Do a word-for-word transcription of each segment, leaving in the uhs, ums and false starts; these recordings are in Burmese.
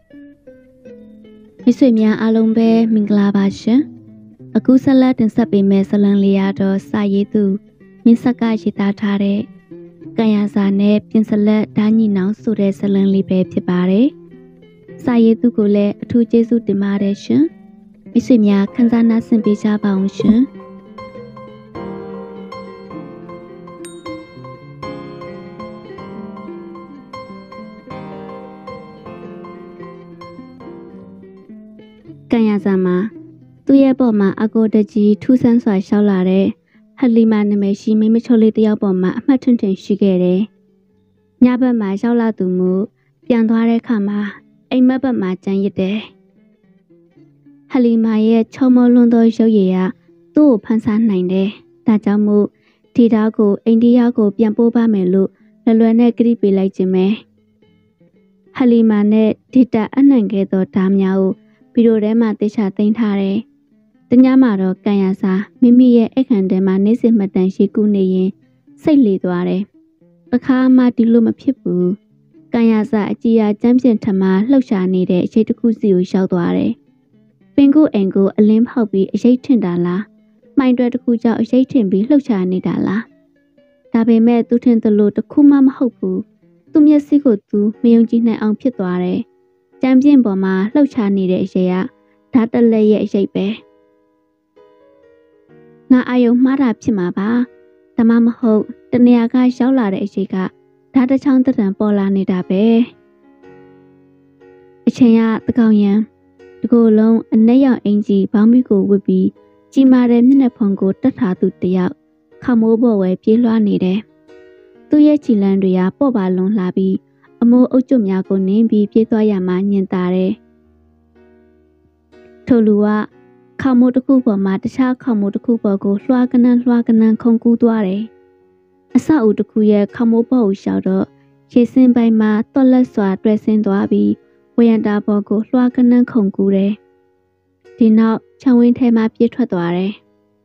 မိတ်ဆွေများအားလုံးပဲမင်္ဂလာပါရှင်အခုဆက်လက်တင်ဆက်ပေးမယ့်ဇာတ်လမ်းလေးရတော့စာရေးသူမြင့်ဆက်ကရေးသားထားတဲ့ကံရစာနဲ့ပြင်စလက်ဓာညိနောင်ဆိုတဲ့ဇာတ်လမ်းလေးပဲဖြစ်ပါတယ်စာရေးသူကိုလည်းအထူးကျေးဇူးတင်ပါတယ်ရှင်မိတ်ဆွေများခန်းစားနားဆင်ပေးကြပါအောင်ရှင်ကံရစာမှာသူ့ရဲ့ပေါ်မှာအကိုတကြီးထူးဆန်းစွာရှောက်လာတဲ့ဟလီမာနာမည်ရှိမိမချိုလေးတယောက်ပေါ်မှာအမှတ်ထင်ထင်ရှိခဲ့တယ်။ညဘက်မှာရောက်လာသူမှုပြန်သွားတဲ့အခါမှာအိမ်မက်ဘက်မှာကြံရစ်တယ်။ဟလီမာရဲ့ချောမောလွန်းသောရုပ်ရည်ကသူ့ကိုဖန်ဆားနိုင်တယ်။ဒါကြောင့်မို့ဒီသားကိုအိန္ဒိယကိုပြန်ပို့ပါမယ်လို့လွယ်လွယ်နဲ့ကြိပေးလိုက်ခြင်းပဲ။ဟလီမာနဲ့ဒေတာအနှံခဲ့သောဓာများကိုဗီဒီယိုထဲမှာတေချာသိမ်းထားတယ်။တညမှာတော့ကံရစာမိမိရဲ့အခန်းထဲမှာနေစဉ်မှတ်တမ်းရှိကူးနေရင်စိတ်လေသွားတယ်။တစ်ခါမှဒီလိုမဖြစ်ဘူး။ကံရစာအကြီးအကျမ်းပြင်ထမလှုပ်ရှားနေတဲ့အချိန်တစ်ခုစီကိုရောက်သွားတယ်။ပင်ကိုအိမ်ကိုအလင်းဖောက်ပြီးအရေးထင်တာလား။မှိုင်တွဲတစ်ခုကြောင့်အရေးထင်ပြီးလှုပ်ရှားနေတာလား။ဒါပေမဲ့သူထင်သလိုတစ်ခုမှမဟုတ်ဘူး။သူ့မျက်စိကိုသူမယုံကြည်နိုင်အောင်ဖြစ်သွားတယ်။ကျမ်းပြင်ပေါ်မှာလှုပ်ရှားနေတဲ့အရေးကဓာတ်တလက်ရဲ့အရေးပဲငါအာယုံမှားတာဖြစ်မှာပါဒါမှမဟုတ်တနေရာကရောက်လာတဲ့အရေးကဓာတ်တစ်ချောင်းတံပေါ်လာနေတာပဲအချိန်ကတကောင်ရန်ဒီကိုယ်လုံးအနက်ရောင်အင်ကြီးဘောင်းမီကိုဝတ်ပြီးကြီးမားတဲ့မျက်နှာဖုံးကိုတတ်ထားသူတယောက်ခမိုးပေါ်ဝဲပြေးလွှားနေတယ်သူ့ရဲ့ခြေလမ်းတွေကပေါ့ပါလွန်လာပြီးအမိုးအုပ်ကျများကိုနင်းပြီးပြေးသွားရမှညင်တာတယ်ထိုလူကခေါမိုးတစ်ခုပေါ်မှာတခြားခေါမိုးတစ်ခုပေါ်ကိုလွှားကနန်းလွှားကနန်းခုန်ကူးသွားတယ်အဆောက်အဦတစ်ခုရဲ့ခေါမိုးပေါ်ကိုရှောက်တော့ရေစင်းပိုင်းမှာတော့လက်စွာတွဲဆင်းသွားပြီးဝရန်တာပေါ်ကိုလွှားကနန်းခုန်ကူးတယ်ဒီနောက်ခြံဝင်းထဲမှာပြေးထွက်သွားတယ်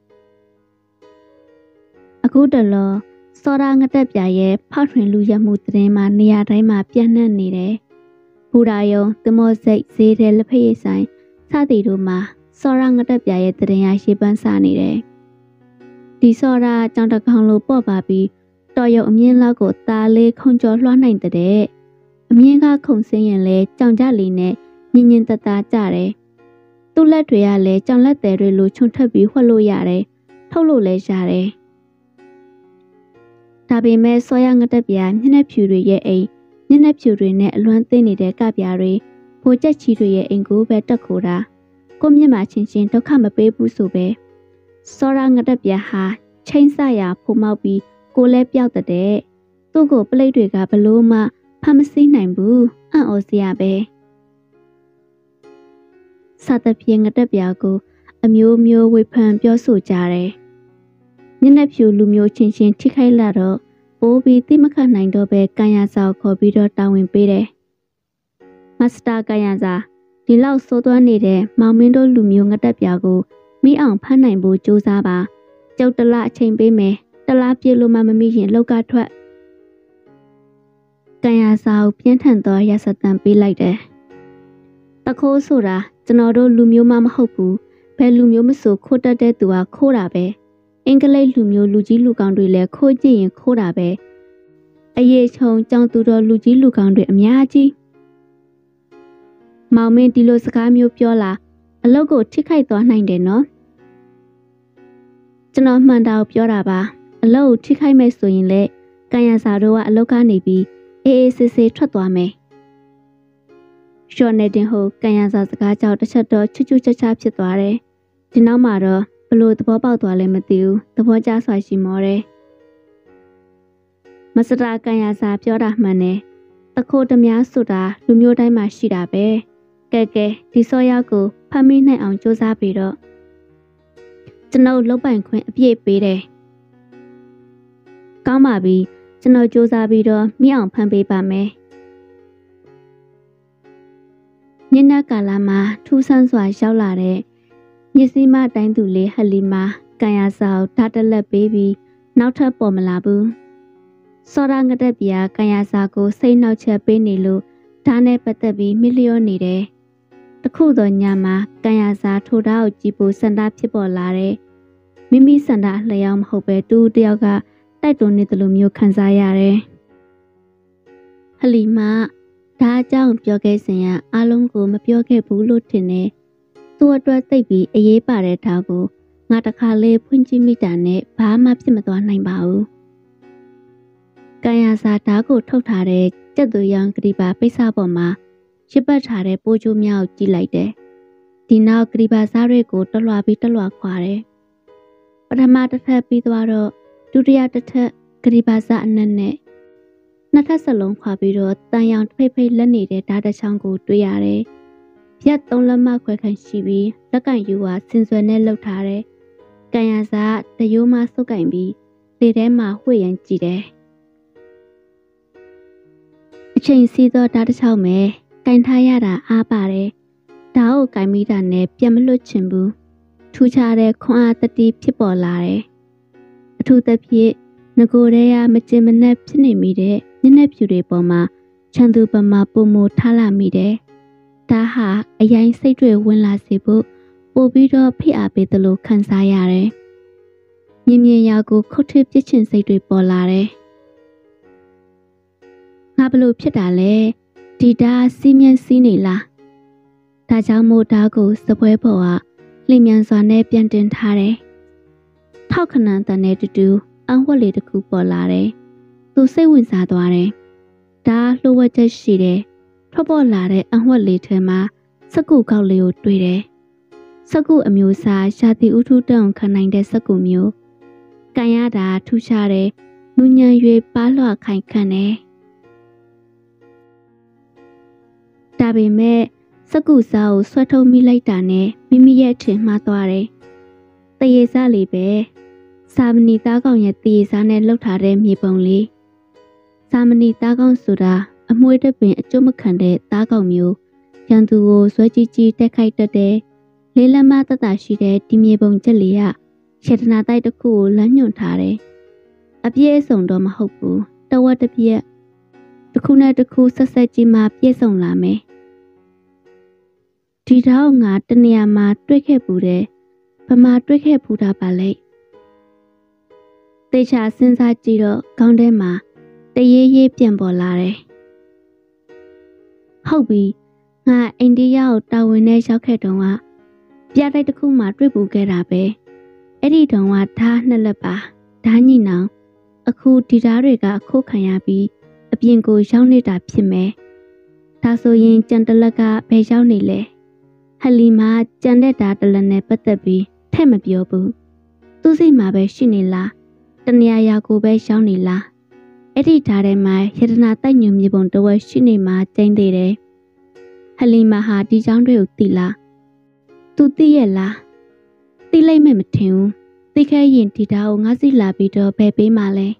အခုတလောစောရငတက်ပြရဲ့ဖောက်ထွင်လူရမှုသတင်းမှာနေရာတိုင်းမှာပြန့်နှံ့နေတယ်ဘူရာယုံသမောစိတ်ဈေးတဲ့လက်ဖက်ရည်ဆိုင်စသည်တို့မှာစောရငတက်ပြရဲ့သတင်းရရှိပန်းစားနေတယ်ဒီစောရကြောင်တကောင်လိုပေါ့ပါပြီးတော်ရုံအမြင့်လောက်ကိုသားလေးခုံကျော်လွှမ်းနိုင်တဲ့အမြင့်ကခုံစင်းရင်လဲကြောင်ကြလေးနဲ့ညင်ညင်တသားကြတယ်သူ့လက်တွေကလည်းကြောင်လက်သေးတွေလိုခြုံထပ်ပြီးဝှက်လို့ရတယ်ထုတ်လို့လည်းရတယ်ဒါပေမဲ့စောရငတက်ပြမျက်နှာဖြူတွေရဲ့အိမ်မျက်နှာဖြူတွေနဲ့အလွမ်းသိနေတဲ့ကပြားတွေဘိုးချက်ချီတွေရဲ့အိမ်ကိုပဲတက်ခိုတာကိုမျက်မှာချင်းချင်းဒုက္ခမပေးဘူးဆိုပဲစောရငတက်ပြဟာချိန်ဆရာဖိုးမောက်ပြီးကိုလဲပြောက်တဲ့သူ့ကိုပလိတ်တွေကဘလို့မှဖမ်းမစည်းနိုင်ဘူးအံ့ဩစရာပဲစသဖြင့်ငတက်ပြကိုအမျိုးမျိုးဝေဖန်ပြောဆိုကြတယ်မျက်နှာဖြူလူမျိုးချင်းချင်းထိခိုက်လာတော့ပိုးပြီးသိမခတ်နိုင်တော့ပဲကံရစာကိုခေါ်ပြီးတော့တာဝန်ပေးတယ်မစတာကံရစာဒီလောက်စိုးသွမ်းနေတဲ့မောင်မင်းတို့လူမျိုးငတက်ပြကိုမိအောင်ဖမ်းနိုင်ဖို့ကြိုးစားပါကျုပ်တလအချိန်ပေးမယ်တလားပြေလို့မှမမိရင်လောက်ကထွက်ကံရစာကိုပြင်းထန်သောရစတန်ပေးလိုက်တယ်တခိုးဆိုတာကျွန်တော်တို့လူမျိုးမှမဟုတ်ဘူးဘယ်လူမျိုးမဆိုခိုးတတ်တဲ့သူကခိုးတာပဲအင်္ဂလိပ်လူမျိုးလူကြီးလူကောင်တွေလည်းခိုးကြည့်ရင်ခိုးတာပဲအရေးချုံကြောင်သူတော်လူကြီးလူကောင်တွေအများကြီးမောင်မင်းဒီလိုစကားမျိုးပြောလာအလုပ်ကိုထိခိုက်သွားနိုင်တယ်နော်ကျွန်တော်မှန်တာကိုပြောတာပါအလုပ်ကိုထိခိုက်မဲ့ဆိုရင်လေကံရစာတို့ကအလုပ်ကနေပြီးအေးအေးဆေးဆေးထွက်သွားမယ်ရှော့နေတင်ဟိုကံရစာစကားကြောင့်တစ်ချက်တော့ချွတ်ချွတ်ချာချာဖြစ်သွားတယ်ဒီနောက်မှာတော့ဘလို့သဘောပေါက်သွားလဲမသိဘူးသဘောကျစွာရှိမောတယ်မစတာကံရစာပြောတာမှန်တယ်တခိုးတများဆိုတာလူမျိုးတိုင်းမှာရှိတာပဲကဲကဲဒီစောရကိုဖမ်းမိနိုင်အောင်စူးစမ်းပြီးတော့ကျွန်တော်လုတ်ပိုင်ခွင့်အပြည့်ပေးတယ်ကောင်းပါပြီကျွန်တော်စူးစမ်းပြီးတော့မိအောင်ဖမ်းပေးပါမယ်ညနေကာလမှာထူးဆန်းစွာရောက်လာတဲ့မြစ်စီမတိုင်းသူလေးဟလီမာကံရစာကိုဓာတ်တလက်ပေးပြီးနောက်ထပ်ပေါ်မလာဘူးစောရငတက်ပြာကံရစာကိုစိတ်နှောက်ချက်ပေးနေလို့ဒါနဲ့ပတ်သက်ပြီးမီလီယံနေတယ်တခုတော့ညမှာကန်ရစာထိုးတာကိုကြည့်ဖို့စန္ဒဖြစ်ပေါ်လာတယ်မိမိစန္ဒလျောင်းမဟုတ်ပဲတူတယောက်ကတိုက်တွန်းနေတယ်လို့မျိုးခံစားရတယ်ဟလီမာဒါအကြောင်းပြောခဲ့စဉ်ကအားလုံးကိုမပြောခဲ့ဘူးလို့ထင်တယ်သူ့အတွက်သိပ်ပြီးအရေးပါတဲ့ထားကိုငါတခါလေးဖွင့်ကြည့်မိတာနဲ့ဘာမှဖြစ်မသွားနိုင်ပါဘူးကန်ရစာဓာတ်ကိုထုတ်ထားတဲ့ကြက်သူရောင်ကတိပါပိတ်စပေါ်မှာရစ်ပတ်ထားတဲ့ပိုးချိုးမြောက်ကြည့်လိုက်တယ်ဒီနောက်ကတိပါစားတွေကိုတလွာပြီးတလွာခွာတယ်ပထမတစ်ထပ်ပြီးသွားတော့ဒုတိယတစ်ထပ်ကတိပါစားအနက်နဲ့နှစ်ထပ်စလုံးခွာပြီးတော့တန်ရောင်ဖိတ်ဖိတ်လက်နေတဲ့ဓာတ်တစ်ချောင်းကိုတွေ့ရတယ်။ရက်သုံးလက်မခွဲခန့်ရှိပြီးလက်ကင်ယူဟာစင်စွယ်နဲ့လှုပ်ထားတယ်။ကန်ရစာတရိုးမှစုပ်ကင်ပြီးလေထဲမှာဝှေ့ရန်ကြည့်တယ်။အချိန်စီးသောဓာတ်တစ်ချောင်းပဲကင်ထားရတာအားပါတယ်။ဓာတ်ကိုကင်မိတာနဲ့ပြန်မလွတ်ချင်ဘူး။ထူးခြားတဲ့ခွန်အားတတိဖြစ်ပေါ်လာတယ်။အထူးသဖြင့်ငကိုရဲရမကျင်မနှက်ဖြစ်နေမိတဲ့ညနေဖြူတွေပေါ်မှာချန်သူပမာပုံမထားလာမိတယ်။ဒါဟာအရင်စိတ်တွေဝင်လာစေဖို့ပို့ပြီးတော့ဖိအားပေးသလိုခံစားရတယ်။မြင်မြင်ရာကိုခုတ်ထစ်ပြစ်ချင်စိတ်တွေပေါ်လာတယ်။ငါဘလို့ဖြစ်တာလဲဒီဒါစီးမြန်းစီးနေလား။ဒါကြောင့်မို့ဒါကိုစပွဲပေါ်ကလျင်မြန်စွာနဲ့ပြန်တင်ထားတယ်။ထောက်ခဏတန်တဲ့တူတူအံဝက်လေးတစ်ခုပေါ်လာတယ်။သူစိတ်ဝင်စားသွားတယ်။ဒါလှုပ်ဝက်ချက်ရှိတယ်။ထွက်ပေါ်လာတဲ့အံဝက်လေးထဲမှာစက္ကူကောက်လေးကိုတွေ့တယ်။စက္ကူအမျိုးအစားရှာတိဥထုတန်ခံနိုင်တဲ့စက္ကူမျိုး။ကန်ရတာထူးခြားတယ်။နူးညံ့၍ပါလွှတ်ခိုင်ခန့်တယ်။ဒါပေမဲ့စက္ကူစားကိုဆွဲထုတ်မိလိုက်တာနဲ့မိမိရဲ့ထင်မှားသွားတယ်။တရေစားလေးပဲ။စာမဏီသားကောင်ရဲ့တည်ရစားနဲ့လှုပ်ထားတဲ့မြေပုံလေးစာမဏီသားကောင်ဆိုတာအမွှေးတပင်အကျုံးမခံတဲ့သားကောင်မျိုးရန်သူကိုဇွဲကြီးကြီးတက်ခိုက်တတ်တဲ့လေးလက်မတတရှိတဲ့ဒီမြေပုံချက်လေးကရှေတနာတိုက်တစ်ခုကိုလမ်းညွှန်ထားတယ်အပြည့်အစုံတော့မဟုတ်ဘူးတဝက်တစ်ပြက်တစ်ခုနဲ့တစ်ခုဆက်ဆက်ကြီးမှပြည့်စုံလာမယ်ဒီတော့ငါတနေရာမှာတွေ့ခဲ့ပူတယ်ဗမာတွေ့ခဲ့ပူတာပါလေတေချာစဉ်းစားကြည့်တော့ခေါင်းထဲမှာတရေရေးပြန်ပေါ်လာတယ်။ဟုတ်ပြီငါအိန္ဒိယကိုတာဝန်နဲ့ရောက်ခဲ့တုန်းကပြတိုက်တစ်ခုမှတွေ့ပူခဲ့တာပဲ။အဲ့ဒီတုန်းကဓာတ်နှစ်လက်ပါဓာတ်ညိနောင်အခုဒီဓာတ်တွေကခိုးခံရပြီးအပြင်ကိုရောက်နေတာဖြစ်မယ်။ဒါဆိုရင်ကြံတလက်ကဘယ်ရောက်နေလဲ။ဟလီမာကြံတဲ့ဓာတ်တလက်နဲ့ပတ်သက်ပြီးထက်မပြောဘူး။သူ့စိတ်မှာပဲရှိနေလား။တနေရာရာကိုပဲရှောင်းနေလားအဲ့ဒီဓာတ်ထဲမှာရတနာတိုက်ညွန်မြေပုံတဝက်ရှိနေမှကျင်းသေးတယ်ဟလီမာဟာဒီကြောင်းတွေကိုသိလားသူသိရဲ့လားသိလိုက်မဲ့မထင်ဘူးသိခဲ့ရင်ဒီဓာတ်ကိုငါစီလာပြီးတော့ဘယ်ပေးမှလဲ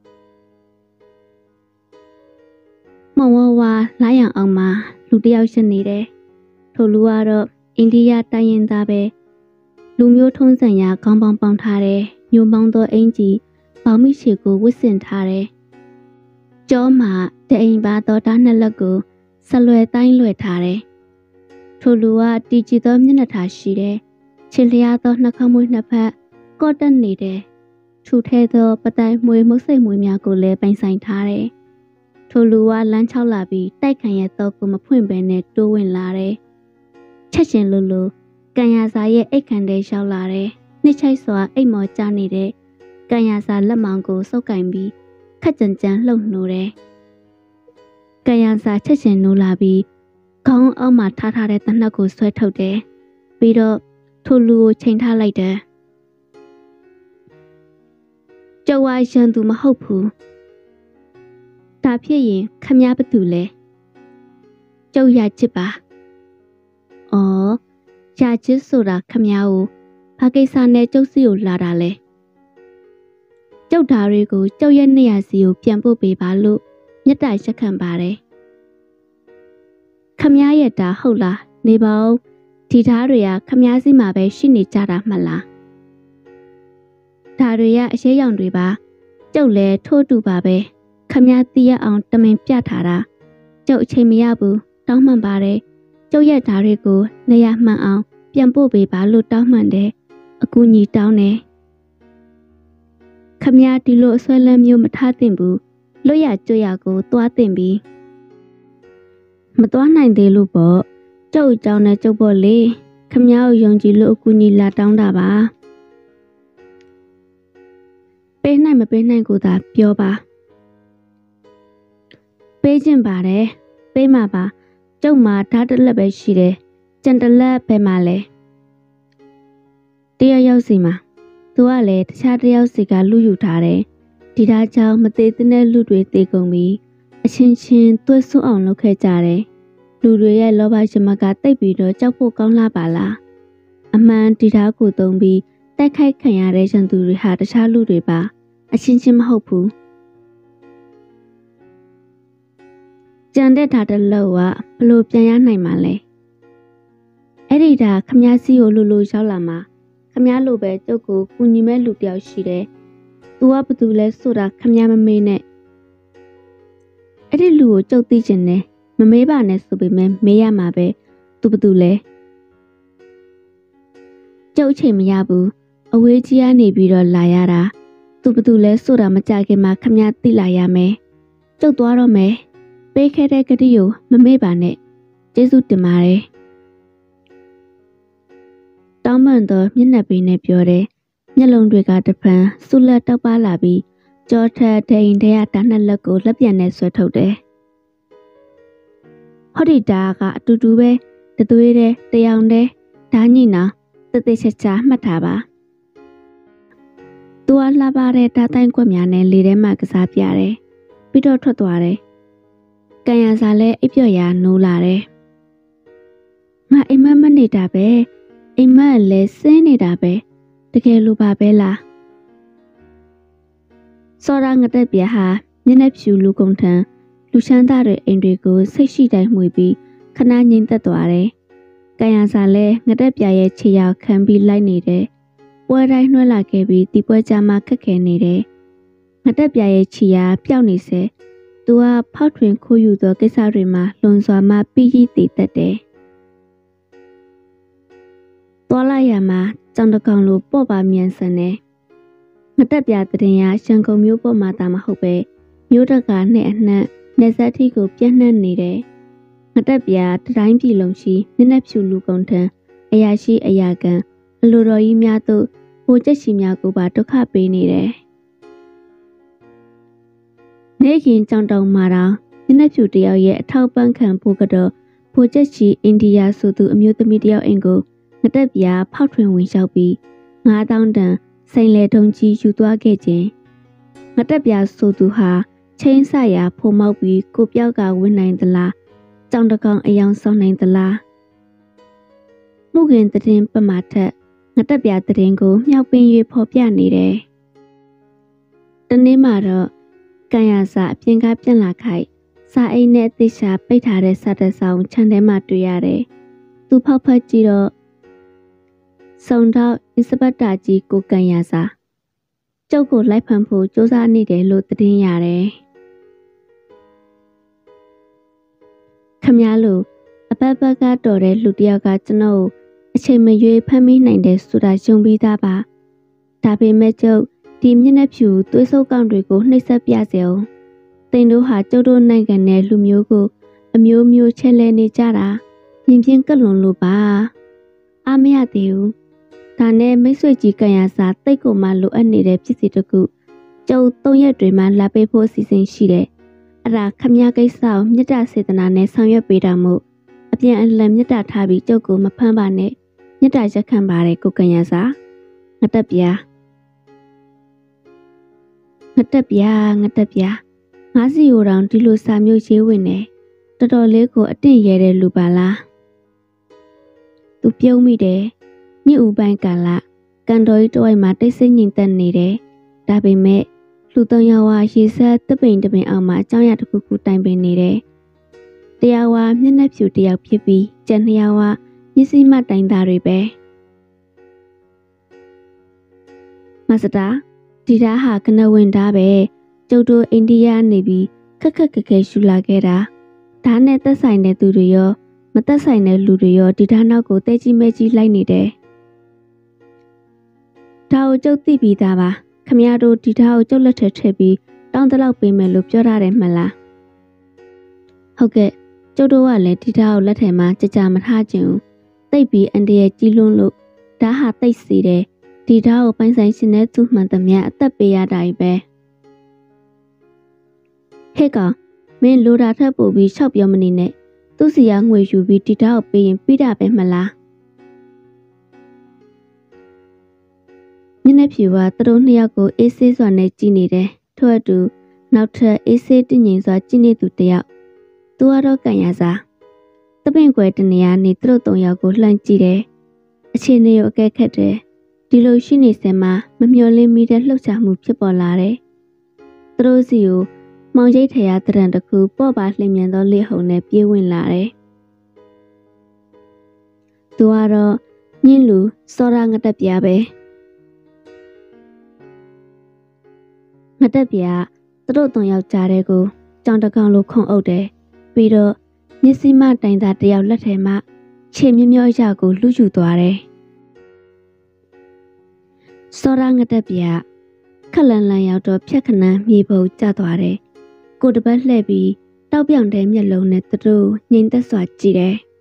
မောင်ဝဝလာရန်အောင်မှာလူတယောက်ရှိနေတယ်ထိုလူကတော့အိန္ဒိယတိုင်းရင်းသားပဲလူမျိုးထုံးစံရာခေါင်းပေါင်းပေါင်းထားတယ်ညုံပေါင်းသောအင်ကြီးပေါင်းမိချေကိုဝစ်စင်ထားတယ်။ကျောမှာတအိမ်ပါတော့တားနှစ်လက်ကိုဆက်လွယ်တိုင်းလွယ်ထားတယ်။ထိုလူကတီကြည်သောမျက်နှာထားရှိတယ်။ချစ်လျားသောနှာခေါင်းမွေးနှစ်ဖက်ကော့တက်နေတယ်။ထူထဲသောပတိုင်မွေမုတ်စိတ်မွေများကိုလည်းပိုင်ဆိုင်ထားတယ်။ထိုလူကလမ်းချောက်လာပြီးတိုက်ခံရဲ့တော့ကိုမဖွင့်ဘဲနဲ့တိုးဝင်လာတယ်။ချက်ချင်းလိုလိုကန်ရစာရဲ့အိတ်ခမ်းထဲရောက်လာတယ်။နှစ်ချိုက်စွာအိတ်မော်ကျနေတဲ့ကန်ရစာလက်မောင်ကိုစုပ်ကင်ပြီးခက်ကြံကြံလှုပ်နှိုးတယ်။ကန်ရစာချက်ချင်းနိုးလာပြီးခေါင်းအောက်မှာထားထားတဲ့တနက်ကိုဆွဲထုတ်တယ်။ပြီးတော့ထိုလူကိုချိန်ထားလိုက်တယ်။ကျော်ဝါရန်သူမဟုတ်ဘူး။ဒါဖြစ်ရင်ခမည်းဘသူလဲ။ကျော်ရချစ်ပါ။အော်ရချစ်ဆိုတာခမည်းကိုဘာကိစ္စနဲ့ကျုပ်စီကိုလာတာလဲ။ကျုပ်ဓာတွေကိုကျုပ်ရဲ့နေရာစီကိုပြန်ပို့ပေးပါလို့မြတ်တာရက်ခံပါတယ်ခမည်းရဲ့ဓာဟုတ်လားနေပါဦးဒီဓာတွေကခမည်းစီမှာပဲရှိနေကြတာမှတ်လားဓာတွေကအရေးရောင်တွေပါကျုပ်လည်းထိုးတူပါပဲခမည်းသိရအောင်တမင်ပြထားတာကျကျုပ်အချိန်မရဘူးတောင်းမှန်ပါတယ်ကျုပ်ရဲ့ဓာတ်တွေကိုနေရာမှန်အောင်ပြန်ပို့ပေးပါလို့တောင်းမှန်တယ်အကူအညီတောင်းတယ်ခမရဒီလိုအဆွဲလန်းမျိုးမထားသင့်ဘူးလွတ်ရကျွတ်ရကိုသွားသင့်ပြီမသွားနိုင်သေးလို့ပေါ့ကျုပ်အကြောင်းနဲ့ကျုပ်ပေါ့လေခမရကိုယုံကြည်လို့အကူအညီလာတောင်းတာပါပေးနိုင်မပေးနိုင်ကိုသာပြောပါပေးခြင်းပါတယ်ပေးမှာပါကျုပ်မှာဓာတ်တစ်လက်ပဲရှိတယ်ကြံတစ်လက်ပဲမှာလဲတယောက်ယောက်စီမှာသူကလည်းတခြားတယောက်စီကလူယူထားတယ်ဒီဓာတ်ကြောင့်မသေးတဲ့လူတွေတေကုန်ပြီးအချင်းချင်းသွေးဆွအောင်လုပ်ခဲ့ကြတယ်လူတွေရဲ့လောဘရှင်မကတိတ်ပြီးတော့ကြောက်ဖို့ကောင်းလာပါလားအမှန်ဒီဓာတ်ကိုသုံးပြီးတိုက်ခိုက်ခံရတဲ့ရန်သူတွေဟာတခြားလူတွေပါအချင်းချင်းမဟုတ်ဘူးကြံတဲ့ဓာတ်တစ်လောက်ကဘလို့ပြန်ရနိုင်မှာလဲအဲ့ဒီဓာတ်ခမည်းစီကိုလူလူရောက်လာမှာခမည်းလိုပဲကျုပ်ကိုကူညီမဲ့လူတယောက်ရှိတယ်သူကဘသူလဲဆိုတာခမည်းမမေးနဲ့အဲ့ဒီလူကိုကျုပ်သိချင်တယ်မမေးပါနဲ့ဆိုပေမဲ့မေးရမှာပဲသူဘသူလဲကျုပ်ချိန်မရဘူးအဝေးကြီးကနေပြီးတော့လာရတာသူဘသူလဲဆိုတာမကြခင်မှာခမည်းသိလာရမယ်ကျုပ်သွားတော့မယ်ပေးခဲ့တဲ့ကတိကိုမမေ့ပါနဲ့ကျေးဇူးတင်ပါတယ်တောင်းပန်တော့မျက်နှာပေးနဲ့ပြောတယ်မျက်လုံးတွေကတပံဆူလက်တောက်ပါလာပြီးကြောထက်ဒိန်တဲ့တာနှစ်လက်ကိုလက်ပြန်နဲ့ဆွဲထုတ်တယ်ဟောဒီတာကအတူတူပဲတသွေးတဲ့တယောင်တဲ့ဓာညိနာတသက်ချာချာမှတ်ထားပါသူကလှပတဲ့ဓာတ်တိုင်းကွက်များနဲ့လေထဲမှာကစားပြတယ်ပြီးတော့ထွက်သွားတယ်ကံရစာလဲအိပ်ပျော်ရာနိုးလာတယ်ငါအိမ်မက်မနေတာပဲအိမ်မက်လည်းစင်းနေတာပဲတကယ်လို့ပါပဲလားစောရငတက်ပြဟာမျက်နှာဖြူလူကုန်ထံလူချမ်းသာတွေအိမ်တွေကိုစိတ်ရှိတိုင်းမှွေပြီးခဏငြိမ်သက်သွားတယ်ကံရစာလဲငတက်ပြရဲ့ခြေရောက်ခံပြီးလိုက်နေတယ်ပွဲတိုင်းနှွှဲလာခဲ့ပြီးဒီပွဲကြမှာခက်ခဲနေတယ်ငတက်ပြရဲ့ခြေရပျောက်နေစေသူကဖောက်ထွင်ခိုးယူသောကိစ္စတွေမှာလွန်စွာမှပြီးကြီးတည်တတ်တယ်။သွားလိုက်ရမှာကြောင်တကောင်လိုပေါ့ပါမြန်ဆန်တယ်။ငတက်ပြတဲ့ရရှန်ကုန်မျိုးပေါ်မှာတာမဟုတ်ပဲမျိုးတကာနဲ့အနှံ့နေဆက်ထီကိုပြန့်နှံ့နေတယ်။ငတက်ပြတတိုင်းပြည်လုံးရှိမျက်နှာဖြူလူကုန်ထံအရာရှိအရာကန်အလိုတော်ကြီးများတို့ဟိုချက်ချီများကိုပါဒုက္ခပေးနေတယ်။နေခင်ကြောင်တောင်မှာတော့မျက်နှာဖြူတယောက်ရဲ့အထောက်ပံ့ခံဖို့ကတော့ဖိုချက်ချီအိန္ဒိယဆိုသူအမျိုးသမီးတယောက်အိမ်ကိုငတက်ပြားဖောက်ထွင်ဝင်ရောက်ပြီးငါးတောင်းတန်စိန်လေထုံကြီးယူသွားခဲ့ခြင်းငတက်ပြားဆိုသူဟာချင်းဆရာဖိုမောက်ပြီးကိုပြောက်ကဝင်နိုင်သလားကြောင်တကောင်အယောင်ဆောင်နိုင်သလားမှုခင်တည်င်းပမာထက်ငတက်ပြားတည်င်းကိုမြောက်ပင်၍ဖော်ပြနေတယ်တနေ့မှတော့ကံရစာအပြင်ကပြန်လာခိုက်စာအိမ်နဲ့အသေးချာပိတ်ထားတဲ့စာတက်ဆောင်ခြံထဲမှာတွေ့ရတယ်။သူဖောက်ဖက်ကြည့်တော့စုံတော့အင်စပက်တာကြီးကိုကံရစာကျုပ်ကိုလိုက်ဖမ်းဖို့စူးစမ်းနေတယ်လို့သတင်းရတယ်။ခမည်းလို့အပတ်ပတ်ကတော်တဲ့လူတယောက်ကကျွန်တော်အချိန်မရွေးဖမ်းမိနိုင်တယ်ဆိုတာယုံပြီးသားပါ။ဒါပေမဲ့ကျုပ်ဒီမျက်နှာဖြူသွေးဆုပ်ကောင်တွေကိုနှိပ်စက်ပြစေအောင်တင်တို့ဟာကျုပ်တို့နိုင်ငံနယ်လူမျိုးကိုအမျိုးမျိုးချဲလဲနေကြတာမြင်ပြင်းကလွန်လို့ပါအားမရသေးဘူးဒါနဲ့မိတ်ဆွေကြီးကံရစာတိတ်ကိုမှလိုအပ်နေတဲ့ဖြစ်စီတခုကျုပ်သုံးရက်တွေမှလာပေးဖို့အစီအစဉ်ရှိတယ်အဲ့ဒါခမည်းကိစ္စကိုမြတ်တာစေတနာနဲ့ဆောင်ရွက်ပေးတာမို့အပြန်အလှန်မြတ်တာထားပြီးကျုပ်ကိုမဖမ်းပါနဲ့မြတ်တာရက်ခံပါတယ်ကိုကံရစာငတက်ပြားငတက်ပြားငတက်ပြားငါးစီကိုတောင်ဒီလိုစာမျိုးရေးဝင်နေတော်တော်လေးကိုအတင့်ရဲတဲ့လူပါလားသူပြုံးမိတယ်ညဥ်ပိုင်းကာလကန်တော်ကြီးတဝိုက်မှာတိတ်ဆိတ်ငြိမ်သက်နေတယ်ဒါပေမဲ့လူသုံးယောက်ဝါရေဆက်တပိန်တပင်အောင်မှာအကြောင်းအရာတစ်ခုခုတိုင်ပင်နေတယ်တရားဝါမျက်နှာဖြူတယောက်ဖြစ်ပြီးကျန်နှစ်ယောက်ဝါမျက်စိမှတိုင်သားတွေပဲမစတာဒီဓာဟာကနဝင်ဓာပဲကျုပ်တို့အိန္ဒိယနေပြီးခက်ခက်ခက်ခဲရှူလာခဲ့တာဓာတ်နဲ့သက်ဆိုင်တဲ့သူတွေရောမသက်ဆိုင်တဲ့လူတွေရောဒီဓာတ်နောက်ကိုတဲကြီးမဲကြီးလိုက်နေတယ်။ဒါကိုကျုပ်သိပြီးသားပါခမရတို့ဒီဓာတ်ကိုကျုပ်လက်ထက်ထည့်ပြီးတောင်းတလောက်ပေးမယ်လို့ပြောရတယ်မှလား။ဟုတ်ကဲ့ကျုပ်တို့ကလည်းဒီဓာတ်ကိုလက်ထက်မှာကြကြမထားခြင်းဘူး။သိပ်ပြီးအန်တရဲ့ကြီးလွန်းလို့ဓာတ်ဟာသိပ်စီတယ်ဒီဓာတ်ကိုပိုင်ဆိုင်ရှင်တဲ့သူမှန်သမျှအသက်ပေးရတာပဲ။ဟဲ့ကောင်မင်းလိုတာထက်ပိုပြီးရှောက်ပြောမနေနဲ့သူစီကငွေယူပြီးဒီဓာတ်ကိုပေးရင်ပြီးတာပဲမလားမျက်နှာဖြူကသူတို့နှစ်ယောက်ကိုအေးဆေးစွာနဲ့ကြည့်နေတယ်ထို့အတူနောက်ထပ်အေးဆေးတည်ငြိမ်စွာကြည့်နေသူတယောက်သူကတော့ကန်ရစာတပင့်ကွယ်တနေရာနေသူတို့သုံးယောက်ကိုလှမ်းကြည့်တယ်အခြေအနေကိုအကဲခတ်တယ်ဒီလိုရှိနေစမှာမမျှော်လင့်မိတဲ့လှုပ်ရှားမှုဖြစ်ပေါ်လာတယ်သူတို့စီကိုမောင်ရိတ်ထရာတရံတစ်ခုပေါ့ပါလှည့်မြန်သောလေဟုန်နဲ့ပြေးဝင်လာတယ်။သူကတော့ညင်းလူစောရငတက်ပြားပဲ။ငတက်ပြားသူတို့သုံးယောက်ကြားတဲ့ကိုကြောင်တကောင်လိုခုံအုပ်တယ်။ပြီးတော့မျက်စိမတိုင်သားတယောက်လက်ထဲမှာခြေမြမျောအရာကိုလှူယူသွားတယ်။စောရငတက်ပြားခက်လန်လန်ရောက်တော့ဖြက်ခဏမြေပုံကျသွားတယ်။ကိုတပတ်လှည့်ပြီးတောက်ပြောင်တဲ့မျက်လုံးနဲ့သူတို့ငြိမ်သက်စွာကြည့်တယ်။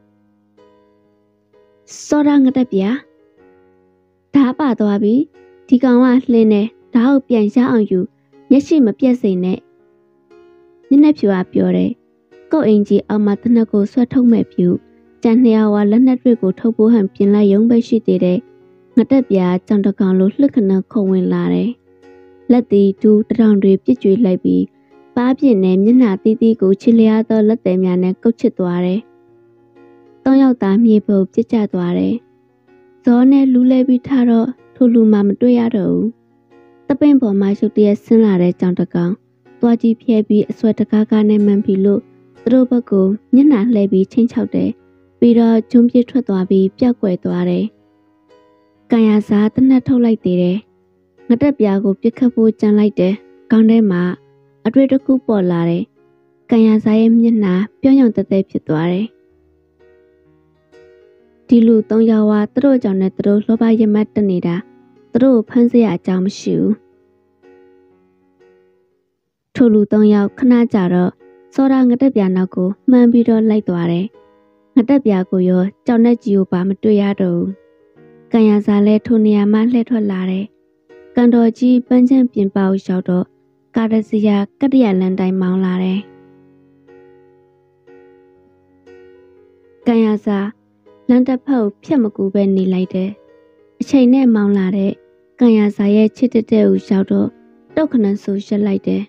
စောရငတက်ပြဓာပါသွားပြီဒီကောင်ကလှင်းနေဓာတ်ကိုပြန်ရအောင်ယူမျက်ရှိမပြတ်စေနဲ့မျက်နှာဖြူကပြောတယ်။ကို့အင်ကြီးအောက်မှာတနက်ကိုဆွဲထုတ်မဲ့ပြူကြံနှစ်ယောက်လက်နက်တွေကိုထုတ်ဖို့ဟန်ပြင်လိုက်ရုံပဲရှိသေးတယ်။ငတက်ပြကြောင်တကောင်လိုလှစ်ခဏခုံဝင်လာတယ်။လက်တီတူတထောင်တွေပြစ်ကြွေလိုက်ပြီးပါးပြင်းနဲ့မျက်နှာတီးတီးကိုချစ်လျားသောလက်သည်များနဲ့ကုတ်ချစ်သွားတယ်။တောင်းရောက်သားမြေပုံပြစ်ကျသွားတယ်။ဇောနဲ့လူးလဲပြီးထားတော့ထိုလူမှမတွေ့ရတော့ဘူး။တပင့်ပေါ်မှာရုတ်တရက်ဆင်းလာတဲ့ကြောင်တကောင်သွားကြည့်ဖြဲပြီးအဆွဲတကားကားနဲ့မှန်ပြီလို့သူတို့ဘက်ကိုမျက်နှာလှည့်ပြီးချင်းချောက်တယ်။ပြီးတော့ဂျုံပြစ်ထွက်သွားပြီးပျောက်ကွယ်သွားတယ်။ကန်ရစားတနက်ထုတ်လိုက်သေးတယ်။ငတက်ပြားကိုပြစ်ခတ်ဖို့ကြံလိုက်တယ်။ကောင်းထဲမှာအတွေ့တစ်ခုပေါ်လာတယ်။ကန်ရစားရဲ့မျက်နှာပြောင်းပြောင်းတဲတဲဖြစ်သွားတယ်။ဒီလူသုံးယောက်ကသူတို့ကြောင့်နဲ့သူတို့လောဘရမတ်တက်နေတာသူတို့ဖမ်းစရာအကြောင်းမရှိဘူး။ထိုလူသုံးယောက်ခဏကြာတော့စောရငတက်ပြာနောက်ကိုမှန်ပြီးတော့လိုက်သွားတယ်။ငတက်ပြာကိုရောကြောင်နဲ့ကြီးကိုပါမတွေ့ရတော့ဘူး။ကန်ရစားလဲထိုနေရာမှလှည့်ထွက်လာတယ်။ကန်တော်ကြီးပန်းချမ်းပြင်ပကိုရောက်တော့ကာရစီယာကတ္တရလန်တိုင်းမောင်းလာတယ်။ကန်ရစာလန်တစ်ဖက်ဖြတ်မကူပဲနေလိုက်တယ်။အချိန်နဲ့မောင်းလာတဲ့ကန်ရစာရဲ့ချစ်တဲ့တဲ့ကိုရောက်တော့တောက်ခဏဆိုရက်လိုက်တယ်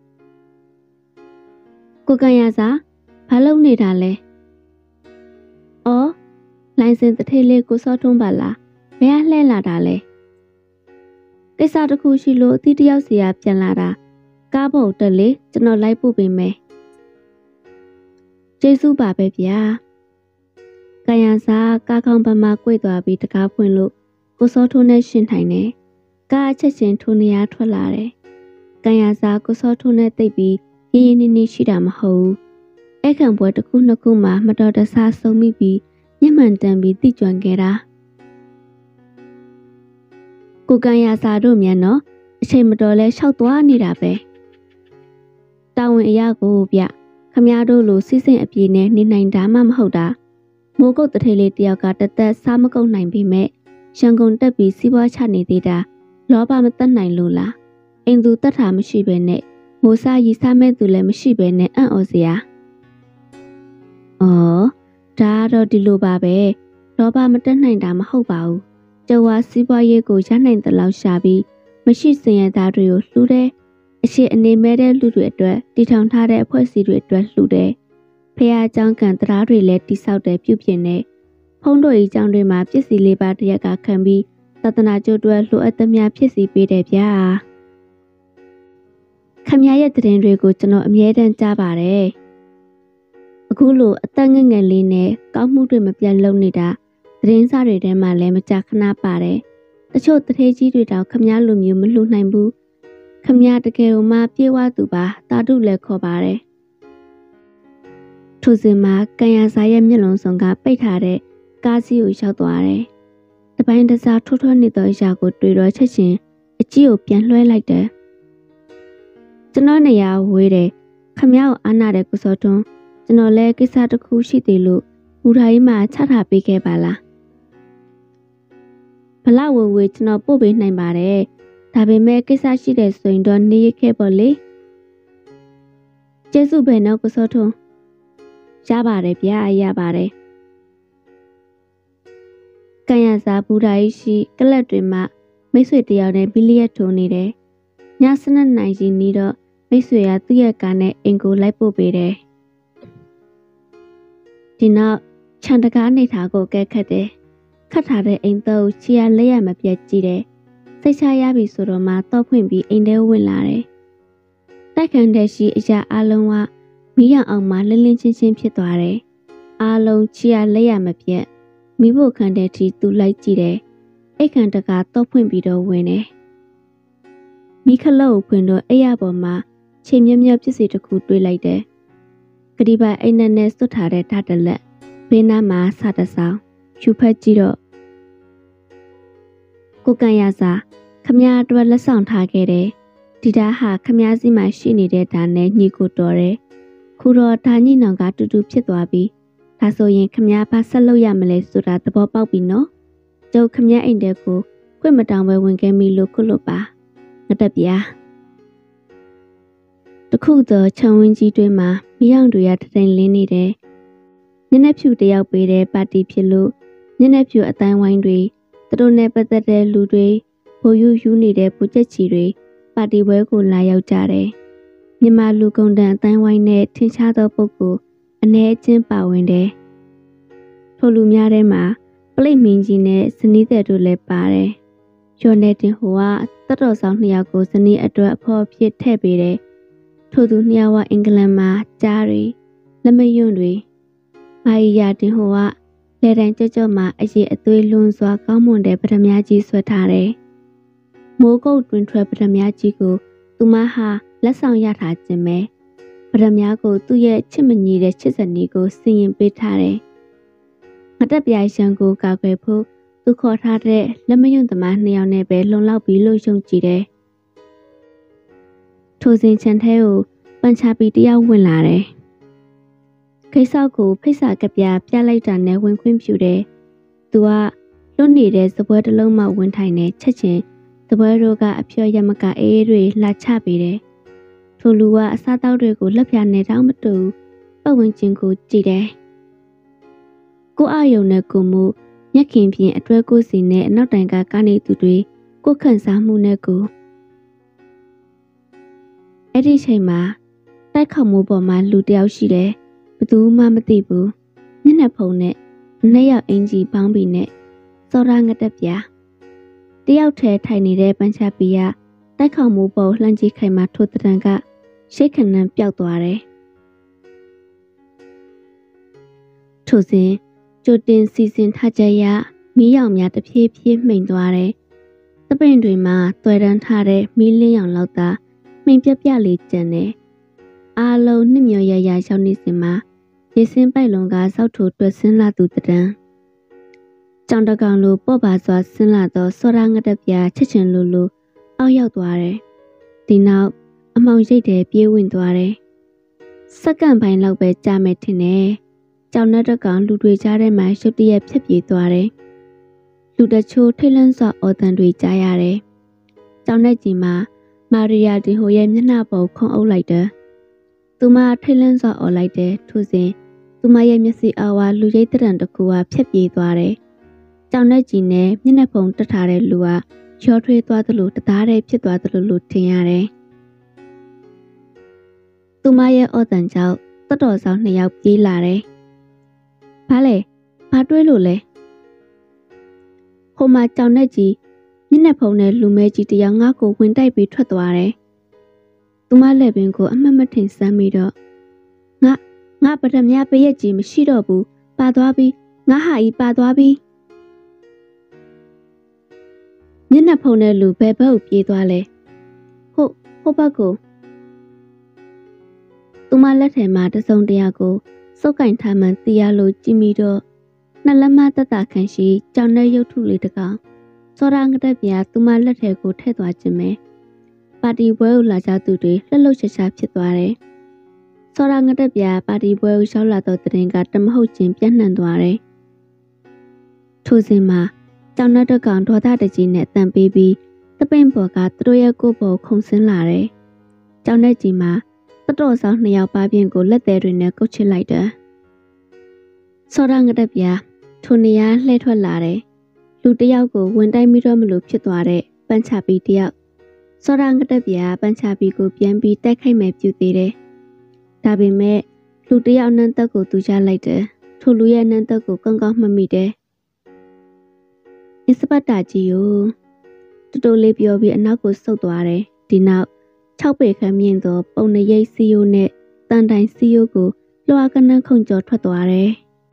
။ကိုကန်ရစာဘာလုပ်နေတာလဲ။အော်လိုင်းစင်တထေးလေးကိုစောထုံးပါလား။ဘယ်ကလှဲလာတာလဲ။ကိစ္စတစ်ခုရှိလို့အသီးတယောက်စီကပြန်လာတာကားပေါ်တက်လေကျွန်တော်လိုက်ပို့ပေးမယ်ကျေးဇူးပါပဲဗျာကာယစားကားကောင်းပမာကွေ့သွားပြီးတကားဖွင့်လို့ကိုစောထိုးနဲ့ရှင်းထိုင်နေကားအချက်ချင်းထိုးနေရထွက်လာတယ်ကာယစားကိုစောထိုးနဲ့တိတ်ပြီးရင်းရင်းနှီးနှီးရှိတာမဟုတ်ဘူးအဲ့ခံပွဲတစ်ခုနှစ်ခုမှမတော်တဆဆုံးမိပြီးညှမှန်တန်ပြီးတိကျွမ်းခဲ့တာကိုကာယစားတို့မြန်တော့အချိန်မတော်လဲရှောက်သွားနေတာပဲတာဝန်အရာကိုဗျခမည်းတော်လိုစီစဉ်အပြေနဲ့နေနိုင်တာမှမဟုတ်တာမိုးကုတ်တထေးလေးတယောက်ကတသက်စားမကုန်နိုင်ပေမဲ့ရန်ကုန်တက်ပြီးစီးပွားချနေသေးတာလောဘမတက်နိုင်လို့လားအိမ်သူတက်တာမရှိပဲနဲ့မိုးစားရီစားမဲ့သူလည်းမရှိပဲနဲ့အံ့ဩစရာအော်ဒါတော့ဒီလိုပါပဲလောဘမတက်နိုင်တာမဟုတ်ပါဘူးကျဝါစီးပွားရေးကိုရနိုင်တဲ့လောက်ရှာပြီးမရှိစင်ရသားတွေကိုလှူတယ်အရှိအနေမဲ့တဲ့လူတွေအတွက်တည်ထောင်ထားတဲ့အဖွဲ့အစည်းတွေအတွက်လှူတယ်ဖះအကြောင်းကံတရားတွေလည်းတိဆောက်တယ်ပြုပြင်တယ်ဖုံးတို့အကြောင်းတွေမှာပစ္စည်းလေးပါးတရက်ကခံပြီးသဒ္ဒနာကျိုးတွေလှူအပ်သမျှဖြစ်စီပေးတယ်ဗျာခမရဲ့တရင်တွေကိုကျွန်တော်အမြဲတမ်းကြားပါတယ်အခုလိုအသက်ငယ်ငယ်လေးနဲ့ကောင်းမှုတွေမပြတ်လုံနေတာသတင်းစာတွေထဲမှာလည်းမကြာခဏပါတယ်တချို့တထေးကြီးတွေတောင်ခမလူမျိုးမလှူနိုင်ဘူးခမတကယ်ကိုမှပြေးဝသူပါတာတုလည်းခေါ်ပါတယ်ထိုစဉ်မှာကန်ရစာရဲ့မျက်လုံးစုံကပိတ်ထားတဲ့ကားစီးကိုရောက်သွားတယ်။တပိုင်းတစားထိုးထွန်းနေသောအရာကိုတွေ့တော့ချက်ချင်းအကြီးကိုပြန်လွှဲလိုက်တယ်။ကျွန်တော်နေရာဝေးတယ်ခမရောက်အားနာတဲ့ကိုစောထွန်းကျွန်တော်လည်းကိစ္စတစ်ခုရှိသေးလို့ဘူထားကြီးမှာချထားပေးခဲ့ပါလား။ဘလောက်ဝေဝေကျွန်တော်ပို့ပေးနိုင်ပါတယ်။ဒါပေမဲ့ကိစ္စရှိတဲ့ဆိုရင်တော့နေရခဲ့ပေါ့လေ။ကျေးဇူးပဲနော်ကိုစောထွန်းရပါတယ်ဗျာရပါတယ်။ကန်ရစာဘူထားကြီးရှိကလပ်တွေမှာမိတ်ဆွေတယောက်နဲ့ဘီလီယက်ထိုးနေတယ်။ညစနက်နိုင်ကြီးနီးတော့မိတ်ဆွေကသူ့ရဲ့ကားနဲ့အင်ကိုလိုက်ပို့ပေးတယ်။ဒီနောက်ခြံတကားနေထားကိုကဲခတ်တယ်။ခတ်ထားတဲ့အိမ်တော့ချီရလက်ရမပြတ်ကြည့်တယ်။စိတ်ချရပြီဆိုတော့မှတော့ဖွင့်ပြီးအိမ်ထဲဝင်လာတယ်။တိုက်ခန်းတဲ့ရှိအရာအလုံးကမီးရောင်အောင်မှလင်းလင်းချင်းချင်းဖြစ်သွားတယ်။အားလုံးချီရလက်ရမပြတ်မိဖို့ခန့်တဲ့ထိသူလိုက်ကြည့်တယ်။အိတ်ခန့်တကားတော့ဖွင့်ပြီးတော့ဝင်တယ်။မိခလုတ်ကိုဖွင့်တော့အိပ်ရပေါ်မှာချိန်မြမြပစ္စည်းတစ်ခုတွေ့လိုက်တယ်။ကတိပိုင်အိမ်နဲ့နဲ့စွတ်ထားတဲ့ဓာတ်တလက်ဘေးနားမှာစတဆောင်ယူဖက်ကြည့်တော့ကိုကန်ရစာခမရအတွက်လက်ဆောင်ထားခဲ့တယ်။ဒီဓာတ်ဟာခမရစီမှာရှိနေတဲ့ဓာတ်နဲ့ညီကိုတော်တယ်။ခုတော့ဓာတ်ညိနောင်ကတူတူဖြစ်သွားပြီ။ဒါဆိုရင်ခမရဘာဆက်လုပ်ရမလဲဆိုတာသဘောပေါက်ပြီနော်။ကျုပ်ခမရအိမ်တဲကိုခွင့်မတောင်းပဲဝင်ခဲ့မိလို့ခုလို့ပါ။ငတက်ပြားတခုသောခြံဝင်းကြီးတွင်မှာမီးရောင်တွေကတထိန်လင်းနေတယ်။ညနေဖြူတယောက်ပေးတဲ့ပါတီဖြစ်လို့ညနေဖြူအတိုင်းဝိုင်းတွေသူတို့နဲ့ပတ်သက်တဲ့လူတွေဘိုလ်ယူယူနေတဲ့ပူချက်ချီတွေပါတီပွဲကိုလာရောက်ကြတယ်။မြန်မာလူကုန်တန်အတိုင်းဝိုင်းနဲ့ထင်ရှားသောပုဂ္ဂိုလ်အ ਨੇ အချင်းပါဝင်တယ်။ထိုလူများထဲမှာပလိတ်မင်းကြီးနဲ့ဇနီးတဲ့တို့လည်းပါတယ်။ကျော်နေတင်ဟိုကတတ်တော်ဆောင်နှစ်ယောက်ကိုဇနီးအတွက်အဖော်ဖြစ်ထည့်ပေးတယ်။ထိုသူနှစ်ယောက်ကအင်္ဂလန်မှာကြားတွေလက်မယွန့်တွေမာရီယာတင်ဟိုကလေတံကြော့ကြော့မှာအရေးအသွေးလွန်စွာကောင်းမွန်တဲ့ပထမကြီးဆွဲထားတယ်။မိုးကုတ်တွင်ထွက်ပထမကြီးကိုသူမဟာလက်ဆောင်ရထားခြင်းပဲပထမကိုသူ့ရဲ့ချစ်မညီတဲ့ချစ်စနီကိုစီရင်ပေးထားတယ်။ငတက်ပြိုင်ရှန်ကိုကောက်ွယ်ဖို့သူခေါ်ထားတဲ့လက်မယွန့်သမားနှစ်ယောက်နဲ့ပဲလုံလောက်ပြီးလို့ယုံကြည်တယ်။ထိုစဉ်ချန်ထဲကိုပန်ချာပီတယောက်ဝင်လာတယ်။ခိဆောက်ကိုဖိတ်စာကပြပြလိုက်တာနဲ့ဝင်ခွင့်ပြုတယ်။သူကလွတ်နေတဲ့စပွဲတစ်လုံးမှဝင်ထိုင်နေချက်ချင်းစပွဲတို့ကအဖျော်ရမကအေးတွေလာချပေးတယ်။ထိုလူကအစားတောက်တွေကိုလက်ပြနေတော့မတူပတ်ဝန်းကျင်ကိုကြည့်တယ်။ကိုအယုံနဲ့ကိုမှုညက်ခင်ဖြင့်အတွဲကိုစီနဲ့အနောက်တိုင်ကကနေသူတွေကိုခန့်စားမှုနဲ့ကိုအဲ့ဒီချိန်မှာတိုက်ခေါက်မှုပေါ်မှာလူတယောက်ရှိတယ်ဘသူမှမသိဘူးမျက်နှာဖုံနဲ့နှစ်ယောက်အင်ကြီးပေါင်းပြီးနဲ့စောရငတက်ပြတယောက်ထဲထိုင်နေတဲ့ပန်းချပီကတိုက်ခေါက်မှုပေါ်လှမ်းကြည့်ခိုင်မှထိုတံကရှိတ်ခဏန်းပျောက်သွားတယ်ထိုစဉ်ကြိုတင်စီစဉ်ထားကြရမီးရောင်များတဖြည်းဖြည်းမှိန်သွားတယ်သပင်တွေမှာတွယ်တန်းထားတဲ့မီးလင်းရောင်လောက်သာမှိန်ပြပြလေးကျန်တယ်အားလုံးနှစ်မြော်ရရရောက်နေစဉ်မှာရေစင်းပိုက်လုံးကစောက်ထိုတွက်ဆင်းလာသူတံကြောင်တကောင်လိုပေါ့ပါစွာဆင်းလာသောစောရငတက်ပြချက်ချင်းလိုလိုအောက်ရောက်သွားတယ်ဒီနောက်အမောင်ရိတ်တယ်ပြေးဝင်သွားတယ်စက္ကန့်ပိုင်းလောက်ပဲကြာမယ်ထင်တယ်ကြောင်နဲ့တကောင်လူတွေကြားထဲမှာရုတ်တရက်ဖြတ်ပြေးသွားတယ်လူတချို့ထိတ်လန့်စွာအော်တန်တွေကြားရတယ်ကြောင်နဲ့ကြီးမှာမာရီယာဒီဟိုရဲ့မျက်နှာပေါ်ခုံအုပ်လိုက်တယ်သူမထိတ်လန့်စွာအော်လိုက်တယ်ထို့စဉ်သူမရဲ့မျက်စိအဝါလူရိတ်တရံတစ်ခုကဖြတ်ပြေးသွားတယ်ကြောင်နဲ့ကြီးနဲ့မျက်နှာဖုံတက်ထားတဲ့လူကရောထွေးသွားသလိုတသားတည်းဖြစ်သွားသလိုလို့ထင်ရတယ်သူမရဲ့အော်တန်ကြောင့်တတ်တော်ဆောင်နှစ်ယောက်ပြေးလာတယ်ဘာလဲဘာတွေးလို့လဲဟိုမှာကြောင်နဲ့ကြီးမျက်နှာဖုံနဲ့လူမဲကြီးတယောက်ငါ့ကိုဝင်တိုက်ပြီးထွက်သွားတယ်သူမလက်ပင်ကိုအမှတ်မထင်စမ်းပြီးတော့ငါငါပထမပရက်ကြီးမရှိတော့ဘူးပါသွားပြီးငါဟာကြီးပါသွားပြီးမျက်နှာဖုံနဲ့လူဘယ်ဘက်ကိုပြေးသွားလဲဟုတ်ဟိုဘက်ကိုသူမလက်ထဲမှာတစုံတရာကိုစုပ်ကင်ထားမှတရားလိုကြည့်မိတော့နှလက်မတတခန့်ရှိကြောင်တဲ့ရုပ်ထုလေးတကောင်စောရငတက်ပြသူမလက်ထဲကိုထည့်သွားခြင်းပဲပါတီပွဲကိုလာကြသူတွေလှလှရှာရှာဖြစ်သွားတယ်စောရငတက်ပြပါတီပွဲကိုရှောက်လာတော့တဲ့င်ကတမဟုတ်ချင်းပြန့်နှံ့သွားတယ်ထိုစဉ်မှာကြောင်တဲ့တကောင်ဒေါသတကြီးနဲ့တန်ပေးပြီးတပိန်ပေါ်ကသူတို့ရဲ့ကိုယ်ပေါ်ခုန်ဆင်းလာတယ်ကြောင်တဲ့ကြီးမှာတတော်ဆောင်နှစ်ယောက်ပါပြင်းကိုလက်သေးတွေနဲ့ကုတ်ချစ်လိုက်တယ်စောရငတက်ပြထိုနေရာလှည့်ထွက်လာတယ်လူတယောက်ကိုဝင်တိုက်မိတော့မလို့ဖြစ်သွားတဲ့ပန်းချပီတယောက်စောရငတက်ပြပန်းချပီကိုပြန်ပြီးတိုက်ခိုက်မယ်ပြုသေးတယ်ဒါပေမဲ့လူတယောက်နန်းသက်ကိုသူချလိုက်တယ်ထိုလူရဲ့နန်းသက်ကိုကောင်းကောင်းမှတ်မိတယ်အစ်စပတ်တာကြီးကိုတူတူလေးပြောပြီးအနောက်ကိုဆုတ်သွားတယ်ဒီနောက်၆ပေခန့်မြင့်သောပုံနရိပ်စီယိုနဲ့တန်တိုင်စီယိုကိုလွှာကနန်းခုန်ကျော်ထွက်သွားတယ်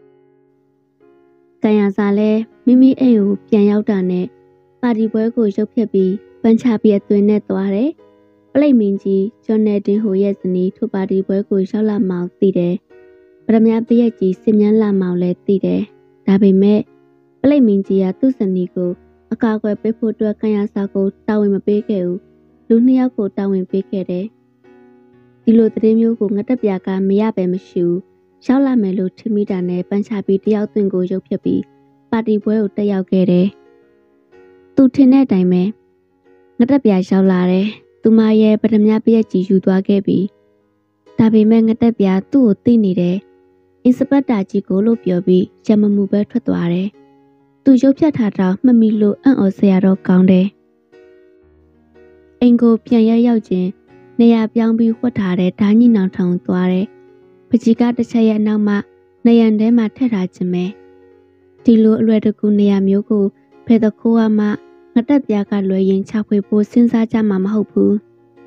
ကံရစာလဲမိမိအိမ်ကိုပြန်ရောက်တာနဲ့ပါတီပွဲကိုရုပ်ဖြတ်ပြီးပန်းချပြီးအသွင်နဲ့သွားတယ်ပလိတ်မင်းကြီးဂျွန်နယ်တင်ဟိုရဲ့ဇနီးထိုပါတီပွဲကိုရောက်လာမှသိတယ်ပရမပရက်ကြီးစင်မြန်းလာမှလည်းသိတယ်ဒါပေမဲ့ပလိတ်မင်းကြီးကသူ့ဇနီးကိုအကာအကွယ်ပေးဖို့အတွက်ကံရစာကိုတာဝန်မပေးခဲ့ဘူးလူနှစ်ယောက်ကိုတာဝန်ပေးခဲ့တယ်ဒီလိုသတင်းမျိုးကိုငတက်ပြကမရပဲမရှိဘူးရောက်လာမယ်လို့ထင်မိတာနဲ့ပန်းချပြီးတယောက်သွင်းကိုရုပ်ဖြတ်ပြီးပါတီပွဲကိုတက်ရောက်ခဲ့တယ်သူထင်တဲ့အတိုင်းပဲငတက်ပြရောက်လာတယ်သူမရဲ့ပထမပြည့်ကြီးယူသွားခဲ့ပြီဒါပေမဲ့ငတက်ပြသူ့ကိုသိနေတယ်အင်စပက်တာကြီးကိုလို့ပြောပြီးရမမှုပဲထွက်သွားတယ်သူရုပ်ဖြတ်ထားတော့မှတ်မိလို့အံ့ဩစရာတော့ကောင်းတယ်အင်ကိုပြန်ရရောက်ခြင်းနေရာပြောင်းပြီးဝှက်ထားတဲ့ဓာညိနောင်ထောင်သွားတယ်ပကြီးကတစ်ချက်ရဲ့နောက်မှနေရန်ထဲမှာထည့်ထားခြင်းပဲဒီလိုအလွယ်တကူနေရာမျိုးကိုဖဲတခိုးကမှငတက်ပြားကလွယ်ရင်ချခွေဖို့စဉ်းစားကြမှာမဟုတ်ဘူး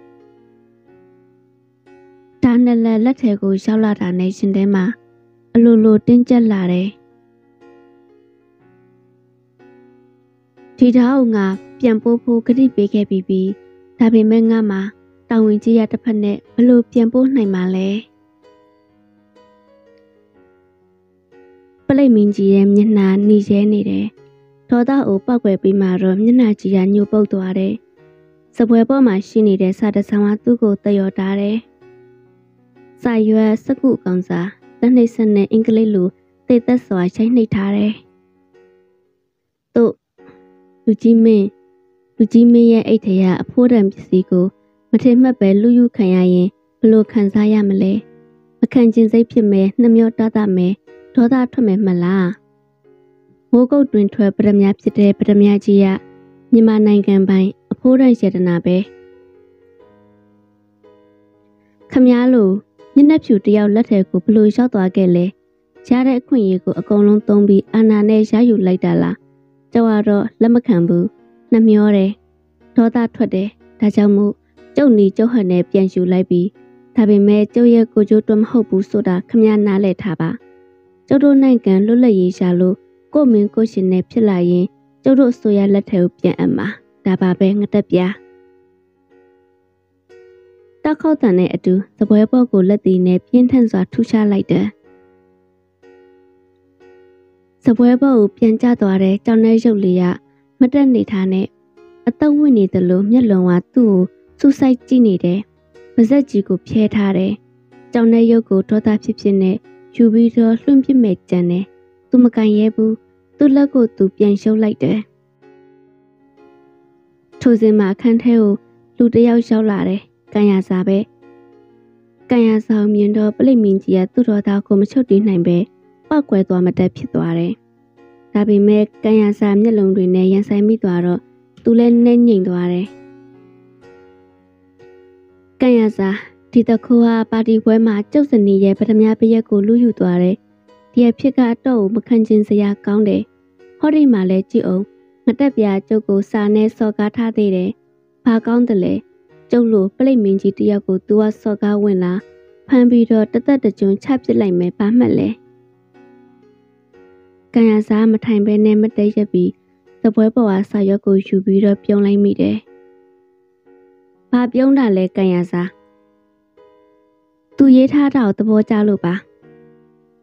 ဒါနဲ့လက်လက်ထဲကိုရောက်လာတာနဲ့ရှင်ထဲမှာအလိုလိုတင်းကျပ်လာတယ်ဒီတော့ငါပြန်ပို့ဖို့ဂတိပေးခဲ့ပြီးပြီဒါပေမဲ့ငါမှာတာဝန်ကြီးရတစ်ဖက်နဲ့ဘလို့ပြန်ပို့နိုင်မှာလဲပလိတ်မင်းကြီးရဲ့မျက်နှာနှီးရဲနေတယ်ဒေါသအိုပောက်ွယ်ပြီးမှတော့မျက်နှာကြီးကညှို့ပုတ်သွားတယ်စပွဲပေါ်မှာရှိနေတဲ့စာတဆောင်ကသူ့ကိုတယောတာတယ်စာရွက်စကုအကောင်စားလက်နှိပ်ဆက်နဲ့အင်္ဂလိပ်လိုသေသက်စွာရိုက်နှိပ်ထားတယ်သူ့လူကြီးမင်းလူကြီးမင်းရဲ့အိတ်ထရအဖိုးတန်ပစ္စည်းကိုမထင်မှတ်ပဲလူယူခံရရင်ဘလို့ခံစားရမလဲမခံကျင်စိတ်ဖြစ်မယ်နှမျောတတမယ်ဒေါသထွက်မယ်မလားမိုးကုတ်တွင်ထွက်ပရမများဖြစ်တဲ့ပရမများကြီးကမြန်မာနိုင်ငံပိုင်အဖိုးတန်စေတနာပဲခမားလိုမျက်နှာဖြူတယောက်လက်ထဲကိုဘလို့ရောက်သွားခဲ့လဲရတဲ့အခွင့်အရေးကိုအကုန်လုံးသုံးပြီးအာဏာနဲ့ရယူလိုက်တာလားကျော်ကတော့လက်မခံဘူးနှမျောတယ်ဒေါသထွက်တယ်ဒါကြောင့်မို့ကျုပ်နီကျုပ်ဟန်နဲ့ပြန်ယူလိုက်ပြီးဒါပေမဲ့ကျုပ်ရဲ့ကိုကျိုးတွမဟုတ်ဘူးဆိုတာခမားနားလည်ထားပါကျုပ်တို့နိုင်ငံလွတ်လပ်ရေးရှာလို့ကိုမင်းကိုရှင်နဲ့ဖြစ်လာရင်ကျုပ်တို့ဆိုရလက်ထဲကိုပြန်အပ်မှာဒါပါပဲငတက်ပြားတောက်ခေါက်တန်တဲ့အတူသပွဲပေါ်ကိုလက်သေးနဲ့ပြင်းထန်စွာထူချလိုက်တယ်သပွဲပေါ်ကိုပြန်ကျသွားတဲ့ကြောင်တဲ့ရုပ်လေးကမတက်နေထားနဲ့အသက်ဝင်နေသလိုမျက်လုံးကသူ့ကိုစူးစိုက်ကြည့်နေတယ်ပါဇက်ကြီးကိုဖျဲထားတယ်ကြောင်တဲ့ရုပ်ကိုဒေါသဖြစ်ဖြစ်နဲ့ယူပြီးတော့လွှင့်ပစ်မဲ့ကြံတယ်သူမကန်ရဲဘူးသူ့လက်ကိုသူပြန်ရှုပ်လိုက်တယ်ထိုစဉ်မှာအခန်းထဲကိုလူတယောက်ရောက်လာတယ်ကန်ရစာပဲကန်ရစာမြင်တော့ပလိတ်မင်းကြီးကသူ့တော်သားကိုမချုပ်တီးနိုင်ပဲပောက်ကွဲသွားမတတ်ဖြစ်သွားတယ်ဒါပေမဲ့ကန်ရစာမျက်လုံးတွေနဲ့ရန်ဆိုင်မိသွားတော့သူလည်းနှဲ့ငိမ့်သွားတယ်ကန်ရစာဒီတခိုးဟာပါတီပွဲမှာကျုပ်စနီရဲ့ပထမပရက်ကိုလူယူသွားတယ်ဒီအဖြစ်ကတော့မခံကျင်စရာကောင်းတယ်ဟောဒီမှာလဲကြည့်အောင်ငတက်ပြားကျုပ်ကိုစာနဲ့စော်ကားထားသေးတယ်ဘာကောင်းတယ်လဲကျုပ်လိုပလိတ်မင်းကြီးတယောက်ကိုသူကစော်ကားဝင်လာဖမ်းပြီးတော့တသက်တကြွချပစ်လိုက်မယ်ဘာမှတ်လဲကန်ရစာမထိုင်ပဲနဲ့မတိတ်ရက်ပြီးသပွဲပေါ်ကစာရွက်ကိုယူပြီးတော့ပြုံးလိုက်မိတယ်ဘာပြုံးတာလဲကန်ရစာသူရေးထားတာကိုသဘောကျလို့ပါ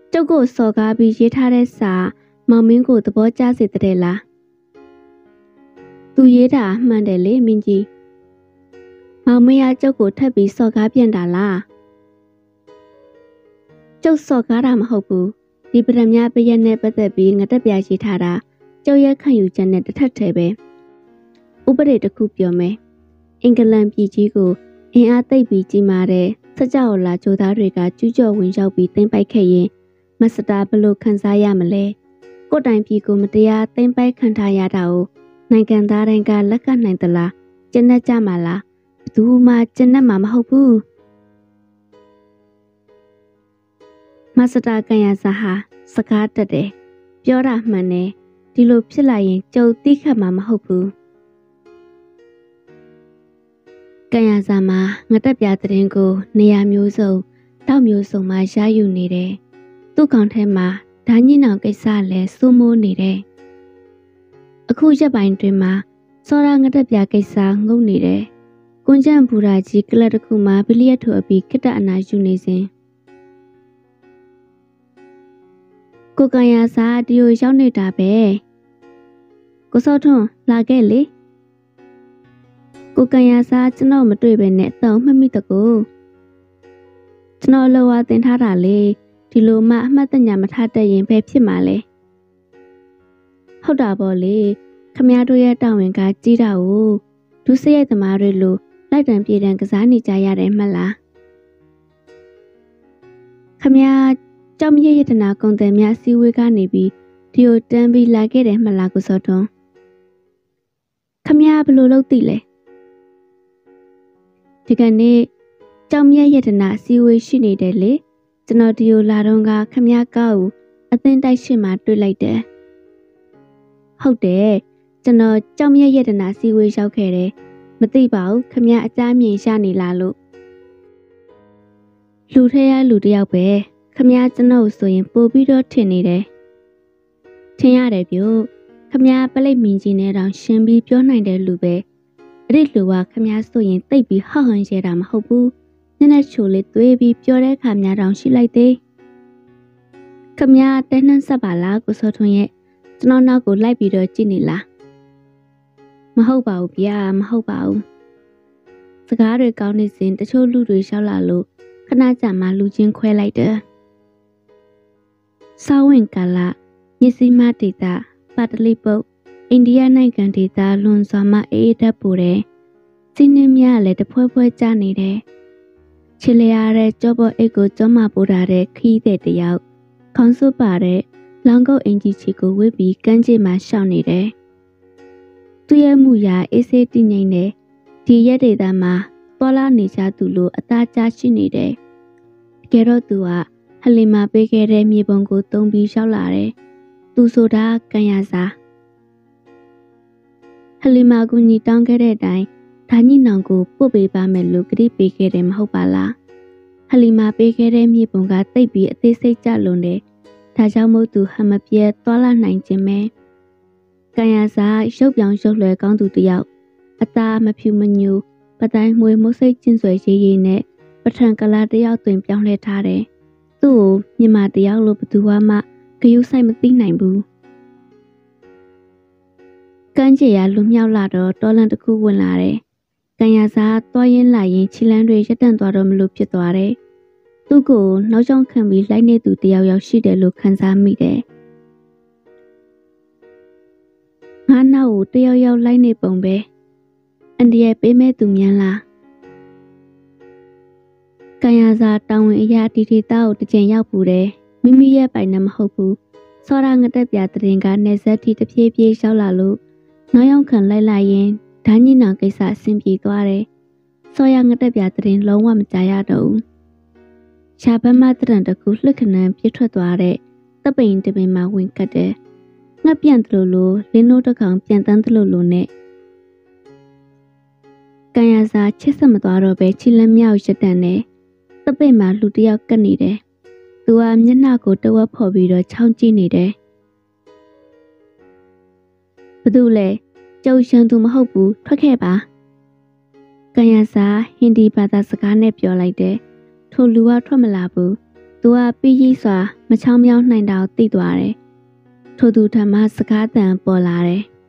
ကျုပ်ကိုစော်ကားပြီးရေးထားတဲ့စာမောင်မင်းကိုသဘောကျစေတဲ့လားသူရေးတာမှန်တယ်လေမင်းကြီးမောင်မင်းကကျုပ်ကိုထပ်ပြီးစော်ကားပြန်တာလားကျုပ်စော်ကားတာမဟုတ်ဘူးဒီပရမပရက်နဲ့ပတ်သက်ပြီးငတက်ပြရေးထားတာကျုပ်ရဲ့ခံယူချက်နဲ့တစ်ထပ်တည်းပဲဥပဒေတစ်ခုပြောမယ်အင်္ဂလန်ပြည်ကြီးကိုအင်အားသိပ်ပြီးကြီးမားတဲ့စကြဝဠာကြိုးသားတွေကကျူးကျော်ဝင်ရောက်ပြီးသိမ်းပိုက်ခဲ့ရင်မစတာဘလို့ခံစားရမလဲကိုယ်တိုင်ပြည်ကိုမတရားသိမ်းပိုက်ခံထားရတာကိုနိုင်ငံသားတိုင်းကလက်ကနိုင်သလားကျဉ်းကြမှာလားဘယ်သူမှကျဉ်းမှာမဟုတ်ဘူးမစတာကန်ရစာဟာစကားတက်တယ်ပြောတာမှန်တယ်ဒီလိုဖြစ်လာရင်ကြုံတိခတ်မှာမဟုတ်ဘူးကန်ရစာမှာငတက်ပြတဲ့ကိုနေရာမျိုးစုံတောက်မျိုးစုံမှာရယူနေတယ်သူ့ကောင်ထဲမှာဓာညင်အောင်ကိစ္စလည်းစိုးမိုးနေတယ်အခုရက်ပိုင်းတွင်မှာစောရငတက်ပြကိစ္စငုံနေတယ်ကွန်ကျန့်ဘူရာကြီးကလပ်တစ်ခုမှာဘီလီယက်ထိုအပြီးခိတ္တအနာယူနေစဉ်ကိုကန်ရစာဒီကိုရောက်နေတာပဲကိုစောထွန်းလာခဲ့လေကိုကန်ရစာကျွန်တော်မတွေ့ပဲနဲ့တောင်းမှတ်မိတကူကျွန်တော်လောဝတင်ထားတာလေဒီလိုမှအမှတ်တညာမထားတတ်ရင်ပဲဖြစ်မှာလေဟုတ်တာပေါ့လေခမရတို့ရဲ့တာဝန်ကကြီးတာကိုဒုစရိုက်သမားတွေလိုလိုက်တံပြေတံကစားနေကြရတယ်မှတ်လားခမရကြောင်မြရရတနာကုံတယ်များစီဝေးကနေပြီးဒီကိုတန်းပြီးလာခဲ့တယ်မှတ်လားကိုစောထွန်းခမရဘလို့လုပ်သိလဲဒီကနေ့ကြောင်မြရတနာစီဝေးရှိနေတယ်လေကျွန်တော်ဒီကိုလာတော့ကခမရကောက်အသင်းတိုက်ရှိမှတွေ့လိုက်တယ်ဟုတ်တယ်ကျွန်တော်ကြောင်မြရတနာစီဝေးရောက်ခဲ့တယ်မသိပါဘူးခမရအကြမ်းမြင်ရှာနေလားလို့လူထဲရလူတယောက်ပဲခမရကျွန်တော်ဆိုရင်ပို့ပြီးတော့ထင်နေတယ်ထင်ရတယ်ပြို့ခမရပလိတ်မင်းကြီးနဲ့တောင်ရှင်ပြီးပြောနိုင်တဲ့လူပဲအဲ့ဒီလူကခမရဆိုရင်တိတ်ပြီးဟောက်ဟန်ရဲတာမဟုတ်ဘူးနည်းနည်းချိုလေးသွေးပြီးပြောတဲ့ခါများတောင်ရှိလိုက်သေးခမရတဲနှန်းဆက်ပါလားကိုစောထွန်းရဲ့ကျွန်တော်နောက်ကိုလိုက်ပြီးတော့ကြည့်နေလားမဟုတ်ပါဘူးဗျာမဟုတ်ပါဘူးစကားတွေကောင်းနေစဉ်တချို့လူတွေရှောက်လာလို့ခဏကြာမှလူချင်းခွဲလိုက်တယ်စာဝင်ကာလမြစ်စီမဒေတာပါတလိပုတ်အိန္ဒိယနိုင်ငံဒေတာလွန်စွာမှအေးတက်ပိုတယ်စီးနှင်းများလည်းတဖွဲဖွဲကျနေတယ်ချစ်လျားတဲ့ကြောပေါ်အိတ်ကိုကြောမပိုးထားတဲ့ခီးတဲ့တယောက်ခေါင်းစွပ်ပါတဲ့လောင်ကုတ်အင်ကြီးချီကိုဝစ်ပြီးကမ်းခြေမှာရှောင်နေတယ်သူ့ရဲ့မူရာအေးဆေးတည်ငြိမ်တယ်ဒီရက်ဒေတာမှာပေါ်လာနေကြသူလိုအသားကျရှိနေတယ်တကယ်တော့သူကဟလီမာပေးခဲ့တဲ့မြေပုံကိုတုံးပြီးရောက်လာတယ်သူဆိုတာကန်ရစာဟလီမာကူညီတောင်းခဲ့တဲ့အတိုင်းဓာညိနောင်ကိုပို့ပေးပါမယ်လို့ကတိပေးခဲ့တယ်မဟုတ်ပါလားဟလီမာပေးခဲ့တဲ့မြေပုံကတိတ်ပြီးအသေးစိတ်ကြလွန်တယ်ဒါကြောင့်မို့သူဟမပြဲသွားလာနိုင်ခြင်းပဲကန်ရစာရုပ်ပြောင်ရုပ်လွယ်ကောင်းသူတယောက်အသားမဖြူမညူပတိုင်းမွေမိုးစိတ်ကျင်းဆွဲရေးရေးနဲ့ပထံကလာတယောက်တွင်ပြောင်းလဲထားတယ်သူ့ကိုမြမတယောက်လို့ဘသူမှဂယုဆိုင်မသိနိုင်ဘူးကမ်းခြေရလူမြောက်လာတော့တော်လန်တစ်ခုဝင်လာတယ်ကန်ရစာသွားရင်လာရင်ခြေလမ်းတွေရက်တန့်သွားတော့မလို့ဖြစ်သွားတယ်သူ့ကိုနောက်ကျောင်းခံပြီးလိုက်နေသူတယောက်ယောက်ရှိတယ်လို့ခံစားမိတယ်ငါနောက်ကိုတယောက်ယောက်လိုက်နေပုံပဲအန်ဒီရဲ့ပေးမဲ့သူမြန်လားကန်ရစာတောင်းဝင်အရာဒီဒေတာကိုတစ်ချိန်ရောက်ပူတယ်မိမိရဲ့ပိုင်နဲ့မဟုတ်ဘူးစောရငတက်ပြတဲ့ရင်ကနေဆက်တီတပြေးပြေးရောက်လာလို့နောက်ရောက်ခံလိုက်လိုက်ရင်ဓာညင်နောင်ကိစ္စအဆင်ပြေသွားတယ်စောရငတက်ပြတဲ့ရင်လုံးဝမကြရတော့ဘူးရှားပမတရံတကူလှခဏံပြစ်ထွက်သွားတဲ့တပိန်တပင်မှာဝင်ကတ်တယ်ငှက်ပြန်တလို့လို့လင်းတို့တစ်ကောင်ပြန်တန်းတလို့လို့နဲ့ကန်ရစာချစ်ဆက်မသွားတော့ပဲချီလန်းမြောက်ရတန်နဲ့တပိန်မှာလူတယောက်ကတ်နေတယ်သူကမျက်နှာကိုတဝက်ဖော်ပြီးတော့ချောင်းကြည့်နေတယ်ဘသူလဲကျုပ်ရှန်သူမဟုတ်ဘူးထွက်ခဲ့ပါကန်ရစာဟင်ဒီဘာသာစကားနဲ့ပြောလိုက်တယ်ထိုလူကထွက်မလာဘူးသူကပြီးကြီးစွာမချောင်းမြောင်းနိုင်တာကိုသိသွားတယ်။ထို့သူထံမှစကားတန်ပေါ်လာတယ်။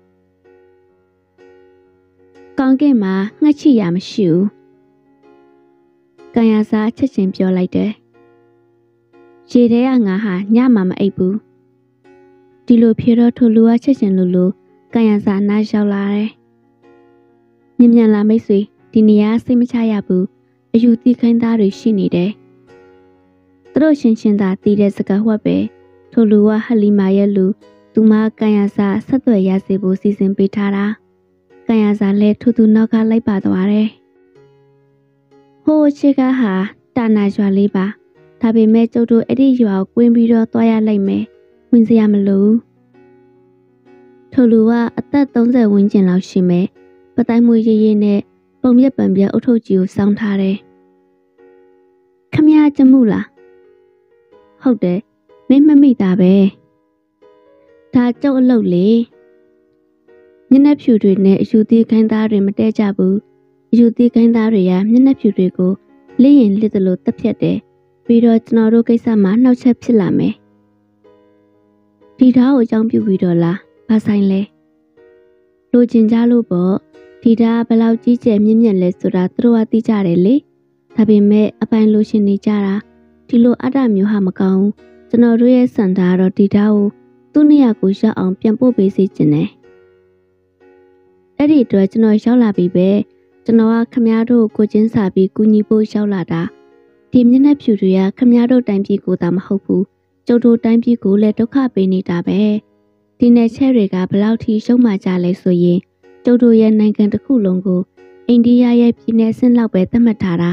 ကောင်းကင်မှာငှက်ချီရမရှိဘူး။ကန်ရစားချက်ချင်းပြောလိုက်တယ်။ရေထဲကငါဟာညမှမအိပ်ဘူး။ဒီလိုဖြစ်တော့ထိုလူကချက်ချင်းလိုလိုကန်ရစားနားရောက်လာတယ်။မြင်မြန်လာမိတ်ဆွေဒီနေရာစိတ်မချရဘူး။အယူသီးခိုင်းသားတွေရှိနေတယ်။သူတို့ရှင်ရှင်သာတည်တဲ့စကားဝတ်ပဲထိုလူကဟလီမာရဲ့လူသူမကန်ရစာဆက်သွယ်ရစေဖို့စီစဉ်ပေးထားတာကန်ရစာလည်းထူထူနောက်ကလိုက်ပါသွားတယ်ဟိုးချစ်ကဟာတာနာရွာလေးပါဒါပေမဲ့ကျုပ်တို့အဲ့ဒီရွာကိုကွင်းပြီးတော့သွားရလိုက်မယ်ဝင်စရာမလိုထိုလူကအသက်သုံးဆယ်ဝန်းကျင်လောက်ရှိမယ်ပတိုင်းမွေရေးရေးနဲ့ပုံပြက်ပံပြက်အုတ်ထုပ်ကြီးကိုစောင်းထားတယ်ခမရကြမှုလားဟုတ်တယ်မင်းမမိတာပဲဒါကျုပ်အလုပ်လေမျက်နှာဖြူတွေနဲ့အယူသီးခိုင်းသားတွေမတဲကြဘူးအယူသီးခိုင်းသားတွေကမျက်နှာဖြူတွေကိုလိရင်လစ်သလိုတက်ဖြတ်တယ်ပြီးတော့ကျွန်တော်တို့ကိစ္စမှာနှောက်ချက်ဖြစ်လာမယ်ဒီဓာတ်ကိုအကြောင်းပြုပြီးတော့လားဘာဆိုင်လဲလိုချင်ကြလို့ပေါ့ဒီဓာတ်ဘယ်လောက်ကြီးကျယ်မြင့်မြတ်လဲဆိုတာသူတို့ကသိကြတယ်လေဒါပေမဲ့အပိုင်လိုရှင်နေကြတာဒီလိုအတ္တမျိုးဟာမကောင်းဘူးကျွန်တော်တို့ရဲ့စံတာကတော့ဒီဓာတ်ကိုသူ့နေရာကိုရောက်အောင်ပြန်ပို့ပေးစေချင်တယ်အဲ့ဒီအတွက်ကျွန်တော်ရောက်လာပြီပဲကျွန်တော်ကခမည်းတော်ကိုချင်းစာပြီးကူညီဖို့ရောက်လာတာဒီမျက်နှာဖြူတွေကခမည်းတော်တိုင်းပြည်ကိုသာမဟုတ်ဘူးကျုပ်တို့တိုင်းပြည်ကိုလည်းဒုက္ခပေးနေတာပဲဒီနယ်ချဲတွေကဘလောက်ထိရှုံးမှကြလဲဆိုရင်ကျုပ်တို့ရဲ့နိုင်ငံတစ်ခုလုံးကိုအိန္ဒိယရဲ့ပြည်နယ်ဆင့်လောက်ပဲသတ်မှတ်ထားတာ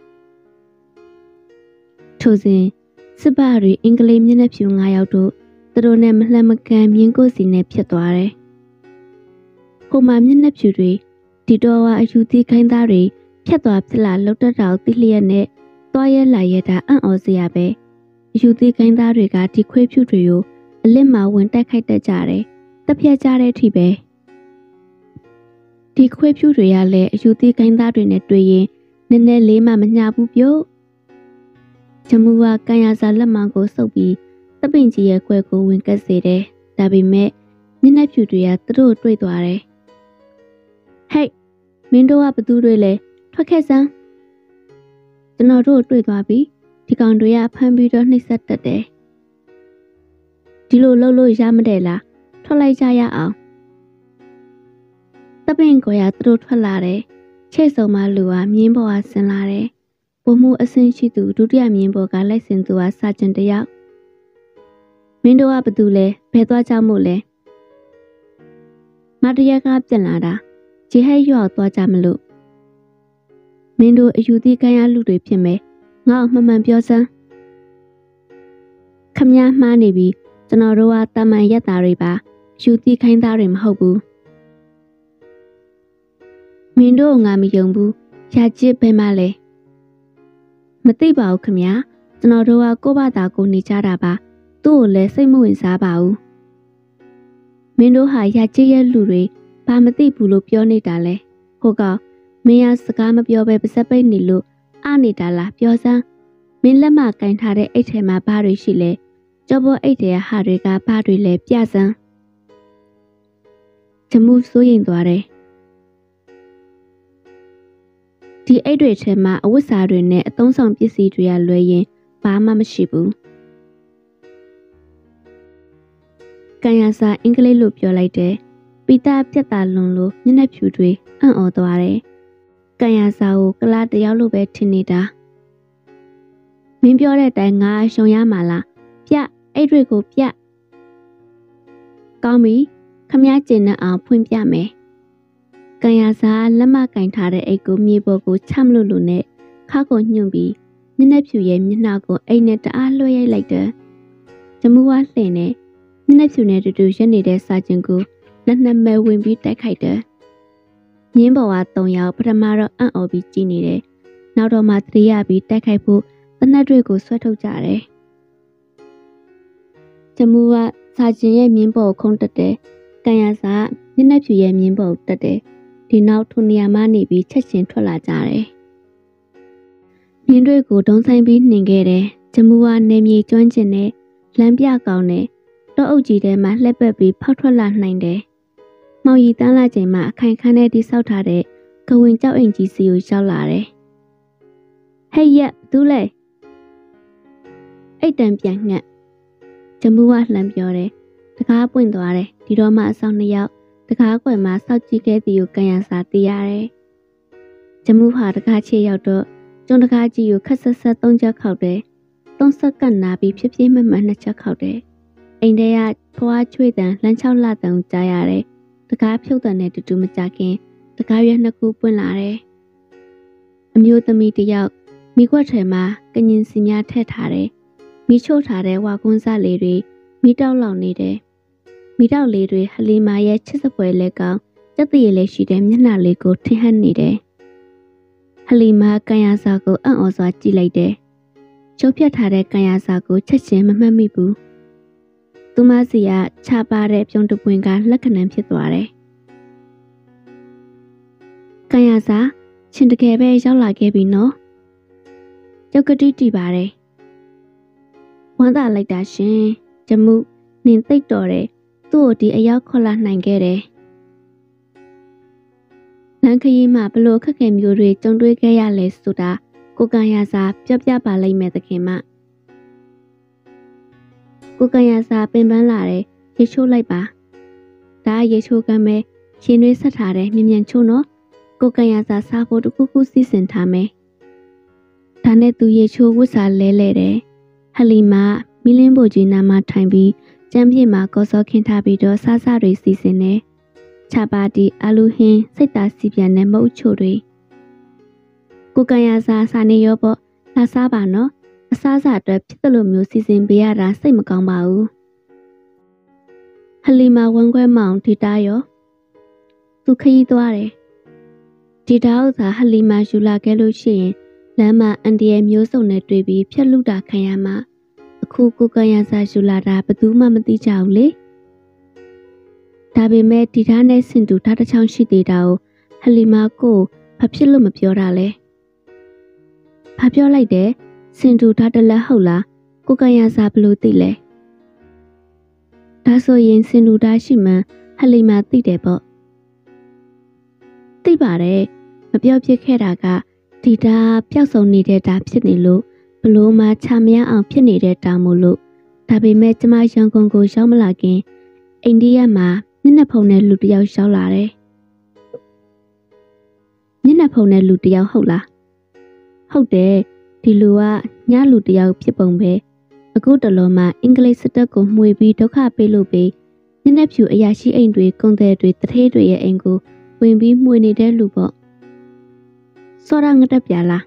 ထို့စဉ်စစ်ပါရီအင်္ဂလိပ်မျက်နှာဖြူ၅ယောက်တို့သူတို့နဲ့မလှမ်းမကမ်းမြင်းကိုစီနဲ့ဖြစ်သွားတယ်။ဟိုမှာမျက်နှာဖြူတွေဒီတော့ကအယူသီးခိုင်းသားတွေဖြတ်သွားဖြစ်လာလှုပ်တက်တာကိုသိလျက်နဲ့သွားရဲလာရဲတာအံ့ဩစရာပဲ။အယူသီးခိုင်းသားတွေကဒီခွေးဖြူတွေကိုအလစ်မှာဝင်တိုက်ခိုက်တတ်ကြတယ်။တက်ဖြတ်ကြတဲ့အထိပဲ။ဒီခွေးဖြူတွေကလည်းအယူသီးခိုင်းသားတွေနဲ့တွေ့ရင်နည်းနည်းလေးမှမညာဘူးပြုတ်။ချမူကကန်ရစာလက်မောင်းကိုစုပ်ပြီးတပင်ကြီးရဲ့ခွဲကိုဝင်ကပ်စေတယ်။ဒါပေမဲ့မျက်နှာဖြူတွေကသူတို့တွေ့သွားတယ်။ဟဲ့မင်းတို့ကဘသူတွေလဲထွက်ခဲ့စမ်းကျွန်တော်တို့တွေ့သွားပြီဒီကောင်တွေကဖမ်းပြီးတော့နှိပ်စက်တတ်တယ်။ဒီလိုလှုပ်လို့ရမတဲ့လားထွက်လိုက်ကြရအောင်။တပင်ကိုရသူတို့ထွက်လာတယ်။ချဲ့စုံမလူကမြင်းပေါ်ကဆင်းလာတယ်။ပုံမှုအဆင့်ရှိသူဒုတိယမြင်းပေါ်ကလိုက်စင်သူကစာကျင်တယောက်မင်းတို့ကဘသူလဲဘယ်သွားကြမို့လဲမတရကပြန်လာတာဂျေဟဲ့ရွာသွားကြမလို့မင်းတို့အယူသီးခိုင်းရလူတွေဖြစ်မယ်ငါ့ကိုမှန်မှန်ပြောစမ်းခမည်းမှားနေပြီကျွန်တော်တို့ကတာမန်ရက်သားတွေပါအယူသီးခိုင်းသားတွေမဟုတ်ဘူးမင်းတို့ကငါမယုံဘူးရာချစ်ဘယ်မှလဲမသိပါဘူးခမည်းကျွန်တော်တို့ကကိုယ့်ဘာသာကိုနေကြတာပါသူ့ကိုလည်းစိတ်မဝင်စားပါဘူးမင်းတို့ဟာရချစ်ရဲ့လူတွေဘာမသိဘူးလို့ပြောနေတာလဲဟိုကောင်မင်းကစကားမပြောဘဲပါစက်ပိတ်နေလို့အနေတာလားပြောစမ်းမင်းလက်မကင်ထားတဲ့အိတ်ထဲမှာဘာတွေရှိလဲကြောပေါ်အိတ်ထဲဟာတွေကဘာတွေလဲပြစမ်းချမှုစိုးရင်သွားတယ်ဒီအိတ်တွေထဲမှာအဝတ်စားတွေနဲ့အသုံးဆောင်ပစ္စည်းတွေကလွဲရင်ဘာမှမရှိဘူးကန်ရစာအင်္ဂလိပ်လိုပြောလိုက်တယ်ပီတာပြက်တာလွန်လို့မျက်နှာဖြူတွေအံ့ဩသွားတယ်ကန်ရစာကိုကလာတယောက်လိုပဲထင်နေတာမင်းပြောတဲ့အတိုင်းငါရှုံရမှာလားပြအိတ်တွေကိုပြကောင်းပြီခမည်းကျင်တဲ့အောင်ဖွင့်ပြမယ်ကန်ရစာလက်မကင်ထားတဲ့အိတ်ကိုမြေပေါ်ကိုချမလို့လို့နဲ့ခါကိုညှွန့်ပြီးမျက်နှာဖြူရဲ့မျက်နှာကိုအိတ်နဲ့တအားလွှဲရိုက်လိုက်တယ်ဂျမူဝါလှင်နဲ့မျက်နှာဖြူနဲ့တူတူရက်နေတဲ့စာကျင်ကိုလက်နှမဲဝင်ပြီးတိုက်ခိုက်တယ်။မြင်းပေါ်ကသုံးယောက်ပထမတော့အံ့ဩပြီးကြည့်နေတယ်။နောက်တော့မှသတိရပြီးတိုက်ခိုက်ဖို့တနက်တွေကိုဆွဲထုတ်ကြတယ်။ဂျမူကစာကျင်ရဲ့မြင်းပေါ်ကိုခုံတက်တယ်။ကန်ရစာမျက်နှာဖြူရဲ့မြင်းပေါ်ကိုတက်တယ်။ဒီနောက်ထိုနေရာမှနေပြီးချက်ချင်းထွက်လာကြတယ်။မြင်းတွေကိုဒုံဆိုင်ပြီးနှင်ခဲ့တယ်။ဂျဂျမူဝါနေမြေကျွမ်းကျင်တဲ့လမ်းပြကောင်းတဲ့တောအုပ်ကြီးထဲမှာလှည့်ပတ်ပြီးဖောက်ထွက်လာနိုင်တယ်။မောင်ရီတန်းလာချိန်မှာအခိုင်ခန့်နဲ့တိဆောက်ထားတဲ့ကဝင်ကြောက်အိမ်ကြီးစီကိုရောက်လာတယ်။ဟဲ့ရက်သူလဲအိတ်တန်ပြန်ငှက်ဂျမူဝါလှမ်းပြောတယ်။တကားပွင့်သွားတယ်ဒီတော့မှအဆောင်နှစ်ယောက်တကားကွယ်မှာစောက်ကြည့်ခဲ့သည်ကိုကန်ရစာသိရတယ်။ဂျမူဟာတကားချေရောက်တော့ကျွန်းတကားကြီးကိုခက်ဆက်ဆက်သုံးချက်ခောက်တယ်။သုံးဆက်ကတ်နာပြီးဖြစ်ဖြစ်မှတ်မှတ်နှစ်ချက်ခောက်တယ်။အိမ်ထဲကဖွားချွေတန်လမ်းချောက်လာတန်ကိုကြားရတယ်။တကားဖြုတ်တန်နဲ့တူတူမကြခင်တကားရွက်နှစ်ခုပွင့်လာတယ်။အမျိုးသမီးတစ်ယောက်မိခွက်ထဲမှာကညင်စီများထည့်ထားတယ်။မိချို့ထားတဲ့ဝါကွန်းစားလေးတွေမိတောက်လောင်နေတယ်။မိတောက်လေးတွေဟလီမာရဲ့ချစ်စပွဲလက်ကောင်ကြက်တရေလေးရှိတဲ့မျက်နှာလေးကိုထင်ဟပ်နေတယ်။ဟလီမာကန်ရစာကိုအံ့ဩစွာကြည့်လိုက်တယ်။ချုပ်ဖြတ်ထားတဲ့ကန်ရစာကိုချက်ချင်းမမှတ်မိဘူး။သူမစီကခြားပါတဲ့ပြုံးတပွင့်ကလက်ခဏန်းဖြစ်သွားတယ်။ကန်ရစာချင်းတကယ်ပဲရောက်လာခဲ့ပြီနော်။ကြောက်ကတိတီပါတယ်။ဝမ်းသာလိုက်တာရှင်။ဂျမုနင်သိတ်တော်တယ်သူ့ကိုဒီအရောက်ခေါ်လာနိုင်ခဲ့တယ်။လမ်းခရီးမှာဘလို့ခက်ခဲမျိုးတွေကြုံတွေ့ခဲ့ရလဲဆိုတာကိုကန်ရစာပြောပြပါလိမ့်မယ်သခင်မကိုကန်ရစာပင်ပန်းလာတယ်ရေချိုးလိုက်ပါဒါရေချိုးကမ်းပဲရှင်တွေဆက်ထားတယ်မြ мян ချိုးနော်ကိုကန်ရစာစားဖို့တခုခုစီစဉ်ထားမယ်ဒါနဲ့သူရေချိုးဝတ်စာလဲလဲတယ်ဟလီမာမီလင်းဘိုကြီးနာမှာထိုင်ပြီးကျမ်းပြေမှာကောစောခင်းထားပြီးတော့စားစားတွေစီစဉ်တယ်ချာပါတီအာလူဟင်းစိတ်သားစီပြန်တဲ့မုတ်ချိုတွေကိုကန်ရစာစာနေရောပေါ့လာစားပါနော်အစားစားအတွက်ဖြစ်တယ်လို့မျိုးစီစဉ်ပေးရတာစိတ်မကောင်းပါဘူးဟလီမာဝမ်းခွဲမောင်ဒီတာရောသူခရီးသွားတယ်ဒီတာဥစ္စာဟလီမာယူလာခဲ့လို့ရှိရင်လမ်းမှာအန်ဒီရဲ့မျိုးစုံနဲ့တွေ့ပြီးဖြက်လူတာခံရမှာအခုကိုကန်ရစာယူလာတာဘယ်သူမှမသိကြဘူးလေဒါပေမဲ့ဒီသားနဲ့စင်တူဓာတ်တစ်ချောင်းရှိသေးတာကိုဟလီမာကိုဘာဖြစ်လို့မပြောတာလဲဘာပြောလိုက်တယ်စင်တူဓာတ်တလက်ဟုတ်လားကိုကန်ရစာဘလို့သိလဲဒါဆိုရင်စင်တူဓာတ်ရှိမှဟလီမာသိတယ်ပေါ့သိပါတယ်မပြောဖြစ်ခဲ့တာကဒီဓာတ်ပျောက်ဆုံးနေတဲ့ဓာတ်ဖြစ်နေလို့ဘလို့မှချမရအောင်ဖြစ်နေတဲ့တောင်မို့လို့ဒါပေမဲ့ကျမရန်ကုန်ကိုရောက်မလာခင်အိန္ဒိယမှာမျက်နှာဖုံနဲ့လူတစ်ယောက်ရောက်လာတယ်မျက်နှာဖုံနဲ့လူတစ်ယောက်ဟုတ်လားဟုတ်တယ်ဒီလူကညလူတစ်ယောက်ဖြစ်ပုံပဲအခုတလောမှာအင်္ဂလိပ်စစ်တပ်ကိုမှွေပြီးဒုက္ခပေးလို့ပြီးမျက်နှာဖြူအရာရှိအိမ်တွေကုန်သည်တွေတထေးတွေရဲ့အိမ်ကိုဝင်ပြီးမှွေနေတဲ့လူပေါ့စောရငတက်ပြလား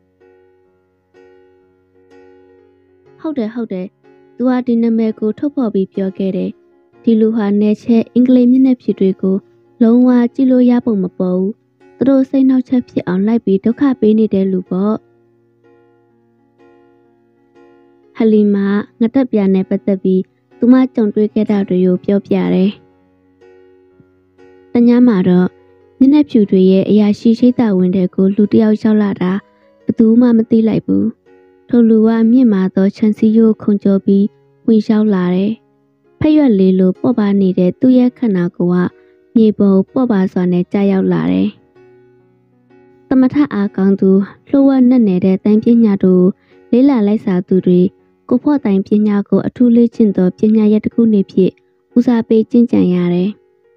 ဟုတ်တယ်ဟုတ်တယ်သူကဒီနာမည်ကိုထုတ်ဖော်ပြီးပြောခဲ့တယ်ဒီလူဟာနယ်ချဲအင်္ဂလိပ်မျက်နှာဖြူတွေကိုလုံးဝကြည့်လို့ရပုံမပေါ်ဘူးသူတို့စိတ်နှောက်ချက်ဖြစ်အောင်လိုက်ပြီးဒုက္ခပေးနေတဲ့လူပေါ့ဟလီမာငတက်ပြနဲ့ပတ်သက်ပြီးသူမကြုံတွေ့ခဲ့တာတွေကိုပြောပြတယ်တညမှာတော့မျက်နှာဖြူတွေရဲ့အရာရှိရှိတာဝင်တဲ့ကိုလူတစ်ယောက်ရောက်လာတာဘယ်သူမှမသိလိုက်ဘူးထိုလူကမြင့်မာသောခြံစည်းရိုးခုန်ကျော်ပြီးဝင်ရောက်လာတယ်ဖက်ရွက်လေးလိုပေါ့ပါနေတဲ့သူ့ရဲ့ခန္ဓာကိုယ်ကမြေပေါ်ပေါ့ပါစွာနဲ့ကြာရောက်လာတယ်။သမထအားကောင်းသူလှုပ်ဝက်နဲ့နေတဲ့တိုင်းပညာတို့လေးလာလိုက်စာသူတွေကိုဖို့တိုင်းပညာကိုအထူးလေ့ကျင့်သောပညာရပ်တစ်ခုနေဖြစ်ဦးစားပေးကျင့်ကြံရတယ်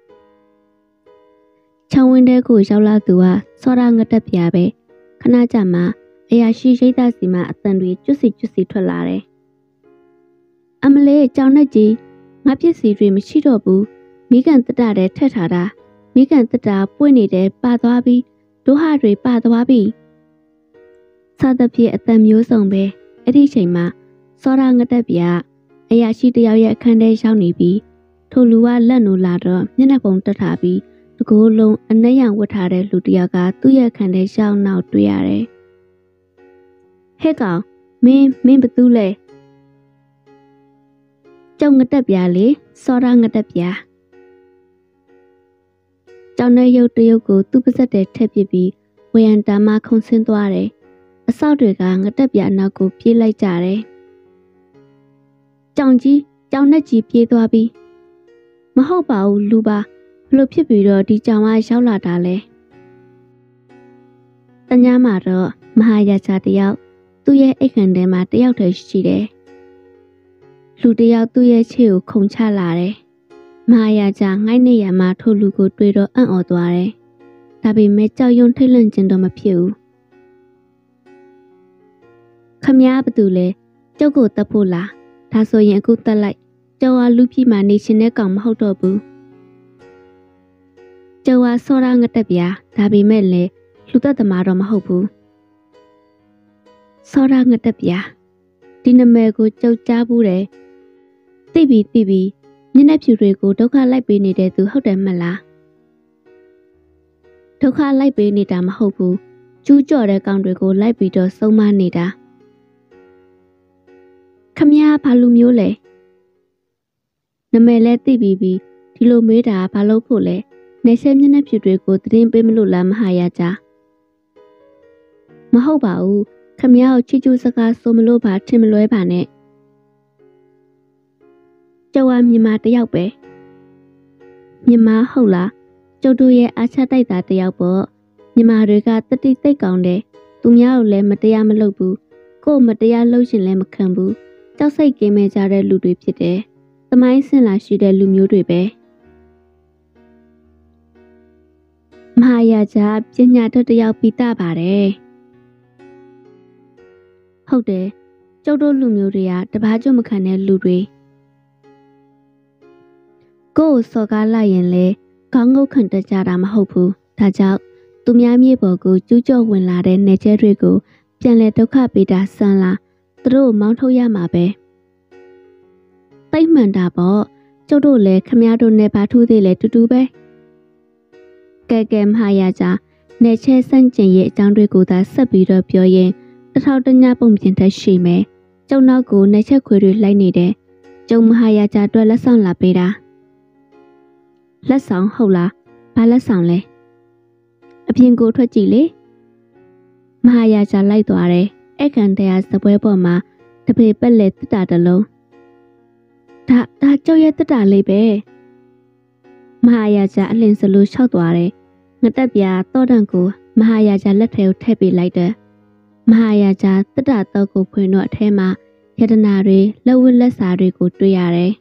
။ချောင်းဝင်းတဲ့ကိုရောက်လာသူကစောရငတက်ပြပဲခဏကြာမှအရာရှိရိတ်သားစီမှာအတန်တွေကျွတ်စီကျွတ်စီထွက်လာတယ်။အမလေးကြောင်နဲ့ကြီးငါပစ္စည်းတွေမရှိတော့ဘူးမိကန်တတတဲ့ထက်ထားတာမိကန်တတပွင့်နေတဲ့ပါသွားပြီးဒုဟာတွေပါသွားပြီးစသဖြင့်အတန်မျိုးစုံပဲအဲ့ဒီချိန်မှာစောရငတက်ပြအရာရှိတယောက်ရဲ့အခန်းထဲရောက်နေပြီးထိုလူကလက်နိုးလာတော့မျက်နှာပုံတက်ထားပြီးတကိုယ်လုံးအနက်ရောင်ဝတ်ထားတဲ့လူတယောက်ကသူ့ရဲ့အခန်းထဲရောက်နောက်တွေ့ရတယ်ဟဲ့ကောင်မင်းမင်းဘသူလဲကျောင်းငတက်ပြလေစောရငတက်ပြကျောင်းနဲ့ရုပ်တရုပ်ကိုသူ့ပါဇက်တဲ့ထက်ပစ်ပြီးဝေယံတာမခုံဆင်းသွားတယ်အဆောက်တွေကငတက်ပြနောက်ကိုပြေးလိုက်ကြတယ်ကြောင်ကြီးကြောင်နဲ့ကြီးပြေးသွားပြီးမဟုတ်ပါဘူးလူပါဘလို့ဖြစ်ပြီးတော့ဒီကြောင်ကရောက်လာတာလဲတညမှာတော့မဟာယာချာတယောက်သူ့ရဲ့အိတ်ခမ်းထဲမှာတယောက်တည်းရှိတယ်လူတယောက်သူ့ရဲ့ခြေကိုခုန်ချလာတယ်မဟာယာချာငိုက်နေရမှာထိုလူကိုတွေ့တော့အံ့ဩသွားတယ်ဒါပေမဲ့ကြောက်ရွံ့ထိတ်လန့်ခြင်းတော့မဖြစ်ဘူးခမည်းဘသူလဲကျုပ်ကိုတတ်ဖို့လားဒါဆိုရင်အခုတက်လိုက်ကျော်ဝါလူပြည်မှာနေရှင်တဲ့ကောင်မဟုတ်တော့ဘူးကျော်ဝါစောရငတက်ပြာဒါပေမဲ့လေလူသက်သမားတော့မဟုတ်ဘူးစောရငတက်ပြာဒီနာမည်ကိုကြောက်ကြားဘူးတယ်သိပြီသိပြီမျက်နှာဖြူတွေကိုဒုက္ခလိုက်ပေးနေတဲ့သူဟုတ်တယ်မလားဒုက္ခလိုက်ပေးနေတာမဟုတ်ဘူးကျူးကျော်တဲ့ကောင်တွေကိုလိုက်ပြီးတော့စုံမနေတာခမည်းဘာလူမျိုးလဲနမည်လဲသိပြီးပြီဒီလိုမေးတာဘာလို့ဖို့လဲနေဆက်မျက်နှာဖြူတွေကိုသတင်းပေးမလို့လားမဟာယာချာမဟုတ်ပါဘူးခမည်းကိုချီချူစကားဆိုမလို့ပါထင်မလွဲပါနဲ့ကျော်ဝါမြန်မာတယောက်ပဲမြန်မာဟုတ်လားကျုပ်တို့ရဲ့အားချတိုက်တာတယောက်ပေါ့မြန်မာတွေကတတိသိတ်ကောင်းတယ်သူများကိုလည်းမတရားမလုပ်ဘူးကို့မတရားလုပ်ရှင်လည်းမခံဘူးကြောက်စိတ်ကင်းမဲ့ကြတဲ့လူတွေဖြစ်တယ်သမိုင်းဆင်လာရှိတဲ့လူမျိုးတွေပဲမဟာယာချာပညာတတ်တယောက်ပြီးသားပါတယ်ဟုတ်တယ်ကျုပ်တို့လူမျိုးတွေကတပားကျွတ်မခံတဲ့လူတွေကိုယ်စော်ကားလိုက်ရင်လေခေါင်းငုတ်ခံတတ်ကြတာမဟုတ်ဘူးဒါကြောင့်သူများမြေပေါ်ကိုကျူးကျော်ဝင်လာတဲ့နေကျဲတွေကိုပြန်လဲဒုက္ခပေးတာဆန်းလာသူတို့မောင်းထုတ်ရမှာပဲသိမ့်မှန်တာပေါ့ကျုပ်တို့လည်းခမည်းတော်နဲ့ဘာထူးသေးလဲတူတူပဲကဲကဲမဟာယာချာနေချဲဆန့်ကျင်ရဲ့အကြောင်းတွေကိုသာဆက်ပြီးတော့ပြောရင်တထောက်တညပုံပြင်ထက်ရှိမယ်ကျုံနောက်ကိုနေချက်ခွေတွေလိုက်နေတယ်ကျုံမဟာယာချာအတွက်လက်ဆောင်လာပေးတာလက်ဆောင်ဟုတ်လားဘာလက်ဆောင်လဲအပြင်ကိုထွက်ကြည့်လေမဟာယာချာလိုက်သွားတယ်အဲ့ကန်တရားစပွဲပေါ်မှာတပေပက်လေတစ်တာတလုံးဒါဒါကျုပ်ရဲ့တစ်တာလေးပဲမဟာယာချာအလင်းစလို့ရှောက်သွားတယ်ငတက်ပြာတော့တန်ကိုမဟာယာချာလက်ထဲကိုထည့်ပေးလိုက်တယ်မဟာယာချာတစ်တာတော့ကိုဖွင့်တော့အထဲမှာယတနာတွေလက်ဝတ်လက်စာတွေကိုတွေ့ရတယ်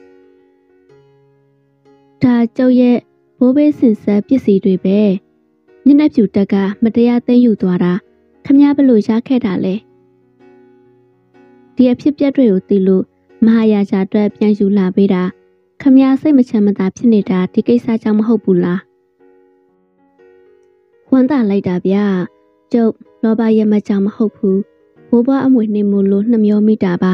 ဒါကျုပ်ရဲ့ဘိုးဘေးစင်ဆက်ပစ္စည်းတွေပဲမျက်နှာဖြူတက်ကမတရားသိမ်းယူသွားတာခမည်းဘလို့ရခဲ့တာလဲဒီအဖြစ်ပြက်တွေကိုသိလို့မဟာယာချာအတွက်ပြန်ယူလာပေးတာခမည်းစိတ်မချမ်းမသာဖြစ်နေတာဒီကိစ္စကြောင့်မဟုတ်ဘူးလားဝမ်းသာလိုက်တာဗျာကျုပ်လောဘရဲ့မကြောင့်မဟုတ်ဘူးဘိုးဘွားအမွေနှိမ်မို့လို့နှမျောမိတာပါ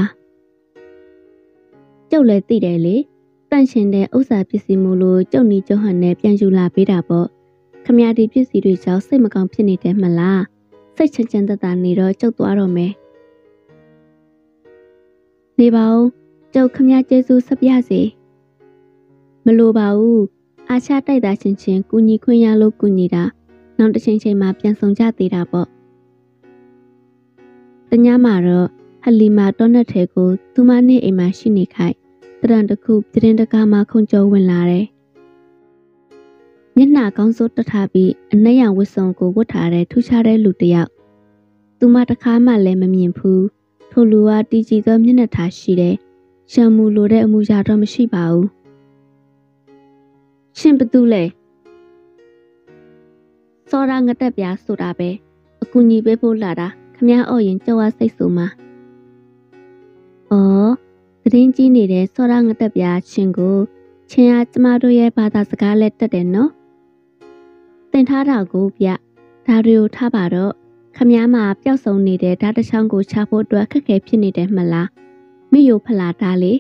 ကျုပ်လည်းသိတယ်လေတန့်ရှင်တဲ့ဥစ္စာပစ္စည်းမို့လို့ကျုပ်နီကျုံဟန်နဲ့ပြန်ယူလာပေးတာပေါ့ခမည်းဒီပစ္စည်းတွေကြောင့်စိတ်မကောင်းဖြစ်နေတယ်မလားစိတ်ချမ်းချမ်းသာသာနေတော့ကျုပ်သွားတော့မယ်နေပါဦးကျုပ်ခမည်းကျေးဇူးဆက်ပြစေမလိုပါဘူးအားချတိုက်တာချင်းချင်းကူညီခွင့်ရလို့ကူညီတာနောက်တစ်ချိန်ချိန်မှာပြန်ဆောင်ကြသေးတာပေါ့တညမှာတော့ဟလီမာတောနတ်ထဲကိုသူမနဲ့အိမ်မှာရှိနေခိုက်တရံတစ်ခုပြတင်းတကားမှခုန်ကျော်ဝင်လာတယ်မျက်နှာကောင်းစိုးတထားပြီးအနက်ရောင်ဝတ်စုံကိုဝတ်ထားတဲ့ထူးခြားတဲ့လူတစ်ယောက်သူမတစ်ခါမှလည်းမမြင်ဘူးထိုလူကတီကြည်သောမျက်နှာထားရှိတယ်ရှံမူလိုတဲ့အမူအရာတော့မရှိပါဘူးရှင်ဘသူလဲစောရငတက်ပြားဆိုတာပဲအကူညီပေးဖို့လာတာခမည်းအော်ရင်ကြောက်ရစိတ်ဆိုမှာအော်သတင်းကြီးနေတဲ့စောရငတက်ပြားရှင်ကိုချင်းအားကျမတို့ရဲ့ဘာသာစကားလက်တက်တယ်နော်သင်ထားတာကိုပြဒါတွေကိုထားပါတော့ခမည်းမှာပျောက်ဆုံးနေတဲ့ဓာတ်တစ်ချောင်းကိုချဖို့အတွက်ခက်ခဲဖြစ်နေတယ်မလားမိယိုဖလာတာလေ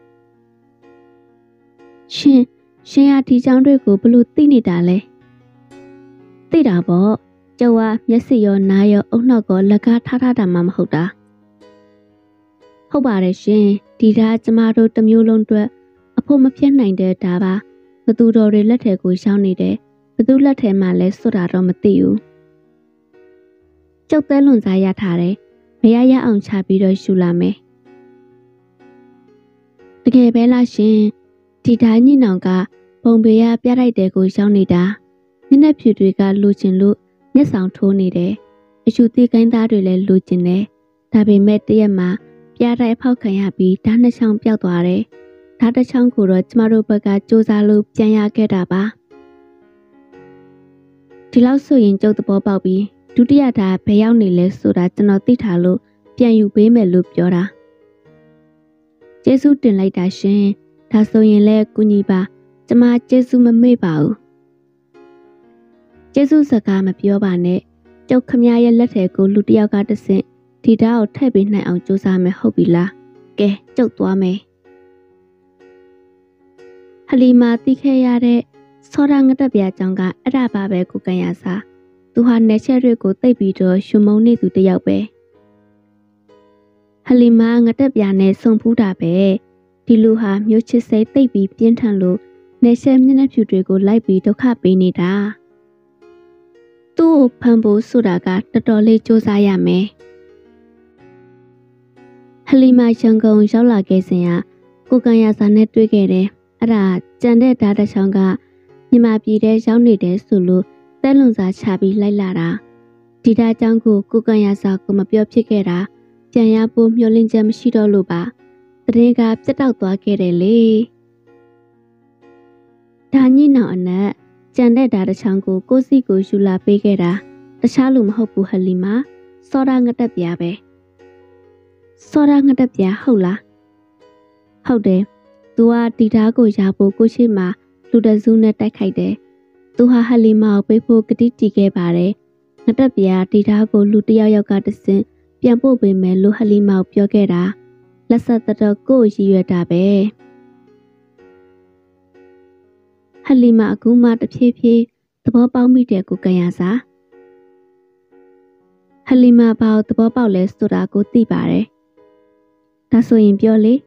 ရှင်ရှင်ရဒီချောင်းတွေကိုဘလို့သိနေတာလဲသိတာပေါ့ကျုပ်ကမျက်စိရောနားရောအုံနောက်ကောလက်ကားထားထားတာမှမဟုတ်တာဟုတ်ပါတယ်ရှင်ဒီဓာတ်ကျမတို့တစ်မျိုးလုံးအတွက်အဖို့မပြတ်နိုင်တဲ့ဓာတ်ပါဘသူတော်တွေလက်ထဲကိုရှောင်းနေတယ်ဘသူလက်ထဲမှာလဲစွတ်တာတော့မသိဘူးကျုပ်သဲလွန်စားရထားတယ်မရရအောင်ချပြီးတော့ယူလာမယ်တကယ်ပဲလားရှင်ဒီတိုင်းညနောင်ကပုံပေရပြလိုက်တဲ့ကိုရောက်နေတာမျက်နှာဖြူတွေကလူကျင်လို့မျက်ဆောင်ထိုးနေတယ်အယူသေးကိုင်းသားတွေလည်းလူကျင်တယ်ဒါပေမဲ့တရက်မှာပြားတိုင်းဖောက်ခံရပြီးဓာတ်နှစ်ချောင်းပျောက်သွားတယ်ဓာတ်တစ်ချောင်းကိုတော့ကျမတို့ဘက်ကစူးစမ်းလို့ပြန်ရခဲ့တာပါဒီလောက်ဆိုရင်ကျုပ်သဘောပေါက်ပြီးဒုတိယဓာတ်ဘယ်ရောက်နေလဲဆိုတာကျွန်တော်သိထားလို့ပြန်ယူပေးမယ်လို့ပြောတာကျေးဇူးတင်လိုက်တာရှင်ဒါဆိုရင်လည်းကူညီပါကျမကျေးဇူးမမေ့ပါဘူးကျေးဇူးစကားမပြောပါနဲ့ကျုပ်ခမရဲ့လက်ထဲကိုလူတစ်ယောက်ကတဆင့်ဒီဓာတ်ကိုထည့်ပေးနိုင်အောင်ကြိုးစားမယ်ဟုတ်ပြီလားကဲကျုပ်သွားမယ်ဟလီမာသိခဲ့ရတဲ့စောရငတက်ပြာကြောင့်ကအဲ့ဒါပါပဲကိုကန်ရစာသူဟာနယ်ချက်တွေကိုသိပ်ပြီးတော့ရှုံမုံနေသူတစ်ယောက်ပဲဟလီမာငတက်ပြာနဲ့ဆုံဖူးတာပဲဒီလူဟာမျိုးချစ်စိတ်သိပ်ပြီးပြင်းထန်လို့နယ်ချက်မျက်နှာဖြူတွေကိုလိုက်ပြီးဒုက္ခပေးနေတာသူ့ကိုဖန်ဖို့ဆိုတာကတော်တော်လေးစူးစမ်းရမယ်ဟလီမာရန်ကုန်ရောက်လာခဲ့စဉ်ကကိုကန်ရစာနဲ့တွေ့ခဲ့တယ်အဲ့ဒါကြံတဲ့ဓာတ်တစ်ချောင်းကမြန်မာပြည်ထဲရောက်နေတယ်ဆိုလို့တဲလွန်စာချပြီးလိုက်လာတာဒီဓာတ်ကြောင့်ကိုကိုကန်ရစာကိုမပြောဖြစ်ခဲ့တာပြန်ရဖို့မျှော်လင့်ချက်မရှိတော့လို့ပါတရင်ကပြတ်တောက်သွားခဲ့တယ်လေဒါညစ်နောင်အနက်ကြံတဲ့ဓာတ်တစ်ချောင်းကိုကိုစီကိုယူလာပေးခဲ့တာတခြားလူမဟုတ်ဘူးဟလီမာစောရငတက်ပြာပဲစောရငတက်ပြာဟုတ်လားဟုတ်တယ်သူကဒီဓာတ်ကိုရဖို့ကိုရှိမှလူတစုနဲ့တိုက်ခိုက်တယ်သူဟာဟလီမာကိုပေးဖို့ကတိတည်ခဲ့ပါတယ်ငတက်ပြာဒီဓာတ်ကိုလူတစ်ယောက်ယောက်ကတဆင့်ပြန်ပို့ပေးမယ်လို့ဟလီမာကိုပြောခဲ့တာလက်ဆက်တော်ကိုရည်ရွယ်တာပဲဟလီမာအခုမှတဖြည်းဖြည်းသဘောပေါက်မိတဲ့ကိုကန်ရစာဟလီမာဘာကိုသဘောပေါက်လဲဆိုတာကိုသိပါတယ်ဒါဆိုရင်ပြောလေ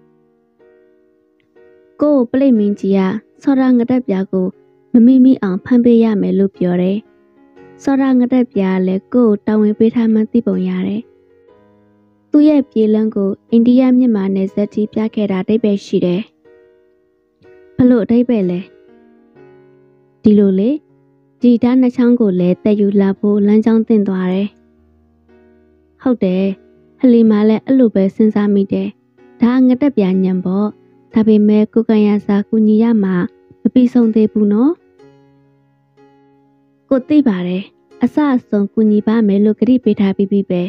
ကိုပလိတ်မင်းကြီးကစောရငတက်ပြာကိုမမိမိအောင်ဖမ်းပေးရမယ်လို့ပြောတယ်စောရငတက်ပြာလည်းကိုတောင်းဝင်ပေးထားမှသိပုံရတယ်သူ့ရဲ့ပြေလန်းကိုအိန္ဒိယမြန်မာနယ်စပ်ထိပြခဲ့တာအဓိပ္ပာယ်ရှိတယ်ဘလို့အဓိပ္ပာယ်လဲဒီလိုလေဒီဓာတ်နှချောင်းကိုလည်းတည်ယူလာဖို့လမ်းကြောင်းတင်သွားတယ်ဟုတ်တယ်ဟလီမာလည်းအဲ့လိုပဲစဉ်းစားမိတယ်ဒါငတက်ပြညံပေါ့ဒါပေမဲ့ကိုကန်ရစာကူညီရမှာမပြီးဆုံးသေးဘူးနော်ကိုသိပါတယ်အစအဆုံးကူညီပါမယ်လို့ကတိပေးထားပြီးပြီပဲ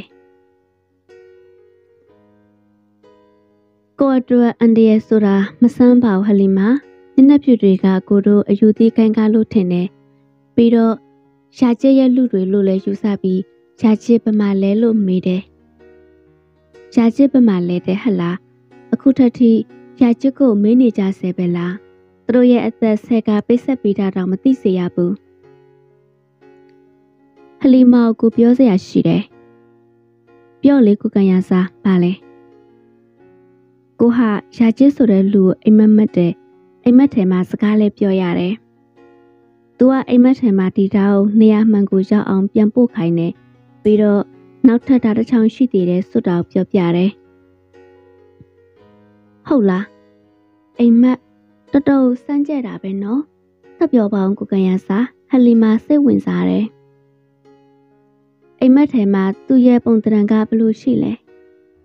ကိုအတွက်အန်ဒီရဲ့ဆိုတာမဆန်းပါဘူးဟလီမာမျက်နှာဖြူတွေကကိုတို့အယူသီးခိုင်းကားလို့ထင်တယ်ပြီးတော့ရှာကျက်ရဲ့လူတွေလို့လည်းယူဆပြီးရှာကျက်ပမာလဲလို့မေးတယ်ရှာကျက်ပမာလဲတဲ့ဟလားအခုထက်ထိရှာကျက်ကိုမေးနေကြဆဲပဲလားသူတို့ရဲ့အသက်ဆယ်ကပိတ်ဆက်ပြီးတာတော့မသိစေရဘူးဟလီမာကိုပြောစရာရှိတယ်ပြောလေကိုကန်ရစာပါလေကိုဟာရှာကျစ်ဆိုတဲ့လူကိုအိမ်မက်မက်တယ်အိမ်မက်ထဲမှာစကားလည်းပြောရတယ်။သူကအိမ်မက်ထဲမှာဒီတောင်နေရာမှန်ကိုရောက်အောင်ပြန်ပို့ခိုင်းတယ်ပြီးတော့နောက်ထပ်ဓာတ်တစ်ချောင်းရှိသေးတယ်စွတ်တော်ပြောပြတယ်။ဟုတ်လားအိမ်မက်တော်တော်စမ်းကြဲတာပဲနော်။သက်ပြောပါအောင်ကိုကန်ရစာဟလီမာစိတ်ဝင်စားတယ်။အိမ်မက်ထဲမှာသူ့ရဲ့ပုံတံကဘလို့ရှိလဲ။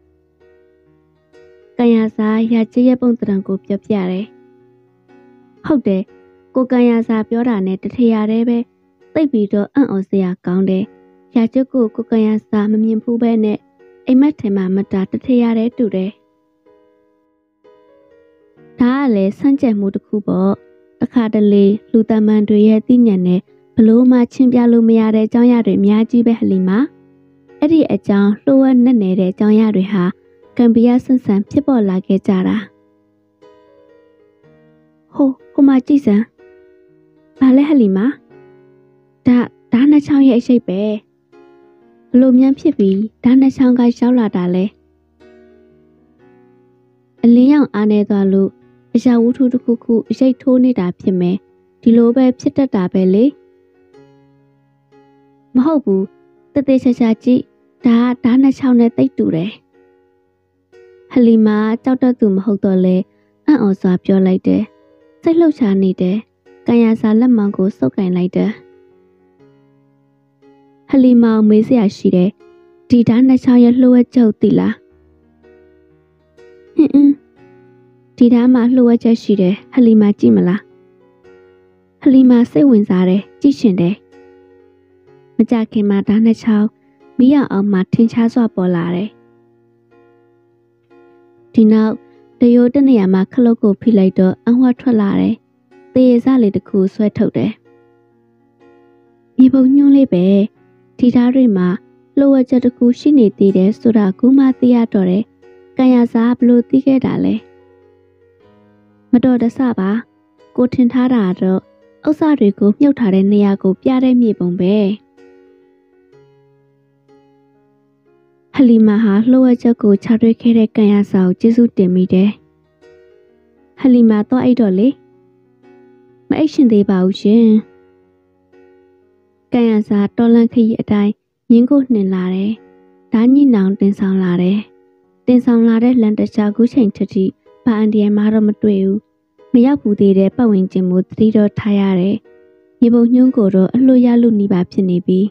ကန်ရစာရချစ်ရဲ့ပုံတံကိုပြောပြတယ်ဟုတ်တယ်ကိုကန်ရစာပြောတာနဲ့တထရာတည်းပဲသိပ်ပြီးတော့အံ့ဩစရာကောင်းတယ်ရချစ်ကိုကိုကန်ရစာမမြင်ဘူးပဲနဲ့အိမ်မက်ထဲမှာမတာတထရာတည်းတူတယ်ဒါကလည်းဆန့်ကျင်မှုတစ်ခုပေါ့တစ်ခါတလေလူတမန်တွေရဲ့သိဉာဏ်နဲ့ဘလို့မှချင်းပြလို့မရတဲ့အကြောင်းအရာတွေအများကြီးပဲဟလီမာအဲ့ဒီအကြောင်းလှိုးဝက်နဲ့နေတဲ့အကြောင်းအရာတွေဟာကံပြရဆန်းဆန်းဖြစ်ပေါ်လာခဲ့ကြတာဟိုဟိုမှာကြည့်စမ်းဘာလဲဟလီမာဒါဒါနှစ်ချောင်းရဲ့အရှိတ်ပဲဘလို့မြန်ဖြစ်ပြီးဒါနှစ်ချောင်းကရောက်လာတာလဲအလင်းရောင်အားနေသွားလို့အရာဝတ္ထုတစ်ခုခုအရှိတ်ထိုးနေတာဖြစ်မယ်ဒီလိုပဲဖြစ်တတ်တာပဲလေမဟုတ်ဘူးတသေးချာချာကြည့်ဒါဒါနှစ်ချောင်းနဲ့တိတ်တူတယ်ဟလီမာကြောက်တတ်သူမဟုတ်တော့လေအံ့ဩစွာပြောလိုက်တယ်စိတ်လှုပ်ရှားနေတယ်ကန်ယာစာလက်မောင်းကိုစုပ်ကင်လိုက်တယ်ဟလီမာမေးစရာရှိတယ်ဒီဓာတ်နှစ်ချောင်းရဲ့လှုပ်ဝက်ချက်သိလားဟင်းအင်းဒီဓာတ်မှာလှုပ်ဝက်ချက်ရှိတယ်ဟလီမာကြည့်မလားဟလီမာစိတ်ဝင်စားတယ်ကြည့်ရှင်တယ်မကြခင်မှာဓာတ်နှစ်ချောင်းမီးအောင်အောင်မှထင်ရှားစွာပေါ်လာတယ်ဒီနောက်တရိုးတနေရာမှာခလုတ်ကိုဖိလိုက်တော့အဝတ်ထွက်လာတယ်သေရစလေးတစ်ခုဆွဲထုတ်တယ်မြေပုံညွှန်းလေးပဲဒီဓာတ်တွေမှာလှုပ်ဝက်ချက်တစ်ခုရှိနေသေးတယ်ဆိုတာကူမှသိရတော့တယ်ကန်ယာစာဘလို့သိခဲ့တာလဲမတော်တဆပါကိုထင်ထားတာတော့ဥစ္စာတွေကိုမြုပ်ထားတဲ့နေရာကိုပြတဲ့မြေပုံပဲဟလီမာဟာလှုပ်ဝက်ချက်ကိုခြာတွေ့ခဲ့တဲ့ကန်ယာစာကိုကျေးဇူးတင်မိတယ်ဟလီမာတော့အိတ်တော့လေမအိတ်ရှင်သေးပါဘူးရှင်ကန်ယာစာတော်လန့်ခရီးအတိုင်းရင်းကိုနှင်လာတယ်ဓာညိနောင်တင်ဆောင်လာတယ်တင်ဆောင်လာတဲ့လန်တချာကူးချိန်ထက်ထိဘာအန်ဒီယမ်မှတော့မတွေ့ဘူးမရောက်ဘူးသေးတဲ့ပတ်ဝန်းကျင်ကိုသတိတော့ထားရတယ်မြေပုံညွှန်းကိုတော့အလှရလူနီးပါဖြစ်နေပြီ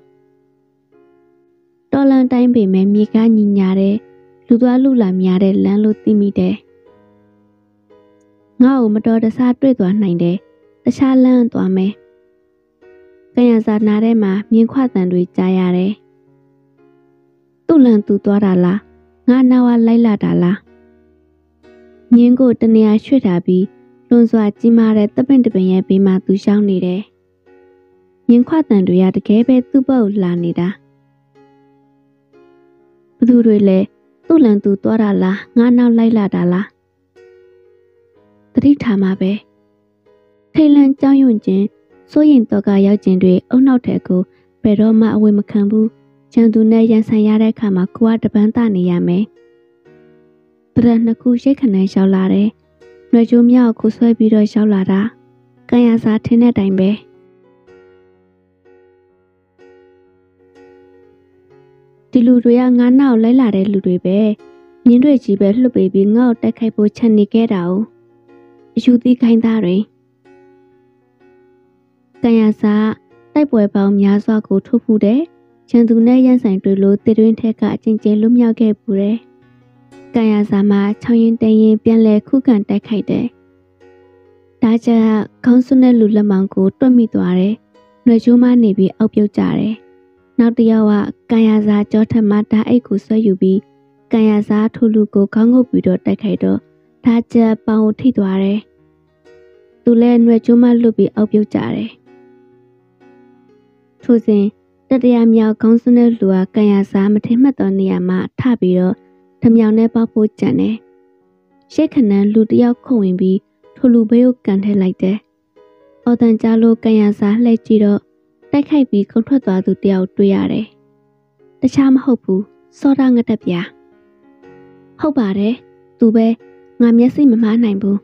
တော်လန်တိုင်းပေမဲ့မြေကညီညာတဲ့လူသွားလူလာများတဲ့လမ်းလို့သိမိတယ်ငါ့ကိုမတော်တဆတွေ့သွားနိုင်တယ်တခြားလမ်းသွားမယ်ကန်ယာစာနာထဲမှာမြင်းခွတန်တွေကြားရတယ်သူ့လန်သူသွားတာလားငါနာဝလိုက်လာတာလားမြင်းကိုတနေရာရွှေ့ထားပြီးလွန်စွာကြီးမားတဲ့တပင့်တပင်ရဲ့ဘေးမှာသူရှောင်းနေတယ်မြင်းခွတန်တွေကတကယ်ပဲသူ့ဘက်ကိုလာနေတာဘသူတွေလဲသူ့လန်သူသွားတာလားငါနောက်လိုက်လာတာလားသတိထားမှာပဲထိတ်လန့်ကြောက်ရွံ့ခြင်းစိုးရင်တော့ကရောက်ခြင်းတွေအုံနောက်တဲ့ကိုဘယ်တော့မှအဝေမခံဘူးကျန်သူနဲ့ရန်ဆိုင်ရတဲ့အခါမှာကိုကတပန်းတနေရမယ်တရက်နှစ်ခုရိတ်ခဏလျှောက်လာတယ်။နှွေကျိုးမြောက်ကိုဆွဲပြီးတော့လျှောက်လာတာ။ကန်ယာစာထင်းတဲ့တိုင်ပဲ။ဒီလူတွေကငါးနောက်လိုက်လာတဲ့လူတွေပဲ။မြင်းတွေကြီးပဲလှုပ်ပေးပြီးငါ့ကိုတိုက်ခိုက်ဖို့ချက်နေခဲ့တာ哦။အယူသီးခိုင်းသားတွေ။ကန်ယာစာတိုက်ပွဲပေါင်းများစွာကိုထုတ်ဖူးတယ်။ချန်သူနဲ့ရန်ဆိုင်တွေလိုတေတွင်းထက်ကအချင်းချင်းလွတ်မြောက်ခဲ့ပူတယ်။ကန်ယာစာမှာချောင်းရင်တရင်ပြန်လဲခုခံတိုက်ခိုက်တယ်။ဒါကြခေါင်းစွန်းတဲ့လူလက်မောင်ကိုတွတ်မိသွားတယ်။နှွေချိုးမနေပြီးအောက်ပြုတ်ကြတယ်။နောက်တစ်ယောက်ကကန်ယာစာကြောထက်မှဓာအိတ်ကိုဆွဲယူပြီးကန်ယာစာထိုလူကိုခေါင်းငုပ်ပြီးတော့တိုက်ခိုက်တော့ဒါကြပေါင်ကိုထိသွားတယ်။သူလည်းနှွေချိုးမလွတ်ပြီးအောက်ပြုတ်ကြတယ်။ထို့စဉ်တတရားမြောက်ခေါင်းစွန်းတဲ့လူကကန်ယာစာမထင်မှတ်သောနေရာမှာထပြီးတော့ဓမြောင်နဲ့ပေါက်ဖို့ကြံတယ်။ရှေ့ခဏလူတယောက်ခုန်ဝင်ပြီးထိုလူဘေးကိုကန်ထည့်လိုက်တယ်။အော်တန်ကြားလို့ကန်ယာစာလှည့်ကြည့်တော့တိုက်ခိုက်ပြီးခုန်ထွက်သွားသူတယောက်တွေ့ရတယ်။တခြားမဟုတ်ဘူးစောဒငတ်တက်ပြား။ဟုတ်ပါတယ်သူပဲငါမျက်စိမမှားနိုင်ဘူး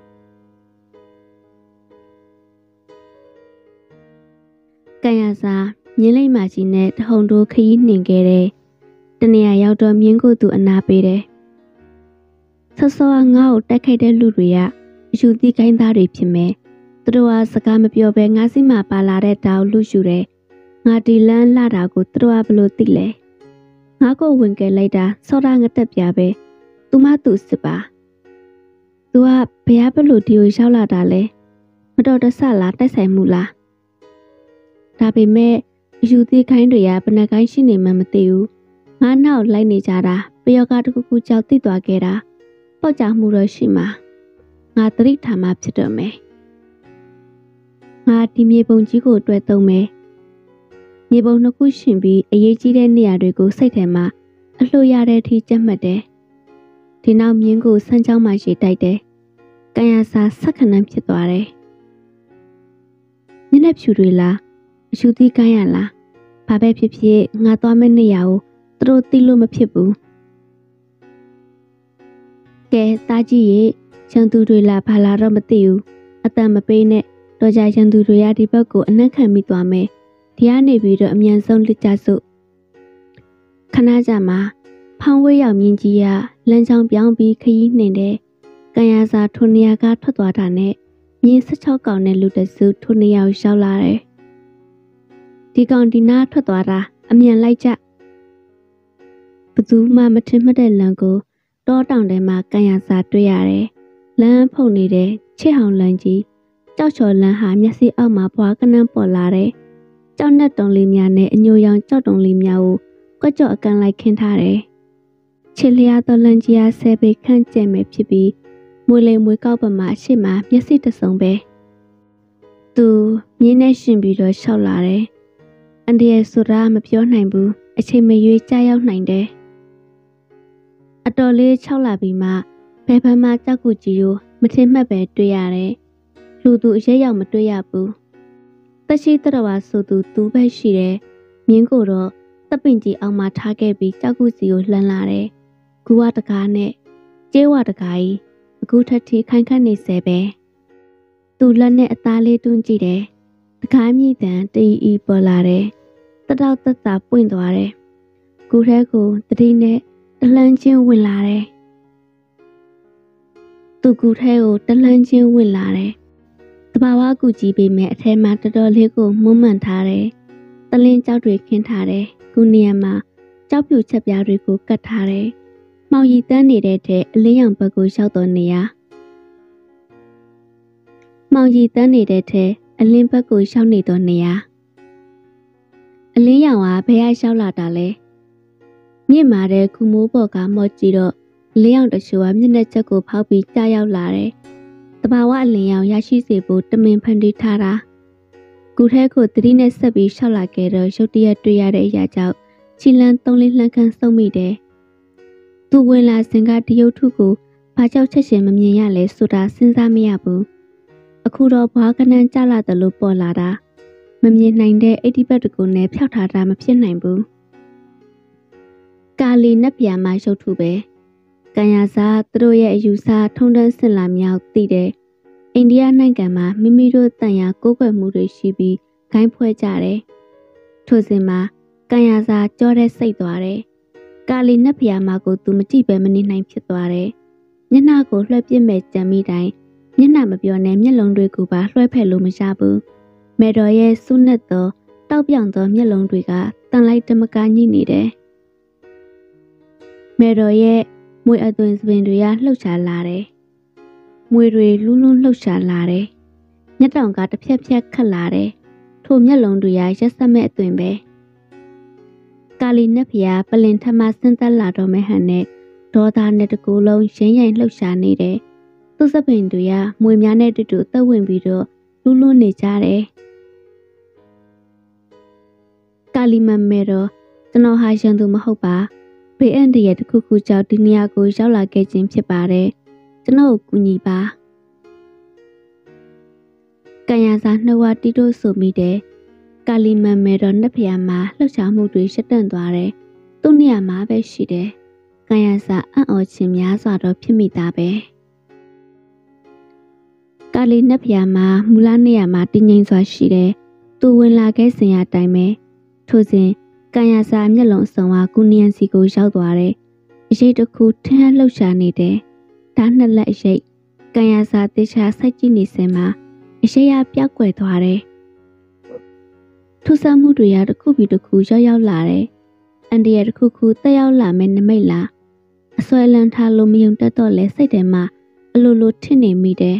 ။ကန်ယာစာမြင်းလိမ့်မာကြီးနဲ့တဟုန်တိုးခရီးနှင်ခဲ့တဲ့တနေရာရောက်တော့မြင်းကိုသူအနာပေးတယ်။ဆော့ဆော့ငါ့ကိုတိုက်ခိုက်တဲ့လူတွေကအယူသီးခိုင်းသားတွေဖြစ်မယ်။သူတို့ကစကားမပြောဘဲငါစီမှာပါလာတဲ့တောင်လူယူတယ်။ငါဒီလန်းလာတာကိုသူတို့ကဘလို့သိလဲ။ငါကိုဝင်ကဲလိုက်တာစောဒငတက်ပြပဲ။သူမသူစစ်ပါ။ तू ကဘယ်ဘလို့ဒီကိုရောက်လာတာလဲ။မတော်တဆလားတိုက်ဆိုင်မှုလား။ဒါပေမဲ့အယူသီးခိုင်းတွေကဘယ်နှကိုင်းရှိနေမှမသိဘူး။ငါနောက်လိုက်နေကြတာပယောကတခုခုကြောက်တိသွားခဲ့တာပေါက်ကြမှုတော့ရှိမှာငါသတိထားမှဖြစ်တော့မယ်ငါဒီမြေပုံကြီးကိုတွေ့သုံးမယ်မြေပုံနှစ်ခုရှင်ပြီးအရေးကြီးတဲ့နေရာတွေကိုစိတ်ထဲမှာအလှရတဲ့အထိကြက်မှတ်တယ်ဒီနောက်မြင်းကိုစမ်းချောင်းမှရေတိုက်တယ်ကန်ယာစာဆက်ခဏဖြစ်သွားတယ်မျက်နှာဖြူတွေလားအယူသီးကိုင်းရလားဘာပဲဖြစ်ဖြစ်ငါသွားမယ့်နေရာကိုသူတို့သိလို့မဖြစ်ဘူးကဲတားကြီးရဲ့ရန်သူတွေလာဘာလာတော့မသိဘူးအတန်မပေးနဲ့တော့ကြရန်သူတွေကဒီဘက်ကိုအနှံ့ခံမိသွားမယ်ဒီကနေပြီးတော့အမြန်ဆုံးလက်ကျစုခဏကြာမှာဖဖောင်းဝဲရောက်မြင်ကြီးရလမ်းကြောင်းပြောင်းပြီးခရီးနှင်တဲ့ကံရစာထိုနေရာကထွက်သွားတာနဲ့မြင်း၁၆ကောင်နဲ့လူတစုထိုနေရာကိုရောက်လာတယ်။ဒီကောင်ဒီနားထွက်သွားတာအမြန်လိုက်ကြ။ဘသူမှမထင်မှတ်တဲ့လမ်းကိုတောတောင်ထဲမှာကံရစာတွေ့ရတယ်။လမ်းဖုန်နေတဲ့ချစ်အောင်လမ်းကြီးကြောက်ချော်လမ်းဟာမျက်စိအောက်မှာဘွားကနန်းပေါ်လာတဲ့ကြောက်နဲ့တုံလေးများနဲ့အညိုရောင်ကြောက်တုံလေးများကိုကွက်ကြော့အကန်လိုက်ခင်းထားတယ်။ချစ်လျားသောလမ်းကြီးအားဆဲပေခန့်ကျဲမဲ့ဖြစ်ပြီးမွေလိမ်မွေကောက်ပမာအရှိမမျက်စိတစုံပဲ။သူမြင်းနဲ့ရှင်ပြီးတော့ရှောက်လာတယ်။အန်ဒီရဲ့ဆိုတာမပြောနိုင်ဘူးအချိန်မရွေးကြားရောက်နိုင်တယ်။အတော်လေးခြောက်လာပြီးမှဘယ်ဘက်မှကြောက်ကူကြီးကိုမထင်မှတ်ပဲတွေ့ရတယ်။လူသူအရေးရောက်မတွေ့ရဘူး။တရှိတရဝါဆိုသူသူပဲရှိတယ်။မြင်းကိုတော့တပင်ကြီးအောင်မှထားခဲ့ပြီးကြောက်ကူစီကိုလှမ်းလာတယ်။ဂူဝတကားနဲ့ကျဲဝတကားကြီးအခုထက်ထိခိုင်ခန့်နေစေပဲ။သူလက်နဲ့အသားလေးတွန်းကြည့်တယ်။တကားမြည်တန်တီအီပေါ်လာတယ်။တတောက်သက်သာပွင့်သွားတယ်။ဂူထဲကိုတတိနဲ့တလှမ်းချင်းဝင်လာတယ်။သူဂူထဲကိုတလှမ်းချင်းဝင်လာတယ်။တဘာဝကူကြည့်ပေမဲ့အထဲမှာတော်တော်လေးကိုမွမ်းမံထားတယ်။တလင်းကြောက်တွေခင်းထားတယ်။ဂူနေရာမှာကြောက်ပြူချက်ပြားတွေကိုကတ်ထားတယ်။မှောင်ရီတန်းနေတဲ့တဲ့အလင်းရောင်ဘက်ကိုရောက်တော့နေရမှောင်ရီတန်းနေတဲ့တဲ့အလင်းဘက်ကိုရောက်နေတော့နေရအလင်းရောင်ကဘယ်ရရောက်လာတာလဲမြင့်မာတဲ့ခူမိုးပေါ်ကမော့ကြည့်တော့အလင်းရောင်တချို့ကမျက်နှာချက်ကိုဖောက်ပြီးကြားရောက်လာတယ်တဘာဝအလင်းရောင်ရရှိစေဖို့တမင်ဖန်တီးထားတာကူထဲကိုသတိနဲ့ဆက်ပြီးရှောက်လာခဲ့တော့ရုတ်တရက်တွေ့ရတဲ့အရာကြောင့်ချီလန်းသုံးလေးလှမ်းခန်းစုံမိတယ်သူဝင်လာစဉ်ကတရုတ်ထုကိုဘာကြောင့်ချက်ရှင်မမြင်ရလဲဆိုတာစဉ်းစားမရဘူးအခုတော့ဘွားကနန်းကြလာတယ်လို့ပေါ်လာတာမမြင်နိုင်တဲ့အိတိပတ်တကူနဲ့ဖျောက်ထားတာမဖြစ်နိုင်ဘူးကာလီနက်ပြာမှာရုပ်ထုပဲကံရစားသူတို့ရဲ့အယူဆထုံတန်းစင်လာမြောက်တည်တယ်အိန္ဒိယနိုင်ငံမှာမိမိတို့တန်ရာကိုးကွယ်မှုတွေရှိပြီးဂိုင်းဖွဲကြတယ်ထို့စဉ်မှာကံရစားကြောတဲ့စိတ်သွားတယ်ကာလီနက်ဖျားမကိုသူမကြည့်ပဲမနေနိုင်ဖြစ်သွားတယ်။မျက်နှာကိုလွှဲပြစ်မဲ့ကြံမိတိုင်းမျက်နှာမပြောနဲ့မျက်လုံးတွေကိုပါလွှဲဖက်လို့မရဘူး။မေတော်ရဲ့ဆုနဲ့သောတောက်ပြောင်သောမျက်လုံးတွေကတန်လိုက်တမကာညှိနေတယ်။မေတော်ရဲ့မွေအသွင်စပင်တွေကလှုပ်ရှားလာတယ်။မွေတွေလူးလွန်းလှုပ်ရှားလာတယ်။မျက်တောင်ကတစ်ဖြက်ဖြက်ခတ်လာတယ်။ထိုမျက်လုံးတွေကရက်ဆက်မဲ့အသွင်ပဲ။ကာလီနက်ဖျားပလင်ထမဆင်းသက်လာတော့မဲ့ဟန်နဲ့ဒေါသနဲ့တကူလုံးရင်းရိုင်လှုပ်ရှားနေတယ်။သူ့စပင်တွေကမွေများနဲ့တူတူအသက်ဝင်ပြီးတော့လူးလွန်းနေကြတယ်။ကာလီမမဲတော့ကျွန်တော်ဟာရန်သူမဟုတ်ပါ။ဘေးအန္တရာယ်တစ်ခုခုကြောင့်ဒီနေရာကိုရောက်လာခဲ့ခြင်းဖြစ်ပါတယ်။ကျွန်တော်ကိုကူညီပါ။ကံရစာနှုတ်ဝတီတို့ဆိုမိတယ်။ကာလီမန်မဲတော်နှစ်ဖျားမှာလှုပ်ရှားမှုတွေရှက်တန့်သွားတယ်။သူ့နေရာမှာပဲရှိတယ်။ကံရစာအံ့ဩခြင်းများစွာတော့ဖြစ်မိတာပဲ။ကာလီနှစ်ဖျားမှာမူလနေရာမှာတည်ငြိမ်စွာရှိတယ်။သူဝင်လာခဲ့စဉ်အတိုင်းပဲ။ထို့စဉ်ကံရစာမျက်လုံးစုံကကုနီယန်စီကိုရောက်သွားတယ်။အရေးတစ်ခုထမ်းလှုပ်ရှားနေတယ်။ဓာတ်နှစ်လက်အရေးကံရစာတေချာစိုက်ကြည့်နေစမှာအရေးရပြောက်ကွယ်သွားတယ်။ထူးဆန်းမှုတွေကတစ်ခုပြီးတစ်ခုရောက်ရောက်လာတယ်။အန်ဒီရတစ်ခုခုတက်ရောက်လာမဲ့နမိတ်လားအစွဲလန်းထားလို့မယုံတတ်တော့လဲစိတ်ထဲမှာအလိုလိုထင်နေမိတယ်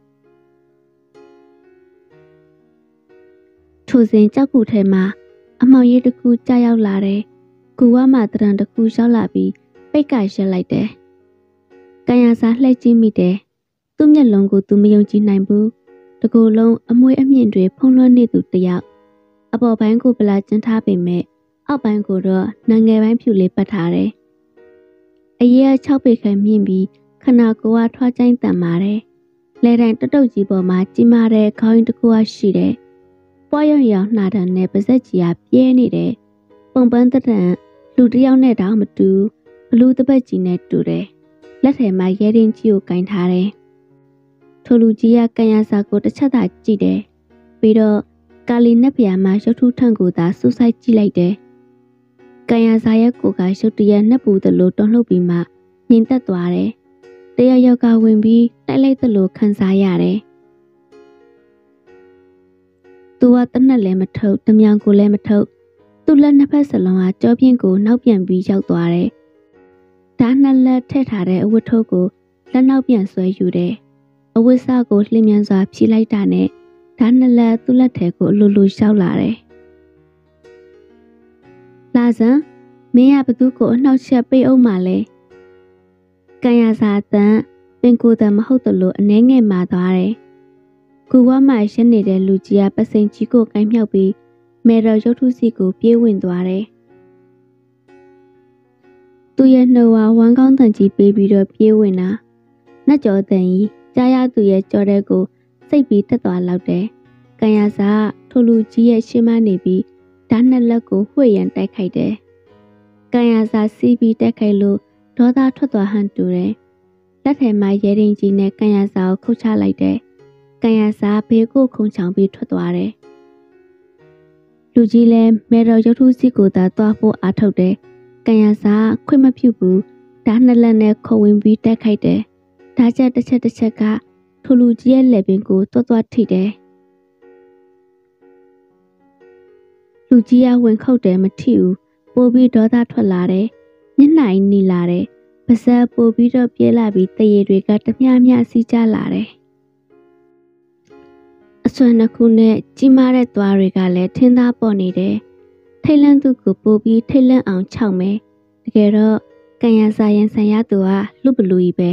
။ထိုစဉ်ကြောက်ကူထဲမှာအမောင်ရည်တစ်ခုကြားရောက်လာတယ်။ကူဝမှာတရံတစ်ခုရောက်လာပြီးပိတ်ကရက်လိုက်တယ်။ကံရစာလှည့်ကြည့်မိတယ်။သူ့မျက်လုံးကိုသူမယုံကြည်နိုင်ဘူး။တကူလုံးအမွှေးအမြင့်တွေဖုံးလွှမ်းနေသူတယောက်အပေါ်ပိုင်းကိုပလာကျန်းထားပေမဲ့အောက်ပိုင်းကိုတော့နငယ်ပိုင်းဖြူလေးပတ်ထားတယ်။အရေးအချောက်ပေခဲမြင့်ပြီးခနာကိုကထွားကျိုင်းတန်ပါတယ်။လဲတိုင်းတတုတ်ကြီးပေါ်မှာကြီးမားတဲ့ခေါင်းတစ်ခုရှိတယ်။ပွားရွံ့ရောင်နှာတန်နဲ့ပါဇက်ကြီးကပြဲနေတယ်။ပုံပန်းတတန်လူတစ်ယောက်နဲ့တောင်မတူဘလူးတပတ်ကြီးနဲ့တူတယ်။လက်ထဲမှာရဲရင်ကြီးကိုကင်ထားတယ်။ထိုလူကြီးကကံရစာကိုတစ်ချက်သာကြည့်တယ်။ပြီးတော့ကာလီနက်ပြာမှာရုပ်ထုထန့်ကိုသာစူးစိုက်ကြည့်လိုက်တယ်။ကန်ရစာရဲ့ကိုကရုတ်တရက်နှက်ပူသလိုတွန်းလှုပ်ပြီးမှငြိမ်သက်သွားတယ်။တယောက်ယောက်ကဝင်ပြီးတိုက်လိုက်သလိုခံစားရတယ်။သူကတနက်လည်းမထုတ်တမြောင်ကိုလည်းမထုတ်သူ့လက်နှစ်ဖက်စလုံးကကြောပြင်းကိုနောက်ပြန်ပြီးရောက်သွားတယ်။ဓာတ်နှစ်လက်ထည့်ထားတဲ့အဝတ်ထုတ်ကိုလက်နောက်ပြန်ဆွဲယူတယ်။အဝတ်စကိုလှင်မြန်စွာဖြီးလိုက်တာနဲ့ဓာတ်နှစ်လက်သူ့လက်ထဲကိုအလိုလိုရှောက်လာတယ်။လာစံမင်းကဘသူ့ကိုအနှောက်ယှက်ပိတ်အောင်မှလဲ။ကန်ရစာတန်ပင်ကိုယ်တန်မဟုတ်တလို့အနှဲငယ်မာသွားတယ်။ကူဝါမှရှင်းနေတဲ့လူကြီးကပစိန်ကြီးကိုကိုင်းမြောက်ပြီးမေတော်ရုပ်ထုစီကိုပြေးဝင်သွားတယ်။သူရဲ့နှုတ်ဝါဝမ်းကောင်းတန်ကြီးပေးပြီးတော့ပြေးဝင်တာနတ်ကျော်တန်ကြီးကြားရသူရဲ့ကြောတဲ့ကိုစိတ်ပြီးတက်သွားလောက်တယ်။ကန်ရစာထိုလူကြီးရဲ့ရှေ့မနေပြီးဓာတ်နှစ်လက်ကိုဝှေ့ရန်တိုက်ခိုက်တယ်။ကန်ရစာစီးပြီးတိုက်ခိုက်လို့ဒေါသထွက်သွားဟန်တူတယ်။လက်ထဲမှာရဲရင်ကြီးနဲ့ကန်ရစာကိုခုတ်ချလိုက်တယ်။ကန်ရစာဘေးကိုခုန်ချောင်ပြီးထွက်သွားတယ်။လူကြီးလည်းမေတော်ရုပ်ထုစီကိုသာသွားဖို့အားထုတ်တယ်။ကန်ရစာခွင့်မပြုဘူး။ဓာတ်နှစ်လက်နဲ့ခုံဝင်ပြီးတိုက်ခိုက်တယ်။ဓာတ်ချက်တစ်ချက်တစ်ချက်ကထိုလူကြီးရဲ့လက်ပင်ကိုတွတ်တွတ်ထိတယ်။လူကြီးကဝင်ခုတ်တယ်မထိဘူး။ပိုပြီးဒေါသထွက်လာတယ်။မျက်နှာနီလာတယ်။ပါးစပ်ပိုပြီးတော့ပြဲလာပြီးတရေတွေကတမျှမျှစီးကျလာတယ်။အစွမ်းနှစ်ခုနဲ့ကြီးမားတဲ့သွားတွေကလည်းထင်းသားပေါ်နေတယ်။ထိတ်လန့်သူကိုပိုပြီးထိတ်လန့်အောင်ခြောက်မယ်။တကယ်တော့ကန်ရစာရင်ဆိုင်ရသူကလူဘလူကြီးပဲ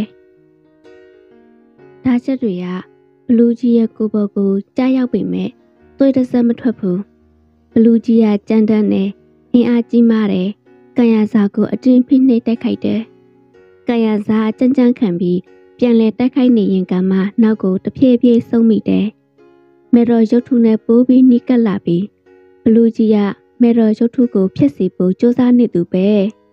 ။ဓာတ်ချက်တွေကဘလူကြီးရဲ့ကိုယ်ပေါ်ကိုကြားရောက်ပေမဲ့သွေးတစ်စက်မထွက်ဘူး။ဘလူကြီးကကြမ်းတမ်းနေအင်အားကြီးမားတယ်။ကန်ရစာကိုအတင်းဖိနှိပ်တိုက်ခိုက်တယ်။ကန်ရစာကြမ်းကြမ်းခံပြီးပြန်လဲတိုက်ခိုက်နေရင်ကမှနောက်ကိုတဖြည်းဖြည်းဆုံးမိတယ်။မေတော်ရုပ်ထုနဲ့ပိုးပြီးနီးကပ်လာပြီးဘလူကြီးကမေတော်ရုပ်ထုကိုဖျက်ဆီးဖို့ကြိုးစားနေသူပဲ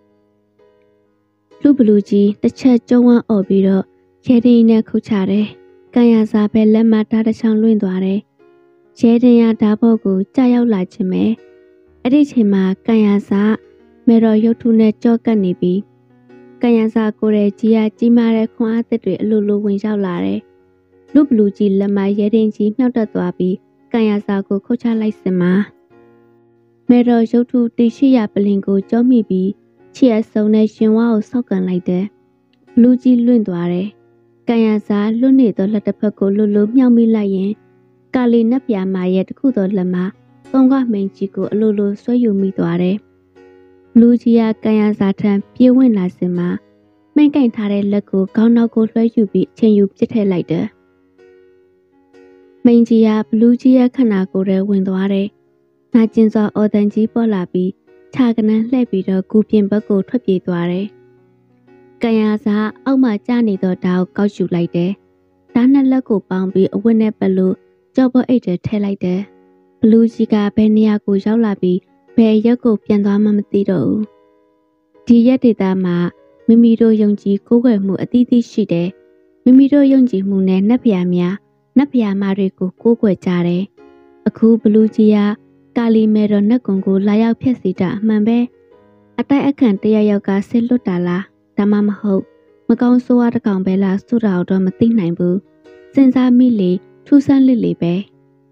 လူဘလူကြီးတစ်ချက်ကျုံဝန်းអော်ပြီးတော့ရဲတင်နဲ့ခုတ်ချတယ်။ကန်ရစာပဲလက်မတားတစ်ချောင်းလွင့်သွားတယ်။ရဲတင်ရဓာဘော့ကိုကြာရောက်လာခြင်းပဲအဲ့ဒီချိန်မှာကန်ရစာမေတော်ရုပ်ထုနဲ့ကြောကပ်နေပြီးကန်ရစာကိုယ်ရဲ့ကြီးကကြီးမားတဲ့ခွန်အားသစ်တွေအလိုလိုဝင်ရောက်လာတယ်။လူဘလူကြီးလက်မရဲတင်ကြီးမြှောက်တက်သွားပြီးကန်ရစာကိုခုတ်ချလိုက်စင်မှာမေတော်ရုပ်ထုတီရှိရပလင်ကိုကြောမိပြီးချီအစုံနဲ့ရှင်ဝါကိုဆောက်ကန်လိုက်တယ်။ဘလူကြီးလွင့်သွားတယ်။ကန်ရစာလွတ်နေသောလက်တစ်ဖက်ကိုလှုပ်လှုပ်မြှောက်မိလိုက်ရင်ကာလီနက်ပြာမာရဲ့တခုသောလက်မသုံးကမိန်ကြီးကိုအလိုလိုဆွဲယူမိသွားတယ်။ဘလူကြီးကကန်ရစာထံပြေးဝင်လာစင်မှာမိန်ကင်ထားတဲ့လက်ကိုခေါင်းနောက်ကိုလွှဲယူပြီးအချိန်ယူပစ်ထည့်လိုက်တယ်။မိန်ကြီးကဘလူးကြီးရဲ့ခန္ဓာကိုယ်ထဲဝင်သွားတယ်။နာကျင်စွာအော်တန်ကြီးပေါ်လာပြီးခြာကနန်းလှည့်ပြီးတော့ကူပြင်ဘက်ကိုထွက်ပြေးသွားတယ်။ကန်ရစာအောက်မှာကျနေတော့ဓာတ်ကိုကောက်ယူလိုက်တယ်။ဓာတ်နှစ်လက်ကိုပေါင်းပြီးအဝတ်နဲ့ပတ်လို့ကြောက်ပေါ်အိတ်ထဲထည့်လိုက်တယ်။ဘလူးကြီးကဘယ်နေရာကိုရောက်လာပြီးဘယ်ရက်ကိုပြန်သွားမှမသိတော့ဘူး။ဒီရက်ဒေသမှာမိမိတို့ယုံကြည်ကိုးကွယ်မှုအသီးသီးရှိတယ်။မိမိတို့ယုံကြည်မှုနဲ့နတ်ဖျားများနတ်ဖျားမတွေကိုကိုးကွယ်ကြတယ်။အခုဘလူးကြီးကကာလီမေတော်နတ်ကွန်ကိုလာရောက်ဖျက်ဆီးတာအမှန်ပဲအတိုက်အခန့်တရယောက်ကဆစ်လွတ်တာလားဒါမှမဟုတ်မကောင်းဆိုးဝါးတစ်ကောင်ပဲလားဆိုတာတော့မသိနိုင်ဘူးစဉ်းစားမိလေထူးဆန်းလိလေပဲ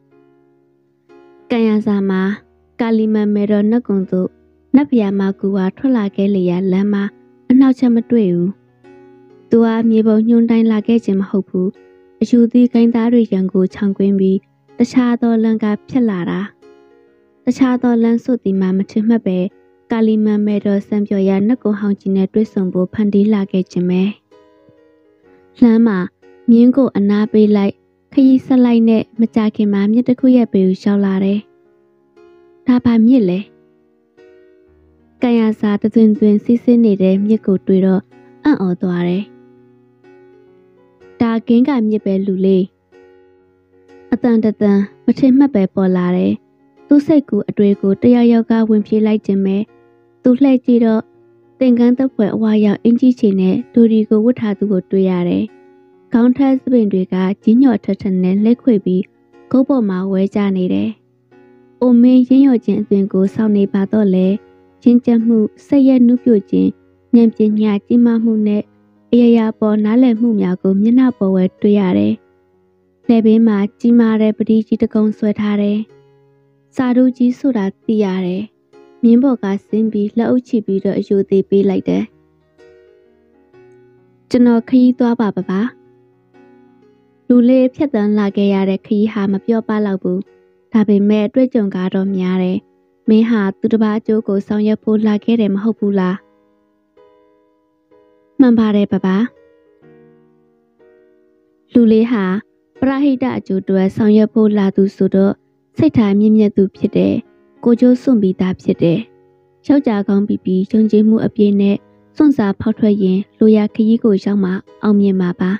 ကန်ရစာမှာကာလီမမေတော်နတ်ကွန်တို့နတ်ဖျားမကူကထွက်လာခဲ့လေရလမ်းမှာအနောက်ချက်မတွေ့ဘူးသူကမြေပုံညှိုးတိုင်းလာခဲ့ခြင်းမဟုတ်ဘူးအယူသီးကိုင်းသားတွေရန်ကိုခြောင်ကွင်းပြီးတခြားသောလမ်းကဖြတ်လာတာတခြားသောလမ်းစုတီမှမထင်မှတ်ပဲကာလီမန်မေတော်စံပြော်ရနတ်ကုံဟောင်းကြီးနဲ့တွေ့ဆုံဖို့ဖန်တီးလာခဲ့ခြင်းပဲလမ်းမှာမြင်းကိုအနာပေးလိုက်ခရီးဆက်လိုက်နဲ့မကြခင်မှာမြစ်တစ်ခုရဲ့ပေကိုရှောက်လာတယ်ဒါပါမြစ်လေကန်ရစာတသွင်သွင်စီးဆင်းနေတဲ့မြစ်ကိုတွေ့တော့အံ့ဩသွားတယ်ဒါကင်းကမြစ်ပဲလူလေးအတန်တတန်မထင်မှတ်ပဲပေါ်လာတယ်သူ့စိတ်ကူအတွေ့ကိုတယောက်ယောက်ကဝင်ပြေးလိုက်ခြင်းပဲသူလှည့်ကြည့်တော့သင်္ကန်းသက်ဖွယ်အဝါရောက်အင်ကြီးချင်နဲ့ဒိုဒီကိုဝတ်ထားသူကိုတွေ့ရတယ်ခေါင်းထက်စပင်တွေကကြီးညော်ထထနဲ့လက်ခွေပြီးဂုတ်ပေါ်မှာဝဲကြနေတယ်အိုမင်းရင်းရော်ခြင်းအသွင်ကိုစောင့်နေပါတော့လေချင်းကြမှုစိတ်ရဲ့နှုတ်ပြခြင်းဉာဏ်ပညာကြီးမားမှုနဲ့အရာရာပေါ်နားလည်မှုများကိုမျက်နှာပေါ်ဝဲတွေ့ရတယ်။လက်ဘေးမှာကြီးမားတဲ့ပတိကြီးတစ်ကုံဆွဲထားတယ်။စာတို့ကြီးဆိုတာသိရတယ်။မြင်းပေါ်ကဆင်းပြီးလက်အုပ်ချပြီးတော့အယိုသေးပေးလိုက်တယ်။ကျွန်တော်ခရီးသွားပါပါပါ။လူလေးဖြတ်တန်းလာခဲ့ရတဲ့ခရီးဟာမပြောပါတော့ဘူး။ဒါပေမဲ့အတွေ့အကြုံကတော့များတယ်။မင်းဟာသူတစ်ပါးအကျိုးကိုဆောင်ရွက်ဖို့လာခဲ့တယ်မဟုတ်ဘူးလား။မှန်ပါတယ်ပါပါ။လူလေးဟာပရဟိတအကျိုးတွေဆောင်ရွက်ဖို့လာသူဆိုတော့စိတ်ထားမြင့်မြတ်သူဖြစ်တယ်။ကိုကျိုးစွန့်ပြီးသားဖြစ်တယ်။ယောက်ျားကောင်းပြီးပြီးယုံကြည်မှုအပြည့်နဲ့စွန့်စားဖောက်ထွက်ရင်လူရခရီးကိုရောက်မှအောင်မြင်မှာပါ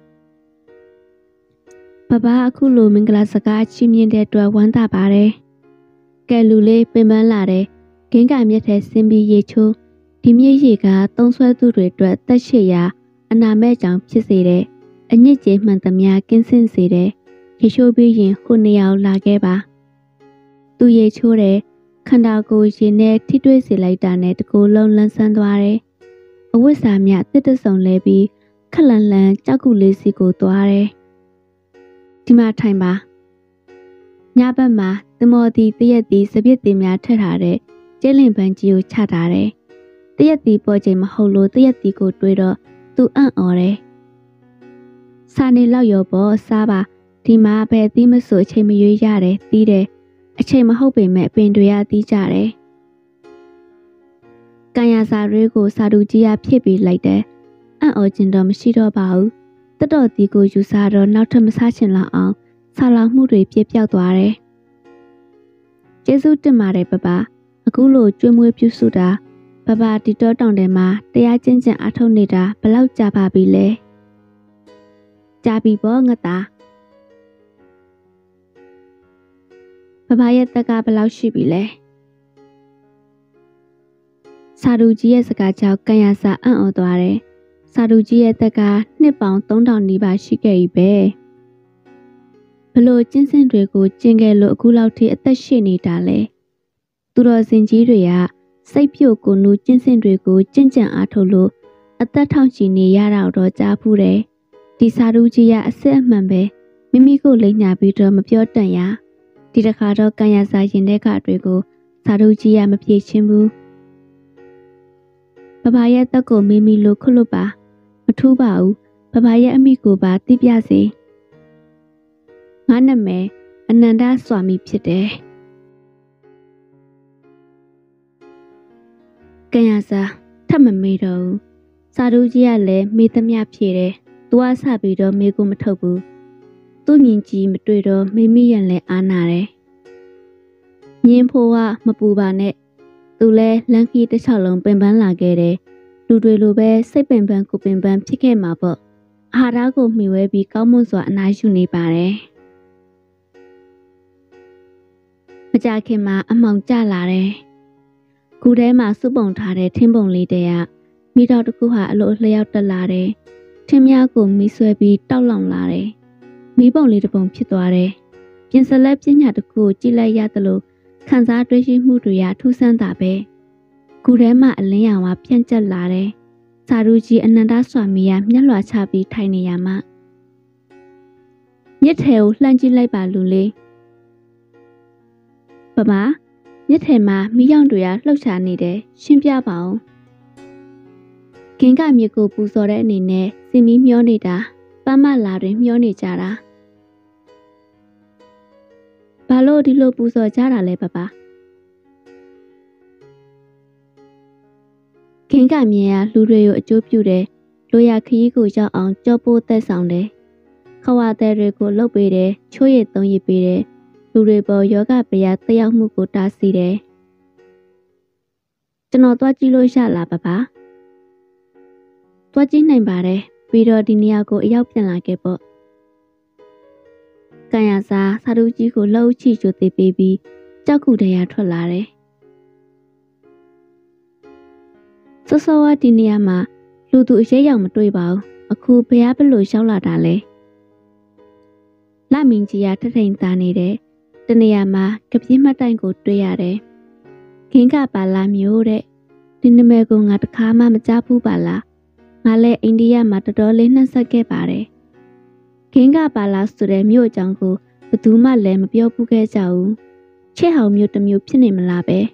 ။ဘဘအခုလိုမင်္ဂလာစကားချီးမြှင့်တဲ့အတွက်ဝမ်းသာပါတယ်။ကဲလူလေးပင်ပန်းလာတယ်။ဂင်းကမြက်ထဲဆင်းပြီးရေချိုးဒီမြစ်ရေကသုံးဆွဲသူတွေအတွက်တက်ရှိရာအနာမဲ့ကြောင်ဖြစ်စေတယ်။အညစ်အကြေးမှန်သမျှကင်းစင်စေတယ်။ရေချိုးပြီးရင်ခုနှစ်ယောက်လာခဲ့ပါ။သူရေချိုးတယ်ခန္ဓာကိုယ်ရေနဲ့ထိတွေ့စေလိုက်တာနဲ့တကူလုံးလန်းဆန်းသွားတယ်။အဝတ်စားမြတစ်တဆုံလဲပြီးခက်လန်လန်ကြောက်ကူလေးစီကိုသွားတယ်။ဒီမှာထိုင်ပါ။ညဘက်မှာသမော်တီတရက်တီစပြစ်တီများထက်ထားတဲ့ကျဲလင်ပန်းကြီးကိုချထားတယ်။တရက်တီပေါ်ချိန်မဟုတ်လို့တရက်တီကိုတွေးတော့သူအံ့ဩတယ်။စာနေလောက်ရောပေါ်စားပါဒီမှာပဲအသီးမဆိုအချိန်မရွေးရတယ်တီးတယ်အချိန်မဟုတ်ပေမဲ့ပင်တွေရတီးကြတယ်။ကန်ရစာတွေကိုစာတူကြီးရဖြစ်ပြီးလိုက်တယ်။အံ့ဩခြင်းတော့မရှိတော့ပါဘူး။တတော်တီကိုယူစားတော့နောက်ထပ်မစားချင်လောက်အောင်ဆာလောင်မှုတွေပြည့်ပြောက်သွားတယ်။ကျေးဇူးတင်ပါတယ်ပပအခုလိုကျွေးမွေးပြုစုတာပပဒီတော့တောင်ထဲမှာတရားကျင့်ကြံအားထုတ်နေတာဘလောက်ကြာပါပြီလဲ။ကြာပြီပေါ့ငါသားပပရဲ့တက်ကဘလောက်ရှိပြီလဲစာတူကြီးရဲ့စကားကြောင့်ကန်ရစာအံ့ဩသွားတယ်စာတူကြီးရဲ့တက်ကနှစ်ပေါင်သုံးထောင်နီးပါးရှိခဲ့ပြီပဲဘလို့ကျင်းစင်တွေကိုကျင်ခဲ့လို့အခုလောက်ထိအသက်ရှင်နေတာလဲသူတော်စင်ကြီးတွေကစိတ်ပြုတ်ကိုနူးကျင်းစင်တွေကိုကျင့်ကြံအားထုတ်လို့အသက်ထောင်ချီနေရတာတော့ကြားဖူးတယ်ဒီစာတူကြီးကအစ်စ်အမှန်ပဲမိမိကိုလိမ့်ညာပြီးတော့မပြောတန်ရဒီတစ်ခါတော့ကန်ရစာရင်တဲ့ခါတွေကိုစာတူကြီးကမပြေချင်းဘူးဘဘရဲ့တက်ကိုမိမိလိုခွလို့ပါမထူးပါဘူးဘဘရဲ့အမိကိုပါသိပြစေငါနာမည်အနန္ဒစွာမီဖြစ်တယ်ကန်ရစာထပ်မမေးတော့ဘူးစာတူကြီးကလည်းမေးသမျှဖြေတယ်သူကစပြီးတော့မေးကိုမထုတ်ဘူးသူ့မြင်ကြီးမတွေ့တော့မိမိရန်လဲအားနာတယ်။ညင်းဖိုးကမပူပါနဲ့သူလဲလမ်းခီးတစ်ချောင်းလုံးပင်ပန်းလာခဲ့တယ်။လူတွေလိုပဲစိတ်ပင်ပန်းကိုပင်ပန်းဖြစ်ခဲ့မှာပေါ့။အာဟာရကိုမှီဝဲပြီးကောင်းမွန်စွာအနားယူနေပါတယ်။မကြခင်မှာအမောင်ကျလာတယ်။ခုထဲမှာစုပုံထားတဲ့ထင်းပုံလေးတည်းကမိတော်တစ်ခုဟာအလိုအလျောက်တက်လာတယ်။ထင်းများကိုမီးဆွဲပြီးတောက်လောင်လာတယ်။မီးပုံလေးတစ်ပုံဖြစ်သွားတယ်။ပြင်စလက်ပညာတစ်ခုကိုကြည့်လိုက်ရသလိုခံစားတွေ့ရှိမှုတွေရထူးဆန်းတာပဲ။ခုထဲမှာအလင်းရောင်ကပြန့်ကျက်လာတယ်။စာရူကြီးအနန္ဒစွာမီကမျက်လွှာချပြီးထိုင်နေရမှမြစ်ထဲကိုလှမ်းကြည့်လိုက်ပါလူလေး။ပပမြစ်ထဲမှာမီးရောင်တွေကလှုပ်ရှားနေတယ်ရှင်းပြပါဦး။ဂင်းကမြစ်ကိုပူဇော်တဲ့အနေနဲ့စီမီမျောနေတာပန်းမလာတွင်မျောနေကြတာဘာလို့ဒီလိုပူဇော်ကြတာလဲပပခင်းကမြင်ရလူတွေကိုအကျိုးပြုတယ်လူရခရီးကိုရောက်အောင်ကြောပိုးသက်ဆောင်တယ်ခဝါတဲ့တွေကိုလှုပ်ပေးတယ်ချိုးရည်သုံးရည်ပေးတယ်လူတွေပေါ်ယောဂပယတက်ရောက်မှုကိုတားဆီးတယ်ကျွန်တော်သွားကြည့်လို့ရလားပပသွားကြည့်နိုင်ပါတယ်ပြီးတော့ဒီနေရာကိုအရောက်ပြန်လာခဲ့ပေါ့ကန်ရစာစာတူကြီးကိုလှုပ်ချီချိုသေးပေးပြီးကြောက်ခုတရထွက်လာတယ်စောစောကဒီနေရာမှာလူသူအရေးရောက်မတွေ့ပါဘူးအခုဘုရားဘလို့ရောက်လာတာလဲလမင်းကြီးကထထိန်သားနေတယ်တနေရာမှာကပြင်းမှတ်တိုင်ကိုတွေ့ရတယ်ခင်ကပါလာမျိုးတဲ့ဒီနမဲကိုငါတခါမှမကြားဘူးပါလားငါလည်းအိန္ဒိယမှာတော်တော်လေးနှက်ဆက်ခဲ့ပါတယ်ခင်ကပါလာဆိုတဲ့မြို့အကြောင်းကိုဘယ်သူမှလည်းမပြောဘူးခဲ့ကြဘူးချစ်ဟောင်မျိုးတစ်မျိုးဖြစ်နေမလားပဲ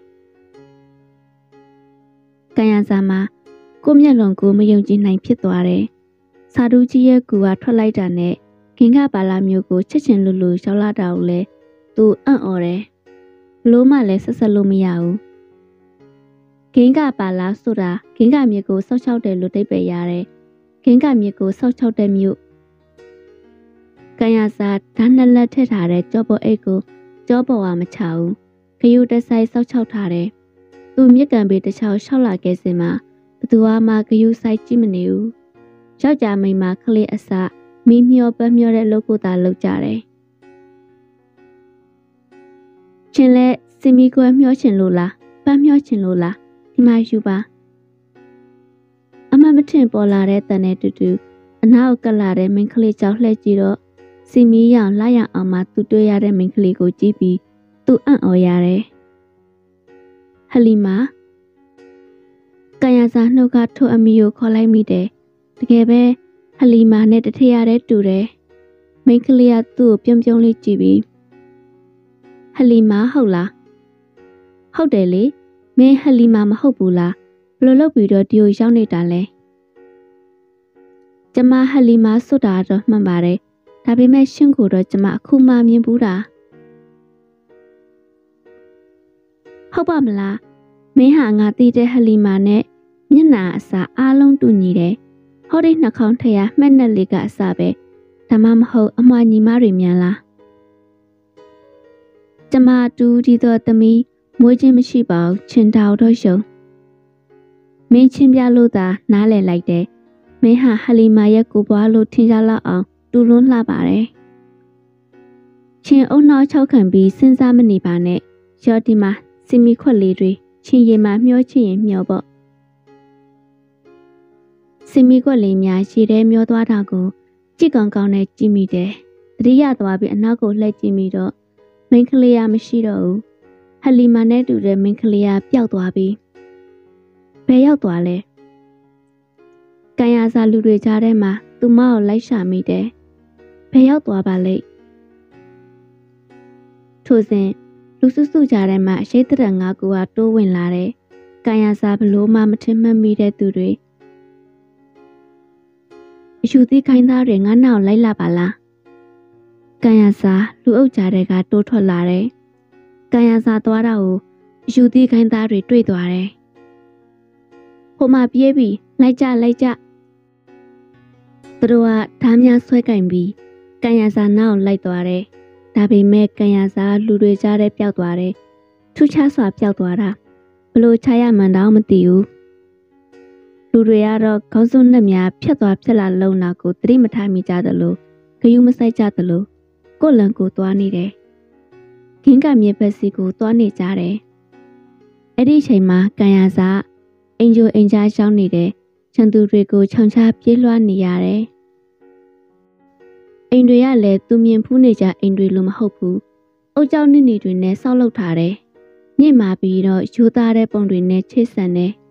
ကန်ရစာမှာကိုမျက်လုံးကိုမယုံကြည်နိုင်ဖြစ်သွားတယ်စာတူကြီးရဲ့ကူကထွက်လိုက်တာနဲ့ခင်ကပါလာမျိုးကိုချစ်ချင်လူလူရောက်လာတာကိုလဲသူအံ့ဩတယ်ဘလို့မှလည်းဆက်ဆက်လို့မရဘူးဂင်းကပါလာဆိုတာဂင်းကမြေကိုဆောက်ချောက်တယ်လို့သိပဲရတယ်ဂင်းကမြေကိုဆောက်ချောက်တဲ့မြို့ကန်ရစာဓာတ်နှစ်လက်ထည့်ထားတဲ့ကြောပေါ်အိတ်ကိုကြောပေါ်ကမချဘူးခယူတဆိုင်ဆောက်ချောက်ထားတယ်သူမြစ်ကန်ပေတစ်ချောင်းရှောက်လာခဲ့စင်မှာဘသူမှခယူဆိုင်ကြည့်မနေဘူးယောက်ျားမိန်းမကလေးအစမီးမျောပတ်မျောတဲ့လုပ်ကိုသာလုပ်ကြတယ်ချင်းလဲစင်မီကွယ်မျောချင်လို့လားပတ်မျောချင်လို့လားဒီမှာယူပါအမမထင်ပေါ်လာတဲ့တန်နဲ့တူတူအနောက်ကလာတဲ့မိန်းကလေးကြောက်လှဲ့ကြည့်တော့စီမီရောင်လာရအောင်မှသူတွေ့ရတဲ့မိန်းကလေးကိုကြည့်ပြီးသူအံ့ဩရတယ်ဟလီမာကန်ရစာနှုတ်ကထိုအမီကိုခေါ်လိုက်မိတယ်တကယ်ပဲဟလီမာနဲ့တထရတဲ့တူတယ်မိန်းကလေးကသူ့ကိုပြုံးပြုံးလေးကြည့်ပြီးဟလီမာဟုတ်လားဟုတ်တယ်လေမင်းဟလီမာမဟုတ်ဘူးလားဘလို့လုပ်ပြီးတော့ဒီကိုရောက်နေတာလဲကျမဟလီမာစွတ်တာတော့မှန်ပါတယ်ဒါပေမဲ့ရှင့်ကိုတော့ကျမအခုမှမြင်ဘူးတာဟုတ်ပါမလားမင်းဟာငါသိတဲ့ဟလီမာနဲ့မျက်နှာအစာအားလုံးတူညီတယ်ဟောဒီနှာခေါင်းထရမှတ်နဲ့လေးကအစာပဲဒါမှမဟုတ်အမွာညီမတွေမြန်လားကျမတူဒီတော့သမီးမွေးခြင်းမရှိပါဘူးချင်တောက်တော့ရှုံမင်းချင်းပြလို့သာနားလည်လိုက်တယ်မင်းဟာဟလီမာရဲ့ကိုပွားလို့ထင်ကြလောက်အောင်တူလွန်းလှပါတယ်ချင်းအုံနောက်ချောက်ခံပြီးစဉ်းစားမနေပါနဲ့ရော်ဒီမှာစီမီခွက်လေးတွေချင်းရည်မှာမျောချင်ရင်မျောပေါ့စီမီခွက်လေးများရေထဲမျောသွားတာကိုကြည့်ကောင်းကောင်းနဲ့ကြည့်မိတယ်တတိယသွားပြီးအနောက်ကိုလှည့်ကြည့်မိတော့မိန်းကလေးကမရှိတော့ဘူးဟလီမာနဲ့တူတဲ့မိန်းကလေးကပျောက်သွားပြီဘယ်ရောက်သွားလဲကန်ရစာလူတွေကြားထဲမှာသူမကိုလိုက်ရှာမိတယ်ဘယ်ရောက်သွားပါလိမ့်ထိုစဉ်လူစုစုကြားထဲမှာအရှိတ်တရငါးကူကတိုးဝင်လာတယ်ကန်ရစာဘလို့မှမထင်မှတ်မိတဲ့သူတွေအယူသီးခိုင်းသားတွေငါနောက်လိုက်လာပါလားကန်ရစာလူအုပ်ကြားထဲကတိုးထွက်လာတယ်ကန်ရစာသွားတာကိုအယူသီးခိုင်းသားတွေတွေ့သွားတယ်ဟိုမှာပြေးပြီလိုက်ကြလိုက်ကြသူတို့ကဓားများဆွဲကင်ပြီးကန်ရစာနောက်လိုက်သွားတယ်ဒါပေမဲ့ကန်ရစာလူတွေကြားထဲပျောက်သွားတယ်ထူးခြားစွာပျောက်သွားတာဘလို့ချရမှန်းတော့မသိဘူးလူတွေကတော့ခေါင်းစွန်းနဲ့များဖြတ်သွားဖြတ်လာလုံနာကိုသတိမထားမိကြသလိုဂယုမဆိုင်ကြသလိုကိုယ်လန်ကိုသွားနေတယ်ဂင်းကမြေဘက်စီကိုသွားနေကြတယ်အဲ့ဒီအချိန်မှာကန်ရစာအင်ဂျိုအင်ဂျာရှောင်းနေတဲ့ချန်သူတွေကိုခြောင်ချပြေးလွှားနေရတယ်အိမ်တွေကလည်းသူမြင်ဖူးနေကြအိမ်တွေလိုမဟုတ်ဘူးအုတ်ကြောင့်နိနေတွေနဲ့ဆောက်လုပ်ထားတယ်မြင့်မာပြီးတော့ရိုးသားတဲ့ပုံတွေနဲ့ချိတ်ဆန်တယ်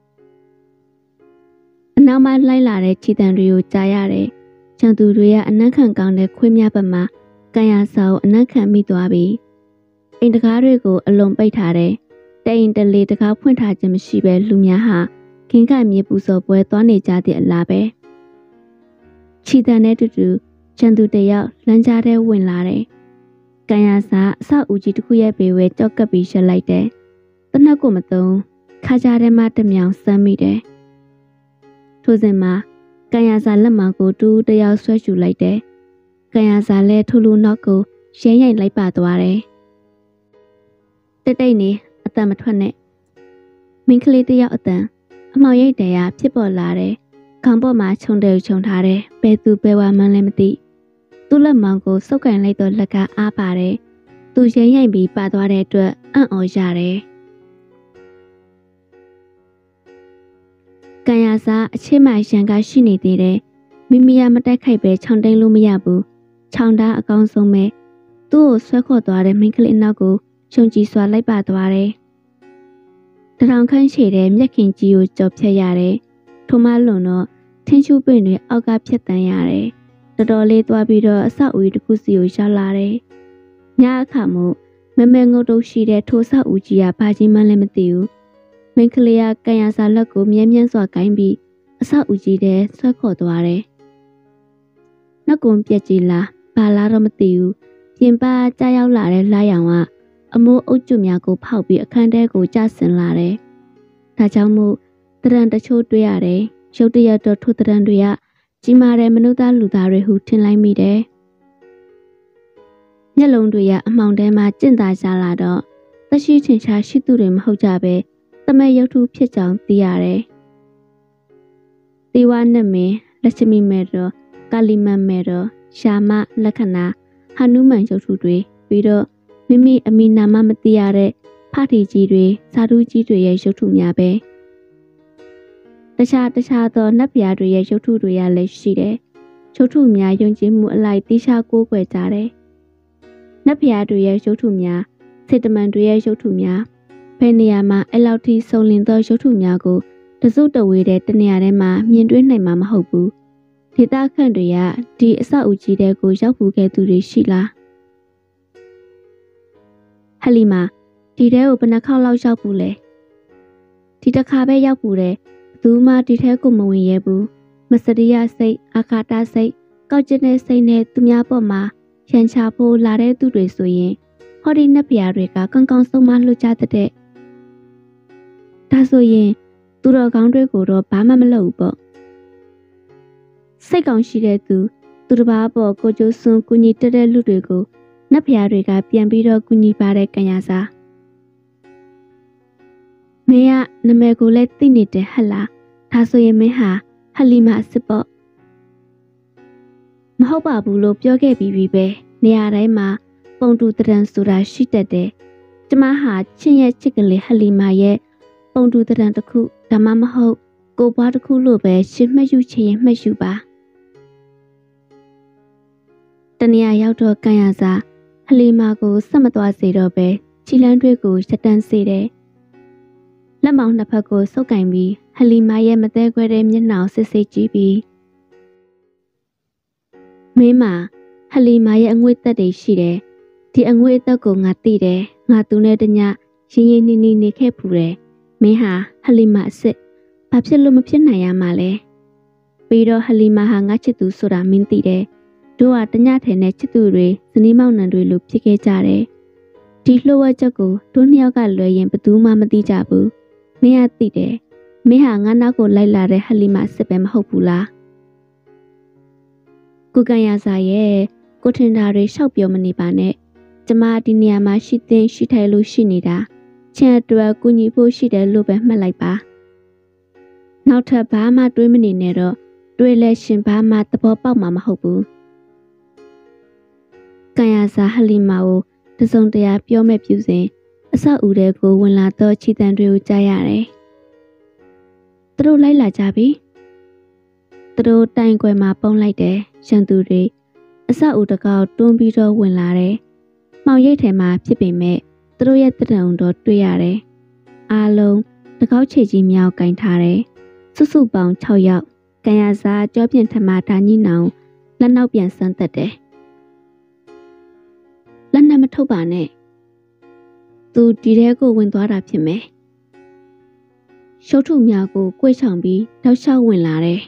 အနောက်မှလိုက်လာတဲ့ခြေတံတွေကိုကြားရတယ်ချန်သူတွေကအနံ့ခံကောင်းတဲ့ခွေးများဘက်မှာကန်ရစာကိုအနံ့ခံမိသွားပြီးအိမ်တကားတွေကိုအလုံးပိတ်ထားတယ်တိမ်တလေတကားဖွင့်ထားခြင်းမရှိပဲလူများဟာခင်ကမြေပူစော်ပွဲသွားနေကြတဲ့အလားပဲခြေတံနဲ့တူတူချန်သူတယောက်လမ်းကြားထဲဝင်လာတယ်ကန်ရစာအဆောက်အဦကြီးတစ်ခုရဲ့ဘေးဝဲကြောက်ကပ်ပြီးရှက်လိုက်တယ်တနက်ကိုမသုံးခါကြားထဲမှာတမြောင်စမ်းမိတယ်ထိုစဉ်မှာကန်ရစာလက်မောင်ကိုတူတယောက်ဆွဲရှူလိုက်တယ်ကန်ရစာလည်းထိုလူနောက်ကိုရဲရိုက်လိုက်ပါသွားတယ်တိတ်တိတ်နေအတန်မထွက်နဲ့မင်းကလေးတယောက်အတန်အမောင်ရိတ်တရားဖြစ်ပေါ်လာတယ်ခေါင်းပေါ်မှာခြုံတယ်ခြုံထားတယ်ဘယ်သူဘယ်ဝါမှန်းလည်းမသိသူ့လက်မောင်ကိုစုပ်ကန်လိုက်တော့လက်ကအားပါတယ်သူရဲရိုက်ပြီးပါသွားတဲ့အတွက်အံ့ဩရတယ်ကန်ရစာအချစ်မှရန်ကရှိနေသေးတယ်မိမိရမတိုက်ခိုက်ပဲခြောင်တိန်လို့မရဘူးခြောင်တာအကောင်းဆုံးပဲသူ့ကိုဆွဲခေါ်သွားတဲ့မိန်းကလေးနောက်ကိုရှုံကြည်စွာလိုက်ပါသွားတယ်တထောင်ခန့်ရှိတဲ့မြက်ခင်ကြီးကိုကြော်ဖြတ်ရတယ်။ထိုမှလွန်တော့ထင်းရှူးပင်တွေအောက်ကဖြတ်တန်းရတယ်။တော်တော်လေးသွားပြီးတော့အဆောက်အဦတစ်ခုစီကိုရောက်လာတယ်။ညအခါမှမမဲငုတ်တုတ်ရှိတဲ့ထိုဆောက်အဦကြီးကဘာကြီးမှလည်းမသိဘူး။မင်းကလေးကကန်ရစာလက်ကိုမြဲမြန်းစွာကိုင်းပြီးအဆောက်အဦကြီးထဲဆွဲခေါ်သွားတယ်။နှက်ကွန်ပြက်ကြီးလားဘာလားတော့မသိဘူး။ပြင်ပကြားရောက်လာတဲ့လာရောင်ကအမိုးအုပ်ကျွများကိုဖောက်ပြီးအခန်းထဲကိုကျဆင်လာတယ်။ဒါကြောင့်မို့တရံတချို့တွေ့ရတယ်။ရုတ်တရက်တော့ထိုတရံတွေကကြီးမားတဲ့မနုဿလူသားတွေဟုထင်လိုက်မိတယ်။မျက်လုံးတွေကအမှောင်ထဲမှာကျင့်သာကြလာတော့သက်ရှိထင်ရှားရှိသူတွေမဟုတ်ကြပဲတမက်ရုပ်ထုဖြစ်ကြောင်းသိရတယ်။သေဝနမင်းလက်ချမီမေတော်ကာလီမန်မေတော်ရှာမလက္ခဏာဟာနုမန်ရုပ်ထုတွေပြီးတော့မိမိအမိနာမမသိရတဲ့ဖထီကြီးတွေစာဓုကြီးတွေရဲ့ရုပ်ထုများပဲတခြားတခြားသောနတ်ဗျာတွေရဲ့ရုပ်ထုတွေကလည်းရှိတယ်ရုပ်ထုများယုံကြည်မှုအလိုက်တိကျကိုးကွယ်ကြတယ်နတ်ဗျာတွေရဲ့ရုပ်ထုများစေတမန်တွေရဲ့ရုပ်ထုများဘယ်နေရာမှာအဲ့လောက်ထိစုံလင်သောရုပ်ထုများကိုတစုတဝေတဲ့တနေရာထဲမှာမြင်တွေ့နိုင်မှာမဟုတ်ဘူးဒေသခန့်တွေကဒီအဆောက်အဦကြီးတွေကိုရောက်ဖူးခဲ့သူတွေရှိလားဟလီမာဒီထဲကိုဘယ်နှခေါက်လောက်ရောက်ဘူးလဲဒီတစ်ခါပဲရောက်ဘူးတယ်ဘသူမှဒီထဲကိုမဝင်ရဲဘူးမစရိယစိတ်အာခါတစိတ်ကောက်ကျတဲ့စိတ်နဲ့သူများပေါ်မှာရန်ချဖို့လာတဲ့သူတွေဆိုရင်ဟောဒီနတ်ဗျာတွေကကောင်းကောင်းဆုံးမလွတ်ကြတဲ့ဒါဆိုရင်သူတော်ကောင်းတွေကိုတော့ဘာမှမလုပ်ဘူးပေါ့စိတ်ကောင်းရှိတဲ့သူသူတစ်ပါးပေါ်ကိုကျိုးစွန်းကူညီတက်တဲ့လူတွေကိုနတ်ဗျာတွေကပြန်ပြီးတော့ကူညီပါတဲ့ကံရစာမင်းကနာမည်ကိုလည်းသိနေတယ်ဟဲ့လားဒါဆိုရင်မင်းဟာဟလီမာအစ်စ်ပေါ့မဟုတ်ပါဘူးလို့ပြောခဲ့ပြီးပြီပဲနေရာတိုင်းမှာပုံတူတရံဆိုတာရှိတတ်တယ်ကျမဟာချင်းရဲ့ချစ်ကလေးဟလီမာရဲ့ပုံတူတရံတစ်ခုဒါမှမဟုတ်ကိုပွားတစ်ခုလို့ပဲရှင်းမှတ်ယူချင်ရင်မှတ်ယူပါတနေရာရောက်တော့ကံရစာဟလီမာကိုဆက်မသွားစေတော့ပဲခြိလန်းတွေကိုရှတန်းစေတယ်လက်မောင်နှစ်ဖက်ကိုစုပ်ကင်ပြီးဟလီမာရဲ့မသေးခွဲတဲ့မျက်နှာစစ်စစ်ကြည့်ပြီးမင်းမဟလီမာရဲ့အငွေ့သက်တွေရှိတယ်ဒီအငွေ့အသက်ကိုငါသိတယ်ငါသူနဲ့တညရင်းရင်းနှီးနှီးနေခဲ့ဖူးတယ်မင်းဟာဟလီမာအစ်စ်ဘာဖြစ်လို့မဖြစ်နိုင်ရမှာလဲပြီးတော့ဟလီမာဟာငါချစ်သူဆိုတာမင်းသိတယ်တို့ကတညထဲနဲ့ချစ်သူတွေဇနီးမောင်နှံတွေလိုဖြစ်ခဲ့ကြတယ်ဒီလှုပ်ဝက်ချက်ကိုတို့နှစ်ယောက်ကလွယ်ရင်ဘယ်သူမှမသိကြဘူးမင်းကသိတယ်မင်းဟာငါနောက်ကိုလိုက်လာတဲ့ဟလီမာစစ်ပဲမဟုတ်ဘူးလားကိုကန်ရစာရဲ့ကိုထင်တာတွေရှောက်ပြောမနေပါနဲ့ကျမဒီနေရာမှာရှိသိရှိထိုင်လို့ရှိနေတာချင်အတွက်ကူညီဖို့ရှိတယ်လို့ပဲမှတ်လိုက်ပါနောက်ထပ်ဘာမှတွေးမနေနဲ့တော့တွေးလဲရှင်ဘာမှသဘောပေါက်မှာမဟုတ်ဘူးကန်ရစာဟလီမာကိုတစုံတရာပြောမဲ့ပြူစဉ်အဆောက်အဦတွေကိုဝင်လာတော့ခြေတံတွေကိုကြားရတယ်။သူတို့လိုက်လာကြပြီ။သူတို့တိုင်ကွယ်မှာပုံလိုက်တယ်ရန်သူတွေအဆောက်အဦတကောက်တွန်းပြီးတော့ဝင်လာတယ်။မှောင်ရိပ်ထဲမှာဖြစ်ပေမဲ့သူတို့ရဲ့တရံတော့တွေ့ရတယ်။အားလုံးတကောက်ခြေကြီးမြောက်ကင်ထားတယ်။စုစုပေါင်း၆ယောက်ကန်ရစာကြောပြင်ထမဒါညိနောင်လက်နောက်ပြန်ဆန်းသက်တယ်။လက်နဲ့မထုတ်ပါနဲ့သူဒီထဲကိုဝင်သွားတာဖြစ်မယ်ရှုပ်ထုများကိုကြွေးချောင်ပြီးတောက်လျှောက်ဝင်လာတယ်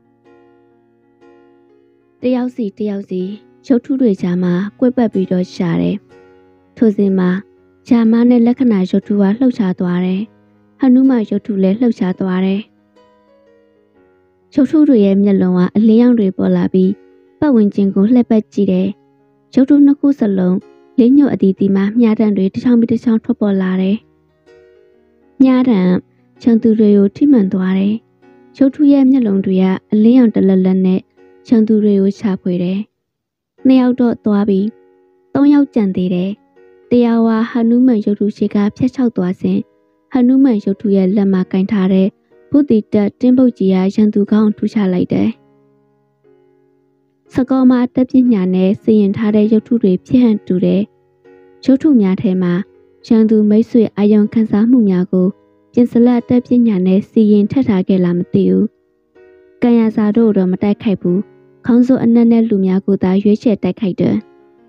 တယောက်စီတယောက်စီရှုပ်ထုတွေကြားမှာကွဲ့ပတ်ပြီးတော့ရှာတယ်ထိုစဉ်မှာဂျာမနဲ့လက္ခဏာရှုပ်ထုကလှုပ်ရှားသွားတယ်ဟနုမရှုပ်ထုလည်းလှုပ်ရှားသွားတယ်ရှုပ်ထုတွေရဲ့မျက်လုံးကအလင်းရောင်တွေပေါ်လာပြီးပတ်ဝန်းကျင်ကိုလှည့်ပတ်ကြည့်တယ်ရှုပ်ထုနှစ်ခုစလုံးလေးညို့အတီးတီးမှမြားတံတွေတစ်ချောင်းပြီးတစ်ချောင်းထွက်ပေါ်လာတယ်။မြားတံချန်သူတွေကိုထိမှန်သွားတယ်။ရုပ်ထုရဲ့မျက်လုံးတွေကအလင်းရောင်တလက်လက်နဲ့ချန်သူတွေကိုချဖွေတယ်။နှစ်ယောက်တော့သွားပြီးသုံးယောက်ကြံသေးတယ်။တရားဝါဟနုမန်ရုပ်ထုရှိကဖျက်ချောက်သွားစဉ်ဟနုမန်ရုပ်ထုရဲ့လက်မှာကင်ထားတဲ့ဘုဒ္ဓတက်တင်းပုတ်ကြီးကရန်သူကောင်းထူချလိုက်တယ်။စကောမှာတက်ပညာနဲ့စီရင်ထားတဲ့ရုပ်ထုတွေဖြစ်ဟန်တူတဲ့ရုပ်ထုများထဲမှာရန်သူမိတ်ဆွေအာယုံခန်းစားမှုများကိုပြင်စလက်တက်ပညာနဲ့စီရင်ထက်ထားခဲ့လားမသိဘူး။ကံရစာတို့တော့မတိုက်ခိုက်ဘူး။ခေါင်းစိုးအနက်နဲ့လူများကိုသာရွေးချယ်တိုက်ခိုက်တယ်။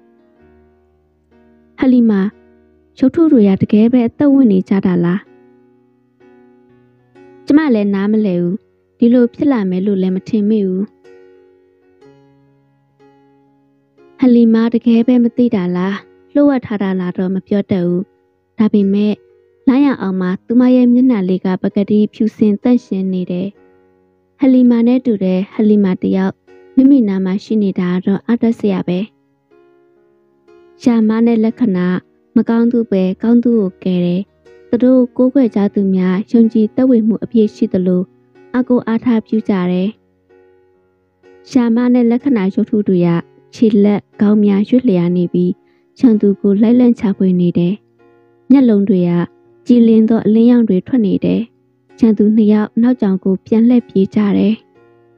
ဟလီမာရုပ်ထုတွေကတကယ်ပဲအသက်ဝင်နေကြတာလား။ကျမလည်းနားမလဲဘူး။ဒီလိုဖြစ်လာမယ်လို့လည်းမထင်မိဘူး။ဟလီမာတကယ်ပဲမသိတာလား။လှုပ်ဝက်ထားတာလားတော့မပြောတတ်ဘူး။ဒါပေမဲ့လိုင်းရအောင်မှာသူမရဲ့မျက်နှာလေးကပကတိဖြူစင်သက်ရှင်နေတယ်။ဟလီမာနဲ့တူတဲ့ဟလီမာတယောက်မိမိနာမှာရှိနေတာတော့အတက်စရာပဲ။ရှာမနဲ့လက္ခဏာမကောင်းသူပဲကောင်းသူကိုကဲတယ်။သူတို့ကိုးကွယ်ကြသူများယုံကြည်သက်ဝင်မှုအပြည့်ရှိသလိုအကိုအားထားပြုကြတယ်။ရှာမနဲ့လက္ခဏာရုပ်ထုတွေကခြေလက်ကောင်းများရွတ်လျာနေပြီးချန်သူကိုလိုက်လန့်ချပွေနေတယ်။မျက်လုံးတွေကကြည်လင်းသောအလင်းရောင်တွေထွက်နေတယ်။ချန်သူနှစ်ယောက်နောက်ကြောင်ကိုပြန်လှည့်ပြေးကြတယ်။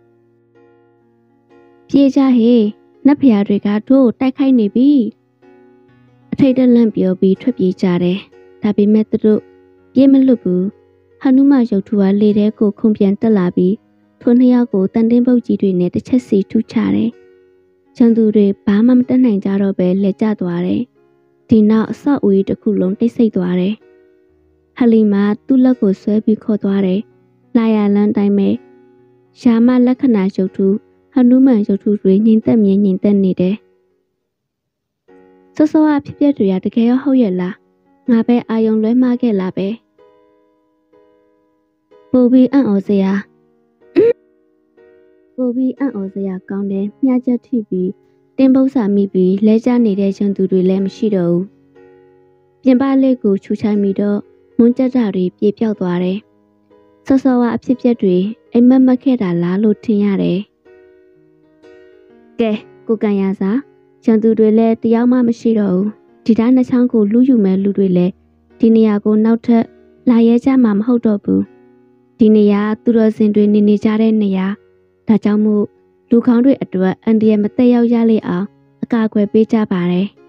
ပြေးကြဟေးနတ်ဖျားတွေကတို့တိုက်ခိုက်နေပြီ။အထိတ်တလန့်ပြောပြီးထွက်ပြေးကြတယ်။ဒါပေမဲ့သူတို့ပြေးမလွတ်ဘူး။ဟနုမရုပ်ထုကလေထဲကိုခုန်ပြန်တက်လာပြီးထိုနှစ်ယောက်ကိုတန်တင်းပုတ်ကြီးတွေနဲ့တစ်ချက်စီထုချတယ်။ချန်သူတွေဘာမှမတတ်နိုင်ကြတော့ပဲလက်ကျသွားတယ်။ဒီနောက်အဆောက်အဦတစ်ခုလုံးတိတ်ဆိတ်သွားတယ်။ဟလီမာသူ့လက်ကိုဆွဲပြီးခေါ်သွားတယ်။လာရလန်းတိုင်းပဲရှာမလက္ခဏာရုပ်ထုဟနုမန်ရုပ်ထုတွေငြိမ်သက်မြဲငြိမ်သက်နေတယ်။စောစောကဖြစ်ပျက်တွေကတကယ်ရောဟုတ်ရဲ့လား။ငါပဲအာယုံလွဲမှားခဲ့လားပဲ။ပိုပြီးအံ့ဩစရာပိုပြီးအံ့ဩစရာကောင်းတယ်။မြားချက်ထိပြီးတင်းပု္ပ္ပစာမိပြီးလဲကျနေတဲ့ရန်သူတွေလည်းမရှိတော့ဘူး။ပြင်ပလေးကိုခြူချိုင်ပြီးတော့မွန်းကြက်တာတွေပြေပြောက်သွားတယ်။စောစောကအဖြစ်ပြက်တွေအိမ်မက်မက်ခဲ့တာလားလို့ထင်ရတယ်။ကဲကိုကန်ရစာရန်သူတွေလည်းတယောက်မှမရှိတော့ဘူး။ဒီတိုင်းနှချောင်းကိုလူယူမဲ့လူတွေလည်းဒီနေရာကိုနောက်ထပ်လာရဲကြမှာမဟုတ်တော့ဘူး။ဒီနေရာသူတော်စင်တွေနေနေကြတဲ့နေရာဒါကြောင့်မို့လူခေါင်းတွေအတွက်အန်ဒီရဲ့မသက်ရောက်ရလေအောင်အကာအကွယ်ပေးကြပါတယ်။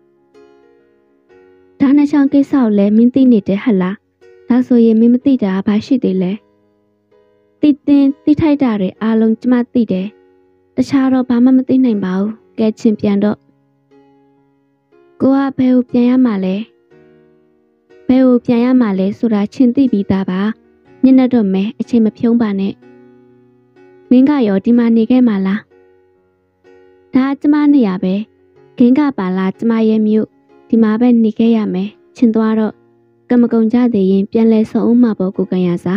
ဒါနှချောင်းကိစ္စကိုလည်းမင်းသိနေတယ်ဟလား။ဒါဆိုရင်မင်းမသိတာဘာရှိသေးလဲ။သိတင်သိထိုက်တာတွေအားလုံးကျမသိတယ်။တခြားတော့ဘာမှမသိနိုင်ပါဘူး။ကဲချင်းပြန်တော့ကိုကဘယ်ကိုပြန်ရမှာလဲ။ဘယ်ကိုပြန်ရမှာလဲဆိုတာချင်းသိပြီးသားပါ။ညနေတော့မဲအချိန်မဖြုံးပါနဲ့။မင်းကရောဒီမှာနေခဲ့မှာလား။ဒါကျမနေရပဲ။ဂင်းကပါလားကျမရဲ့မြို့ဒီမှာပဲနေခဲ့ရမယ်။ချင်းသွားတော့ကမကုံကြသေးရင်ပြန်လဲဆုံအောင်မှာပေါ့ကိုကန်ရစာ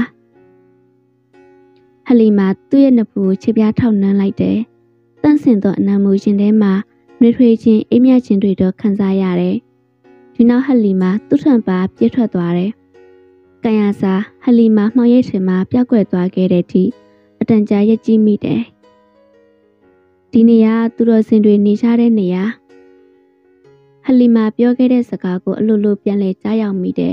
။ဟလီမာသူ့ရဲ့နဖူကိုချစ်ပြားထောက်နှမ်းလိုက်တယ်။တန့်စင်သောအနံမူရှင်ထဲမှာနှွေးထွေးခြင်းအေးမြခြင်းတွေတော့ခံစားရတယ်။ဒီနောက်ဟလီမာသူ့ထံပါပြည့်ထွက်သွားတယ်။ကန်ရစာဟလီမာမှောင်ရိပ်ထင်မှာပျောက်ကွယ်သွားခဲ့တဲ့အထိအတန်ကြာရက်ကြီးမိတယ်။ဒီနေရာသူတော်စင်တွေနေကြတဲ့နေရာဟလီမာပြောခဲ့တဲ့စကားကိုအလိုလိုပြန်လဲကြားရောက်မိတယ်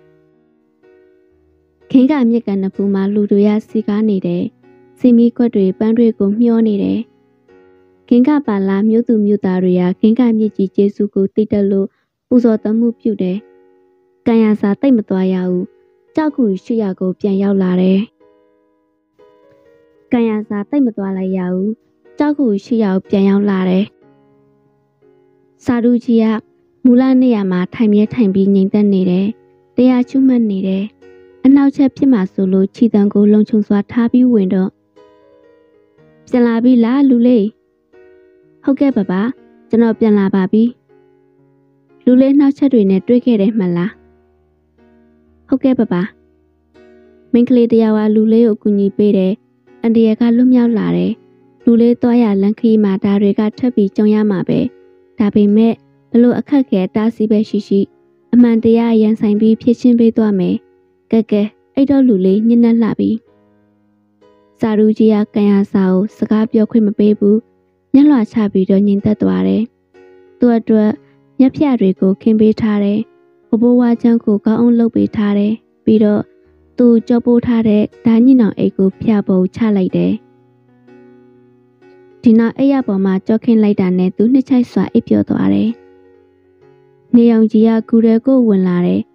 ။ခင်းကမြစ်ကန်နဖူးမှာလူတွေရစီကားနေတယ်။စီမီကွက်တွေပန်းတွေကိုမျောနေတယ်။ခင်းကပါလာမြို့သူမြို့သားတွေကခင်းကမြစ်ကြီးကျေးဇူးကိုသိတယ်လို့ပူဇော်တမှုပြုတယ်။ကန်ရစာတိတ်မသွားရဘူး။ကြောက်ကူရှိရကိုပြန်ရောက်လာတယ်။ကန်ရစာတိတ်မသွားလိုက်ရဘူး။ကြောက်ကူရှိရကိုပြန်ရောက်လာတယ်။စာရူကြီးကမူလနေရာမှာထိုင်မြဲထိုင်ပြီးငြိမ်သက်နေတယ်။တရားချွတ်မှတ်နေတယ်။အနောက်ချက်ဖြစ်မှဆိုလို့ခြိတံကိုလုံခြုံစွာထားပြီးဝင်တော့ပြန်လာပြီလားလူလေး။ဟုတ်ကဲ့ပါပါကျွန်တော်ပြန်လာပါပြီ။လူလေးနောက်ချက်တွေနဲ့တွေ့ခဲ့တယ်မှလား။ဟုတ်ကဲ့ပါပါ။မင်းကလေးတရားကလူလေးကိုအကူအညီပေးတယ်။အန်ဒီရကလွတ်မြောက်လာတယ်။လူလေးသွားရလန်ခီမှာဒါတွေကထပ်ပြီးကြုံရမှာပဲ။ဒါပေမဲ့ဘလို့အခက်ခဲတားဆီးပဲရှိရှိအမှန်တရားရန်ဆိုင်ပြီးဖြစ်ချင်းပေးသွားမယ်။ကဲကဲအဲ့တော့လူလေးညှင်းနှက်လှပြီ။စာရူကြီးကကန်ရစာကိုစကားပြောခွင့်မပေးဘူး။ညှက်လွှာချပြီးတော့ညင်သက်သွားတယ်။သူ့အတွက်မျက်ဖြာတွေကိုခင်းပေးထားတယ်။ဘဘဝါချမ်းကိုကောင်းအောင်လုပ်ပေးထားတယ်။ပြီးတော့သူကြောပိုးထားတဲ့ဓာညင်အောင်အိတ်ကိုဖျားပုံချလိုက်တယ်။ဒီနောက်အိပ်ရပေါ်မှာကြောခင်းလိုက်တာနဲ့သူနှစ်ချိုက်စွာအိပ်ပျော်သွားတယ်။နေအောင်ကြီးကကူရဲကိုဝင်လာတယ်။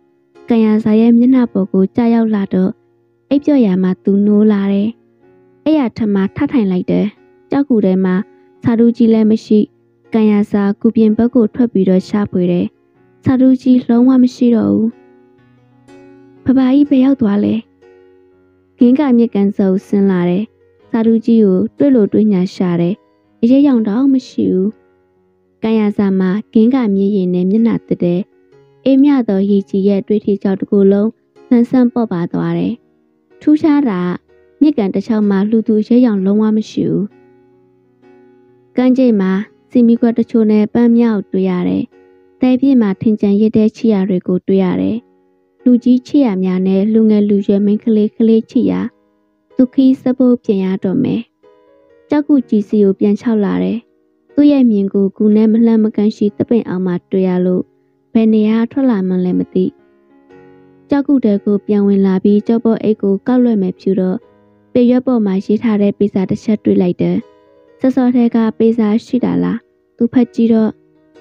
ကံရစာရဲ့မျက်နှာပေါ်ကိုကြာရောက်လာတော့အိပ်ပျော်ရမှာသူနိုးလာတယ်။အဲ့ရထမထထိုင်လိုက်တယ်။ကြောက်ကူထဲမှာစာတူးကြီးလည်းမရှိကံရစာကူပြင်ဘက်ကိုထွက်ပြီးတော့ရှာဖွေတယ်။စာတူးကြီးလုံးဝမရှိတော့ဘူး။ဖဖကြီးဘယ်ရောက်သွားလဲ။ခင်းကမြက်ကန်စုံဆင်းလာတယ်။စာတူးကြီးကိုတွေ့လို့တွေ့ညာရှာတယ်။အရေးရောင်တော့မရှိဘူး။ကံရစာမှာခင်းကမြည်ရင်နဲ့မျက်နှာတက်တယ်။အေးမြသောရေကြီးရဲ့တွေ့ထီကြောက်တစ်ခုလုံးဆန်းဆန်းပေါ့ပါသွားတယ်။ထူးခြားတာမြက်ကန်တစ်ချောင်းမှာလှူသူရဲရောင်လုံးဝမရှိဘူး။ကမ်းခြေမှာစီမီကွက်တချို့နဲ့ပန်းမြောက်တွေ့ရတယ်။တဲပြည့်မှာထင်ကြံရတဲ့ချီရတွေကိုတွေ့ရတယ်။လူကြီးချီရများနဲ့လူငယ်လူရွယ်မိန်းကလေးကလေးချီရသူခီးစဖို့ပြင်ရတော့မယ်။ကြောက်ကူကြီးစီကိုပြန်ချောက်လာတယ်။သူ့ရဲ့မြင်ကိုကူနဲ့မလှမ်းမကန့်ရှိတပိန်အောင်မှတွေ့ရလို့ဘယ်နေရာထွက်လာမှန်းလည်းမသိကြောက်ကူတဲကိုပြန်ဝင်လာပြီးကြောက်ပေါ်အိတ်ကိုကောက်လွှဲမယ်ဖြူတော့ပေရွက်ပေါ်မှာရေးထားတဲ့ပေစာတစ်ချက်တွေ့လိုက်တယ်စောစောထဲကပေစာရှိတာလားသူဖတ်ကြည့်တော့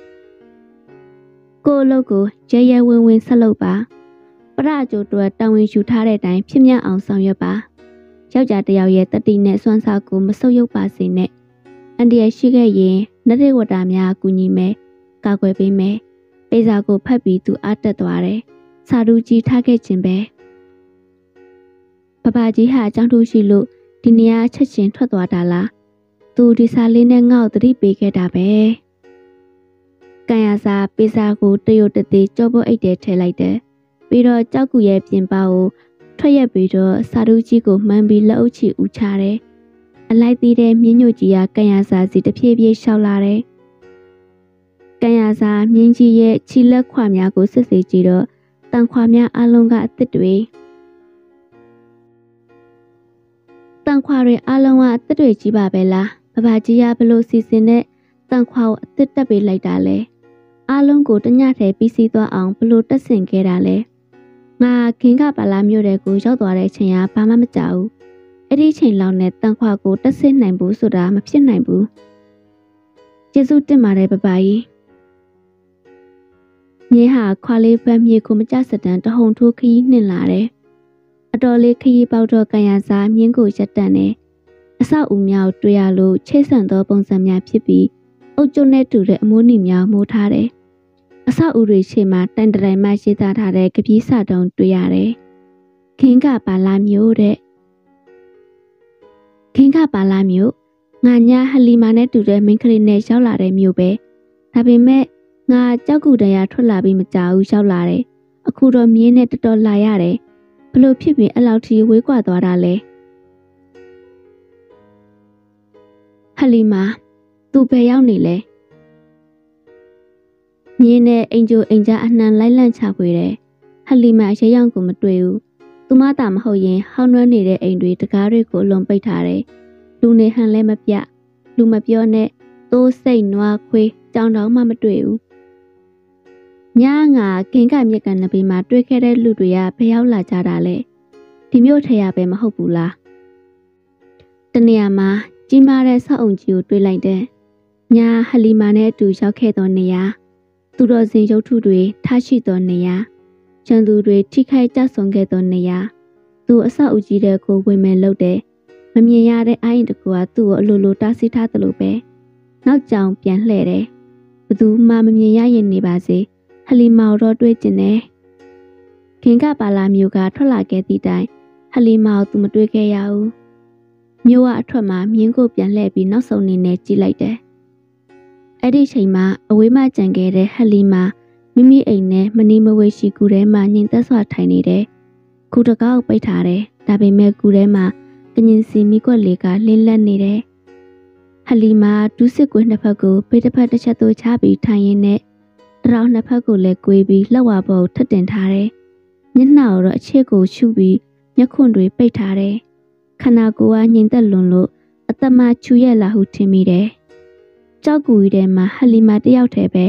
ကိုအလုပ်ကိုရဲရဲဝင်းဝင်းဆက်လုပ်ပါပရအကျိုးတွေတောင်းဝင်ယူထားတဲ့အတိုင်းဖြစ်မြောက်အောင်ဆောင်ရွက်ပါယောက်ျားတစ်ယောက်ရဲ့တတိနဲ့စွမ်းစားကိုမဆုပ်ယုပ်ပါစေနဲ့အန်ဒီရရှိခဲ့ရင်နတ်တွေဝတ္တာများကူညီမယ်ကာကွယ်ပေးမယ်ပေစာကိုဖတ်ပြီးသူအားတက်သွားတယ်စာတူးကြီးထားခဲ့ခြင်းပဲပပကြီးဟာအကြောင်းထူးရှိလို့ဒီနေရာချက်ချင်းထွက်သွားတာလားသူဒီစာလေးနဲ့ငေါ့သတိပေးခဲ့တာပဲကံရစာပေစာကိုတရုတ်တသေးကြောပေါ်အိတ်တဲထည့်လိုက်တယ်ပြီးတော့ကြောက်ကူရဲ့ပြင်ပကိုထွက်ရက်ပြီးတော့စာတူးကြီးကိုမှန်းပြီးလက်အုပ်ချီဦးချတယ်အလိုက်သေးတဲ့မြင်းညိုကြီးကကံရစာစီတဖြည်းဖြည်းရှောက်လာတယ်ကံရစာမြင်းကြီးရဲ့ခြိလက်ခွများကိုစစ်ဆေးကြည့်တော့တန်ခွာများအလုံးကအသစ်တွေတန်ခွာတွေအလုံးကအသစ်တွေကြီးပါပဲလားဘဘကြီးကဘလို့စီစဉ်နဲ့တန်ခွာကိုအသစ်တက်ပေးလိုက်တာလဲအလုံးကိုတညထဲပြီးစီးသွားအောင်ဘလို့တက်ဆင်ခဲ့တာလဲငါခင်းကပါလာမြို့တဲ့ကိုရောက်သွားတဲ့ချိန်ကဘာမှမကြောက်ဘူးအဲ့ဒီချိန်လောက်နဲ့တန်ခွာကိုတက်ဆင်နိုင်ဘူးဆိုတာမဖြစ်နိုင်ဘူးကျေးဇူးတင်ပါတယ်ဘဘကြီးမြင်းဟာခွာလေးပန်းမြေကိုမကြစတန်တဟုန်ထိုးခရီးနှင်လာတယ်။အတော်လေးခရီးပေါက်တော့ကံရစားမြင်းကိုရက်တန်တယ်။အဆောက်အဦများတွေ့ရလို့ချိတ်ဆန်သောပုံစံများဖြစ်ပြီးအုတ်ကျုံနဲ့တူတဲ့အမိုးနီများမိုးထားတယ်။အဆောက်အဦတွေရှေ့မှာတိုင်တိုင်မှရေးသားထားတဲ့ကပီးစာတုံးတွေ့ရတယ်။ခင်းကပါလာမျိုးတဲ့ခင်းကပါလာမျိုးငါညာဟလီမာနဲ့တူတဲ့မိန်းကလေးနဲ့ရောက်လာတဲ့မျိုးပဲ။ဒါပေမဲ့ငါကြောက်ကူတရားထွက်လာပြီးမကြောက်ဘူးရောက်လာတယ်အခုတော့မြင်းနဲ့တော်တော်လာရတယ်ဘလို့ဖြစ်ပြီးအဲ့လောက်ထိဝေးကွာသွားတာလဲဟလီမာသူဘယ်ရောက်နေလဲမြင်းနဲ့အင်ဂျိုအင်ဂျာအနှံလိုက်လန့်ချပွေတယ်ဟလီမာရဲရောင်ကိုမတွေ့ဘူးသူမသာမဟုတ်ရင်ဟောင်းနှွမ်းနေတဲ့အိမ်တွေတကားတွေကိုအလုံးပိတ်ထားတယ်လူနေဟန်လဲမပြလူမပြောနဲ့သိုးစိတ်နွားခွေးကြောင်တောင်မှမတွေ့ဘူးညငါကင်းကမြက်ကနဘေးမှာတွေ့ခဲ့တဲ့လူတွေကဘယ်ရောက်လာကြတာလဲဒီမျိုးထရပဲမဟုတ်ဘူးလားတနေရာမှာကြီးမားတဲ့ဆောက်အုံကြီးကိုတွေ့လိုက်တယ်ညဟလီမာနဲ့အတူရောက်ခဲ့သောနေရာသူတော်စင်ရုပ်ထုတွေထားရှိသောနေရာကျန်သူတွေထိခိုက်ကြဆုံခဲ့သောနေရာသူအဆောက်အဦကြီးတဲ့ကိုဝင်မဲ့လုပ်တယ်မမြင်ရတဲ့အိုင်းတကူကသူ့ကိုအလိုလိုတားဆီးထားသလိုပဲနောက်ကြောင်ပြန်လှည့်တယ်ဘသူမှမမြင်ရရင်နေပါစေဟလီမာတော့တွေ့ကျင်တယ်ခင်းကပါလာမျိုးကထွက်လာခဲ့သည့်တိုင်ဟလီမာကိုသူမတွေ့ခဲ့ရဘူးမျိုးကအထွက်မှာမြင်းကိုပြန်လှည့်ပြီးနောက်ဆုံးနေနဲ့ကြည့်လိုက်တယ်အဲ့ဒီချိန်မှာအဝေးမှကြံခဲ့တဲ့ဟလီမာမိမိအိမ်နဲ့မနီမဝေရှိကူထဲမှာညင်သက်စွာထိုင်နေတယ်ကူတကောက်ပိတ်ထားတယ်ဒါပေမဲ့ကူထဲမှာကညင်စီမိကွက်လေးကလင်းလက်နေတယ်ဟလီမာဒူးစစ်ကွေးနှစ်ဖက်ကိုဘေးတစ်ဖက်တစ်ချက်သို့ချပြီးထိုင်ရင်းနဲ့တရောင်နှစ်ဖက်ကိုလည်းကွေးပြီးလှောက်ဝါပေါ်ထပ်တင်ထားတယ်။မျက်နှာကိုတော့အခြေကိုရှုပြီးမျက်ခွန်တွေပိတ်ထားတယ်။ခန္ဓာကိုယ်ကငြိမ်သက်လွန်လို့အသက်မချူရဲ့လာဟုထင်မိတယ်။ကြောက်ကူကြီးထဲမှာဟလီမာတယောက်တည်းပဲ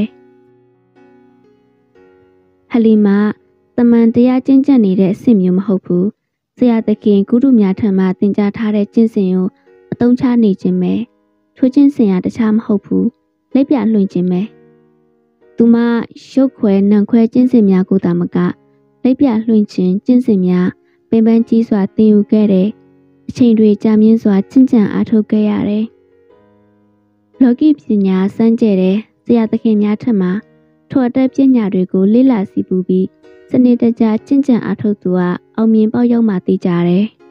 ။ဟလီမာတမန်တရားကျင့်ကြံနေတဲ့အဆင့်မျိုးမဟုတ်ဘူး။ဆရာသခင်ကုထုများထံမှသင်ကြားထားတဲ့ကျင့်စဉ်ကိုအသုံးချနေခြင်းပဲ။ထိုကျင့်စဉ်ကတခြားမဟုတ်ဘူး။လက်ပြလွှင့်ခြင်းပဲ။သူမရုပ်ခွဲနံခွဲကျင်းစင်များကိုသာမကလက်ပြလွှင့်ခြင်းကျင့်စဉ်များပင်ပန်းကြီးစွာသင်ယူခဲ့တဲ့အချိန်တွေကြာမြင့်စွာချင့်ကြံအားထုတ်ခဲ့ရတယ်။လောကီပညာစမ်းကြဲတဲ့ဆရာသခင်များထက်မှထိုအတတ်ပညာတွေကိုလေ့လာစီပူပြီးစနစ်တကျချင့်ကြံအားထုတ်သူကအောင်မြင်ပေါက်ရောက်မှသိကြတယ်။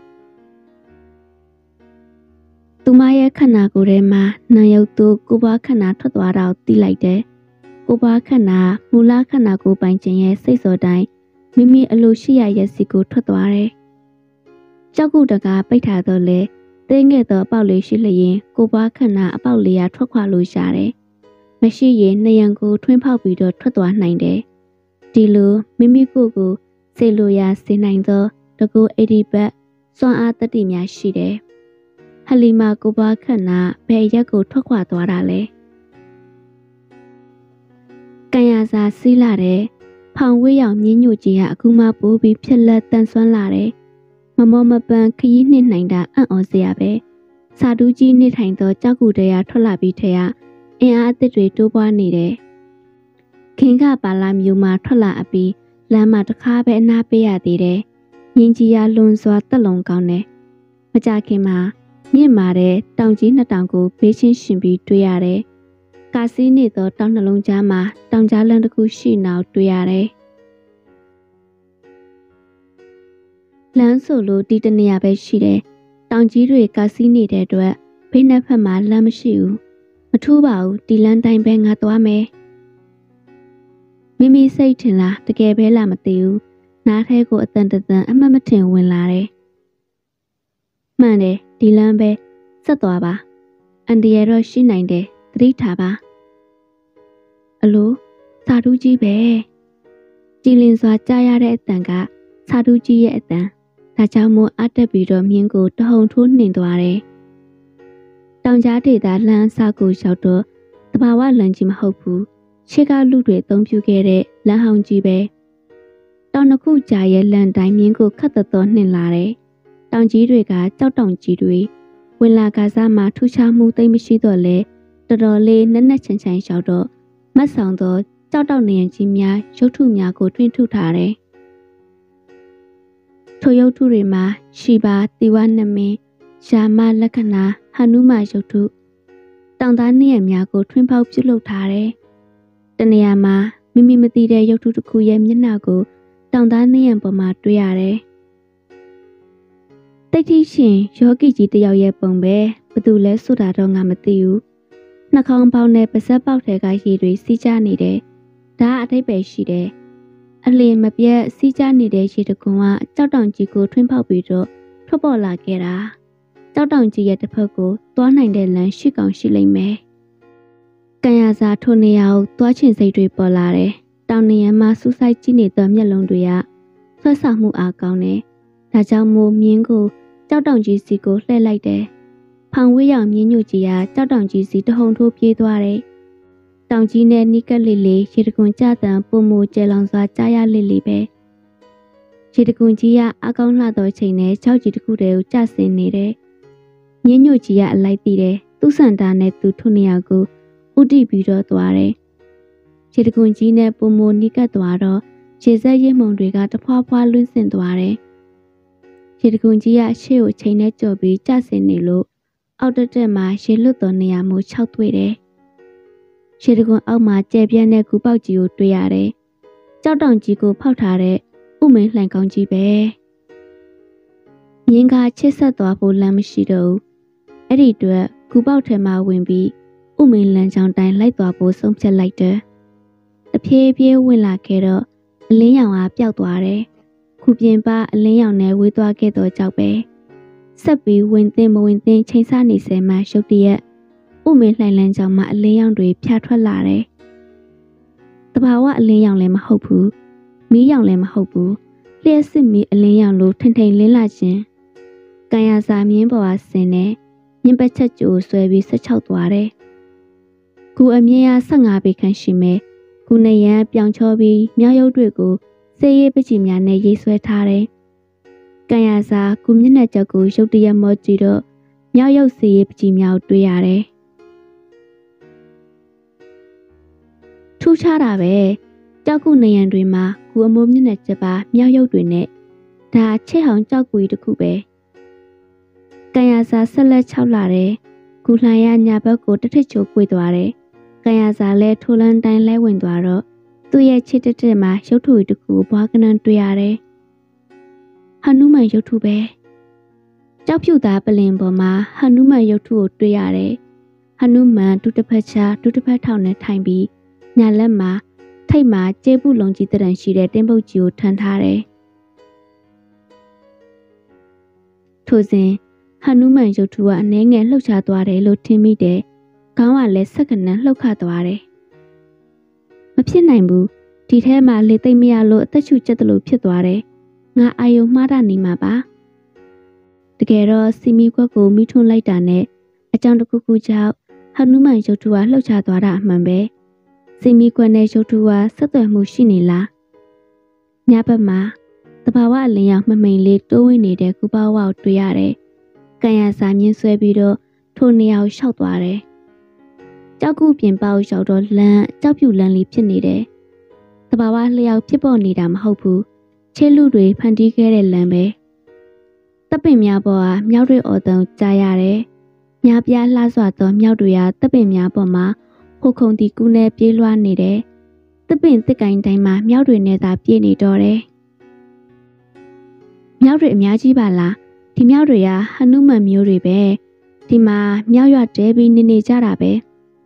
သူမရဲ့ခန္ဓာကိုယ်ထဲမှာနာယုတ်သူကိုယ်ပွားခန္ဓာထွက်သွားတာကိုသိလိုက်တယ်။ကိုယ်ပွားခန္ဓာမူလခန္ဓာကိုယ်ပိုင်ခြင်းရဲ့စိတ်စောတိုင်းမိမိအလိုရှိရာရဲ့စီကိုထွက်သွားတယ်။ကြောက်ကုတကားပိတ်ထားတော့လေသိငဲ့သောအပေါက်လေးရှိလျင်ကိုယ်ပွားခန္ဓာအပေါက်လေးရထွက်ခွာလို့ရတယ်။မရှိရင်နှယံကိုထွင်းဖောက်ပြီးတော့ထွက်သွားနိုင်တယ်။ဒီလိုမိမိကိုယ်ကိုစေလိုရာစေနိုင်သောတကူအေဒီဘတ်စွမ်းအားတတိများရှိတယ်။ဟလီမာကိုပွားခန္ဓာဘယ်ရက်ကိုထွက်ခွာသွားတာလဲ။ကံရစာစီးလာတဲ့ဖောင်ဝေးရောင်မြင်းညိုကြီးကအခုမှပိုးပြီးဖြစ်လက်တန်ဆွမ်းလာတယ်။မမောမပန်းခရီးနှစ်နိုင်တာအံ့ဩစရာပဲ။စာတူးကြီးနေထိုင်သောကြောက်ကူတရားထွက်လာပြီးထက်အင်အားအသစ်တွေတိုးပွားနေတယ်။ခင်ကပါလာမျိုးမှာထွက်လာအပြီးလမ်းမှာတစ်ခါပဲအနားပေးရသေးတယ်။ညင်ကြီးရလွန်စွာတက်လုံကောင်းတယ်။မကြခင်မှာမြင့်မာတဲ့တောင်ကြီးနှစ်တောင်ကိုဘေးချင်းရှင်ပြီးတွေ့ရတယ်။ကာစီးနေသောတောင်နှလုံးကြားမှာတောင်ကြားလမ်းတစ်ခုရှိနောက်တွေ့ရတယ်။လမ်းဆိုလို့ဒီတနေရာပဲရှိတယ်။တောင်ကြီးတွေကာစီးနေတဲ့အတွက်ဘေးနှစ်ဖက်မှာလမ်းမရှိဘူး။မထူးပါဘူးဒီလမ်းတိုင်းပဲငါသွားမယ်။မိမိစိတ်ထင်လားတကယ်ပဲလားမသိဘူး။နားထဲကိုအတန်တန်အမှတ်မထင်ဝင်လာတယ်။မှန်တယ်ဒီလမ်းပဲဆက်သွားပါအန်ဒီရတော့ရှိနိုင်တယ်သတိထားပါအလိုစာတူးကြီးပဲကြည်လင်စွာကြားရတဲ့အတန်ကစာတူးကြီးရဲ့အတန်ဒါကြောင့်မို့အတက်ပြီးတော့မြင်းကိုတဟုန်ထိုးနှင်သွားတယ်တောင်ကြားဒေသလမ်းစာကိုရောက်တော့တဘာဝလမ်းကြီးမဟုတ်ဘူးရှေ့ကလူတွေအသုံးပြုခဲ့တဲ့လမ်းဟောင်းကြီးပဲတောင်တစ်ခုကြားရဲ့လမ်းတိုင်းမြင်းကိုခတ်သက်သောနှင်လာတယ်တောင်ကြီးတွေကကြောက်တောင်ကြီးတွေဝင်လာကစားမှာထူခြားမှုသိမ့်မရှိတော့လဲတော်တော်လေးနက်နက်ချင်ချင်လျှောက်တော့မတ်ဆောင်သောကြောက်တောင်နေရင်ကြီးများရုပ်ထုများကိုတွင်ထုထားတယ်။ထိုရုပ်ထုတွေမှာရှီဘာတိဝနမင်းရှာမလက္ခဏာဟနုမရုပ်ထုတောင်သားနေရများကိုထွင်းပေါက်ပြုလုပ်ထားတယ်။တနေရာမှာမိမိမသိတဲ့ရုပ်ထုတစ်ခုရဲ့မျက်နှာကိုတောင်သားနေရပေါ်မှာတွေ့ရတယ်။တိတ်တိရှင်ယောဂီကြီးတယောက်ရဲ့ပုံပဲဘသူလဲဆိုတာတော့ငါမသိဘူးနှာခေါင်းပေါက်နဲ့ပါးစပ်ပေါက်ထဲကရေတွေစီးကျနေတယ်ဒါအထိပ္ပယ်ရှိတယ်အလင်းမပြတ်စီးကျနေတဲ့ရေတကွန်ကကြောက်တောင်ကြီးကိုထွင်းဖောက်ပြီးတော့ထွက်ပေါ်လာခဲ့တာကြောက်တောင်ကြီးရဲ့တစ်ဖက်ကိုသွားနိုင်တဲ့လမ်းရှိကောင်ရှိလိမ့်မယ်ကံရစာထိုနေရာကိုသွားချင်စိတ်တွေပေါ်လာတယ်တောင်နေရမှာစူးစိုက်ကြည့်နေသောမျက်လုံးတွေကဆွဲဆောင်မှုအားကောင်းတယ်ဒါကြောင့်မို့မြင်းကိုကြောက်တောင်ကြီးစီကိုလှည့်လိုက်တယ်။ဖောင်ဝေးရောင်မြင်းညိုကြီးကကြောက်တောင်ကြီးစီတဟုန်ထိုးပြေးသွားတယ်။တောင်ကြီးနဲ့နီးကပ်လေးလေးရေတကွန်ကြတန်ပုံမူကျဲလောင်စွာကြားရလေးလေးပဲ။ရေတကွန်ကြီးကအကောင်းလှသောချိန်နဲ့၆ကြီးတစ်ခုတည်းကိုကျဆင်းနေတယ်။မြင်းညိုကြီးကအလိုက်တည်တယ်။သူ့စန္ဒာနဲ့သူထုနေရာကိုဥတီပြီးတော့သွားတယ်။ရေတကွန်ကြီးနဲ့ပုံမူနီးကပ်သွားတော့ရေစက်ရဲမုံတွေကတဖွာဖွာလွင့်စင်သွားတယ်။ရေတကွန်ကြီးကရှေ့ကိုချိန်နဲ့ကြော်ပြီးကျဆင်းနေလို့အောက်တက်တက်မှာရေလွတ်တော်နေရာမျိုးခြောက်တွေ့တယ်။ရေတကွန်အောက်မှာကျဲပြန့်တဲ့ကူပေါက်ကြီးကိုတွေ့ရတယ်။ကြောက်တောင်ကြီးကိုဖောက်ထားတဲ့ဥမင်းလှန်ကောင်းကြီးပဲ။မြင်းကချစ်ဆက်သွားဖို့လမ်းမရှိတော့ဘူး။အဲ့ဒီအတွက်ကူပေါက်ထဲမှာဝင်ပြီးဥမင်းလမ်းကြောင်းတိုင်းလိုက်သွားဖို့ဆုံးဖြတ်လိုက်တယ်။တဖြည်းဖြည်းဝင်လာခဲ့တော့အလင်းရောင်ကပျောက်သွားတယ်။ခုပြင်ပအလင်းရောင်နဲ့ဝေးသွားခဲ့သောကြောက်ပဲဆက်ပြီးဝင်သိမ့်မဝင်သိမ့်ချိန်ဆနေစဲမှရုတ်တရက်ဥမင်းလှိုင်လန်းကြောင်မှအလင်းရောင်တွေဖြာထွက်လာတယ်။တဘာဝအလင်းရောင်လည်းမဟုတ်ဘူးမီးရောင်လည်းမဟုတ်ဘူးလျှက်စစ်မီးအလင်းရောင်လိုထိန်ထိန်လင်းလာခြင်းကံရစာမြင်းပေါ်ကဆင်းနေမြင်းပတ်ချက်ကြိုဆွဲပြီးဆက်ချောက်သွားတယ်။ခုအမြင့်ရ၁၅ပေခန့်ရှိမယ်။ခုနေရန်ပြောင်ချောပြီးမြောက်ရုပ်တွေကိုစေးရေးပကြီးများနဲ့ရေးဆွဲထားတယ်။ကံရစာကုမျက်နှာချက်ကိုရုတ်တရက်မော့ကြည့်တော့မြောက်ရုပ်စေးရေးပကြီးများကိုတွေ့ရတယ်။ထူးခြားတာပဲ။ကြောက်ကြောက်ကူနေရန်တွေမှာကူအမိုးမျက်နှာကျပါမြောက်ရုပ်တွေနဲ့ဒါချစ်ဟောင်ကြောက်ကူကြီးတစ်ခုပဲကံရစာဆက်လက်ချောက်လာတယ်ကူလှန်ရညာဘက်ကိုတထစ်ချိုးပွေသွားတယ်ကံရစာလဲထိုးလန်းတိုင်းလဲဝင်သွားတော့သူ့ရဲ့ချစ်တက်တက်မှာရုပ်ထုတစ်ခုဘွားကနန်းတွေ့ရတယ်ဟနုမန်ရုပ်ထုပဲကြောက်ဖြူသားပလင်ပေါ်မှာဟနုမန်ရုပ်ထုကိုတွေ့ရတယ်ဟနုမန်ဒုတစ်ဖက်ချာဒုတစ်ဖက်ထောင်နဲ့ထိုင်ပြီးညာလက်မှာထိတ်မှာကျေးပုလုံးကြီးတရံရှိတဲ့တင်းပုတ်ကြီးကိုထမ်းထားတယ်ထိုစဉ်ဟနုမန်ရုပ်ထုကအနှဲငယ်လှုပ်ရှားသွားတယ်လို့ထင်မိတယ်ခေါင်းကလည်းဆက်ကနန်းလှုပ်ခတ်သွားတယ်မဖြစ်နိုင်ဘူးဒီထဲမှာလေသိမ့်မရလို့အသက်ရှူကျက်တယ်လို့ဖြစ်သွားတယ်ငါအာယုံမှားတာနေမှာပါတကယ်တော့စီမီကွက်ကိုမိထွန်းလိုက်တာနဲ့အကြောင်းတစ်ခုခုကြောင့်ဟနုမန်ရုပ်ထုကလှုပ်ရှားသွားတာအမှန်ပဲစီမီကွက်နဲ့ရုပ်ထုကဆက်သွယ်မှုရှိနေလားညဘက်မှာတဘာဝအလင်းရောင်မမိန်လေးတိုးဝင်နေတဲ့ကူပါဝါကိုတွေ့ရတယ်ကံရစာမြင်းဆွဲပြီးတော့ထိုနေရာကိုရှောက်သွားတယ်ကြောက်ကူပြင်ပေါက်ရောက်တော့လမ်းကြောက်ပြူလမ်းလေးဖြစ်နေတယ်တဘာဝလျှောက်ဖြစ်ပေါ်နေတာမဟုတ်ဘူးချဲလူတွေဖန်တီးခဲ့တဲ့လမ်းပဲတပ်ပင်များပေါ်ကမြောက်တွေအော်တုံကြားရတယ်။ညာပြားလှစွာသောမြောက်တွေကတပ်ပင်များပေါ်မှာဟိုခုံတီကူးနဲ့ပြေးလွှားနေတယ်။တပ်ပင်တစ်ကိုင်းတိုင်းမှာမြောက်တွေနဲ့သာပြေးနေတော့တယ်။မြောက်တွေအများကြီးပါလား။ဒီမြောက်တွေကဟနုမန်မျိုးတွေပဲ။ဒီမှာမြောက်ရွာတဲပြီးနေနေကြတာပဲ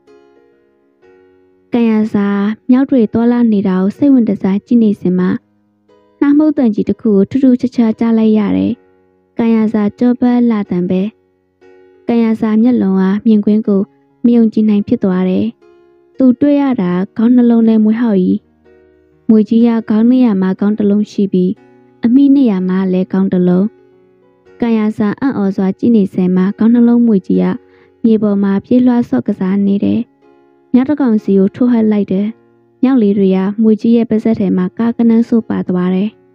။ကံရစာမြောက်တွေတော်လာနေတာကိုစိတ်ဝင်တစားကြည့်နေစင်မှာနှာမှုတ်တန်ကြီးတစ်ခုကိုထူးထူးခြားခြားကြားလိုက်ရတယ်။ကံရစာကြောပတ်လာတံပဲကံရစာမျက်လုံးဟာမြင်ကွင်းကိုမယုံကြည်နိုင်ဖြစ်သွားတယ်။သူတွေ့ရတာခေါင်းနှလုံးနဲ့မွေးဟောက်ကြီးမွေကြီးကခေါင်းနေရာမှာခေါင်းတစ်လုံးရှိပြီးအမိနေရာမှာလည်းခေါင်းတစ်လုံးကံရစာအံ့ဩစွာကြည့်နေစဲမှာခေါင်းနှလုံးမွေကြီးကမြေပေါ်မှာပြေးလွှားဆော့ကစားနေတယ်။ညတကောင်စီကိုထိုးဟပ်လိုက်တယ်။ညောက်လေးတွေကမွေကြီးရဲ့ပါးစပ်ထဲမှာကာကနန်းဆိုပါသွားတယ်။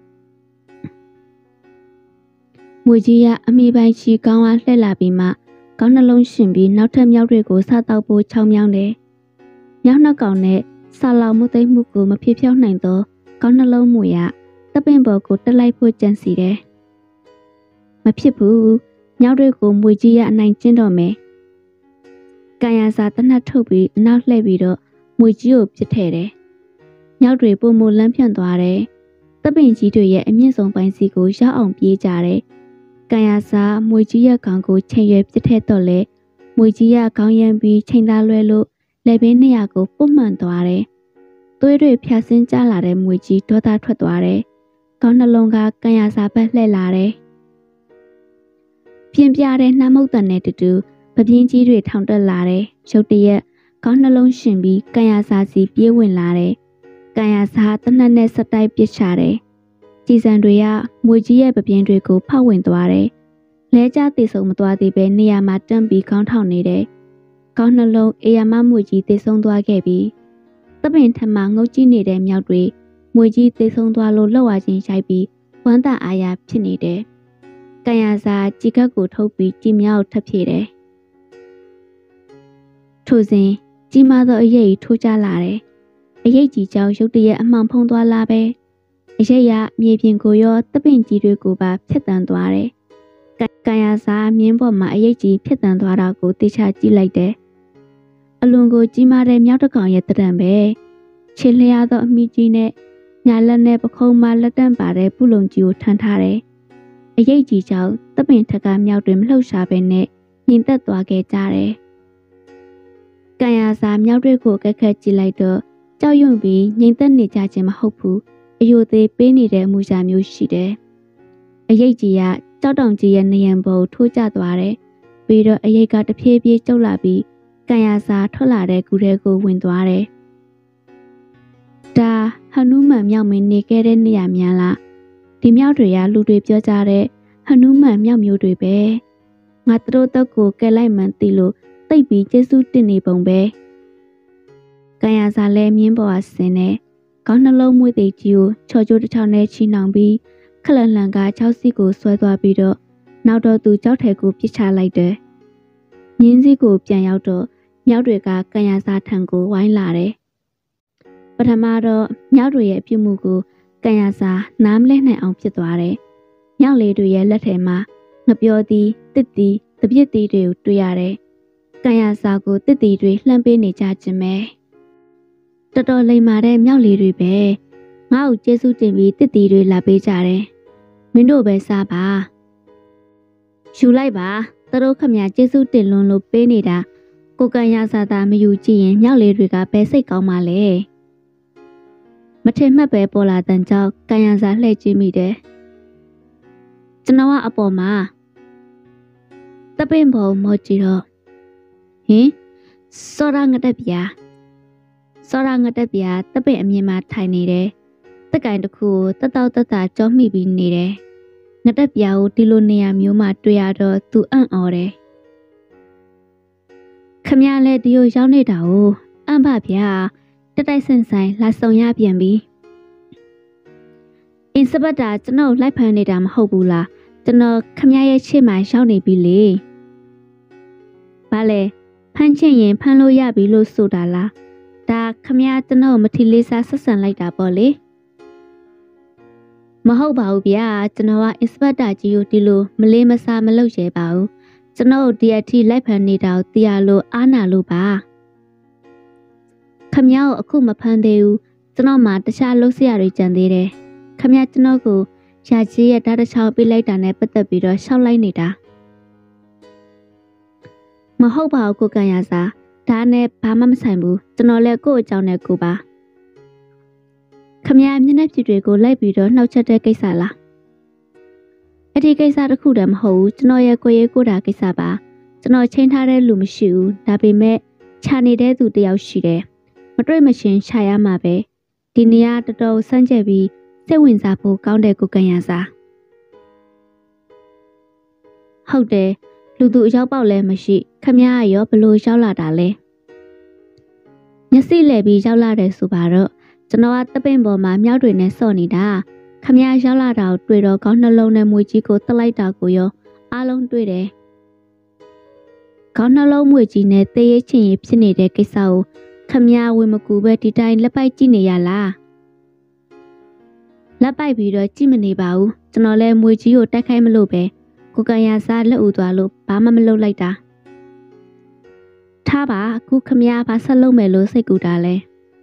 မွေကြီးကအမိပိုင်းချီကောင်းအားလှည့်လာပြီးမှကောင်းနှလုံးရှင်ပြီးနောက်ထပ်မြောက်တွေကိုစားတောက်ဖို့ချောင်းမြောင်းတယ်။မြောက်နှစ်ကောင်နဲ့ဆာလောင်မှုသိမ့်မှုကိုမဖြစ်ဖြောက်နိုင်သောကောင်းနှလုံးမွေရတပ်ပင်ပေါ်ကိုတက်လိုက်ဖို့ကြံစီတယ်။မဖြစ်ဘူး။မြောက်တွေကိုမွေကြီးကအနိုင်ကျင့်တော့မယ်။ကံရစာတနတ်ထုတ်ပြီးအနောက်လှည့်ပြီးတော့မွေကြီးကိုပစ်ထည့်တယ်။မြောက်တွေပုံမလန်းဖြန့်သွားတယ်။တပ်ပင်ကြီးတွေရဲ့အမြင့်ဆုံးပိုင်းစီကိုရောက်အောင်ပြေးကြတယ်။ကံရစာမွေကြီးရဲ့ခေါင်းကိုချိန်ရွယ်ပစ်ထည့်တော့လေမွေကြီးရဲ့ခေါင်းရမ်းပြီးချိန်သားလွဲလို့လက်ဘင်းနှစ်ရာကိုပုတ်မှန်သွားတယ်။သွေးတွေဖြာဆင်းကျလာတဲ့မွေကြီးဒေါသထွက်သွားတယ်။ခေါင်းနှလုံးကကံရစာဘက်လှည့်လာတယ်။ပြင်းပြတဲ့နှမ်းမုတ်တန်နဲ့တူတူပပြင်းကြီးတွေထောင်တက်လာတယ်။ရုတ်တရက်ခေါင်းနှလုံးရှင်ပြီးကံရစာစီပြေးဝင်လာတယ်။ကံရစာတနက်နဲ့စတိုက်ပစ်ချတယ်။ကြည်စံတွေကမွေကြီးရဲ့ပပြင်းတွေကိုဖောက်ဝင်သွားတယ်။လဲကျသေးဆုံးမသွားသေးပဲနေရာမှာတန့်ပြီးခေါင်းထောင်နေတယ်။ခေါင်းနှလုံးအေယာမမွေကြီးသေဆုံးသွားခဲ့ပြီးတပင်ထမငုတ်ကြည့်နေတဲ့မြောက်တွေမွေကြီးသေဆုံးသွားလို့လောက်ဝချင်းရိုက်ပြီးဝမ်းသာအားရဖြစ်နေတယ်။ကံရစာကြည်ကပ်ကိုထုတ်ပြီးကြည်မြောက်ထပ်ဖြည့်တယ်။ထိုစဉ်ကြီးမားသောအရေးကြီးထိုးကြလာတယ်။အရေးကြီးကြောင့်ရုတ်တရက်အမှောင်ဖုံးသွားလာပဲ။အရေးရမြေပြင်ကိုရောတပင်ကြီးတွေကိုပါဖျက်တမ်းသွားတယ်။ကံရစာမြင်းပေါ်မှာအရေးကြီးဖျက်တမ်းသွားတာကိုသိချကြည့်လိုက်တယ်။အလွန်ကိုကြီးမားတဲ့မြောက်တစ်ကောင်ရဲ့တရံပဲ။ခြေလျားသောအမိကြီးနဲ့ညာလက်နဲ့ပခုံးမှာလက်တန့်ပါတဲ့ပုလုံကြီးကိုထမ်းထားတယ်။အရေးကြီးကြောင့်တပင်ထက်ကမြောက်တွေမလှုပ်ရှားပဲနဲ့ညင်သက်သွားခဲ့ကြတယ်။ကံရစာမြောက်တွေကိုကက်ခက်ကြည့်လိုက်တော့ကြောက်ရွံ့ပြီးညင်သက်နေကြခြင်းမဟုတ်ဘူး။အယိုသေးပေးနေတဲ့အမူအရာမျိုးရှိတယ်။အရေးကြီးကကြောက်တောင်ကြီးရဲ့နေရန်ပေါ်ထိုးကျသွားတယ်။ပြီးတော့အရေးကတဖြည်းဖြည်းကျုပ်လာပြီးကံရစာထွက်လာတဲ့ကူထဲကိုဝင်သွားတယ်။ဒါဟနုမန်မြောက်မင်းနေခဲ့တဲ့နေရာများလား။ဒီမြောက်တွေကလူတွေပြောကြတဲ့ဟနုမန်မြောက်မျိုးတွေပဲ။ငါတို့တော့ကိုကဲလိုက်မှန်းသိလို့တိတ်ပြီးကျေးဇူးတင်နေပုံပဲ။ကံရစာလည်းမြင်းပေါ်ကဆင်းနေခေါင်းနှလုံးမွေးသိကြီးကိုချော်ကျိုးတစ်ချောင်းနဲ့ချီနှောင်ပြီးခလန်လန်က၆စီကိုဆွဲသွားပြီးတော့နောက်တော့သူကြောက်ထဲကိုပြစ်ချလိုက်တယ်။မြင်းစီကိုပြန်ရောက်တော့မြောက်တွေကကံရစာထံကိုဝိုင်းလာတယ်။ပထမတော့မြောက်တွေရဲ့အပြုမှုကိုကန်ရစာနားမလဲနိုင်အောင်ဖြစ်သွားတယ်။မြောက်လေးတွေရဲ့လက်ထဲမှာငပြောသည်တစ်သည်တပြစ်သည်တွေကိုတွေ့ရတယ်။ကန်ရစာကိုတစ်သည်တွေလှမ်းပေးနေကြခြင်းပဲ။တော်တော်လိမ်မာတဲ့မြောက်လေးတွေပဲငါ့ကိုကျေးဇူးတင်ပြီးတစ်သည်တွေလာပေးကြတယ်။မင်းတို့ပဲစားပါ။ယူလိုက်ပါသူတို့ခမညာကျေးဇူးတင်လွန်လို့ပေးနေတာကိုကန်ရစာသာမယူကြည့်ရင်မြောက်လေးတွေကပဲစိတ်ကောင်းပါလေမထင်မှတ်ပဲပေါ်လာတဲ့ကြောင့်ကန်ရစာလှည့်ကြည့်မိတယ်ကျွန်တော်ကအပေါ်မှာတပင်းပေါ်မော်ကြည့်တော့ဟင်စောရငတက်ပြာစောရငတက်ပြာတပင်းအမြင်မှာထိုင်နေတယ်တက်ကင်တစ်ခုကိုတတောက်တတကြောမိပြီးနေတယ်ငတက်ပြာကိုဒီလိုနေရာမျိုးမှာတွေ့ရတော့သူအံ့ဩတယ်ခမရလဲဒီကိုရောက်နေတာကိုအံ့ပါဗျာတတိုက်ဆန်ဆိုင်လာဆောင်ရပြန်ပြီအင်းစပတ်တာကျွန်တော်လိုက်ဖမ်းနေတာမဟုတ်ဘူးလားကျွန်တော်ခမရရဲ့ရှေ့မှာရောက်နေပြီလေဘာလဲဖမ်းချင်ရင်ဖမ်းလို့ရပြီလို့ဆိုတာလားဒါခမရကျွန်တော်မထီလေးစားဆက်ဆံလိုက်တာပေါ့လေမဟုတ်ပါဘူးဗျာကျွန်တော်ကအင်စပတ်တာကြီးကိုဒီလိုမလေးမစားမလုပ်ရဲပါဘူးကျွန်တော်ဒီအထိလိုက်ဖမ်းနေတာကိုတရားလို့အားနာလို့ပါခမရကိုအခုမဖမ်းသေးဘူးကျွန်တော်မှတခြားလုပ်စရာတွေကြံသေးတယ်ခမရကျွန်တော်ကိုရာကြီးရဲ့ဓာတ်တစ်ချောင်းပေးလိုက်တာနဲ့ပတ်သက်ပြီးတော့ရှောက်လိုက်နေတာမဟုတ်ပါဘူးကိုကန်ရစာဒါနဲ့ဘာမှမဆိုင်ဘူးကျွန်တော်လည်းကို့အကြောင်းနဲ့ကိုပါခမရမျက်နှာပြတွေကိုလိုက်ပြီးတော့နှောက်ချက်တဲ့ကိစ္စလားအဲ့ဒီကိစ္စတစ်ခုတည်းမဟုတ်ဘူးကျွန်တော်ရဲ့ကိုယ်ရေးကိုယ်တာကိစ္စပါကျွန်တော်ချိန်ထားတဲ့လူမရှိဘူးဒါပေမဲ့ခြာနေတဲ့သူတယောက်ရှိတယ်မတွေ့မချင်းခြာရမှာပဲဒီနေရာတော်တော်ဆန်းကျက်ပြီးစိတ်ဝင်စားဖို့ကောင်းတဲ့ကိုကန်ရစာဟုတ်တယ်လူသူအရောက်ပေါက်လည်းမရှိခမရရောဘလို့ရောက်လာတာလဲမျက်စိလဲပြီးရောက်လာတယ်ဆိုပါတော့ကျွန်တော်ကတပင်းပေါ်မှာမြောက်တွေနဲ့စော့နေတာခမရရောက်လာတာကိုတွေ့တော့ခေါင်းနှလုံးနဲ့မွေကြီးကိုတက်လိုက်တာကိုရောအားလုံးတွေ့တယ်ခေါင်းနှလုံးမွေကြီးနဲ့တေးရချင်ရဖြစ်နေတဲ့ကိစ္စကိုခမရဝင်မကူပဲဒီတိုင်းလက်ပိုက်ကြည့်နေရလားလက်ပိုက်ပြီးတော့ကြည့်မနေပါဘူးကျွန်တော်လည်းမွေကြီးကိုတိုက်ခိုက်မလို့ပဲကိုကန်ရစာလက်ဦးသွားလို့ဘာမှမလုပ်လိုက်တာထားပါအခုခမရဘာဆက်လုပ်မယ်လို့စိတ်ကူတာလဲ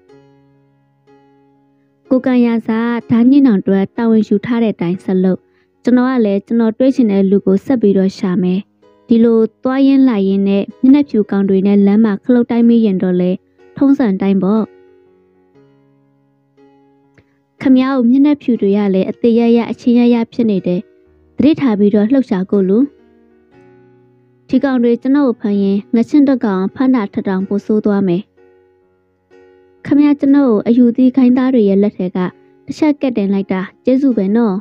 ကိုကန်ရစာဓာညင်အောင်အတွက်တာဝန်ယူထားတဲ့အတိုင်းဆက်လုပ်ကျွန်တော်ကလည်းကျွန်တော်တွေးချင်တဲ့လူကိုဆက်ပြီးတော့ရှာမယ်ဒီလိုသွားရင်းလာရင်းနဲ့မျက်နှာဖြူကောင်တွေနဲ့လမ်းမှာခလုတ်တိုင်းမိရင်တော့လေထုံးစံတိုင်းပေါ့ခမရကိုမျက်နှာဖြူတွေရလဲအသေးရရအချင်းရရဖြစ်နေတယ်သတိထားပြီးတော့လှုပ်ရှားကိုလူဒီကောင်တွေကျွန်တော်ကိုဖမ်းရင်ငချင်းတက်ကောင်ဖမ်းတာထထောင်ပို့ဆိုးသွားမယ်ခမရကျွန်တော်ကိုအယူသီးခိုင်းသားတွေရဲ့လက်ထဲကတစ်ချက်ကက်တင်လိုက်တာကျေးဇူးပဲနော်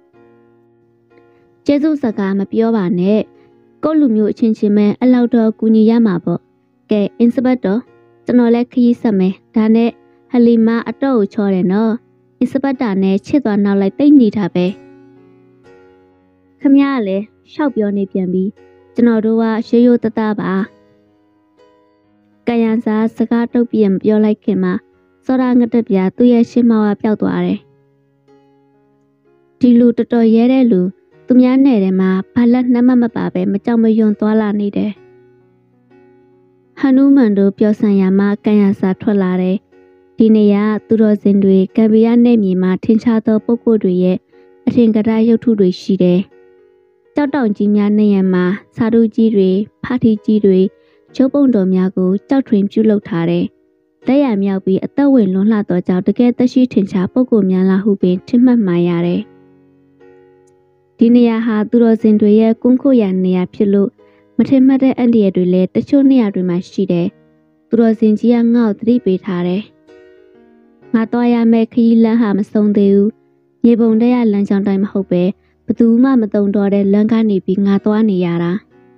ကျေးဇူးစကားမပြောပါနဲ့ကိုလူမျိုးအချင်းချင်းပဲအလောက်တော့ကူညီရမှာပေါ့ကဲအင်စပတ်တော်ကျွန်တော်လည်းခရီးဆက်မယ်ဒါနဲ့ဟလီမာအတော့ကိုချောတယ်နော်အင်စပတ်တာနဲ့ချစ်သွားနောက်လိုက်တိတ်နေတာပဲခမရကလည်းရှောက်ပြောနေပြန်ပြီးကျွန်တော်တို့ကရေရိုးတသားပါကန်ရစာစကားတုတ်ပြန်ပြောလိုက်ခင်မှာစောရငတက်ပြသူ့ရဲ့ရှင်းမောကပျောက်သွားတယ်ဒီလူတော်တော်ရဲတဲ့လူသူများနဲ့ထဲမှာဘာလက်နှမမပါပဲမကြောက်မရွံသွားလာနေတယ်ဟနုမန်တို့ပြောဆန်ရမှာကန်ရစာထွက်လာတယ်ဒီနေရာသူတော်စင်တွေကံဗီယာနယ်မြေမှာထင်ရှားသောပုဂ္ဂိုလ်တွေရဲ့အထင်ကရရုပ်ထုတွေရှိတယ်ကြောက်တောင်ကြီးများနေရမှာစာတို့ကြီးတွေဖာထီကြီးတွေရုပ်ပုံတော်များကိုကြောက်ထွင်ပြုလုပ်ထားတယ်လက်ရမြောက်ပြီးအသက်ဝင်လွန်လှသောကြောင့်တကယ်သက်ရှိထင်ရှားပုဂ္ဂိုလ်များလားဟုပင်ထင်မှတ်မှရတယ်ဒီနေရာဟာသူတော်စင်တွေရဲ့ကုန်းခိုရနေရာဖြစ်လို့မထင်မှတ်တဲ့အန်ဒီရတွေလည်းတချို့နေရာတွေမှာရှိတယ်သူတော်စင်ကြီးကငါ့ကိုသတိပေးထားတယ်ငါတော့ရမယ့်ခရီးလမ်းဟာမဆုံးသေးဘူးမြေပုံတဲ့ရလမ်းကြောင်းတိုင်းမဟုတ်ပဲဘသူမှမတုံတော့တဲ့လမ်းကနေပြီးငါသွားနေရတာ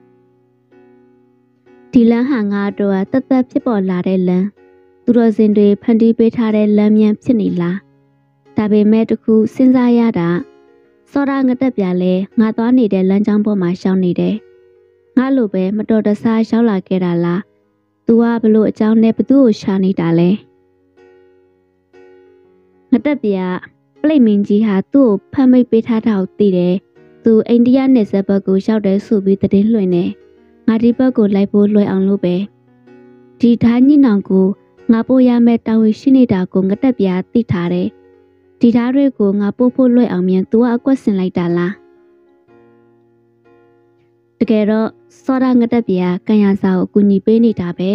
ဒီလမ်းဟာငါတို့ကတသက်ဖြစ်ပေါ်လာတဲ့လမ်းသူတော်စင်တွေဖန်တီးပေးထားတဲ့လမ်းမြန်ဖြစ်နေလားဒါပေမဲ့တခုစဉ်းစားရတာစောရငတက်ပြလဲငါသွားနေတဲ့လမ်းကြောင်းပေါ်မှာရှောင်းနေတယ်ငါလိုပဲမတော်တဆရောက်လာခဲ့တာလားသူကဘလို့အကြောင်းနဲ့ဘသူ့ကိုရှာနေတာလဲတက်ပြပလိတ်မင်းကြီးဟာသူ့ကိုဖမ်းမိတ်ပေးထားတာကိုသိတယ်သူအိန္ဒိယနယ်စပ်ဘက်ကိုရောက်တယ်ဆိုပြီးသတင်းလွှင့်နေငါဒီဘက်ကိုလိုက်ဖို့လွှဲအောင်လုပ်ပဲဒီဓာညိနောင်ကိုငါပို့ရမယ့်တာဝန်ရှိနေတာကိုငတက်ပြသိထားတယ်ဒီဓာတွေကိုငါပို့ဖို့လွှဲအောင်မြန်သူကအကွက်ဆင်လိုက်တာလားတကယ်တော့စောရငတက်ပြကန်ရစာကိုအကူညီပေးနေတာပဲ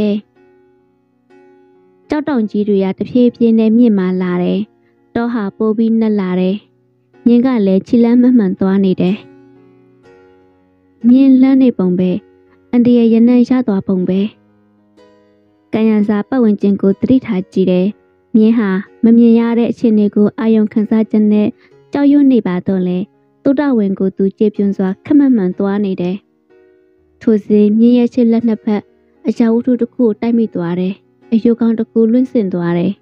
ကြောက်တောင်ကြီးတွေကတဖြည်းဖြည်းနဲ့မြင့်မာလာတယ်တောဟာပိုးပြီးနှက်လာတယ်မြင်းကလည်းခြိလန်းမမှန်သွားနေတယ်မြင်းလန်းနေပုံပဲအန်ဒီရဲ့ရနံ့ရသွားပုံပဲကန်ရစာပတ်ဝန်းကျင်ကိုသတိထားကြည့်တယ်မြင်းဟာမမြင်ရတဲ့အခြေအနေကိုအာယုံခံစားချက်နဲ့ကြောက်ရွံ့နေပါတော့လေတုဒ္ဒဝင်ကိုသူကြေပြွန်စွာခက်မှန်မှန်သွားနေတယ်ထိုစဉ်မြင်းရဲ့ခြေလက်နှစ်ဖက်အရာဝတ္ထုတစ်ခုတိုက်မိသွားတယ်အယုတ်ကောင်တစ်ခုလွင့်စင်သွားတယ်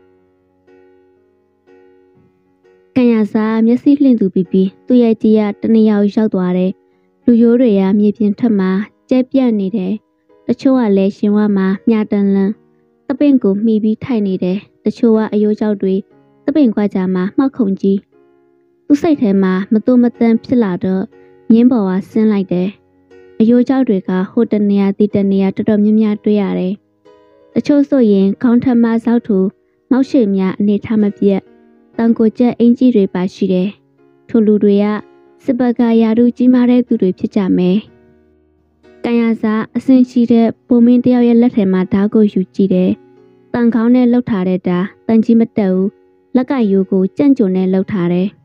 ကန်ရစာမျက်စိလှင့်သူပြီးပြီးသူ့ရဲ့ကြည်ရတနေရာရောက်သွားတယ်လူရိုးတွေကမြေပြင်ထက်မှကျဲပြန့်နေတယ်တချို့ကလည်းရှင်ဝါမှာမြတန်လန်းတပင့်ကိုမှီပြီးထိုင်နေတယ်တချို့ကအယိုးကြောက်တွေတပင့်ခွာကြမှာမှောက်ခုန်ကြီးသူ့စိတ်ထဲမှာမတူမတန်ဖြစ်လာတော့မြင်းပေါ်ကဆင်းလိုက်တယ်အယိုးကြောက်တွေကဟိုတနေရာဒီတနေရာတော်တော်များများတွေ့ရတယ်တချို့ဆိုရင်ခေါင်းထက်မှစောက်ထူမောက်ရှိများအနေထားမပြတ်တန်ကိုကျက်အင်ကြီးတွေပါရှိတယ်ထိုလူတွေကစစ်ဘက်ကယာရုကြီးမားတဲ့သူတွေဖြစ်ကြမယ်ကန်ရစာအဆင်ရှိတဲ့ပုံမင်းတယောက်ရဲ့လက်ထဲမှာဓာတ်ကိုယူကြည့်တယ်တန်ခေါင်းနဲ့လှုပ်ထားတဲ့ဓာတ်တန်ကြီးမတက်ဘူးလက်ကယူကိုကြန့်ကြုံနဲ့လှုပ်ထားတယ်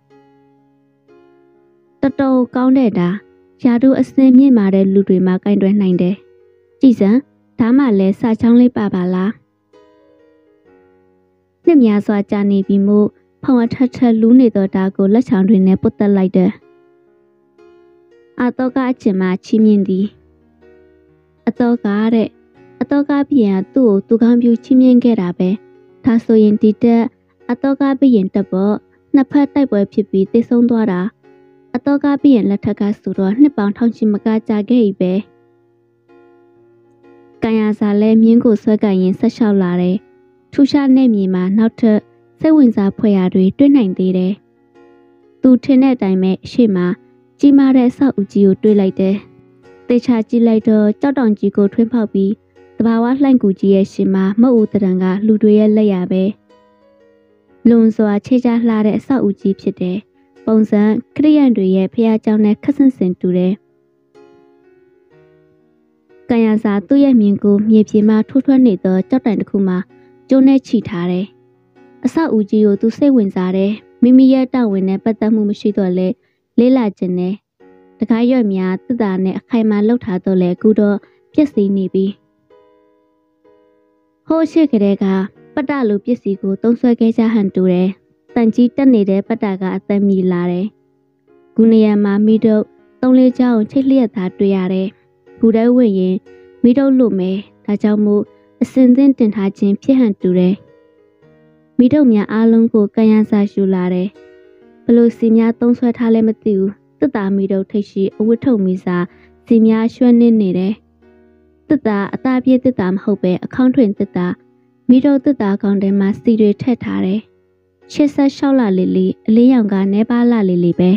တတော်ကောင်းတဲ့ဓာတ်ယာရုအစင်မြင့်မာတဲ့လူတွေမှာကင်တွယ်နိုင်တယ်ကြည်စံဒါမှလည်းစာချောင်းလေးပါပါလားနှစ်များစွာကြာနေပြီမို့ဖောင်အထက်ထက်လူးနေတော့ဓာတ်ကိုလက်ချောင်းတွေနဲ့ပုတ်တက်လိုက်တယ်အတော့ကအချင်မှချီးမြှင့်သည်အတော့ကတဲ့အတော့ကပြန်သူ့ကိုသူကောင်းပြူချီးမြှင့်ခဲ့တာပဲဒါဆိုရင်ဒီတက်အတော့ကပြန်တက်ပေါ့နှစ်ဖက်တိုက်ပွဲဖြစ်ပြီးတိတ်ဆုံးသွားတာအတော့ကပြန်လက်ထက်ကဆိုတော့နှစ်ပေါင်းထောင်ချီမကကြာခဲ့ပြီပဲကန်ရစာလဲမြင်းကိုဆွဲကင်ရင်ဆက်လျှောက်လာတယ်ထူရှားနေမြေမှာနောက်ထပ်စိတ်ဝင်စားဖွယ်ရာတွေတွေ့နိုင်သေးတယ်သူထင်တဲ့အတိုင်းပဲအရှိမကြီးမားတဲ့အဆောက်အဦကြီးကိုတွေ့လိုက်တယ်တေချာကြည့်လိုက်တော့ကြောက်တောင်ကြီးကိုထွင်းဖောက်ပြီးတဘာဝလှိုင်ကူကြီးရဲ့ရှင်မှာမုတ်ဦးတရံကလူတွေရဲ့လက်ရပဲလွန်စွာခြေချလှတဲ့အဆောက်အဦကြီးဖြစ်တယ်ပုံစံခရိယန်တွေရဲ့ဖျားเจ้าနဲ့ခက်ဆင်ဆင်တူတယ်ကန်ရစာသူ့ရဲ့မြင်ကိုမြေပြင်မှာထိုးထွန်းနေသောကြောက်တိုင်တစ်ခုမှာကျိုးနဲ့ချီထားတယ်အဆောက်အဦကြီးကိုသူစိတ်ဝင်စားတယ်မိမိရဲ့တာဝန်နဲ့ပတ်သက်မှုမရှိတော့လေလေးလာခြင်းနဲ့တကားရွက်များတက်တာနဲ့အခိုင်အမာလှုပ်ထားတော့လေကူတော့ပြက်စီးနေပြီဟိုးရှိကလေးကပတ္တလိုပစ္စည်းကိုသုံးဆွဲခဲ့ကြဟန်တူတယ်တန်ကြီးတက်နေတဲ့ပတ္တကအသက်မီလာတယ်ဂုဏယံမှာမိတို့သုံးလေးချောင်းချိတ်လျက်သားတွေ့ရတယ်ဘူတဲဝင့်ရင်မိတို့လို့မယ်ဒါကြောင့်မို့အစင်သင်းတင်ထားခြင်းဖြစ်ဟန်တူတယ်မိတို့များအားလုံးကိုကန်ရစာရှူလာတယ်ဘလို့စီများသုံးဆွဲထားလဲမသိဘူးတက်တာမိတို့ထိတ်ရှိအဝတ်ထုတ်မိစားစီများရွှဲနေနေတယ်တက်တာအသားပြည့်တက်တာမဟုတ်ပဲအခေါင်းထွင်တက်တာမိတို့တက်တာကောင်းတယ်မှာစီတွေထက်ထားတယ်ရှစ်ဆက်လျှောက်လာလေးလေးအလေးရောင်ကနေပါလာလေးလေးပဲ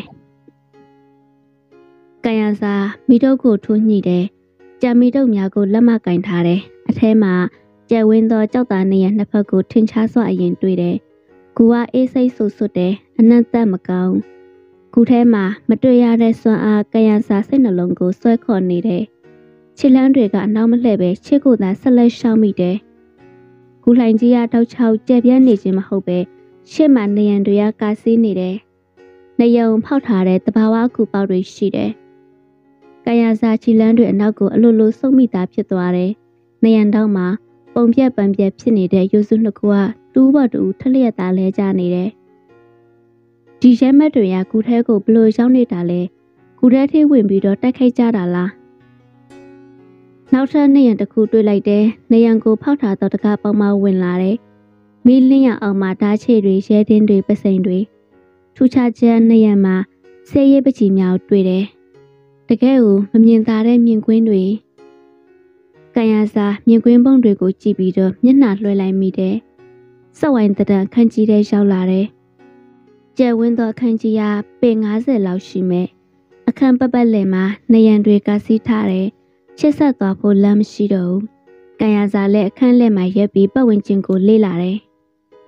ကန်ရစာမိတို့ကိုထိုးညှိတယ်ကြံမိတို့များကိုလက်မကင်ထားတယ်အထဲမှာကျဲဝင်းသောကြောက်သားနေရနှစ်ဖက်ကိုထင်ရှားစွာအရင်တွေ့တယ်။ကူကအေးစိတ်ဆူဆွတ်တယ်အနံ့သက်မကောင်း။ကူထဲမှာမတွေ့ရတဲ့စွမ်းအားကန်ရစာစိတ်နှလုံးကိုဆွဲခေါ်နေတယ်။ခြေလမ်းတွေကအနောက်မလှည့်ပဲချစ်ကိုသာဆက်လက်ရှောင်မိတယ်။ကူလှိုင်ကြီးရတောက်ချောက်ကျဲပြန့်နေခြင်းမဟုတ်ပဲရှေ့မှာနေရန်တွေကကာစီးနေတယ်။နေရုံဖောက်ထားတဲ့တဘာဝကူပေါက်တွေရှိတယ်။ကန်ရစာခြေလမ်းတွေအနောက်ကိုအလိုလိုစုံမိတာဖြစ်သွားတယ်။နေရန်တောက်မှာပုံပြက်ပန်ပြက်ဖြစ်နေတဲ့ရိုးစုနှစ်ခုကတူးပေါ်တူထလျက်သားလဲကြနေတယ်။ဒီရဲမက်တွေကကူထဲကိုဘလို့ရောက်နေတာလဲ။ကူထဲထိဝင်ပြီးတော့တိုက်ခိုက်ကြတာလား။နောက်ထပ်နေရန်တစ်ခုတွေ့လိုက်တယ်။နေရန်ကိုဖောက်ထားတော့တကားပေါင်းမဝင်လာတယ်။မီးလင်းရအောင်မှာဓာတ်ချေတွေရဲတင်းတွေပစိန်တွေထူခြားချက်နေရန်မှာဆေးရဲပချီများတွေ့တယ်။တကယ်ကိုမမြင်သာတဲ့မြင်ကွင်းတွေကန်ရစာမြင်ကွင်းပုံတွေကိုကြည့်ပြီးတော့မျက်နှာလွှဲလိုက်မိတယ်စက်ဝိုင်းတံခန်းကြီးတဲ့ရောက်လာတယ်။ကျဲဝင်းသောခန်းကြီးကပေ၅၀လောက်ရှိမဲ့အခန်းပတ်ပတ်လည်မှာနေရန်တွေကစီးထားတယ်။ချစ်ဆက်သွားဖို့လမ်းမရှိတော့ဘူး။ကန်ရစာလည်းအခန်းလက်မှာရက်ပြီးပတ်ဝန်းကျင်ကိုလေ့လာတယ်။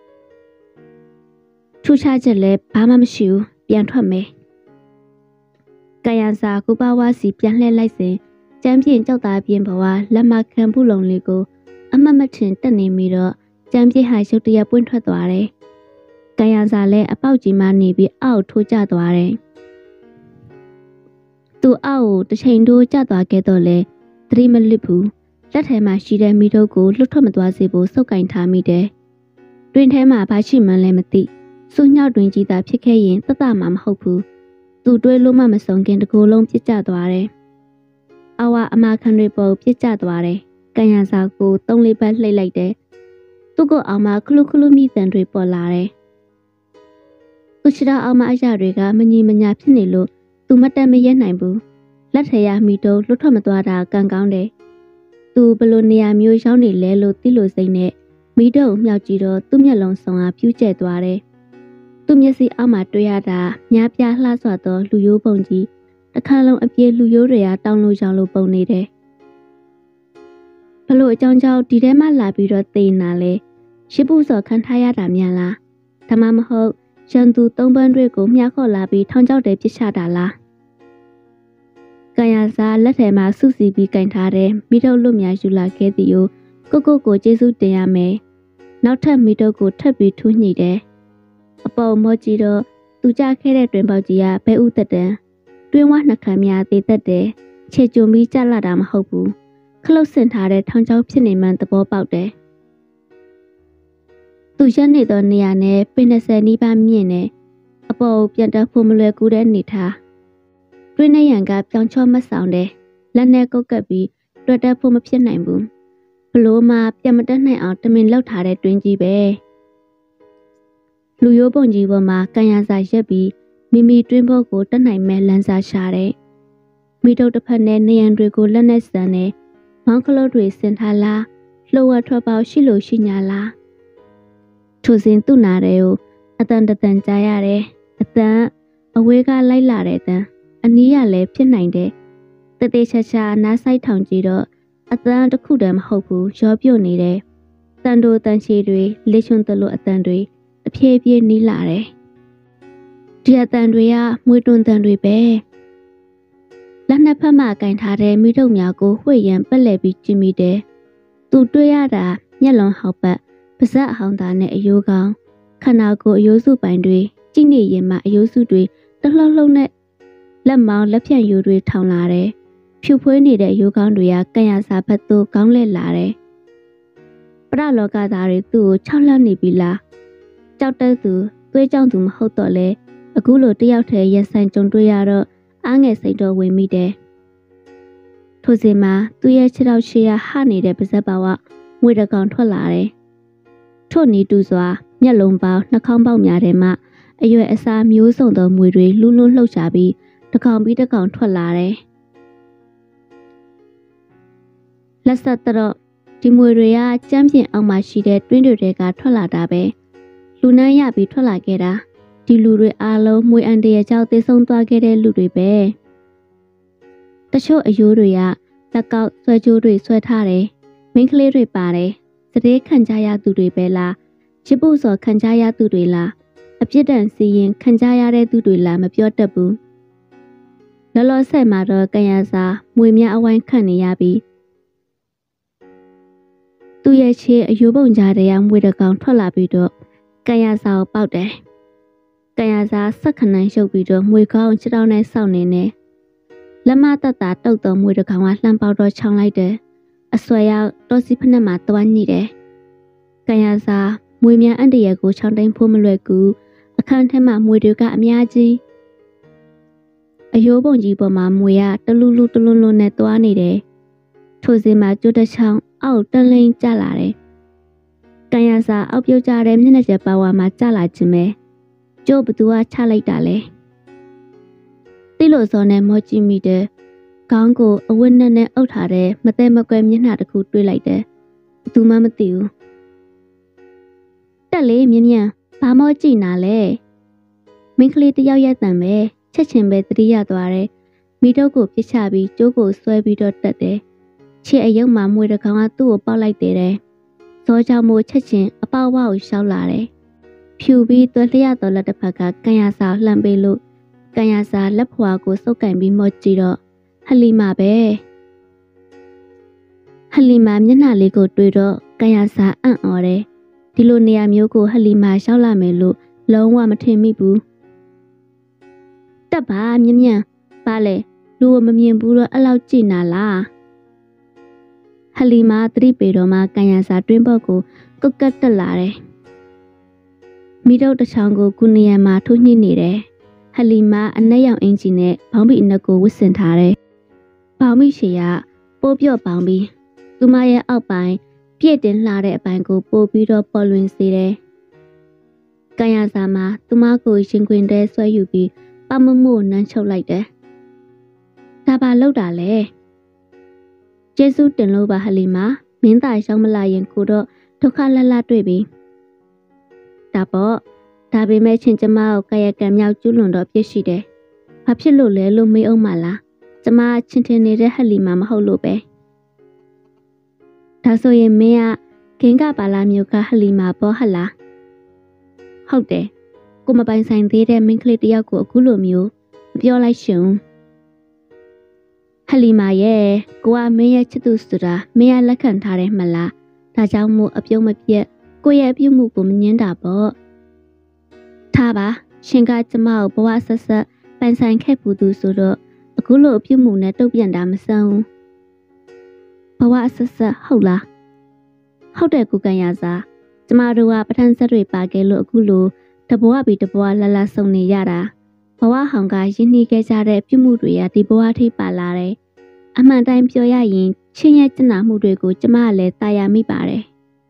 ထူးခြားချက်လည်းဘာမှမရှိဘူး။ပြန်ထွက်မယ်။ကန်ရစာကိုပါဝါစီပြန်လှည့်လိုက်စဉ်ကျမ်းပြင်ကြောက်သားပြင်ဘဝလက်မခံပုလုံလေးကိုအမတ်မထင်တက်နေပြီးတော့ကျမ်းပြည့်ဟာရုတ်တရက်ပွင့်ထွက်သွားတယ်။ကန်ရစာလည်းအပေါက်ကြီးမှနေပြီးအောက်ထိုးကျသွားတယ်။သူအောက်ကိုတစ်ချိန်တိုးကျသွားခဲ့တော့လေသတိမလစ်ဘူး။လက်ထဲမှာရှိတဲ့မိတို့ကိုလွတ်ထွက်မသွားစေဖို့စုပ်ကင်ထားမိတယ်။တွင်ထဲမှာဘာရှိမှန်းလည်းမသိ။စူးညောက်တွင်ကြီးသာဖြစ်ခဲ့ရင်တတ်တာမှမဟုတ်ဘူး။သူတွေးလို့မှမဆုံးခင်တကိုယ်လုံးပြစ်ကျသွားတယ်။အဝအမခံတွေပေါ်ပြစ်ကျသွားတယ်။ကန်ရစာကိုသုံးလေးပတ်လှိမ့်လိုက်တယ်။သူ့ကိုအောင်မခလုခလုမိတန်တွေပေါ်လာတယ်။သူချစ်တော်အောင်မအရာတွေကမညီမညာဖြစ်နေလို့သူမတက်မရက်နိုင်ဘူး။လက်ထရမိတော့လွတ်ထွက်မသွားတာကံကောင်းတယ်။သူဘလို့နေရာမျိုးရောက်နေလဲလို့သိလို့စိတ်နဲ့မိတော့မြောက်ကြည့်တော့သူ့မျက်လုံးဆောင်အားပြူးကျဲသွားတယ်။သူ့မျက်စိအောက်မှာတွေ့ရတာမြားပြားလှစွာသောလူရိုးပုံကြီးတစ်ခါလုံးအပြေလူရိုးတွေကတောင်းလို့ရောင်လို့ပုံနေတယ်။ဘလို့အကြောင်းကြောင့်ဒီထဲမှာလာပြီးတော့သိနေတာလဲရှစ်ပူစော်ခံထားရတာများလားဒါမှမဟုတ်ရန်သူသုံးပန်းတွေကိုမြှောက်ခေါ်လာပြီးထောင်ချောက်တယ်ပြစ်ချတာလားကန်ရစာလက်ထဲမှာစုစည်းပြီးကင်ထားတဲ့မိတို့လွတ်များယူလာခဲ့သည်ကိုကိုကိုကိုကျေးဇူးတင်ရမယ်နောက်ထပ်မိတို့ကိုထပ်ပြီးထူးညှိတယ်အပေါ်မော့ကြီးတော့သူကြခဲ့တဲ့တွင်ပေါက်ကြီးကဘဲဥသက်တန်တွင်းဝနှခမ်းများသေးသက်တယ်ခြေကြုံပြီးကြလာတာမဟုတ်ဘူးခလုတ်ဆင်ထားတဲ့ထောင်ချောက်ဖြစ်နေမှန်သဘောပေါက်တယ်သူရက်နေသောနေရာနဲ့ပင်၂၀နီးပါးမြင့်နေအပေါ်ပြန်တက်ဖို့မလွယ်ကူတဲ့အနေထားတွင်းနေရန်ကပြောင်းချောမဆောင်တယ်လက်နဲ့ကုတ်ကပ်ပြီးတွေ့တက်ဖို့မဖြစ်နိုင်ဘူးဘလို့မှပြန်မတက်နိုင်အောင်တမင်လောက်ထားတဲ့တွင်းကြီးပဲလူရိုးပုံကြီးပေါ်မှာကန်ရစာရက်ပြီးမိမိတွင်းဘောကိုတက်နိုင်မဲ့လမ်းစာရှာတယ်မိတို့တစ်ဖက်နဲ့နေရန်တွေကိုလက်နဲ့စမ်းတယ်မောင်းကလုတ်တွေဆင်ထားလားလှုပ်ဝက်ထွက်ပေါက်ရှိလို့ရှိညာလားထိုစဉ်သူ့နာတွေကိုအတန်တန်ကြားရတယ်အတန်အဝေးကလိုက်လာတဲ့အတန်အနီးရလည်းဖြစ်နိုင်တယ်တတေချာချာနားဆိုင်ထောင်ကြည့်တော့အတန်တစ်ခုတည်းမဟုတ်ဘူးရောပြုတ်နေတယ်တန်တိုတန်ချီတွေလေချွန်တလို့အတန်တွေအပြေးပြေးနီးလာတယ်ဒီအတန်တွေကမွေးတွန်းတန်တွေပဲလက်နှစ်ဖက်မှကင်ထားတဲ့မိတို့များကိုဝှေ့ရန်ပက်လက်ပြီးကြည့်မိတယ်သူတွေ့ရတာမျက်လုံးဟောက်ပတ်ပါဇက်အဟောင်းသားနဲ့အယိုးကောင်းခန္ဓာကိုယ်အယိုးစုပိုင်းတွေကြည့်နေရင်မှအယိုးစုတွေတလှုပ်လှုပ်နဲ့လက်မောင်းလက်ဖြန့်ယိုးတွေထောင်လာတယ်ဖြူဖွေးနေတဲ့အယိုးကောင်းတွေကကန်ရစာဘက်သို့ကောင်းလဲလာတယ်ပရလောကသားတွေသူ့ကိုခြောက်လှမ်းနေပြီလားကြောက်တဲ့သူသွေးကြောင်သူမဟုတ်တော့လဲအခုလိုတယောက်တည်းရက်ဆိုင်ကြုံတွေ့ရတော့အားငယ်စိတ်တော်ဝင်မိတယ်ထိုစဉ်မှာသူ့ရဲ့ခြေထောက်ရှေ့ရဟနေတဲ့ပါဇက်ပါဝမွေတကောင်ထွက်လာတယ်ထို့နီတူစွာမျက်လုံးပေါင်းနှာခေါင်းပေါက်များထဲမှအရွယ်အစားမျိုးစုံသောမွေတွေလူးလွန်းလှုပ်ရှားပြီးတစ်ကောင်ပြီးတစ်ကောင်ထွက်လာတယ်လက်ဆက်တော့ဒီမွေတွေကကျမ်းပြင်အောက်မှာရှိတဲ့တွင်းတွေကထွက်လာတာပဲလူနှမ်းရပြီးထွက်လာခဲ့တာဒီလူတွေအားလုံးမွေအန်တရကြောင့်သေဆုံးသွားခဲ့တဲ့လူတွေပဲတချို့အယိုးတွေကလက်ကောက်ဆွဲကြိုးတွေဆွဲထားတယ်မိန်းကလေးတွေပါတယ်စတဲ့ခံကြရသူတွေပဲလားချစ်ဖို့စော်ခံကြရသူတွေလားအပြစ်ဒဏ်စီရင်ခံကြရတဲ့သူတွေလားမပြောတတ်ဘူးလောလောဆယ်မှာတော့ကန်ရစာမွေများအဝိုင်းခံနေရပြီသူရဲ့ချေအယိုးပုံကြားတဲ့မွေတကောင်ထွက်လာပြီးတော့ကန်ရစာကိုပေါက်တယ်ကန်ရစာဆက်ခဏန်းရုပ်ပြီးတော့မွေကောင်းခြေထောက်နဲ့စောင့်နေနေလက်မတက်တာတုတ်တော်မွေတကောင်ကလှမ်းပေါက်တော့ချောင်းလိုက်တယ်အဆွဲရောက်တော်စီဖက်နဲ့မှတွားညိတယ်ကန်ရစာမွေများအန်တရကိုချောင်းတိုင်းဖို့မလွယ်ကူအခန်းထဲမှာမွေတွေကအများကြီးအယိုးပုံကြီးပေါ်မှာမွေကတလူလူတလွန်းလွန်းနဲ့တွားနေတယ်ထိုစဉ်မှာကျိုးတစ်ချောင်းအောက်တန်းလိန်ကျလာတယ်ကန်ရစာအောက်ပြုတ်ကြတဲ့မျက်နှာကျပါဝါမှာကျလာခြင်းပဲကျိုးဘသူကချလိုက်တာလဲတိလို့စောနဲ့မော့ကြည့်မိတယ်ခေါင်းကိုအဝတ်နဲ့နဲ့အုပ်ထားတဲ့မသက်မကွဲမျက်နှာတစ်ခုတွေ့လိုက်တယ်ဘသူမှမသိဘူးတတက်လေမြင်းမြန်းဘာမောကြည့်နာလဲမင်းကလေးတယောက်ရဲ့တန်ပဲချက်ချင်းပဲတတိယသွားတယ်မိတော့ကိုပြစ်ချပြီးကျိုးကိုဆွဲပြီးတော့တက်တယ်ခြေအယုံမှာမွေတကောင်ကသူ့ကိုပေါက်လိုက်တယ်တဲ့ဇောကြောင့်မို့ချက်ချင်းအပေါက်ဝါကိုရှောက်လာတယ်ဖြူပြီးသွဲလျက်တော်လက်တစ်ဖက်ကကန်ရစာလှမ်းပေးလို့ကန်ရစာလက်ဖွာကိုစုပ်ကင်ပြီးမော့ကြည့်တော့ဟလီမာပဲဟလီမာမျက်နှာလေးကိုတွေ့တော့ကန်ရစာအံ့ဩတယ်ဒီလိုနေရာမျိုးကိုဟလီမာရှောက်လာမယ်လို့လုံးဝမထင်မိဘူးတက်ပါမြင်းမြန်းပါလေလူကိုမမြင်ဘူးတော့အဲ့လောက်ကြည်နာလားဟလီမာသတိပေတော့မှကန်ရစာတွင်းဘော့ကိုကုတ်ကတ်တက်လာတယ်မိတော့တချောင်းကိုကုနေရမှာထိုးညှိနေတယ်ဟလီမာအနက်ရောင်အင်ဂျီနဲ့ဘောင်းဘီအနက်ကိုဝတ်ဆင်ထားတယ်ဘောင်းဘီရှေကပိုးပြော့ပေါင်းပြီးသူမရဲ့အောက်ပိုင်းပြည့်တင်လှတဲ့အပိုင်းကိုပို့ပြီးတော့ပေါ်လွင်စေတယ်ကန်ရစာမှာသူမကိုရှင်ခွင်တဲဆွဲယူပြီးပမမို့နမ်းချုပ်လိုက်တယ်ဒါပါလောက်တာလေကျေးဇူးတင်လို့ပါဟလီမာမင်းသားရှောင်းမလာရင်ကိုတော့ဒုက္ခလတ်လတ်တွေ့ပြီဒါပေါ့ဒါပေမဲ့ချင်းကျမကိုကာယကံမြောက်ကျူးလွန်တော့ပြစ်ရှိတယ်ဘာဖြစ်လို့လဲလို့မေးအောင်မလားကျမချင်းထင်နေတဲ့ဟလီမာမဟုတ်လို့ပဲဒါဆိုရင်မင်းကဂင်္ဂပါလာမျိုးကဟလီမာပေါ့ဟလားဟုတ်တယ်ကိုမပိုင်ဆိုင်သေးတဲ့မင်းကလေးတယောက်ကိုအခုလိုမျိုးမပြောလိုက်ရှင်ဟလီမာရဲ့ကိုကမင်းရဲ့ချစ်သူဆိုတာမင်းကလက်ခံထားတယ်မလားဒါကြောင့်မို့အပြုံးမပြတ်ကိုရဲ့အပြုမှုကိုမငင်းတာပေါ့ထားပါရှင်ကကျမကိုဘဝဆက်ဆက်ပိုင်ဆိုင်ခဲ့ဘူးသူဆိုတော့အခုလိုအပြုမှုနဲ့တုတ်ပြန်တာမဆန်းဘူးဘဝဆက်ဆက်ဟုတ်လားဟုတ်တယ်ကိုကန်ရစာကျမတို့ကပထမဆက်တွေပါခဲ့လို့အခုလိုတဘဝပြီးတဘဝလလဆုံနေရတာဘဝဟောင်ကရင်းနှီးခဲ့ကြတဲ့ပြုမှုတွေကဒီဘဝထိပါလာတယ်အမှန်တိုင်းပြောရရင်ချင်းရဲ့ကျနာမှုတွေကိုကျမလည်းတာယာမိပါတယ်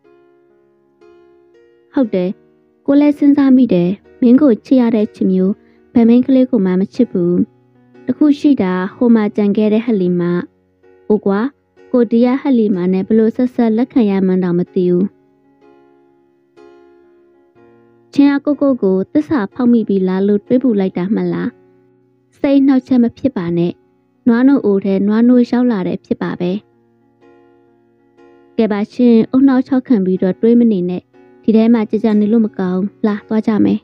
ဟုတ်တယ်ကိုလည်းစဉ်းစားမိတယ်မင်းကိုချစ်ရတဲ့ချစ်မျိုးဗမင်းကလေးကိုမှမချစ်ဘူးတခုရှိတာဟိုမှာကြံခဲ့တဲ့ဟလီမာဟိုကွာကိုတီးရဟလီမာနဲ့ဘလို့ဆက်ဆက်လက်ခံရမှန်းတော့မသိဘူးချင်းအကိုကိုကိုသစ္စာဖောက်မိပြီလားလို့တွေးပူလိုက်တာမှလားစိတ်နှောက်ချက်မဖြစ်ပါနဲ့နွားနို့အိုထဲနွားနို့ရောက်လာတဲ့ဖြစ်ပါပဲကဲပါရှင်အုံနောက်ချောက်ခံပြီးတော့တွေးမနေနဲ့ဒီထဲမှာကြကြနေလို့မကောင်းလာသွားကြမယ်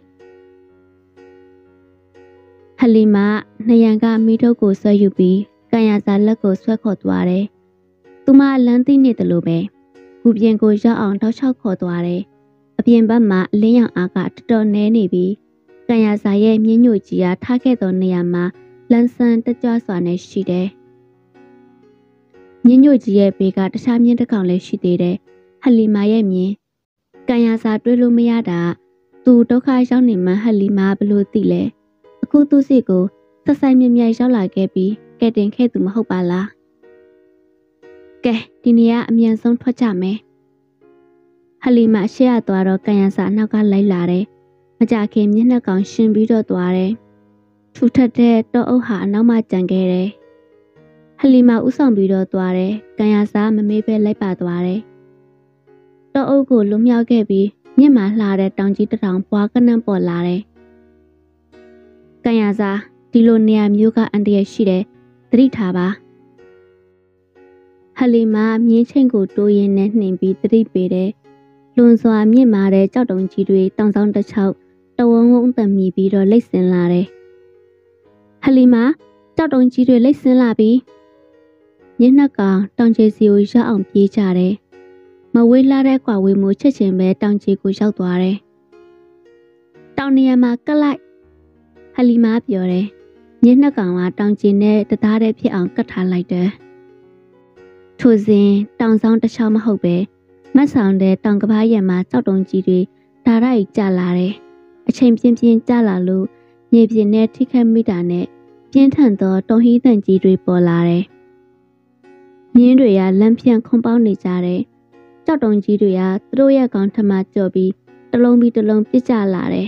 ဟလီမာနှရံကမိထုတ်ကိုဆွဲယူပြီးကန်ရစာလက်ကိုဆွဲခေါ်သွားတယ်သူမလမ်းသိနေတယ်လို့ပဲဂူပြင်ကိုရောက်အောင်တောက်ချောက်ခေါ်သွားတယ်အပြင်ဘက်မှာအလင်းရောင်အားကတော်တော်နဲနေပြီးကန်ရစာရဲ့မြင်းညိုကြီးကထားခဲ့သောနေရာမှာလန်းဆန်းတကြွစွာနဲ့ရှိတယ်မြင်းညိုကြီးရဲ့ဘေးကတခြားမြင်းတစ်ကောင်လည်းရှိသေးတယ်ဟလီမာရဲ့မြင်းကန်ရစာတွေးလို့မရတာသူဒုက္ခရောက်နေမှဟလီမာဘလို့သိလဲအခုသူ့စီကိုဆက်ဆိုင်မြမြိုင်ရောက်လာခဲ့ပြီးကဲတင်ခဲ့သူမဟုတ်ပါလားကဲဒီနေ့ကအမြန်ဆုံးထွက်ကြမယ်ဟလီမာရှေ့ရသွားတော့ကန်ရစာနောက်ကလိုက်လာတယ်မကြခင်မျက်နှာကောင်ရှင်ပြီးတော့သွားတယ်ထူထပ်တဲ့တောအုပ်ဟာအနောက်မှကြံခဲ့တယ်ဟလီမာဥဆောင်ပြီးတော့သွားတယ်ကန်ရစာမမေးပဲလိုက်ပါသွားတယ်တောအုပ်ကိုလွန်မြောက်ခဲ့ပြီးမြင့်မာလှတဲ့တောင်ကြီးတစ်ထောင်ပွားကနန်းပေါ်လာတယ်ကန်ရစာဒီလိုနေရာမျိုးကအန္တရာယ်ရှိတယ်သတိထားပါဟလီမာမြင်းချင်းကိုတိုးရင်းနဲ့နှင်ပြီးသတိပေးတယ်လွန်စွာမြင့်မာတဲ့ကြောက်တုံကြီးတွေတောင်ဆောင်တစ်ချောက်တဝုံဝုံတံမြည်ပြီးတော့လိတ်ဆင်လာတယ်ဟလီမာကြောက်တုံကြီးတွေလိတ်ဆင်လာပြီးညနှက်ကောင်တောင်ကျေစီကိုရောက်အောင်ပြေးကြတယ်မဝေးလာတဲ့ကွာဝေးမိုးချက်ချင်းပဲတောင်ကျေကိုရောက်သွားတယ်တောင်နေရာမှာကလိုက်ဟလီမာပြောတယ်ညနှက်ကောင်ကတောင်ကျေနဲ့တသားတည်းဖြစ်အောင်ကတ်ထားလိုက်တယ်ထိုစဉ်တောင်ဆောင်တစ်ချောင်းမဟုတ်ပဲမတ်ဆောင်တဲ့တောင်ကပားရံမှာကြောက်တုံကြီးတွေဓာရိုက်ကျလာတယ်အချိန်ပြင်းပြင်းကျလာလို့မြေပြင်နဲ့ထိခတ်မိတာနဲ့ပြင်းထန်သောတုံဟီးတန်ကြီးတွေပေါ်လာတယ်မြင်းတွေကလမ်းဖြန့်ခုံပေါင်းနေကြတယ်ကြောက်တုံကြီးတွေကသူတို့ရဲ့ကောင်ထမကြော်ပြီးတလုံးပြီးတလုံးပြစ်ကျလာတယ်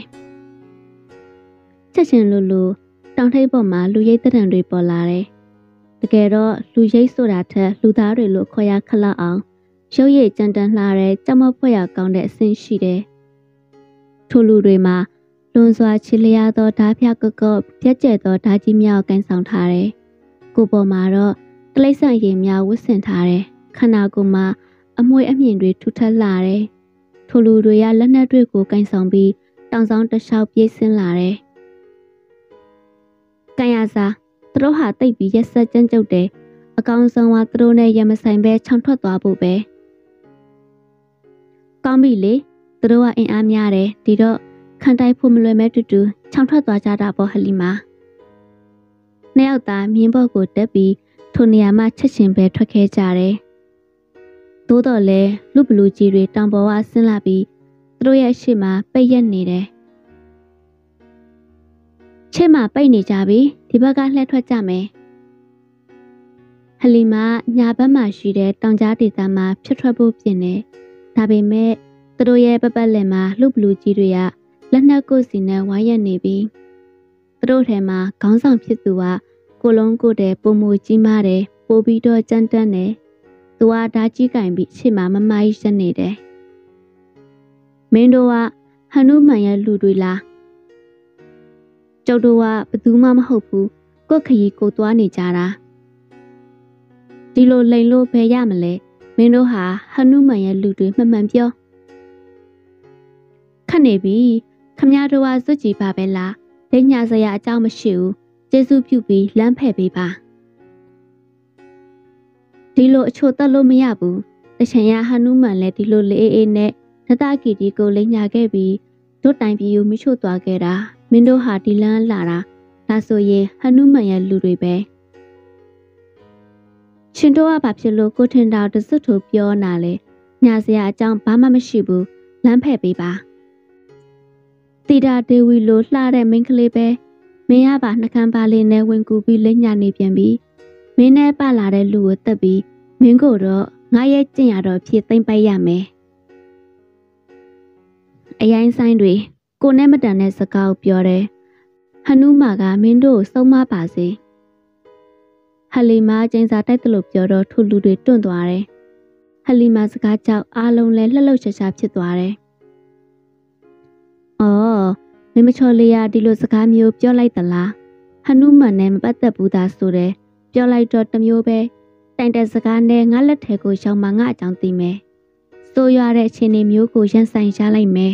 ချက်ချင်းလိုလိုတောင်ထိပ်ပေါ်မှာလူရိတ်တံတွေပေါ်လာတယ်တကယ်တော့လူရိတ်ဆိုတာထက်လူသားတွေလို့ခေါ်ရခလောက်အောင်ရုပ်ရည်ကြမ်းတမ်းလှတဲ့ကြောက်မဖွက်ရကောင်းတဲ့အဆင့်ရှိတယ်ထိုလူတွေမှာလွန်စွာချစ်လျားသောဓာဖြာကော့ကော့ပြက်ကျဲသောဓာကြီးများကိုကန်ဆောင်ထားတယ်။ကိုပေါ်မှာတော့တလိမ့်ဆန်ရည်များဝတ်ဆင်ထားတယ်။ခန္ဓာကိုယ်မှာအမွှေးအမြင့်တွေထူထပ်လာတယ်။ထိုလူတွေကလက်နက်တွေကိုကန်ဆောင်ပြီးတောင်ဆောင်တလျှောက်ပြေးဆင်းလာတယ်။ကန်ရစာသူတို့ဟာတိတ်ပြီးရက်ဆက်ကြမ်းကြုတ်တယ်။အကောင်ဆုံးကသူတို့နဲ့ရမဆိုင်ပဲချောင်ထွက်သွားဖို့ပဲ။ကောင်းပြီလေသူတို့ကအင်အားများတယ်ဒီတော့ခံတိုက်ဖို့မလွယ်မဲတူတူချောင်ထွက်သွားကြတာပေါ့ဟလီမာနှစ်ယောက်သားမြင်းဘော့ကိုတက်ပြီးထိုနေရာမှာချက်ချင်းပဲထွက်ခဲ့ကြတယ်သို့တော်လဲလူဘလူကြီးတွေတောင်ပေါ်ကဆင်းလာပြီးသူတို့ရဲ့ရှေ့မှာပိတ်ရက်နေတယ်ရှေ့မှာပိတ်နေကြပြီဒီဘက်ကလှည့်ထွက်ကြမယ်ဟလီမာညာဘက်မှာရှိတဲ့တောင်ကြားဒေသမှာဖြစ်ထွက်ဖို့ပြင်နေဒါပေမဲ့သူတို့ရဲ့ပပတ်လည်မှာလူဘလူကြီးတွေကလက်နက်ကိုစီနဲ့ဝိုင်းရနေပြီးသူတို့ထဲမှာခေါင်းဆောင်ဖြစ်သူကကိုလုံးကိုတဲ့ပုံမူကြီးမားတယ်ပိုပြီးတော့ကြမ်းတမ်းတယ်သူကဓာကြီးကင်ပြီးရှေ့မှာမမကြီးရှက်နေတယ်မင်းတို့ကဟနုမန်ရဲ့လူတွေလားကျုပ်တို့ကဘယ်သူမှမဟုတ်ဘူးကိုခရီကိုသွားနေကြတာဒီလိုလိန်လို့ဘယ်ရမလဲမင်းတို့ဟာဟနုမန်ရဲ့လူတွေမှန်မှန်ပြောခက်နေပြီခမရတို့ကစွတ်ကြည်ပါပဲလားလိညာစရာအကြောင်းမရှိဘူးကျေးဇူးပြုပြီးလမ်းဖယ်ပေးပါဒီလိုအချို့တက်လို့မရဘူးတချင်ရဟနုမန်လည်းဒီလိုလေးအေးနဲ့နတကီတီကိုလိညာခဲ့ပြီးတို့တိုင်ပြည်ကိုမိချို့သွားခဲ့တာမင်းတို့ဟာဒီလမ်းလာတာဒါဆိုရင်ဟနုမန်ရဲ့လူတွေပဲရှင်တို့ကဘာဖြစ်လို့ကိုထင်တော်တစွတ်ထိုပြောနာလဲညာစရာအကြောင်းဘာမှမရှိဘူးလမ်းဖယ်ပေးပါတီတာဒေဝီလိုလှတဲ့မိန်းကလေးပဲမင်းရပါနှကမ်းပါလေးနဲ့ဝင်ကူပြီးလိညာနေပြန်ပြီးမင်းနဲ့ပလာတဲ့လူကိုတက်ပြီးမင်းကိုတော့ငါရဲ့ကျင့်ရတော့ဖြစ်သိမ့်ပိုက်ရမယ်အရင်ဆိုင်တွေကိုနဲ့မတန်တဲ့စကားကိုပြောတယ်ဟနုမာကမင်းတို့စုံမပါစေဟလီမာကျင်းစာတိုက်တလို့ပြောတော့ထူလူတွေတွန့်သွားတယ်ဟလီမာစကားကြောက်အားလုံးလဲလှလှရှာရှာဖြစ်သွားတယ်အော်မင်းမချော်လေးရဒီလိုစကားမျိုးပြောလိုက်သလားဟနုမန်နဲ့မပတ်သက်ဘူးသားဆိုတယ်ပြောလိုက်တော့တမျိုးပဲတိုင်တဲ့စကားနဲ့ငါလက်ထဲကိုရောက်မှငါအကြောင်းသိမယ်စိုးရွားတဲ့အခြေအနေမျိုးကိုရန်ဆိုင်ရလိုက်မယ်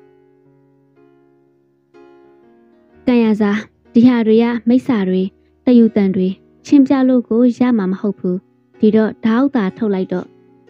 ကန်ရစာဒီဟာတွေကမိစ္ဆာတွေတယူတန်တွေချင်းပြလို့ကိုရမှာမဟုတ်ဘူးဒီတော့ဓာတ်တာထုတ်လိုက်တော့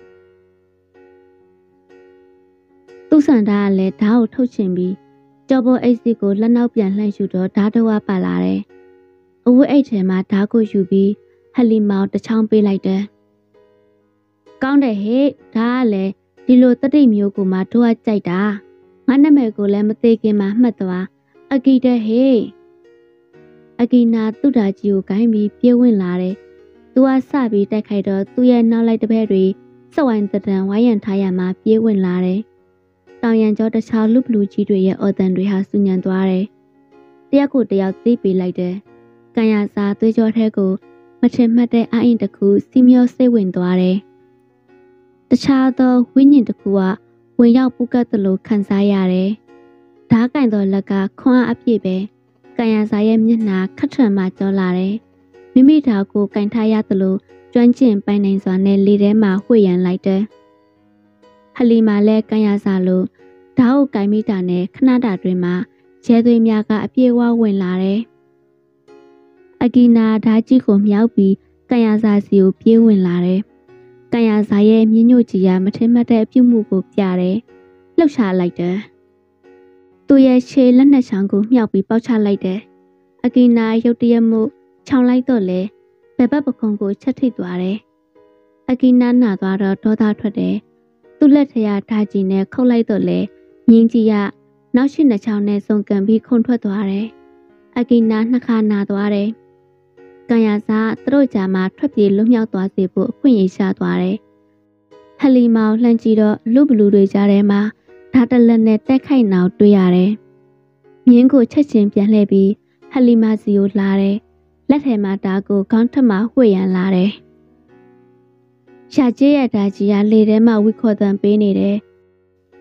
သူ့စံသားကလည်းဓာတ်ကိုထုတ်ချင်ပြီးကြော်ပေါ်အိတ်စီကိုလက်နောက်ပြန်လှန့်ယူတော့ဓာတ်တော့ပါလာတယ်အဝတ်အိတ်ထဲမှာဓာတ်ကိုယူပြီးဟလီမောင်တစ်ချောင်းပေးလိုက်တယ်ကောင်းတယ်ဟဲ့ဒါကလည်းဒီလိုတတိမျိုးကိုမှတို့ကကြိုက်တာငါနာမည်ကိုလည်းမသေးခင်မှာမှတ်သွားအဂီတဲ့ဟဲ့အဂီနာသူ့ဓာကြီးကိုဂိုင်းပြီးပြေးဝင်လာတယ်သူကစပြီးတိုက်ခိုက်တော့သူ့ရဲ့နောက်လိုက်တစ်ဖက်တွေစက်ဝိုင်းတံဝိုင်းရန်ထားရမှာပြေးဝင်လာတယ်တောင်ရန်ကျောတခြားလူဘလူကြီးတွေရဲ့အော်တန်တွေဟာစူညံသွားတယ်တယောက်ကိုတယောက်သိပေးလိုက်တယ်ကန်ရစာသွေးကြောထဲကိုမထင်မှတ်တဲ့အအင်တစ်ခုစီမျောစိတ်ဝင်သွားတယ်တခြားသောဝိညာဉ်တစ်ခုကဝင်ရောက်ပုကတ်သလိုခံစားရတယ်ဓားကင်သောလက်ကခွန်အားအပြည့်ပဲကန်ရစာရဲ့မျက်နှာခက်ထန်မှကြောလာတယ်မိမိဓာတ်ကိုကင်ထားရသလိုကျွမ်းကျင်ပိုင်နိုင်စွာနဲ့လေထဲမှာဝှေ့ရန်လိုက်တယ်ဟလီမာလည်းကန်ရစာလိုဓာတ်ကိုကင်မိတာနဲ့ခဏတာတွင်မှာရဲသွေးများကအပြေးဝဝင်လာတယ်အကီနာဓာကြီးကိုမြောက်ပြီးကန်ရစာစီကိုပြေးဝင်လာတယ်ကန်ရစာရဲ့မြင်းညို့ကြီးကမထင်မှတ်တဲ့အပြုတ်မှုကိုပြတယ်လှုပ်ရှားလိုက်တယ်သူရဲ့ခြေလက်နှစ်ချောင်းကိုမြှောက်ပြီးပေါက်ချလိုက်တယ်အကီနာရုတ်တရက်မှုခြောင်လိုက်တော့လေဘယ်ဘက်ပခုံးကိုချက်ထိတ်သွားတယ်အကီနာနာသွားတော့ဒေါသထွက်တယ်သူ့လက်ထရဓာကြီးနဲ့ခုတ်လိုက်တော့လေမြင်းကြီးကနောက်ရှိနှစ်ချောင်းနဲ့စုံကန်ပြီးခုန်ထွက်သွားတယ်အကီနာနှစ်ခါနာသွားတယ်ကန်ရစာသူတို့ကြားမှာထွက်ပြေးလွတ်မြောက်သွားစေဖို့အခွင့်အရေးရှာသွားတယ်ဟလီမောင်လှမ်းကြည့်တော့လူဘလူတွေကြားထဲမှာဓာတ်တလက်နဲ့တက်ခိုက်နောက်တွေ့ရတယ်မြင်းကိုချက်ချင်းပြန်လှည့်ပြီးဟလီမာစီကိုလာတယ်လက်ထဲမှာဓာတ်ကိုခေါင်းထက်မှဝှေ့ရန်လာတယ်ရှာကျဲရဲ့ဓာတ်ကြီးကလေထဲမှာဝိခေါ်တန်ပေးနေတယ်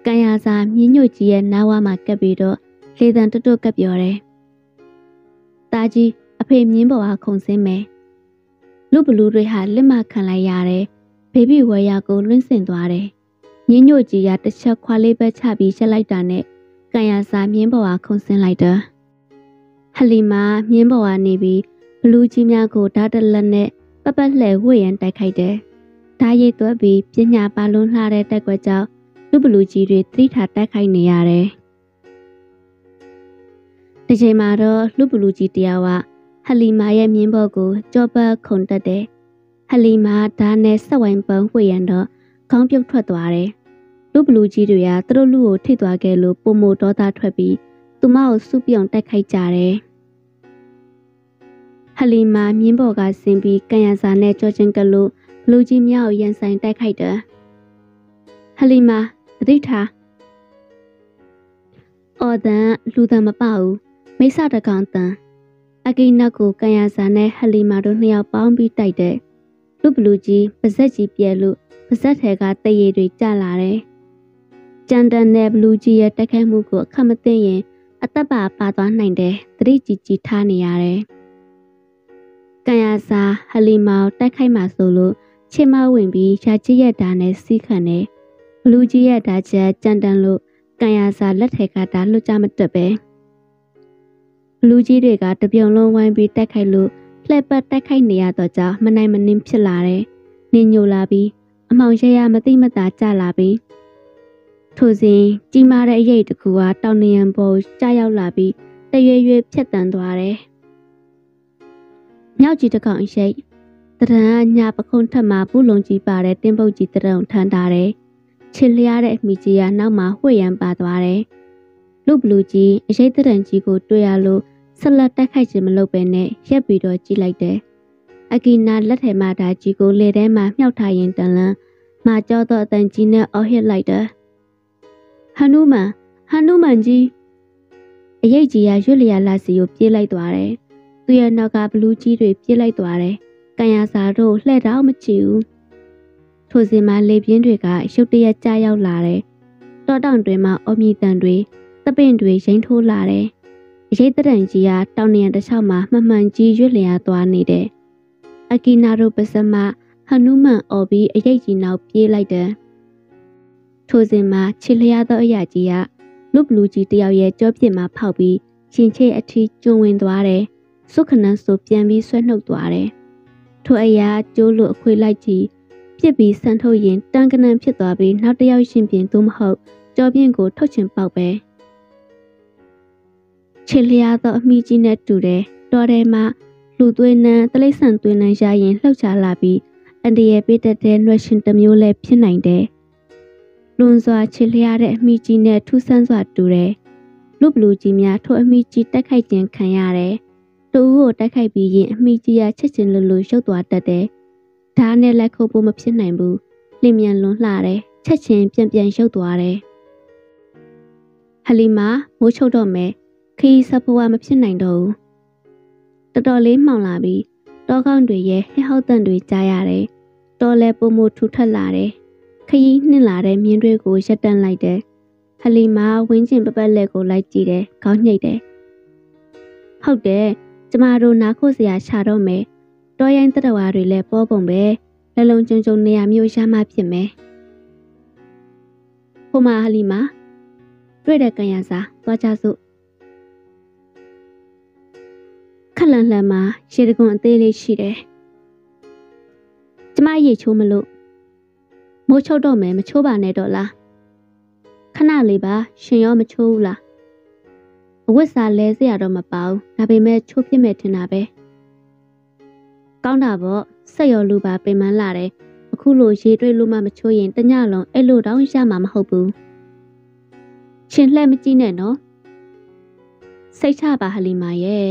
ကန်ရစာမြင်းညွတ်ကြီးရဲ့နားဝမှာကပ်ပြီးတော့လေတံတွတ်တွတ်ကပ်ပြောတယ်။တာကြီးအဖေမြင်းပေါ်ဟာခုန်ဆင်းမယ်။လူဘလူးတွေဟာလက်မခံလိုက်ရတယ်။ဘေဘီဝဲရကိုလွင့်စင်သွားတယ်။မြင်းညွတ်ကြီးကတစ်ချက်ခွာလေးပဲချပြီးရှက်လိုက်တာနဲ့ကန်ရစာမြင်းပေါ်ဟာခုန်ဆင်းလိုက်တယ်။ဟလီမာမြင်းပေါ်ကနေပြီးဘလူးကြီးများကိုဓာတ်တလက်နဲ့ပပလှဲဝှေ့ရန်တိုက်ခိုက်တယ်။ဓာရိတ်သွက်ပြီးပညာပါလွန်းလှတဲ့တက်ကွက်ကြောင့်လူဘလူးကြီးတွေသတိထားတိုက်ခိုက်နေရတယ်။ဒီချိန်မှာတော့လူဘလူးကြီးတယောက်ကဟလီမာရဲ့မြင်းပေါ်ကိုကြောပတ်ခုန်တက်တယ်။ဟလီမာဓာတ်နဲ့ဆက်ဝိုင်းပန်းဝှေ့ရန်တော့ခေါင်းပြုတ်ထွက်သွားတယ်။လူဘလူးကြီးတွေကသူတို့လူကိုထိသွားခဲ့လို့ပုံမိုဒေါသထွက်ပြီးသူမကိုစုပြုံတိုက်ခိုက်ကြတယ်။ဟလီမာမြင်းပေါ်ကဆင်းပြီးကန်ရစာနဲ့ကြောချင်းကလို့ဘလူးကြီးမြောက်ရန်ဆိုင်တိုက်ခိုက်တယ်။ဟလီမာသတိထားအော်တန်လူတန်မပဘူးမိစ္ဆာတကောင်တန်အကိနောက်ကိုကန်ရစာနဲ့ဟလီမာတို့နှစ်ယောက်ပေါင်းပြီးတိုက်တယ်။လူဘလူးကြီးပါဇက်ကြီးပြဲလို့ပါဇက်ထဲကတရေတွေကျလာတယ်။ကြံတန်နဲ့ဘလူးကြီးရဲ့တိုက်ခိုက်မှုကိုအခက်မသိရင်အသက်ပါပါသွားနိုင်တယ်။သတိကြီးကြီးထားနေရတယ်။ကန်ရစာဟလီမာတိုက်ခိုက်မှဆိုလို့ချေမဝင်ပြီးရှာချစ်ရတာနဲ့စီးခံတယ်ဘလူးကြီးရဲ့ဓာချက်ကြံတန်လို့ကန်ရစာလက်ထဲကဓာလွတ်ကြမတက်ပဲဘလူးကြီးတွေကတပြုံလုံးဝိုင်းပြီးတိုက်ခိုက်လို့လှည့်ပတ်တိုက်ခိုက်နေရတော့ကြောင့်မနိုင်မနှင်းဖြစ်လာတယ်နင်းညိုလာပြီးအမောင်ရရမသိမသာကျလာပြီးထိုစဉ်ကြီးမားတဲ့အရေးတစ်ခုကတောင်နေရန်ပေါ်ကျရောက်လာပြီးတရွေ့ရွေ့ဖြတ်တန်းသွားတယ်မြောက်ကြီးတစ်ကောင်အရှိတ်တရံညာပခုံးထက်မှာဘူးလုံးကြီးပါတဲ့တင်းပုတ်ကြီးတရုံထမ်းထားတယ်ချစ်လျားတဲ့အမိကြီးကနောက်မှာဝှေ့ရန်ပါသွားတယ်လူဘလူးကြီးအရှိတ်တရံကြီးကိုတွေ့ရလို့ဆက်လက်တိုက်ခိုက်ခြင်းမလုပ်ဘဲနဲ့ရက်ပြီးတော့ကြည့်လိုက်တယ်အကီနာလက်ထဲမှာဓာကြီးကိုလေထဲမှာမြှောက်ထားရင်တန်လန်းမာကြောတော့အတန်ကြီးနဲ့အော်ဟစ်လိုက်တယ်ဟနုမန်ဟနုမန်ကြီးအရေးကြီးကရွတ်လျာလာစီကိုပြေးလိုက်သွားတယ်သူရဲ့နောက်ကဘလူးကြီးတွေပြေးလိုက်သွားတယ်ကန်ရစာတို့လှဲ့တော့မကြည့်ဘူးထိုစဉ်မှာလေပြင်းတွေကရုတ်တရက်ကြားရောက်လာတယ်တောတောင်တွင်မှာအော်မြီတန်တွေသပင့်တွေရိမ့်ထိုးလာတယ်အရေးတရံကြီးကတောင်နေရတစ်ချောင်းမှာမှန်မှန်ကြီးရွတ်လျာသွားနေတယ်အကီနာတို့ပစမဟနုမန်အော်ပြီးအရေးကြီးနောက်ပြေးလိုက်တယ်ထိုစဉ်မှာချစ်လျာသောအရာကြီးကလူဘလူးကြီးတယောက်ရဲ့ကြောပြစ်မှာဖောက်ပြီးရှင်ချေအထီးကျွံဝင်သွားတယ်စုခနန်းဆိုပြန်ပြီးဆွဲနှုတ်သွားတယ်ထိုအရာကျိုးလို့အခွေလိုက်ကြည့်ပြစ်ပြီးဆန်ထုတ်ရင်တန်ကနန်ဖြစ်သွားပြီးနောက်တစ်ယောက်ရှင်ပြင်သို့မဟုတ်ကြောပြင်းကိုထုတ်ချင်ပေါက်ပဲချစ်လျာသောအမိကြီးနဲ့တူတယ်တော်တယ်မှာလူသွေးနန်းတလိษံသွေးနန်းရရင်လှုပ်ရှားလာပြီးအန်တရယ်ပေးတတ်တဲ့နှွှဲရှင်တစ်မျိုးလည်းဖြစ်နိုင်တယ်လွန်စွာချစ်လျာတဲ့အမိကြီးနဲ့ထူးဆန်းစွာတူတယ်လူဘလူးကြီးများထိုအမိကြီးတက်ခိုက်ခြင်းခံရတယ်တူကိုတိုက်ခိုက်ပြီးရင်အမိကြီးကချက်ချင်းလွတ်လွတ်ရုပ်သွားတတ်တယ်။ဓာတ်နဲ့လက်ခုပ်ဖို့မဖြစ်နိုင်ဘူး။လင်မြန်လွန်လှတယ်။ချက်ချင်းပြန်ပြန်ရုပ်သွားတယ်။ဟလီမာမိုးချုပ်တော့မယ်။ခီးဆက်ဖို့ကမဖြစ်နိုင်တော့ဘူး။တော်တော်လေးမှောင်လာပြီးတောကောင်းတွေရဲ့ဟဲဟောက်တန်တွေကြားရတယ်။တော်လဲပုံမိုထူထပ်လာတယ်။ခီးနှင်းလာတဲ့မြင်းတွေကိုရက်တန့်လိုက်တယ်။ဟလီမာဝင်းကျင်ပပတ်လက်ကိုလိုက်ကြည့်တယ်။ခေါင်းညှိတ်တယ်။ဟုတ်တယ်ကျမတို့နာခုစရာရှာတော့မယ်တော်ရိုင်းတရဝါတွေလည်းပေါ်ပုံပဲလလုံးကျုံကျုံနေရာမျိုးရှာမှဖြစ်မယ်ဟိုမှာဟလီမာတွေ့တဲ့ကန်ရစာသွားကြစို့ခက်လန်လှန်မှာရေတကွန်အသေးလေးရှိတယ်ကျမရေချိုးမလို့မိုးချုပ်တော့မယ်မချိုးပါနဲ့တော့လားခဏလေးပါရှင်ရောမချိုးဘူးလားအဝတ်စားလဲစရာတော့မပါဘူးဒါပေမဲ့ချိုးဖြစ်မဲ့ထင်တာပဲကောင်းတာပေါ့ဆက်ရောလူပါပင်မလာတယ်အခုလိုရေတွေ့လို့မှမချိုးရင်တညလုံးအဲ့လိုတောင်းရမှာမဟုတ်ဘူးရှင်လှဲ့မကြည့်နဲ့နော်စိတ်ချပါဟလီမာရဲ့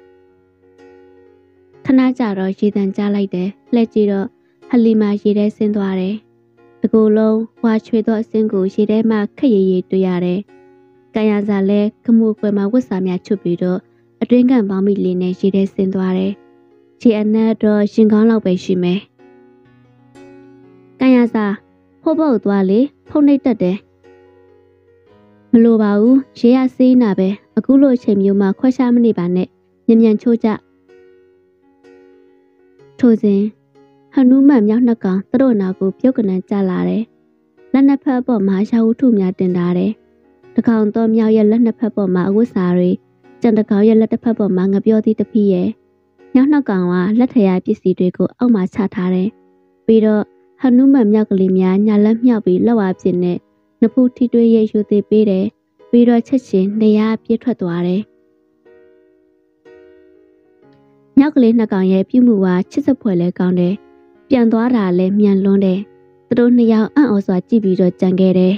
ခဏကြာတော့ရေတန်ကြားလိုက်တယ်လှဲ့ကြည့်တော့ဟလီမာရေထဲဆင်းသွားတယ်တကူလုံးဝါချွေသောအစင်းကိုရေထဲမှာခက်ရည်ရည်တွေ့ရတယ်ကန်ရစာလဲခမှုကွယ်မှာဝတ်စာများချွတ်ပြီးတော့အတွင်းကန်ပေါင်းမိလေးနဲ့ရေထဲဆင်းသွားတယ်ခြေအနက်တော့ရှင်ကောင်းလောက်ပဲရှိမယ်ကန်ရစာဖိုးပုတ်သွားလေဖုန်နှိပ်တက်တယ်မလိုပါဘူးရေရစေးနာပဲအခုလိုအချိန်မျိုးမှာခွက်ရှားမနေပါနဲ့မြန်မြန်ချိုးကြထိုစဉ်ဟနူးမန်မြောက်နှစ်ကောင်သူတို့နာကိုပြုတ်ကနန်းကျလာတယ်လက်နှစ်ဖက်ပေါ်မှာရှာဝထုများတင်ထားတယ်တကောင်တော့မြောက်ရဲ့လက်နှစ်ဖက်ပေါ်မှာအဝတ်စားတွေကြံတကောင်ရဲ့လက်တစ်ဖက်ပေါ်မှာငပြောသည့်တစ်ဖီးရဲ့မြောက်နှစ်ကောင်ကလက်ထရပစ္စည်းတွေကိုအောက်မှာချထားတယ်ပြီးတော့ဟနူးမန်မြောက်ကလေးများညာလက်မြောက်ပြီးလောက်အဖြစ်နဲ့နဖူးထိတွေ့ရဲ့ယူသေးပေးတယ်ပြီးတော့ချက်ချင်းနေရပြေးထွက်သွားတယ်မြောက်ကလေးနှစ်ကောင်ရဲ့ပြုမှုကချစ်စဖွယ်လဲကောင်းတယ်ပြန်သွားတာလည်းမြန်လွန်းတယ်သူတို့နှစ်ယောက်အံ့ဩစွာကြည့်ပြီးတော့ကြံခဲ့တယ်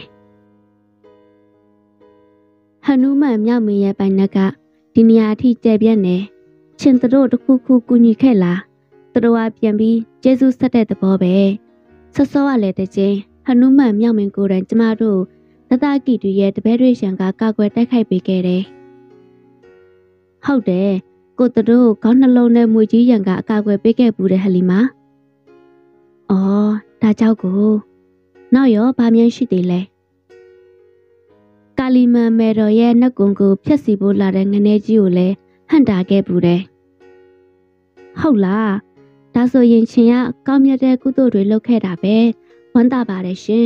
ဟနူးမန်မြောက်မင်းရဲ့ပိုင်နက်ကဒီနေရာအထိကျဲပြန့်နေချင်းသူတို့တခုခုကူညီခဲ့လားသူတို့ကပြန်ပြီးကျေးဇူးဆက်တဲ့သဘောပဲဆော့ဆော့ကလည်းတချင်းဟနူးမန်မြောက်မင်းကိုယ်တိုင်ကျမတို့တတကီတူရဲ့တပည့်တွေရှံကကာကွယ်တိုက်ခိုက်ပေးခဲ့တယ်ဟုတ်တယ်ကိုသူတို့ခေါင်းနှလုံးနဲ့မွေကြီးရံကအကာအကွယ်ပေးခဲ့ဘူးတဲ့ဟလီမာအော်ဒါကြောက်ကိုနောက်ရောဗာမြန်ရှိသေးလဲကာလီမန်မေတော်ရဲ့နှက်ကွန်ကိုဖျက်ဆီးဖို့လာတဲ့ငနေကြီးကိုလည်းဟန့်တာခဲ့ဘူးတဲ့ဟုတ်လားဒါဆိုရင်ချင်းကကောင်းမြတ်တဲ့ကုသိုလ်တွေလုပ်ခဲ့တာပဲဝမ်းသာပါတယ်ရှင်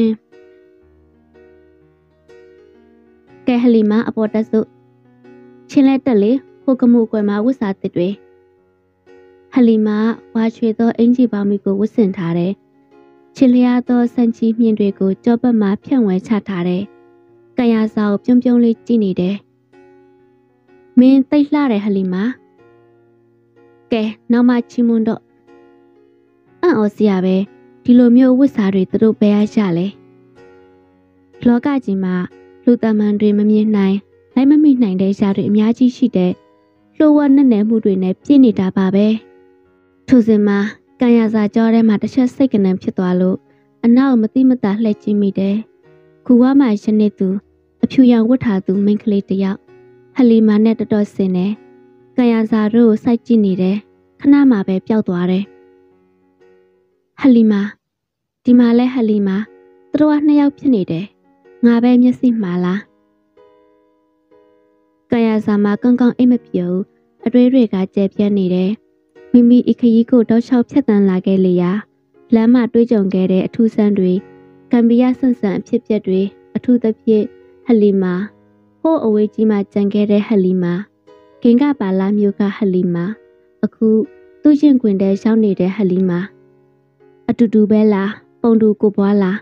ကဲဟလီမာအပေါ်တက်စုချင်းလက်တက်လေဟိုကမှုကွယ်မှာဝတ်စားတစ်တွေဟလီမာဝါချွေသောအင်ဂျီပေါမီကိုဝတ်ဆင်ထားတယ်ချစ်လျားသောစံချီမြင့်တွေကိုကြောပတ်မှာဖြန့်ဝဲချထားတယ်ကံရစာကိုပြုံးပြုံးလေးကြည့်နေတယ်မင်းသိလှတယ်ဟလီမာကဲနောက်မှချီမွန်းတော့အံ့ဩစရာပဲဒီလိုမျိုးဝတ်စားတွေသူတို့ပဲရရလဲလောကကြီးမှာလူတမန်တွေမမြင်နိုင်လိုက်မမိနိုင်တဲ့ရှားတွေအများကြီးရှိတဲ့လှိုးဝနဲ့နယ်မှုတွေနဲ့ပြည့်နေတာပါပဲထိုစဉ်မှာကံရစာကြောထဲမှာတစ်ချက်စိတ်ကနန်းဖြစ်သွားလို့အနောက်မတိမတာလှည့်ကြည့်မိတယ်ခုဝမှရှနေသူအဖြူရောင်ဝတ်ထားသူမိန်းကလေးတယောက်ဟလီမာနဲ့တော်တော်ဆင်တယ်ကံရစာတို့ကိုစိုက်ကြည့်နေတယ်ခဏမှပဲပျောက်သွားတယ်ဟလီမာဒီမှာလဲဟလီမာသူတို့ကနှစ်ယောက်ဖြစ်နေတယ်ငါပဲမျက်စိမှားလားကံရစာမှာကောင်းကောင်းအိတ်မပြုတ်အတွေးတွေကကျဲပြန့်နေတယ်မိမိအခရီးကိုတောက်လျှောက်ဖြတ်တန်းလာခဲ့လေရာလမ်းမှာတွေးကြုံခဲ့တဲ့အထူးဆန်းတွေကံပီယဆန့်ဆန်အဖြစ်ပြက်တွေအထူးသဖြင့်ဟလီမာဟိုးအဝေးကြီးမှာကြံခဲ့တဲ့ဟလီမာဂင်္ဂပါလာမျိုးကဟလီမာအခုသူ့ရင်ခွင်ထဲရောက်နေတဲ့ဟလီမာအတူတူပဲလားပုံတူကိုပွားလား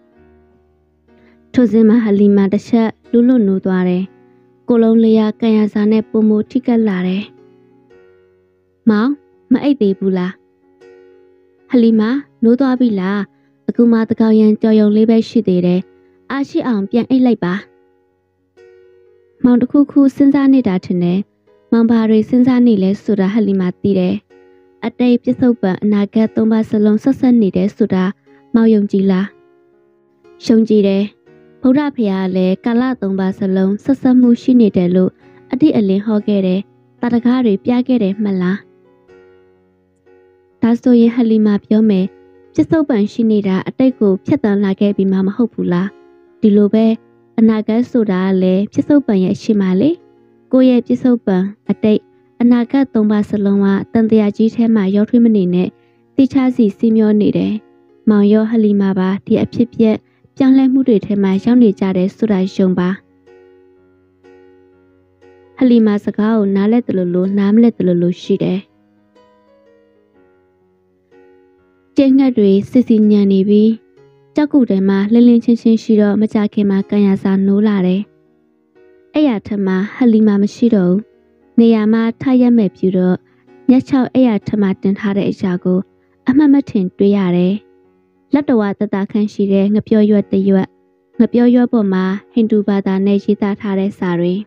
ထိုစဉ်မှာဟလီမာတစ်ချက်လူလွတ်နိုးသွားတယ်ကိုလုံးလေးရကံရစာနဲ့ပုံမထိကက်လာတယ်မောင်မအိပ်သေးဘူးလားဟလီမာနိုးသွားပြီလားအခုမှတကောင်ရန်ကြော်ရုံလေးပဲရှိသေးတယ်အားရှိအောင်ပြန်အိပ်လိုက်ပါမောင်တခုခုစဉ်းစားနေတာထင်တယ်မောင်ဘာတွေစဉ်းစားနေလဲဆိုတာဟလီမာသိတယ်အတိတ်ပြစ္ဆုတ်ပံအနာဂတ်သုံးပါးစလုံးဆက်ဆက်နေတယ်ဆိုတာမောင်ယုံကြည်လားယုံကြည်တယ်ဗုဒ္ဓဖရာလည်းကာလသုံးပါးစလုံးဆက်ဆက်မှုရှိနေတယ်လို့အတိအလင်းဟောခဲ့တယ်တာတကားတွေပြခဲ့တယ်မှတ်လားဒါဆိုရင်ဟလီမာပြောမယ်ပြစ္ဆုတ်ပံရှိနေတာအတိတ်ကိုဖျက်တမ်းလာခဲ့ပြီးမှမဟုတ်ဘူးလားဒီလိုပဲအနာဂတ်ဆိုတာကလည်းပြစ္ဆုတ်ပံရဲ့ရှိမှလေကိုယ့်ရဲ့ပြစ္ဆုတ်ပံအတိတ်အနာဂတ်သုံးပါးစလုံးကတန်တရားကြီးထဲမှာရောက်ထွေးမနေနဲ့တိချစီစီမျောနေတယ်မောင်ရောဟလီမာပါဒီအဖြစ်ပြက်ပြောင်းလဲမှုတွေထဲမှာရောက်နေကြတယ်ဆိုတာယုံပါဟလီမာစကားကိုနားလဲတယ်လို့လို့နားမလဲတယ်လို့လို့ရှိတယ်ကျင်းငှက်တွေစစ်စီညံနေပြီးကြောက်ကူထဲမှာလင်းလင်းချင်းချင်းရှိတော့မကြခင်မှာကံရစာနိုးလာတယ်အဲ့ရထမှာဟလီမာမရှိတော့ဘူးနေရာမှာထားရက်မဲ့ပြူတော့ညက်ချောက်အဲ့ရထမှာတင်ထားတဲ့အရာကိုအမှတ်မထင်တွေ့ရတယ်လက်တော်တတခန့်ရှိတဲ့ငပြောရွက်တရွက်ငပြောရွက်ပေါ်မှာဟိန္ဒူဘာသာနဲ့ရေးသားထားတဲ့စာတွေ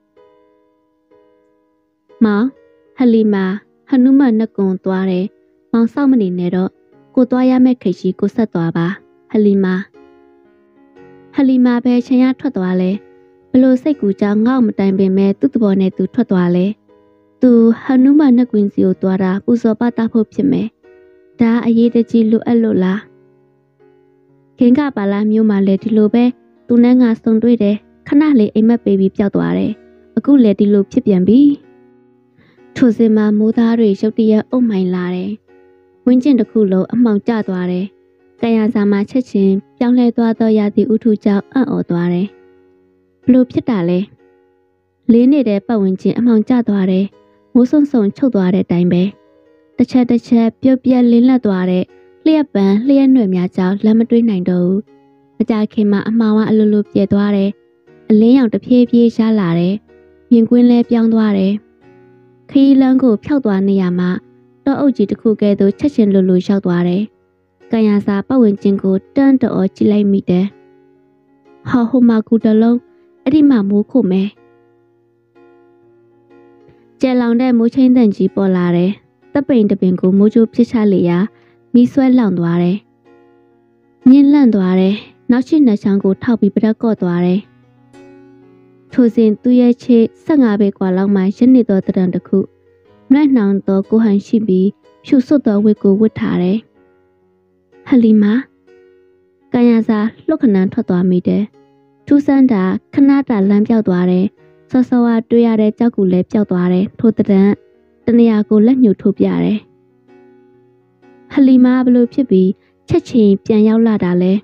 မောင်ဟလီမာဟနုမန်နကွန်သွားတယ်မောင်စောက်မနေနဲ့တော့ကိုသွားရမယ့်ခိတ်ကြီးကိုဆက်သွားပါဟလီမာဟလီမာပဲချင်ရထွက်သွားလဲဘလို့စိတ်ကူကြောင့်ငေါ့မတိုင်ပင်မဲ့သူ့တဘောနဲ့သူထွက်သွားလဲသူဟနုမန်နကွင်စီကိုသွားတာပူဇော်ပတာဖို့ဖြစ်မယ်ဒါအရေးတကြီးလိုအပ်လို့လားခင်ကပါလာမျိုးမှလည်းဒီလိုပဲသူနဲ့ငါဆုံတွေ့တယ်ခဏလေးအိမ်မက်ပေးပြီးပျောက်သွားတယ်အခုလည်းဒီလိုဖြစ်ပြန်ပြီထိုစဉ်မှာမိုးသားတွေရုတ်တရက်အုပ်မှိုင်လာတယ်ဝင်းကျင်တစ်ခုလုံးအမှောင်ကျသွားတယ်ကံရစာမှာချက်ချင်းပြောင်းလဲသွားသောရာသီဥတုကြောင့်အံ့ဩသွားတယ်ဘလို့ဖြစ်တာလဲလေးနေတဲ့ပတ်ဝန်းကျင်အမှောင်ကျသွားတယ်မိုးဆုံဆုံချုပ်သွားတဲ့အတိုင်းပဲတစ်ချက်တစ်ချက်ပြုတ်ပြက်လင်းလက်သွားတဲ့လျှက်ပန်းလျှက်နှွယ်များကြောင့်လက်မတွေးနိုင်တော့ဘူးမကြခင်မှာအမှောင်ကအလိုလိုပြဲသွားတယ်အလင်းရောင်တစ်ဖြည်းဖြည်းရှားလာတယ်မြင်ကွင်းလဲပြောင်းသွားတယ်ခရီးလမ်းကိုဖျောက်သွားနေရမှာတောအုပ်ကြီးတစ်ခုကဲ့သို့ချက်ချင်းလွတ်လွတ်ရောက်သွားတယ်ကံရစာပတ်ဝန်းကျင်ကိုတန်းတော်ကြည့်လိုက်မိတယ်ဟောဟိုမှာကူတလုံးအဲ့ဒီမှာမိုးခုမဲကျဲလောင်တဲ့မိုးချင်းတန်ကြီးပေါ်လာတယ်တပ်ပိန်တပင်ကိုမိုးကြိုးပြစ်ချလေရာမီးဆွဲလောင်သွားတယ်မြင်းလန့်သွားတယ်နောက်ရှိနှစ်ချောင်းကိုထောက်ပြီးပြတ်ကော့သွားတယ်ထိုစဉ်သူ့ရဲ့ချေ၁၅ပေกว่าလောက်မှရနေသောတရံတစ်ခုနှဲ့နှောင်သောကိုဟန်ရှိပြီးဖြူစွတ်သောဝတ်ကိုဝတ်ထားတယ်ဟလီမာကံရစာလှုပ်ခဏထွက်သွားမိတယ်ထူးဆန်းတာခဏတာလမ်းပြောက်သွားတယ်ဆော့ဆော့ဝါတွေ့ရတဲ့ကြောက်ကူလည်းပျောက်သွားတယ်ထိုတရံတနေရာကိုလက်ညှိုးထိုးပြတယ်ဟလီမာဘလို့ဖြစ်ပြီးချက်ချင်းပြန်ရောက်လာတာလဲ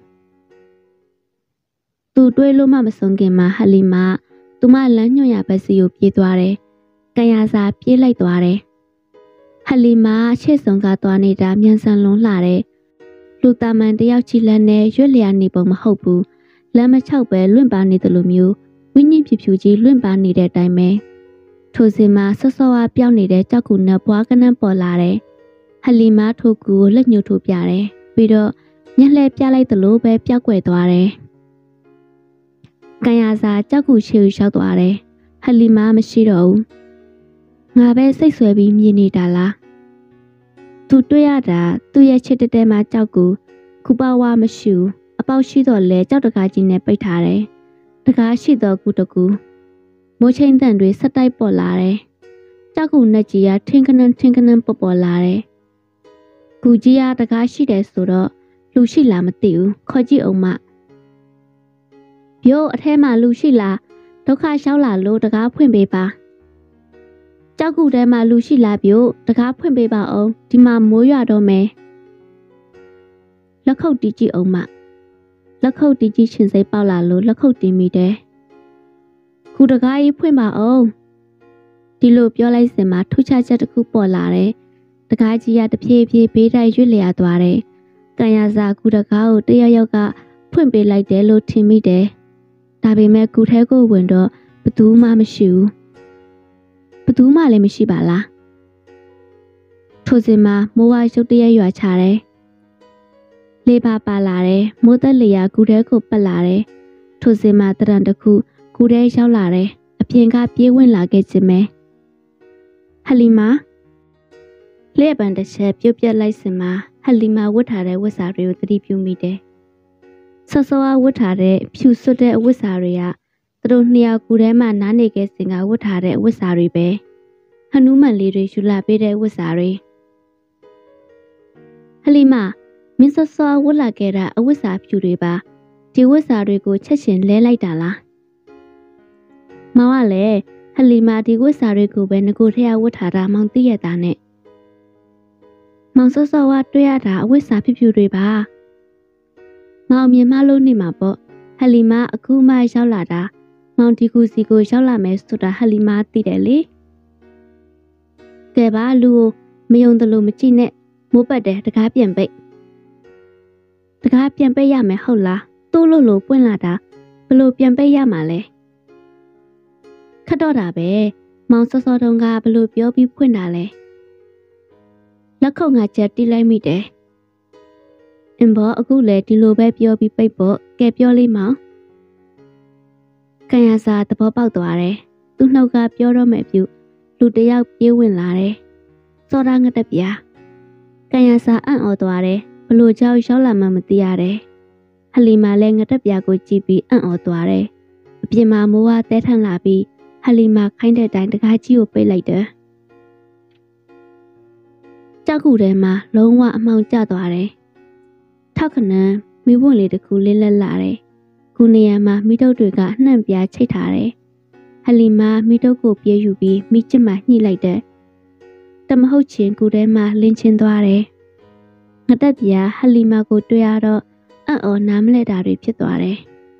သူတွေးလို့မှမဆုံးခင်မှာဟလီမာသူမလမ်းညွှန်ရဘက်စီကိုပြေးသွားတယ်ကံရစာပြေးလိုက်သွားတယ်ဟလီမာရှေ့ဆုံးကသွားနေတာမြန်ဆန်လွန်းလာတယ်လူသားမန်တယောက်ချီလက်နဲ့ရွက်လျာနေပုံမဟုတ်ဘူးလမ်းမချောက်ပဲလွင့်ပါနေတယ်လို့မျိုးဝင်းညင်းဖြူဖြူကြီးလွင့်ပါနေတဲ့အတိုင်းပဲထိုစဉ်မှာဆော့ဆော့ဝါပြောင်းနေတဲ့ကြောက်ကူနဲ့ဘွားကနန်းပေါ်လာတယ်ဟလီမာထိုကူကိုလက်ညှိုးထိုးပြတယ်ပြီးတော့ညက်လှဲပြလိုက်သလိုပဲပျောက်ကွယ်သွားတယ်ကံရစာကြောက်ကူချေကိုရောက်သွားတယ်ဟလီမာမရှိတော့ဘူးငါပဲစိတ်ဆွဲပြီးမြင်နေတာလားသူတွေ့ရတာသူ့ရဲ့ချစ်တတဲမှာကြောက်ကူခုပါဝါမရှိဘူးအပေါက်ရှိတော့လဲကြောက်တကားကြီးနဲ့ပိတ်ထားတယ်တကားရှိတော့ကူတကူမိုးချင်းတန်တွေဆက်တိုက်ပေါ်လာတယ်ကြောက်ကူနဲ့ကြီးကထင်းကနန်းထင်းကနန်းပေါ်ပေါ်လာတယ်ကူကြီးကတကားရှိတယ်ဆိုတော့လူရှိလားမသိဘူးခေါ်ကြည့်အောင်မပြိုးအထဲမှာလူရှိလားဒုက္ခရှောက်လာလို့တကားဖွင့်ပေးပါကြောက်ကူထဲမှာလူရှိလားပြိုးတကားဖွင့်ပေးပါအောင်ဒီမှာမိုးရွာတော့မယ်လက်ခုပ်တီးကြည့်အောင်မလက်ခုပ်တီးကြည့်ရှင်စိတ်ပေါက်လာလို့လက်ခုပ်တီးမိတယ်ခုတကားကြီးဖွင့်ပါအောင်ဒီလိုပြောလိုက်စင်မှာထူးခြားချက်တစ်ခုပေါ်လာတယ်တကားကြီးကတဖြည်းဖြည်းဘေးတိုက်ရွေ့လျာသွားတယ်ကံရစာကူတကားကိုတယောက်ယောက်ကဖွင့်ပေးလိုက်တယ်လို့ထင်မိတယ်ဒါပေမဲ့ကူထဲကိုဝင်တော့ဘသူမှမရှိဘူးဘသူမှလည်းမရှိပါလားထိုစဉ်မှာမိုးဝါရုတ်တရက်ရွာချတယ်လေပါပါလာတယ်မိုးသက်လျာကူထဲကိုပတ်လာတယ်ထိုစဉ်မှာတရံတစ်ခုကူထဲရောက်လာတယ်အပြင်ကပြေးဝင်လာခဲ့ခြင်းပဲဟလီမာလျှက်ပန်တစ်ချက်ပြုတ်ပြက်လိုက်စင်မှာဟလီမာဝတ်ထားတဲ့ဝတ်စာတွေကိုသတိပြုမိတယ်ဆော့ဆော့ဝတ်ထားတဲ့ဖြူစွတ်တဲ့အဝတ်စာတွေကသူတို့နှစ်ယောက်ကူထဲမှာနားနေခဲ့စဉ်ကဝတ်ထားတဲ့အဝတ်စာတွေပဲဟနူးမန်လေးတွေယူလာပေးတဲ့ဝတ်စာတွေဟလီမာမင်းဆော့ဆော့ဝတ်လာခဲ့တာအဝတ်စာဖြူတွေပါဒီဝတ်စာတွေကိုချက်ချင်းလဲလိုက်တာလားမောင်ကလည်းဟလီမာဒီဝတ်စာတွေကိုပဲငကိုထဲကဝတ်ထားတာမောင်သိရတာနဲ့မောင်ဆော့ဆော့ဝတွေ့ရတာအဝတ်စာဖြူဖြူတွေပါမောင်မြင်မလို့နေမှာပေါ့ဟလီမာအခုမှရောက်လာတာမောင်ဒီကူစီကိုရောက်လာမယ်ဆိုတာဟလီမာသိတယ်လေကဲပါလူကိုမယုံတယ်လို့မကြည့်နဲ့မိုးပတ်တယ်တကားပြန်ပိတ်တကားပြန်ပိတ်ရမယ်ဟုတ်လားတိုးလို့လို့ပွင့်လာတာဘလို့ပြန်ပိတ်ရမှာလဲခတ်တော့တာပဲမောင်စောစောတုန်းကဘလို့ပြောပြီးဖွင့်တာလဲလက်ခုပ်ငါချက်တီးလိုက်မိတယ်အင်ဘောအခုလည်းဒီလိုပဲပြောပြီးပိတ်ဖို့ကဲပြောလေးမောင်ကံရစာသဘောပေါက်သွားတယ်သူ့နှုတ်ကပြောတော့မယ်ပြုလူတယောက်ပြေးဝင်လာတယ်စောရငတ်တပြားကံရစာအံ့ဩသွားတယ်ဘလို့ကြောက်ရောက်လာမှမသိရတယ်ဟလီမာလည်းငတ်တပြားကိုကြည့်ပြီးအံ့ဩသွားတယ်အပြင်မှာမိုးကတဲထန်လာပြီးဟလီမာခိုင်းတဲ့တိုင်တကားကြီးကိုပိတ်လိုက်တယ်ကြောက်ကူထဲမှာလုံးဝအမှောင်ကျသွားတယ်ထောက်ခဏမိဘွန်လေးတစ်ခုလင်းလက်လာတယ်ကူနေရမှာမိတုပ်တွေကနှံ့ပြားချိတ်ထားတယ်ဟလီမာမိတုပ်ကိုပြေးယူပြီးမိချစ်မှညှိလိုက်တယ်တမဟုတ်ချင်းကူထဲမှာလင်းချင်းသွားတယ်ငတက်ပြာဟလီမာကိုတွေ့ရတော့အံ့ဩနားမလဲတာတွေဖြစ်သွားတယ်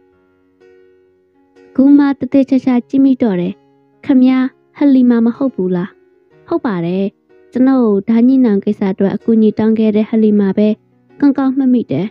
ကူမတတိချာချာကြည့်မိတော့တယ်ခမည်းဟလီမာမဟုတ်ဘူးလားဟုတ်ပါတယ်ကျွန်တော်ဓာညိနံကိစ္စအတွက်အကူအညီတောင်းခဲ့တဲ့ဟလီမာပဲကောင်းကောင်းမှတ်မိတယ်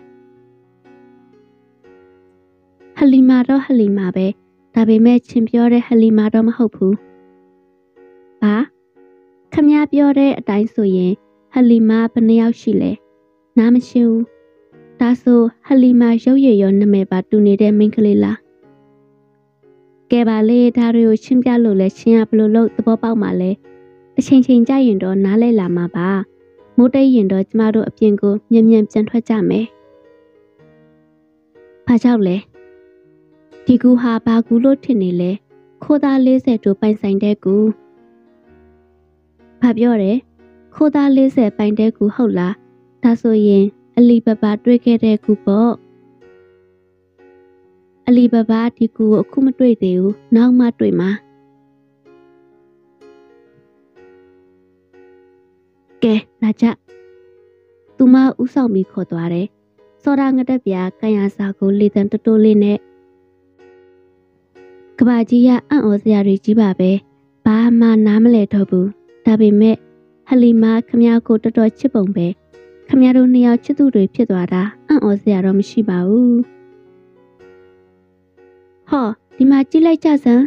ဟလီမာတော့ဟလီမာပဲဒါပေမဲ့ချင်းပြောတဲ့ဟလီမာတော့မဟုတ်ဘူးဘာခမည်းပြောတဲ့အတိုင်းဆိုရင်ဟလီမာဘယ်နှယောက်ရှိလဲနားမရှိဘူးဒါဆိုဟလီမာရုပ်ရည်ရောနာမည်ပါတူနေတဲ့မိန်းကလေးလားကဲပါလေဒါတွေကိုရှင်းပြလို့လဲရှင်းရဘလို့လို့သဘောပေါက်မှာလဲအချိန်ချင်းကြရင်တော့နားလဲလာမှာပါမိုးတိတ်ရင်တော့ကျမတို့အပြင်ကိုမြင်မြန်ပြန်ထွက်ကြမယ်ဘာကြောင့်လဲဒီကူဟာဘာကူလို့ထင်နေလဲခိုးသား၄၀တို့ပိုင်ဆိုင်တဲ့ကူဘာပြောတယ်ခိုးသား၄၀ပိုင်တဲ့ကူဟုတ်လားဒါဆိုရင်အလီဘဘာတွေ့ခဲ့တဲ့ကူပေါ့အလီဘဘာဒီကူကိုအခုမတွေ့သေးဘူးနောက်မှတွေ့မှာကဲလာကြသူမဥဆောင်ပြီးခေါ်သွားတယ်စောဒငတက်ပြာကန်ရစာကိုလေတံတတိုးလေးနဲ့ကဘာကြီးကအံ့ဩစရာတွေကြီးပါပဲဘာမှနားမလဲတော့ဘူးဒါပေမဲ့ဟလီမာခမည်းကိုတော်တော်ချစ်ပုံပဲခမည်းတို့နှစ်ယောက်ချစ်သူတွေဖြစ်သွားတာအံ့ဩစရာတော့မရှိပါဘူးဟောဒီမှာကြည့်လိုက်ကြစမ်း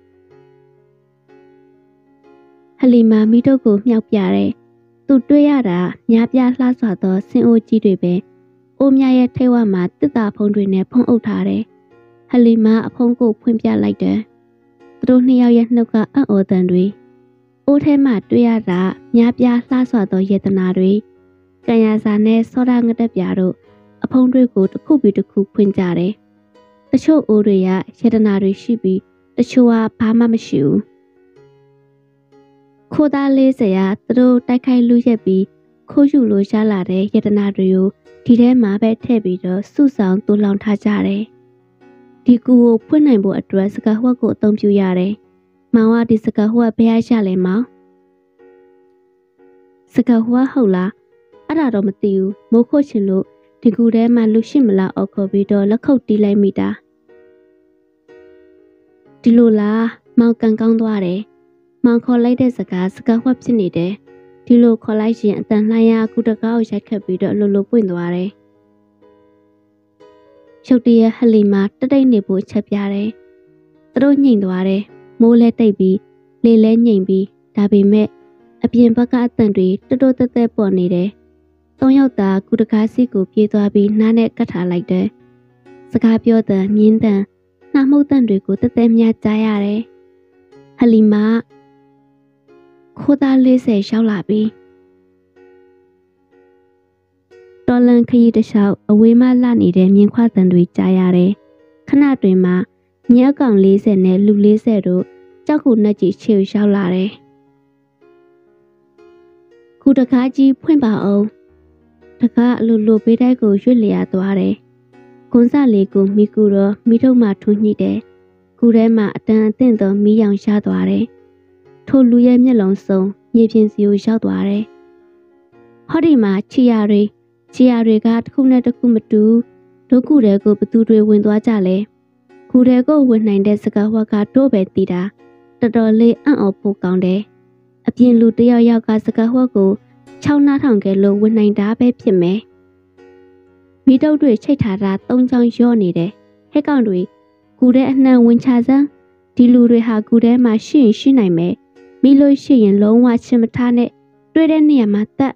ဟလီမာမိတို့ကိုမြောက်ပြတယ်သူတွေ့ရတာများပြားလှစွာသောဆင်အိုကြီးတွေပဲအိုးမြရဲ့ထိတ်ဝမှာတစ်တာဖုံးတွေနဲ့ဖုံးအုပ်ထားတယ်ဟလီမာအဖုံးကိုဖွင့်ပြလိုက်တယ်သူတို့နှစ်ယောက်ရဲ့နှုတ်ကအံ့ဩသံတွေအိုးထဲမှာတွေ့ရတာများပြားလှစွာသောယေတနာတွေကံရစာနဲ့စောဒငတက်ပြားတို့အဖုံးတွေကိုတစ်ခုပြီးတစ်ခုဖွင့်ကြတယ်တချို့အိုးတွေကယေတနာတွေရှိပြီးတချို့ကဘာမှမရှိဘူးခိုးသား၄၀ရာသူတို့တိုက်ခိုက်လူရက်ပြီးခိုးယူလို့ရလာတဲ့ယေတနာတွေကိုဒီထဲမှာပဲထည့်ပြီးတော့စုဆောင်တူလောင်ထားကြတယ်ဒီကူကိုဖွင့်နိုင်ဖို့အတွက်စကားဝက်ကိုအသုံးပြုရတယ်မောင်ကဒီစကားဝက်ဘယ်ရရလဲမောင်စကားဝက်ဟုတ်လားအဲ့ဒါတော့မသိဘူးမိုးခိုးချင်လို့ဒီကူထဲမှာလူရှိမလားအော်ခေါ်ပြီးတော့လက်ခုပ်တီးလိုက်မိတာဒီလိုလားမောင်ကန်ကောင်းသွားတယ်မောင်ခေါ်လိုက်တဲ့စကားစကားဝက်ဖြစ်နေတယ်ဒီလိုခေါ်လိုက်ရင်အတန်လှိုင်းရကူတကားကိုရိုက်ခတ်ပြီးတော့လှုပ်လှုပ်ပွင့်သွားတယ်ရုတ်တရက်ဟလီမာတတိတ်နေဖို့ချက်ပြတယ်သူတို့ညှိသွားတယ်မိုးလဲတိတ်ပြီးလေလဲညှိပြီးဒါပေမဲ့အပြင်ဘက်ကအတန်တွေတွတ်တွတ်တက်တက်ပေါ်နေတယ်သုံးယောက်သားကူတကားစီကိုပြေးသွားပြီးနားနဲ့ကတ်ထားလိုက်တယ်စကားပြောတဲ့မြင်းတန်နှာမှုတ်တန်တွေကိုတက်တက်များကြားရတယ်ဟလီမာခိုးသား၄၀ရောက်လာပြီတော်လန်ခရီးတစ်လျှောက်အဝေးမှလှနေတဲ့မြင်းခွာတန်တွေကြားရတယ်ခဏတွင်မှညက်ကောင်၄၀နဲ့လူ၄၀တို့ကြောက်ခုနှက်ကြီးခြေရောက်လာတယ်ခုတကားကြီးဖွင့်ပါအောင်တကားအလိုလိုပေးတိုက်ကိုရွတ်လျာသွားတယ်ကွန်ဆာလေးကိုမိကူတော့မိထုတ်မှထွန်းညှိတယ်ကူထဲမှာအတန်အသင့်သောမီးရောင်ရှားသွားတယ်ထိုလူရဲ့မျက်လုံးစုံမြေပြင်စီကိုရောက်သွားတယ်ဟောဒီမှာချီယာတွေချီယာတွေကတစ်ခုနဲ့တစ်ခုမတူဒုက္ခုတွေကိုဘသူတွေဝင်သွားကြလဲကူတွေကိုဝင်နိုင်တဲ့စကားဝါကတို့ပဲတီးတာတော်တော်လေးအံ့ဩဖို့ကောင်းတယ်အပြင်လူတယောက်ယောက်ကစကားဝါကိုခြောက်နှားထောင်ခဲ့လို့ဝင်နိုင်တာပဲဖြစ်မယ်မိတုပ်တွေချိတ်ထားတာသုံးချောင်းရော့နေတယ်ဟဲ့ကောင်တွေကူတဲ့အနှံဝင်ချစမ်းဒီလူတွေဟာကူထဲမှာရှိရင်ရှိနိုင်မယ်မိလို့ရှိရင်လုံးဝချင်မထားနဲ့တွေ့တဲ့နေရာမှာတက်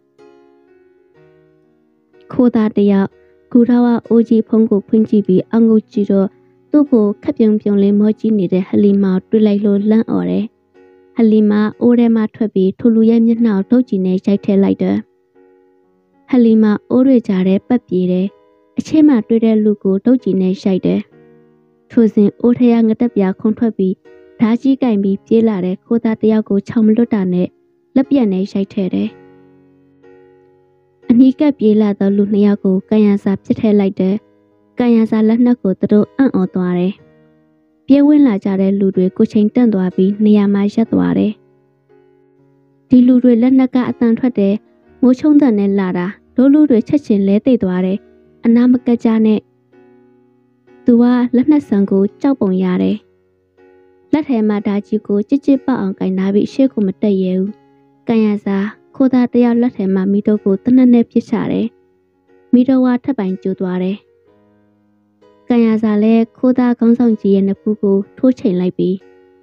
ခိုးသားတယောက်ကူထောက်အိုးကြီးဖုံးကိုဖွင့်ကြည့်ပြီးအငုတ်ကြည့်တော့သူ့ကိုခက်ပြုံပြုံလေးမောကြည့်နေတဲ့ဟလီမာတွေ့လိုက်လို့လန့်អော်တယ်ဟလီမာအိုးထဲမှာထွက်ပြီးထိုလူရဲ့မျက်နှာကိုထုတ်ကြည့်နေရိုက်ထည့်လိုက်တယ်ဟလီမာအိုးတွေကြားထဲပတ်ပြေးတယ်အချင်းမှတွေ့တဲ့လူကိုထုတ်ကြည့်နေရိုက်တယ်ထိုစဉ်အိုးထရငတက်ပြာခုံထွက်ပြီးဓာကြီးကင်ပြီးပြေးလာတဲ့ခိုးသားတယောက်ကိုချောင်မလွတ်တာနဲ့လက်ပြက်နဲ့ရိုက်ထည့်တယ်အနီးကပ်ပြေးလာသောလူနှစ်ယောက်ကိုကန်ရစာပြစ်ထည့်လိုက်တယ်ကန်ရစာလက်နက်ကိုသူတို့အံ့ဩသွားတယ်။ပြေးဝင်လာကြတဲ့လူတွေကိုချိန်တန့်သွားပြီးနေရာမှာရပ်သွားတယ်။ဒီလူတွေလက်နက်ကအတန်ထွက်တယ်မိုးချုံတန်နဲ့လာတာတို့လူတွေချက်ချင်းလဲသိသွားတယ်။အနာမကကြနဲ့သူကလက်နက်ဆန်ကိုကြောက်ပုံရတယ်။လက်ထဲမှာဓာကြီးကိုကြစ်ကြစ်ပေါအောင်ကင်ထားပြီးရှေ့ကိုမတက်ရဲဘူး။ကန်ရစာခိုးသားတယောက်လက်ထဲမှာမိတော့ကိုတနက်နဲ့ပြစ်ချတယ်။မိတော့ဝါထပ်ပိုင်ကျိုးသွားတယ်။ကန်ရစာလည်းခိုးသားခေါင်းဆောင်ကြီးရဲ့နဖူးကိုထိုးချိန်လိုက်ပြီး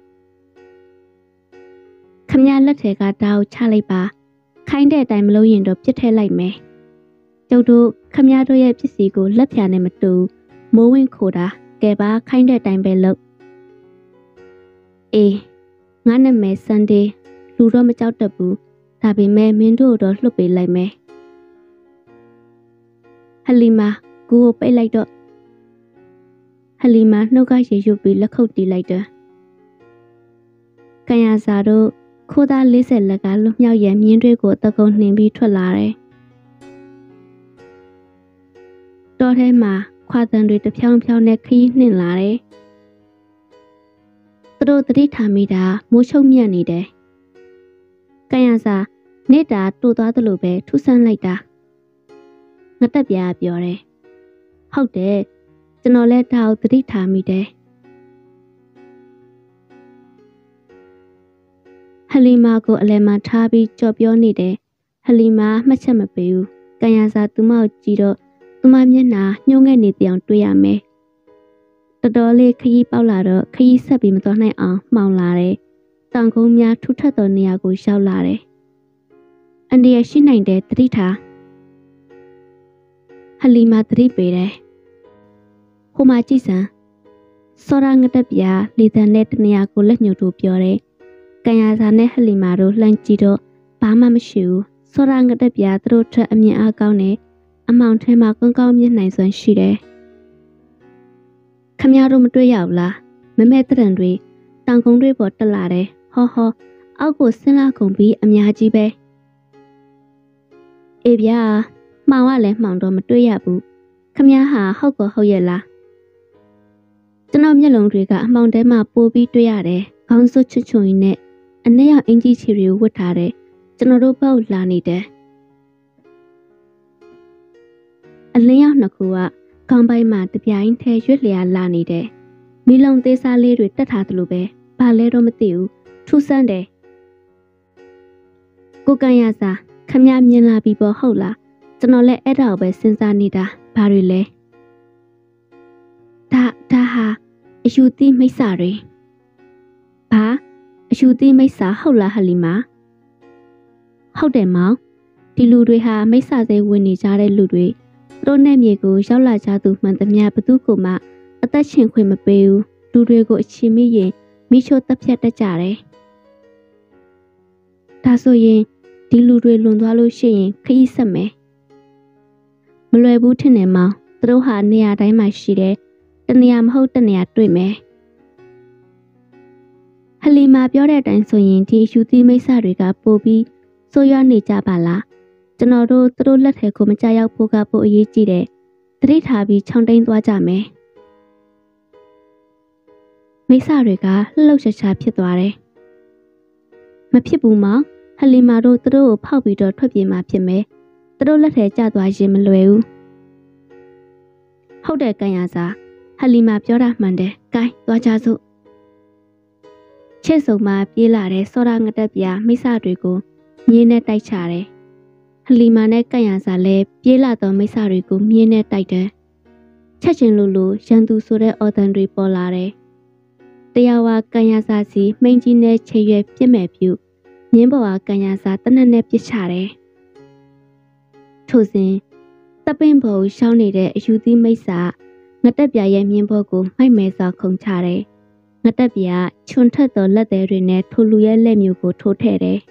ခမရလက်ထဲကဓာတ်ကိုချလိုက်ပါခိုင်းတဲ့အတိုင်းမလုပ်ရင်တော့ပြစ်ထဲလိုက်မယ်။ကျုပ်တို့ခမရတို့ရဲ့ပစ္စည်းကိုလက်ဖြာနဲ့မတူမိုးဝင်းခိုးတာကဲပါခိုင်းတဲ့အတိုင်းပဲလုပ်အေးငါနာမည်စန်ဒေးလူတော့မကြောက်တတ်ဘူးဒါပေမဲ့မင်းတို့တော့လှုပ်ပေးလိုက်မယ်ဟလီမာကူကိုပိတ်လိုက်တော့ဟလီမာနှုတ်ကရေရွတ်ပြီးလက်ခုပ်တီးလိုက်တယ်ကန်ရစာတို့ခိုးသားလေးဆယ်လက်ကလွတ်မြောက်ရန်မြင်းတွေကိုတကုံနှင်ပြီးထွက်လာတယ်တော်ထဲမှာခွာတန်တွေတဖြောင်းဖြောင်းနဲ့ခီးနှင်လာတယ်သူတို့တတိထားမိတာမိုးချုပ်မြတ်နေတယ်ကန်ရစာနေတာတူသွားသလိုပဲထူဆန်းလိုက်တာငါတက်ပြားပြောတယ်ဟုတ်တယ်ကျွန်တော်လည်းဒါကိုတတိထားမိတယ်ဟလီမာကိုအလဲမှာထားပြီးကြော်ပြောနေတယ်ဟလီမာမှတ်ချက်မပေးဘူးကန်ရစာသူမကိုကြည့်တော့သူမမျက်နှာညှိုးငဲ့နေတောင်တွေ့ရမယ်တော်တော်လေးခရီးပေါက်လာတော့ခရီးဆက်ပြီးမသွားနိုင်အောင်မှောင်လာတယ်တောင်ကုန်းများထူထပ်သောနေရာကိုရောက်လာတယ်အန်ဒီရရှိနိုင်တဲ့တတိထားဟလီမာတတိပေးတယ်ဟိုမှာကြည့်စမ်းစောရငတက်ပြလေတန်တဲ့တနေရာကိုလက်ညှိုးထိုးပြောတယ်ကန်ရစာနဲ့ဟလီမာတို့လှမ်းကြည့်တော့ဘာမှမရှိဘူးစောရငတက်ပြသူတို့ထက်အမြင်အားကောင်းတယ်အမောင်ထဲမှာကောင်းကောင်းမြင်နိုင်စွမ်းရှိတယ်ခမရတို့မတွေ့ရဘူးလားမမဲတရံတွေတောင်ကုန်းတွေပေါ်တက်လာတယ်ဟောဟောအောက်ကိုဆင်းလာကုန်ပြီးအများကြီးပဲအေးဗျာမှောင်ကလည်းမှောင်တော့မတွေ့ရဘူးခမရဟာဟုတ်ကောဟုတ်ရဲ့လားကျွန်တော်မျက်လုံးတွေကအမှောင်ထဲမှာပိုးပြီးတွေ့ရတယ်ခေါင်းစွပ်ချွတ်ချွန်နဲ့အနက်ရောက်အင်ကြီးချီတွေကိုဝတ်ထားတယ်ကျွန်တော်တို့ဘောက်လာနေတယ်အလင်းရောက်နှစ်ခုကခေါင်းပိုင်းမှာတပြိုင်ထဲရွက်လျာလာနေတယ်မီလုံသေးစားလေးတွေတက်ထားသလိုပဲဘာလဲတော့မသိဘူးထူးဆန်းတယ်ကိုကန်ရစာခမရမြင်လာပြီပေါ့ဟုတ်လားကျွန်တော်လည်းအဲ့ဒါကိုပဲစဉ်းစားနေတာဘာတွေလဲဒါဒါဟာအယူသီးမိစ္ဆာတွေဘာအယူသီးမိစ္ဆာဟုတ်လားဟလီမာဟုတ်တယ်မောင်ဒီလူတွေဟာမိစ္ဆာစိတ်ဝင်နေကြတဲ့လူတွေသူတို့နဲ့မြေကိုရောက်လာကြသူမှန်သမျှဘသူကိုမှအသက်ရှင်ခွင့်မပေးဘူးလူတွေကိုအချီမိရင်မိချိုးတက်ဖြတ်တတ်ကြတယ်ဒါဆိုရင်ဒီလူတွေလွန်သွားလို့ရှိရင်ခရီးဆက်မယ်မလွယ်ဘူးထင်တယ်မောင်သူတို့ဟာနေရာတိုင်းမှာရှိတယ်တနေရာမဟုတ်တနေရာတွေ့မယ်ဟလီမာပြောတဲ့အတိုင်းဆိုရင်ဒီယူသီမိစ္ဆာတွေကပို့ပြီးဆိုးရွားနေကြပါလားကျွန်တော်တို့သူတို့လက်ထဲကိုမကြရောက်ဖို့ကပိုအရေးကြီးတယ်တတိထားပြီးခြောင်တိန်သွားကြမယ်မိစ္ဆာတွေကလှလှရှာရှာဖြစ်သွားတယ်မဖြစ်ဘူးမောင်ဟလီမာတို့သူတို့ကိုဖောက်ပြီးတော့ထွက်ပြေးမှဖြစ်မယ်သူတို့လက်ထဲကျသွားရင်မလွယ်ဘူးဟုတ်တယ်ကန်ရစာဟလီမာပြောတာမှန်တယ်ဂိုင်းသွားကြစို့ချစ်စုံမှာပြေးလာတဲ့စောရငတက်ပြမိစ္ဆာတွေကိုမြင်းနဲ့တိုက်ချတယ်ဟလီမာနဲ့ကန်ရစာလည်းပြေးလာသောမိစ္ဆာတွေကိုမြင်းနဲ့တိုက်တယ်ချက်ချင်းလိုလိုရန်သူဆိုတဲ့အော်တန်တွေပေါ်လာတယ်တရားဝါကန်ရစာစီမိန်ကြီးနဲ့ချေရွယ်ပြစ်မဲ့ပြုမြင်းပေါ်ကကန်ရစာတနက်နဲ့ပြစ်ချတယ်ထို့စဉ်တပင်းပေါ်ရှောင်းနေတဲ့အယူသီးမိစ္ဆာငတက်ပြရဲ့မြင်းပေါ်ကိုမိုက်မဲစွာခုန်ချတယ်ငတက်ပြချွန်ထက်သောလက်သေးတွေနဲ့ထိုလူရဲ့လက်မျိုးကိုထိုးထည့်တယ်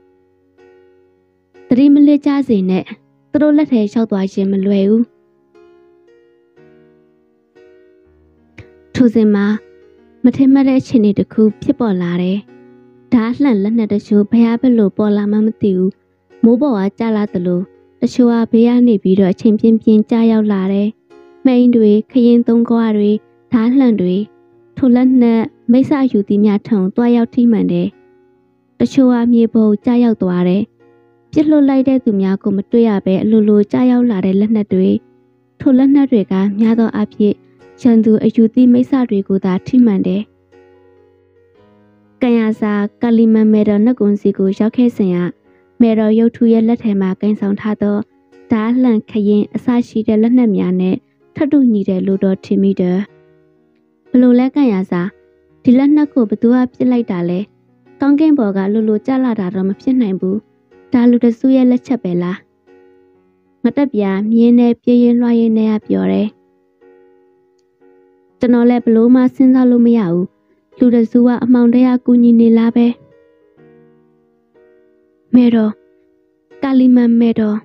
တတိမလစ်ကြစေနဲ့သူတို့လက်ထဲရောက်သွားခြင်းမလွယ်ဘူးထိုစဉ်မှာမထင်မှတ်တဲ့အခြေအနေတစ်ခုဖြစ်ပေါ်လာတယ်ဓာတ်လှန်လက်နဲ့တချို့ဘယ်ဘက်လိုပေါ်လာမှမသိဘူးမိုးပေါ်ကကျလာသလိုတချို့ကဘေးကနေပြီးတော့အချိန်ပြင်းပြင်းကြားရောက်လာတယ်မမိန်တွေခရင်သုံးကွားတွေဓာတ်လှန်တွေထိုလက်နဲ့မိတ်ဆာယူသည်များထုံတွားရောက်ထိမှန်တယ်တချို့အမြေပုံကြားရောက်သွားတယ်ပြစ်လွတ်လိုက်တဲ့သူများကိုမတွေ့ရဘဲအလိုလိုကြားရောက်လာတဲ့လက်နက်တွေထိုလက်နက်တွေကများသောအားဖြင့်ရန်သူအယူသည့်မိတ်ဆာတွေကိုသာထိမှန်တယ်ကန်ရစာကလီမန်မေတော်နှက်ကွန်စီကိုရောက်ခဲ့စဉ်ကမေတော်ရုပ်ထုရဲ့လက်ထဲမှာကင်ဆောင်ထားသောဓာတ်လှန်ခရင်အစရှိတဲ့လက်နက်များနဲ့ထပ်တူညီတယ်လို့တော့ထင်မိတယ်ဘလို့လဲကန်ရစာဒီလက်နက်ကိုဘသူကပြစ်လိုက်တာလဲကောင်းကင်ဘော်ကလူလူကြလာတာတော့မဖြစ်နိုင်ဘူးဒါလူတစုရဲ့လက်ချက်ပဲလားမတက်ပြမြင်းနဲ့ပြေးရင်လွှားရင်နဲ့ပြောတယ်ကျွန်တော်လည်းဘလို့မှစဉ်းစားလို့မရဘူးလူတစုကအမှောင်တရားကူညီနေလားပဲမေတော်ကာလီမန်မေတော်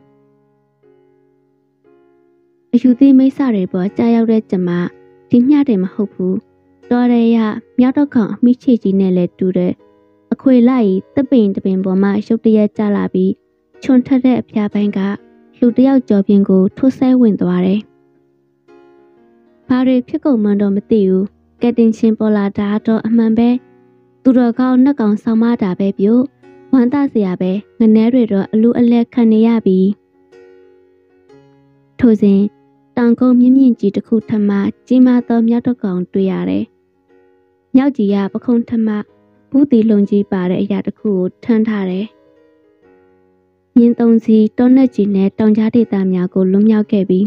အယူသေးမိတ်ဆတွေပေါ်ကြားရောက်တဲ့ကျမဒီမျှတယ်မဟုတ်ဘူးတော်ရရမြောက်တော့ခေါင်အမိချေကြီးနဲ့လဲတူတယ်အခွေလိုက်တပင်တပင်ပေါ်မှာရုတ်တရက်ကျလာပြီးချွန်ထက်တဲ့အဖျားပိုင်းကလူတယောက်ကြော်ပြင်းကိုထိုးဆဲဝင်သွားတယ်။ဘာတွေဖြစ်ကုန်မှန်းတော့မသိဘူး။ကက်တင်ချင်းပေါ်လာတာတော့အမှန်ပဲ။သူတော်ကောင်းနှက်ကောင်ဆောင်မတာပဲပြုတ်။ဝမ်းသာစရာပဲငနဲတွေတော့အလူအလဲခံနေရပြီ။ထို့စဉ်တောင်ကုန်းမြင့်မြင့်ကြီးတစ်ခုထမကြီးမားသောမြောက်တော့ကောင်တွေ့ရတယ်။မြောက်ကြီးကပခုံးထမဘူးတီလုံကြီးပါတဲ့အရာတစ်ခုကိုထမ်းထားတယ်။မြင်းသုံးစီတောနက်ကြီးနဲ့တောင်ကြားဒေသများကိုလွတ်မြောက်ခဲ့ပြီ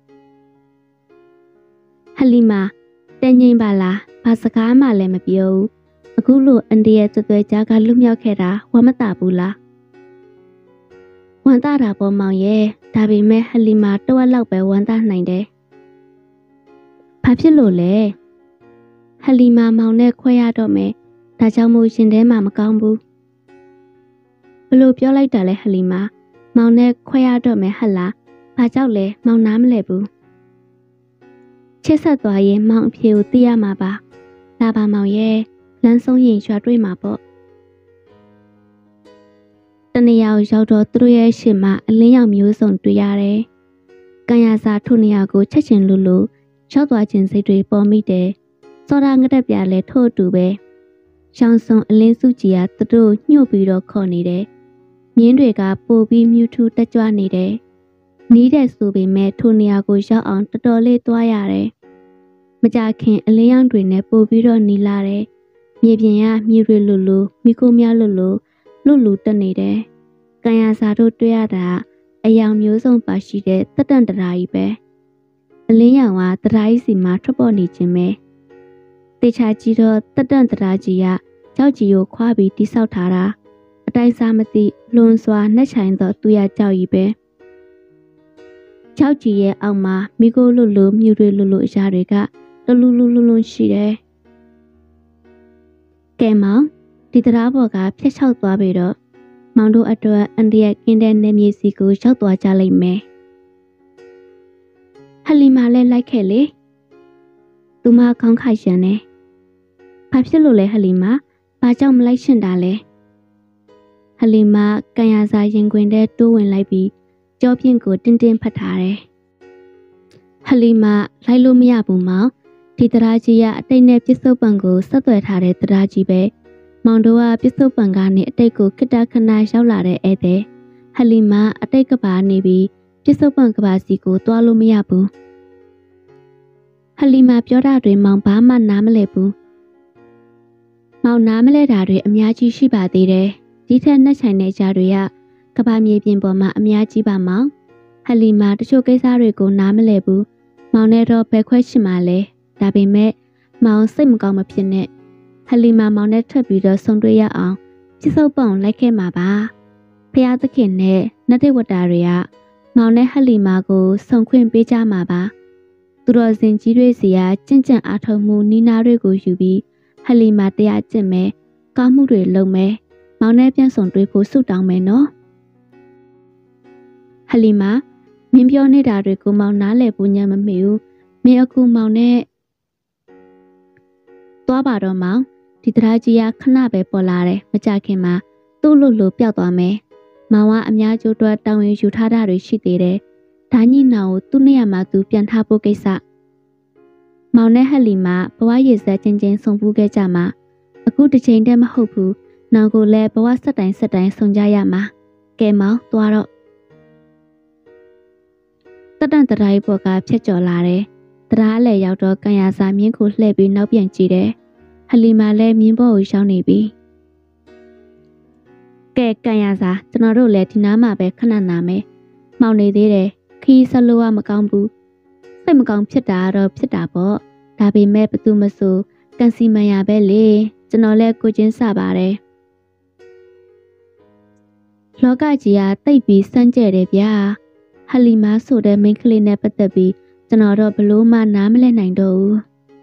။ဟလီမာတန်ငိမ့်ပါလားဘာစကားမှလည်းမပြောဘူး။အခုလိုအန်ဒီရဲ့သွဲသွဲကြားကလွတ်မြောက်ခဲ့တာဝမ်းမသာဘူးလား။ဝမ်းသာတာပေါ်မောင်ရဲ့ဒါပေမဲ့ဟလီမာတဝက်လောက်ပဲဝမ်းသာနိုင်တယ်။ဘာဖြစ်လို့လဲ။ဟလီမာမောင်နဲ့ခွဲရတော့မယ်။ဒါကြောင့်မို့ရှင်ထဲမှာမကောင်းဘူးဘလို့ပြောလိုက်တာလဲဟလီမာမောင်နဲ့ခွဲရတော့မယ်ဟလားဘာကြောက်လဲမောင်နားမလဲဘူးချစ်ဆက်သွားရင်မောင်အဖေကိုသိရမှာပါလာပါမောင်ရဲ့လမ်းဆုံးရင်ရွာတွေ့မှာပေါ့တနေရာကိုရောက်တော့သူတို့ရဲ့ရှေ့မှာအလင်းရောင်မျိုးစုံတွေ့ရတယ်ကန်ရစာထိုနေရာကိုချက်ချင်းလို့လို့ရောက်သွားခြင်းစိတ်တွေပေါ်မိတယ်စောဒငတက်ပြလဲထို့အတူပဲရှောင်းစုံအလင်းစုကြီးကသူတို့ညှို့ပြီးတော့ခေါ်နေတယ်။မြင်းတွေကပိုပြီးမြူထူတက်ကြွနေတယ်။နီးတဲ့ဆိုပေမဲ့ထိုနေရာကိုရောက်အောင်တော်တော်လေးသွားရတယ်။မကြခင်အလင်းရောင်တွေနဲ့ပိုပြီးတော့နီလာတယ်။မြေပြင်ကမြေတွေလိုလိုမိခိုးများလိုလိုလွတ်လူတက်နေတယ်။ကန်ရစာတို့တွေ့ရတာအယောင်မျိုးစုံပါရှိတဲ့တက်တန်တရာကြီးပဲ။အလင်းရောင်ကတရာကြီးစီမှာထွက်ပေါ်နေခြင်းပဲ။တေချာကြီးတော့တက်တန်တရာကြီးကကြောက်ကြီးကိုခွာပြီးတိဆောက်ထားတာအတိုင်းစားမသိလွန်စွာနှက်ချိုင်တော့သူရကြောက်ကြီးပဲကြောက်ကြီးရဲ့အောက်မှာမိကိုလွတ်လို့မြူတွေလွတ်လို့အရာတွေကတလူလူလူလွန်ရှိတယ်ကဲမောင်ဒီတရားပေါ်ကဖျက်ချောက်သွားပြီတော့မောင်တို့အတွက်အန်ဒီရဲ့ကင်းတဲ့နေမြေစီကိုရောက်သွားကြလိမ့်မယ်ဟလီမာလည်းလိုက်ခဲ့လေသူမခေါင်းခိုက်ရန်နေဘာဖြစ်လို့လဲဟလီမာဘာကြောင့်မလိုက်ရှင်တာလဲဟလီမာကန်ရစာရင်ခွင်ထဲတိုးဝင်လိုက်ပြီးကြောပြင်းကိုတင်းတင်းဖတ်ထားတယ်ဟလီမာလိုက်လို့မရဘူးမောင်ဒီတရားကြီးကအတိတ်နဲ့ပြစ္ဆုတ်ပံကိုဆက်သွယ်ထားတဲ့တရားကြီးပဲမောင်တို့ကပြစ္ဆုတ်ပံကနေအတိတ်ကိုခိတခဏရောက်လာတဲ့ဧည့်သည်ဟလီမာအတိတ်ကဘာနေပြီးပြစ္ဆုတ်ပံကဘာစီကိုတွားလို့မရဘူးဟလီမာပြောတာတွေမောင်ဘာမှနားမလည်ဘူးမောင်နားမလဲတာတွေအများကြီးရှိပါသေးတယ်ဒီထက်နှက်ဆိုင်တဲ့ကြားတွေကကဘာမြေပြင်ပေါ်မှာအများကြီးပါမောင်ဟလီမာတချို့ကိစ္စတွေကိုနားမလဲဘူးမောင်နဲ့တော့ဘယ်ခွဲရှိမှလဲဒါပေမဲ့မောင်စိတ်မကောင်းမဖြစ်နဲ့ဟလီမာမောင်နဲ့ထပ်ပြီးတော့ဆုံတွေ့ရအောင်ပြစ္ဆုတ်ပံလိုက်ခဲ့မှာပါဖျားသခင်နဲ့နတ်တေဝတာတွေကမောင်နဲ့ဟလီမာကိုဆုံခွင့်ပေးကြမှာပါသူတော်စင်ကြီးတွေစီကကြင့်ကြံ့အားထုတ်မှုနီနာတွေကိုယူပြီးဟလီမာတရားကျင့်မယ်ကောင်းမှုတွေလုပ်မယ်မောင်နဲ့ပြန်ဆုံတွေ့ဖို့ဆုတောင်းမယ်နော်ဟလီမာမင်းပြောနေတာတွေကိုမောင်နားလည်ဖို့ညံမမေဘူးမင်းအခုမောင်နဲ့သွားပါတော့မောင်ဒီတရားကြီးကခဏပဲပေါ်လာတယ်မကြခင်မှာသူ့လို့လို့ပျောက်သွားမယ်မောင်ကအများကျိုးအတွက်တောင်းရင်ယူထားတာတွေရှိသေးတယ်ဒါညိနောင်ကိုသူ့နေရာမှာသူပြန်ထားဖို့ကိစ္စမောင်နဲ့ဟက်လီမှာဘဝရည်စက်ချင်းချင်းဆုံပူးခဲ့ကြမှာအခုတစ်ချိန်တည်းမဟုတ်ဘူးနောင်ကိုလည်းဘဝဆက်တိုင်းဆက်တိုင်းဆုံကြရမှာကဲမောင်သွားတော့တတန်တရာကြီးပေါ်ကဖြတ်ကျော်လာတယ်တရားလည်းရောက်တော့ကန်ရစာမြင်းကိုလှည့်ပြီးနောက်ပြန်ကြည့်တယ်ဟလီမာလည်းမြင်းပေါ်ကိုရောက်နေပြီကဲကန်ရစာကျွန်တော်တို့လည်းဒီနားမှာပဲခဏနာမယ်မှောင်နေသေးတယ်ခီးဆက်လို့ကမကောင်းဘူးစိတ်မကောင်းဖြစ်တာတော့ဖြစ်တာပေါ့ဒါပေမဲ့ဘသူမဆိုကန်စီမန်ရပဲလေကျွန်တော်လည်းကိုချင်းစပါတယ်လောကကြီးကတိတ်ပြီးစမ်းကြဲတယ်ဗျာဟလီမာဆိုတဲ့မိန်းကလေးနဲ့ပတ်သက်ပြီးကျွန်တော်တော့ဘလို့မှနားမလဲနိုင်တော့ဘူး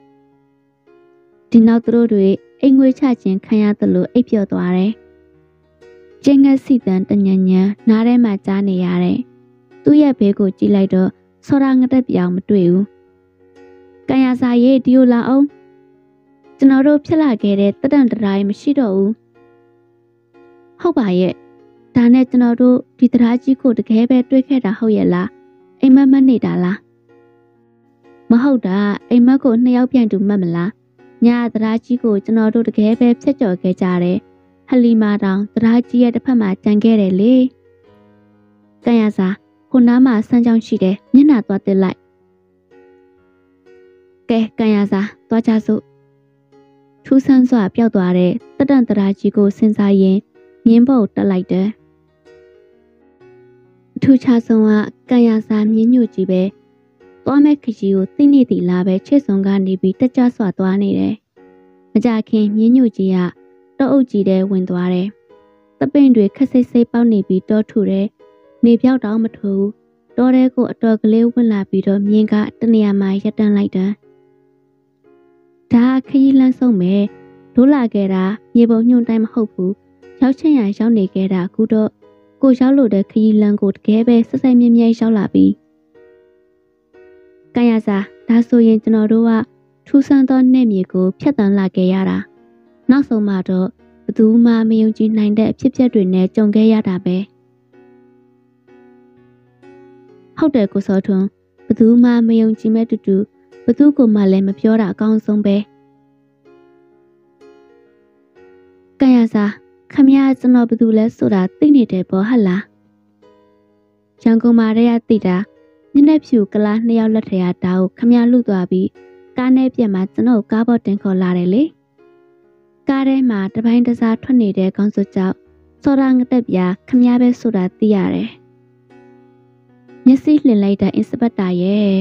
ဒီနောက်သူတို့တွေအိမ်ငွေချခြင်းခံရသလိုအိပ်ပျော်သွားတယ်ကျင်းငက်စီတန်တညံညံနားထဲမှာကြားနေရတယ်သူ့ရဲ့ဘေးကိုကြည့်လိုက်တော့စောရငတက်ပြောင်မတွေ့ဘူးကန်ရစာရေးဒီလိုလာအောင်ကျွန်တော်တို့ဖြစ်လာခဲ့တဲ့တတန်တရားမရှိတော့ဘူးဟုတ်ပါရဲ့ဒါနဲ့ကျွန်တော်တို့ဒီတရားကြီးကိုတကယ်ပဲတွေ့ခဲ့တာဟုတ်ရဲ့လားအိမ်မက်မက်နေတာလားမဟုတ်တာအိမ်မက်ကိုနှစ်ယောက်ပြန်တူမှတ်မလားညာတရားကြီးကိုကျွန်တော်တို့တကယ်ပဲဖြတ်ကျော်ခဲ့ကြတယ်ဟလီမာတောင်တရားကြီးရဲ့တစ်ဖက်မှာကြံခဲ့တယ်လေကန်ရစာခုနားမှာဆန်းချောင်းရှိတယ်မျက်နှာသွားတက်လိုက်ကဲကန်ရစာသွားကြစို့ထူးဆန်းစွာပျောက်သွားတဲ့တတန်တရားကြီးကိုစဉ်းစားရင်မြင်းပေါ်တက်လိုက်တယ်အထူးခြားဆုံးကကန်ရစာမြင်းညို့ကြီးပဲသွားမဲ့ခကြီးကိုသိနေသည့်လားပဲချစ်ဆုံးကနေပြီးတက်ကြစွာသွားနေတယ်မကြခင်မြင်းညို့ကြီးကတောအုပ်ကြီးတဲ့ဝင်သွားတယ်တပင့်တွေခက်စိတ်စိတ်ပေါက်နေပြီးတောထူတယ်နေပြောက်တောင်မထူတောထဲကိုအတော်ကလေးဝင်လာပြီးတော့မြင်းကတနေရာမှာရပ်တန်းလိုက်တယ်ဒါခရီးလန်းဆုံးပဲဒိုးလာခဲ့တာမြေပုံညွန့်တိုင်းမဟုတ်ဘူးရောက်ချင်းရရောက်နေခဲ့တာအခုတော့ကိုရောက်လို့တဲ့ခရီးလန်းကိုတကယ်ပဲဆက်ဆက်မြဲမြဲရောက်လာပြီကန်ရစာဒါဆိုရင်ကျွန်တော်တို့ကထူးဆန်းသောနေမြေကိုဖျက်တမ်းလာခဲ့ရတာနောက်ဆုံးမှတော့ဘသူမှမယုံကြည်နိုင်တဲ့အဖြစ်အပျက်တွေနဲ့ကြုံခဲ့ရတာပဲဟုတ်တယ်ကိုစောထွန်းဘသူမှမယုံကြည်မဲ့တူတူဘသူကမှလည်းမပြောတာအကောင်းဆုံးပဲကန်ရစာခမရကျွန်တော်ဘသူလဲဆိုတာသိနေတယ်ပေါ့ဟလားရန်ကုန်မှာတည်းကသိတာမျက်နှာဖြူကလားနှစ်ယောက်လက်ထက်တာကိုခမရလူသွားပြီးကားနဲ့ပြက်မှာကျွန်တော်ကားပေါ်တင်ခေါ်လာတယ်လေကားထဲမှာတပိုင်းတစားထွက်နေတဲ့ကောင်းစုကြောက်စောရငတက်ပြခမရပဲဆိုတာသိရတယ်မျက်စိလှင်လိုက်တဲ့အင်စပက်တာရဲ့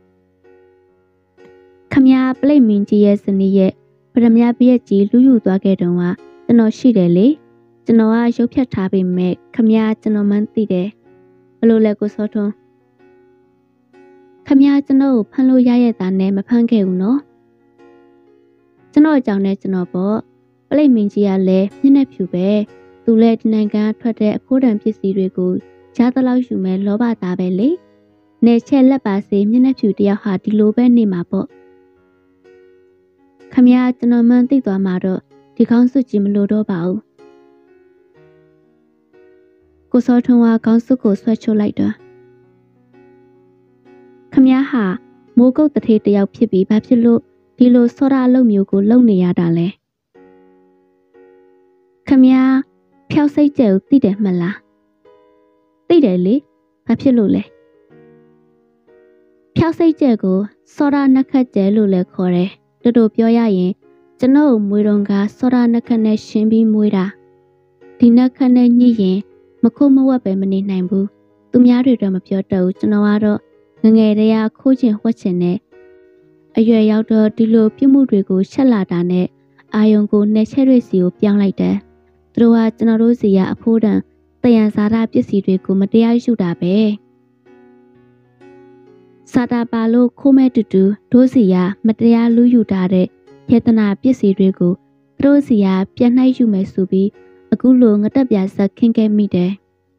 ခမရပလိတ်မင်းကြီးရဲ့ဇနီးရဲ့ပရမယပြည့်ကြီးလူယူသွားခဲ့တုန်းကကျွန်တော်ရှိတယ်လေကျွန်တော်ကရုပ်ဖြတ်ထားပေမဲ့ခမရကျွန်တော်မှန်းသိတယ်ဘလို့လဲကိုစောထွန်းခမရကျွန်တော်ကိုဖမ်းလို့ရရဲ့သားနဲ့မဖမ်းခဲ့ဘူးနော်ကျွန်တော်အကြောင်းနဲ့ကျွန်တော်ပေါ့ပလိတ်မင်းကြီးကလည်းမျက်နှာဖြူပဲသူလည်းဒီနိုင်ငံထွက်တဲ့အဖိုးတန်ပစ္စည်းတွေကိုကြားသလောက်ယူမဲ့လောဘသားပဲလေနေချက်လက်ပါစေမျက်နှာဖြူတယောက်ဟာဒီလိုပဲနေမှာပေါ့ခမရကျွန်တော်မှန်းသိသွားမှာတော့ဒီကောင်းစုကြီးမလို့တော့ပါဘူးကိုစောထွန်းကကောင်းစုကိုဆွဲချိုးလိုက်တော့ခမရဟာမိုးကုတ်တထေးတယောက်ဖြစ်ပြီးဘာဖြစ်လို့ဒီလိုစောရအလုပ်မျိုးကိုလုပ်နေရတာလဲခမရဖျောက်စိတ်ကြဲကိုသိတယ်မလားသိတယ်လေဘာဖြစ်လို့လဲဖျောက်စိတ်ကြဲကိုစောရနှက်ခတ်ကြဲလို့လည်းခေါ်တယ်တူတူပြောရရင်ကျွန်တော်မွေးတော့ကစောရနှက်ခတ်နဲ့ရှင်းပြီးမွေးတာဒီနှက်ခတ်နဲ့ညှိရင်မခိုးမဝက်ပဲမနေနိုင်ဘူးသူများတွေတော့မပြောတတ်ဘူးကျွန်တော်ကတော့ငငယ်တည်းကခိုးချင်ဝှက်ချင်နဲ့အရွယ်ရောက်တော့ဒီလိုပြုမှုတွေကိုရှက်လာတာနဲ့အာယုံကိုနှဲချဲတွေစီကိုပြောင်းလိုက်တယ်သူတို့ကကျွန်တော်တို့စီကအဖိုးတန်တယံဇာတာပစ္စည်းတွေကိုမတရားယူတာပဲစာတာပါလို့ခိုးမဲ့တူတူတို့စီကမတရားလူယူထားတဲ့ယေတနာပစ္စည်းတွေကိုသူတို့စီကပြန်နှိုက်ယူမယ်ဆိုပြီးအခုလိုငတက်ပြဆက်ခင်းခဲ့မိတယ်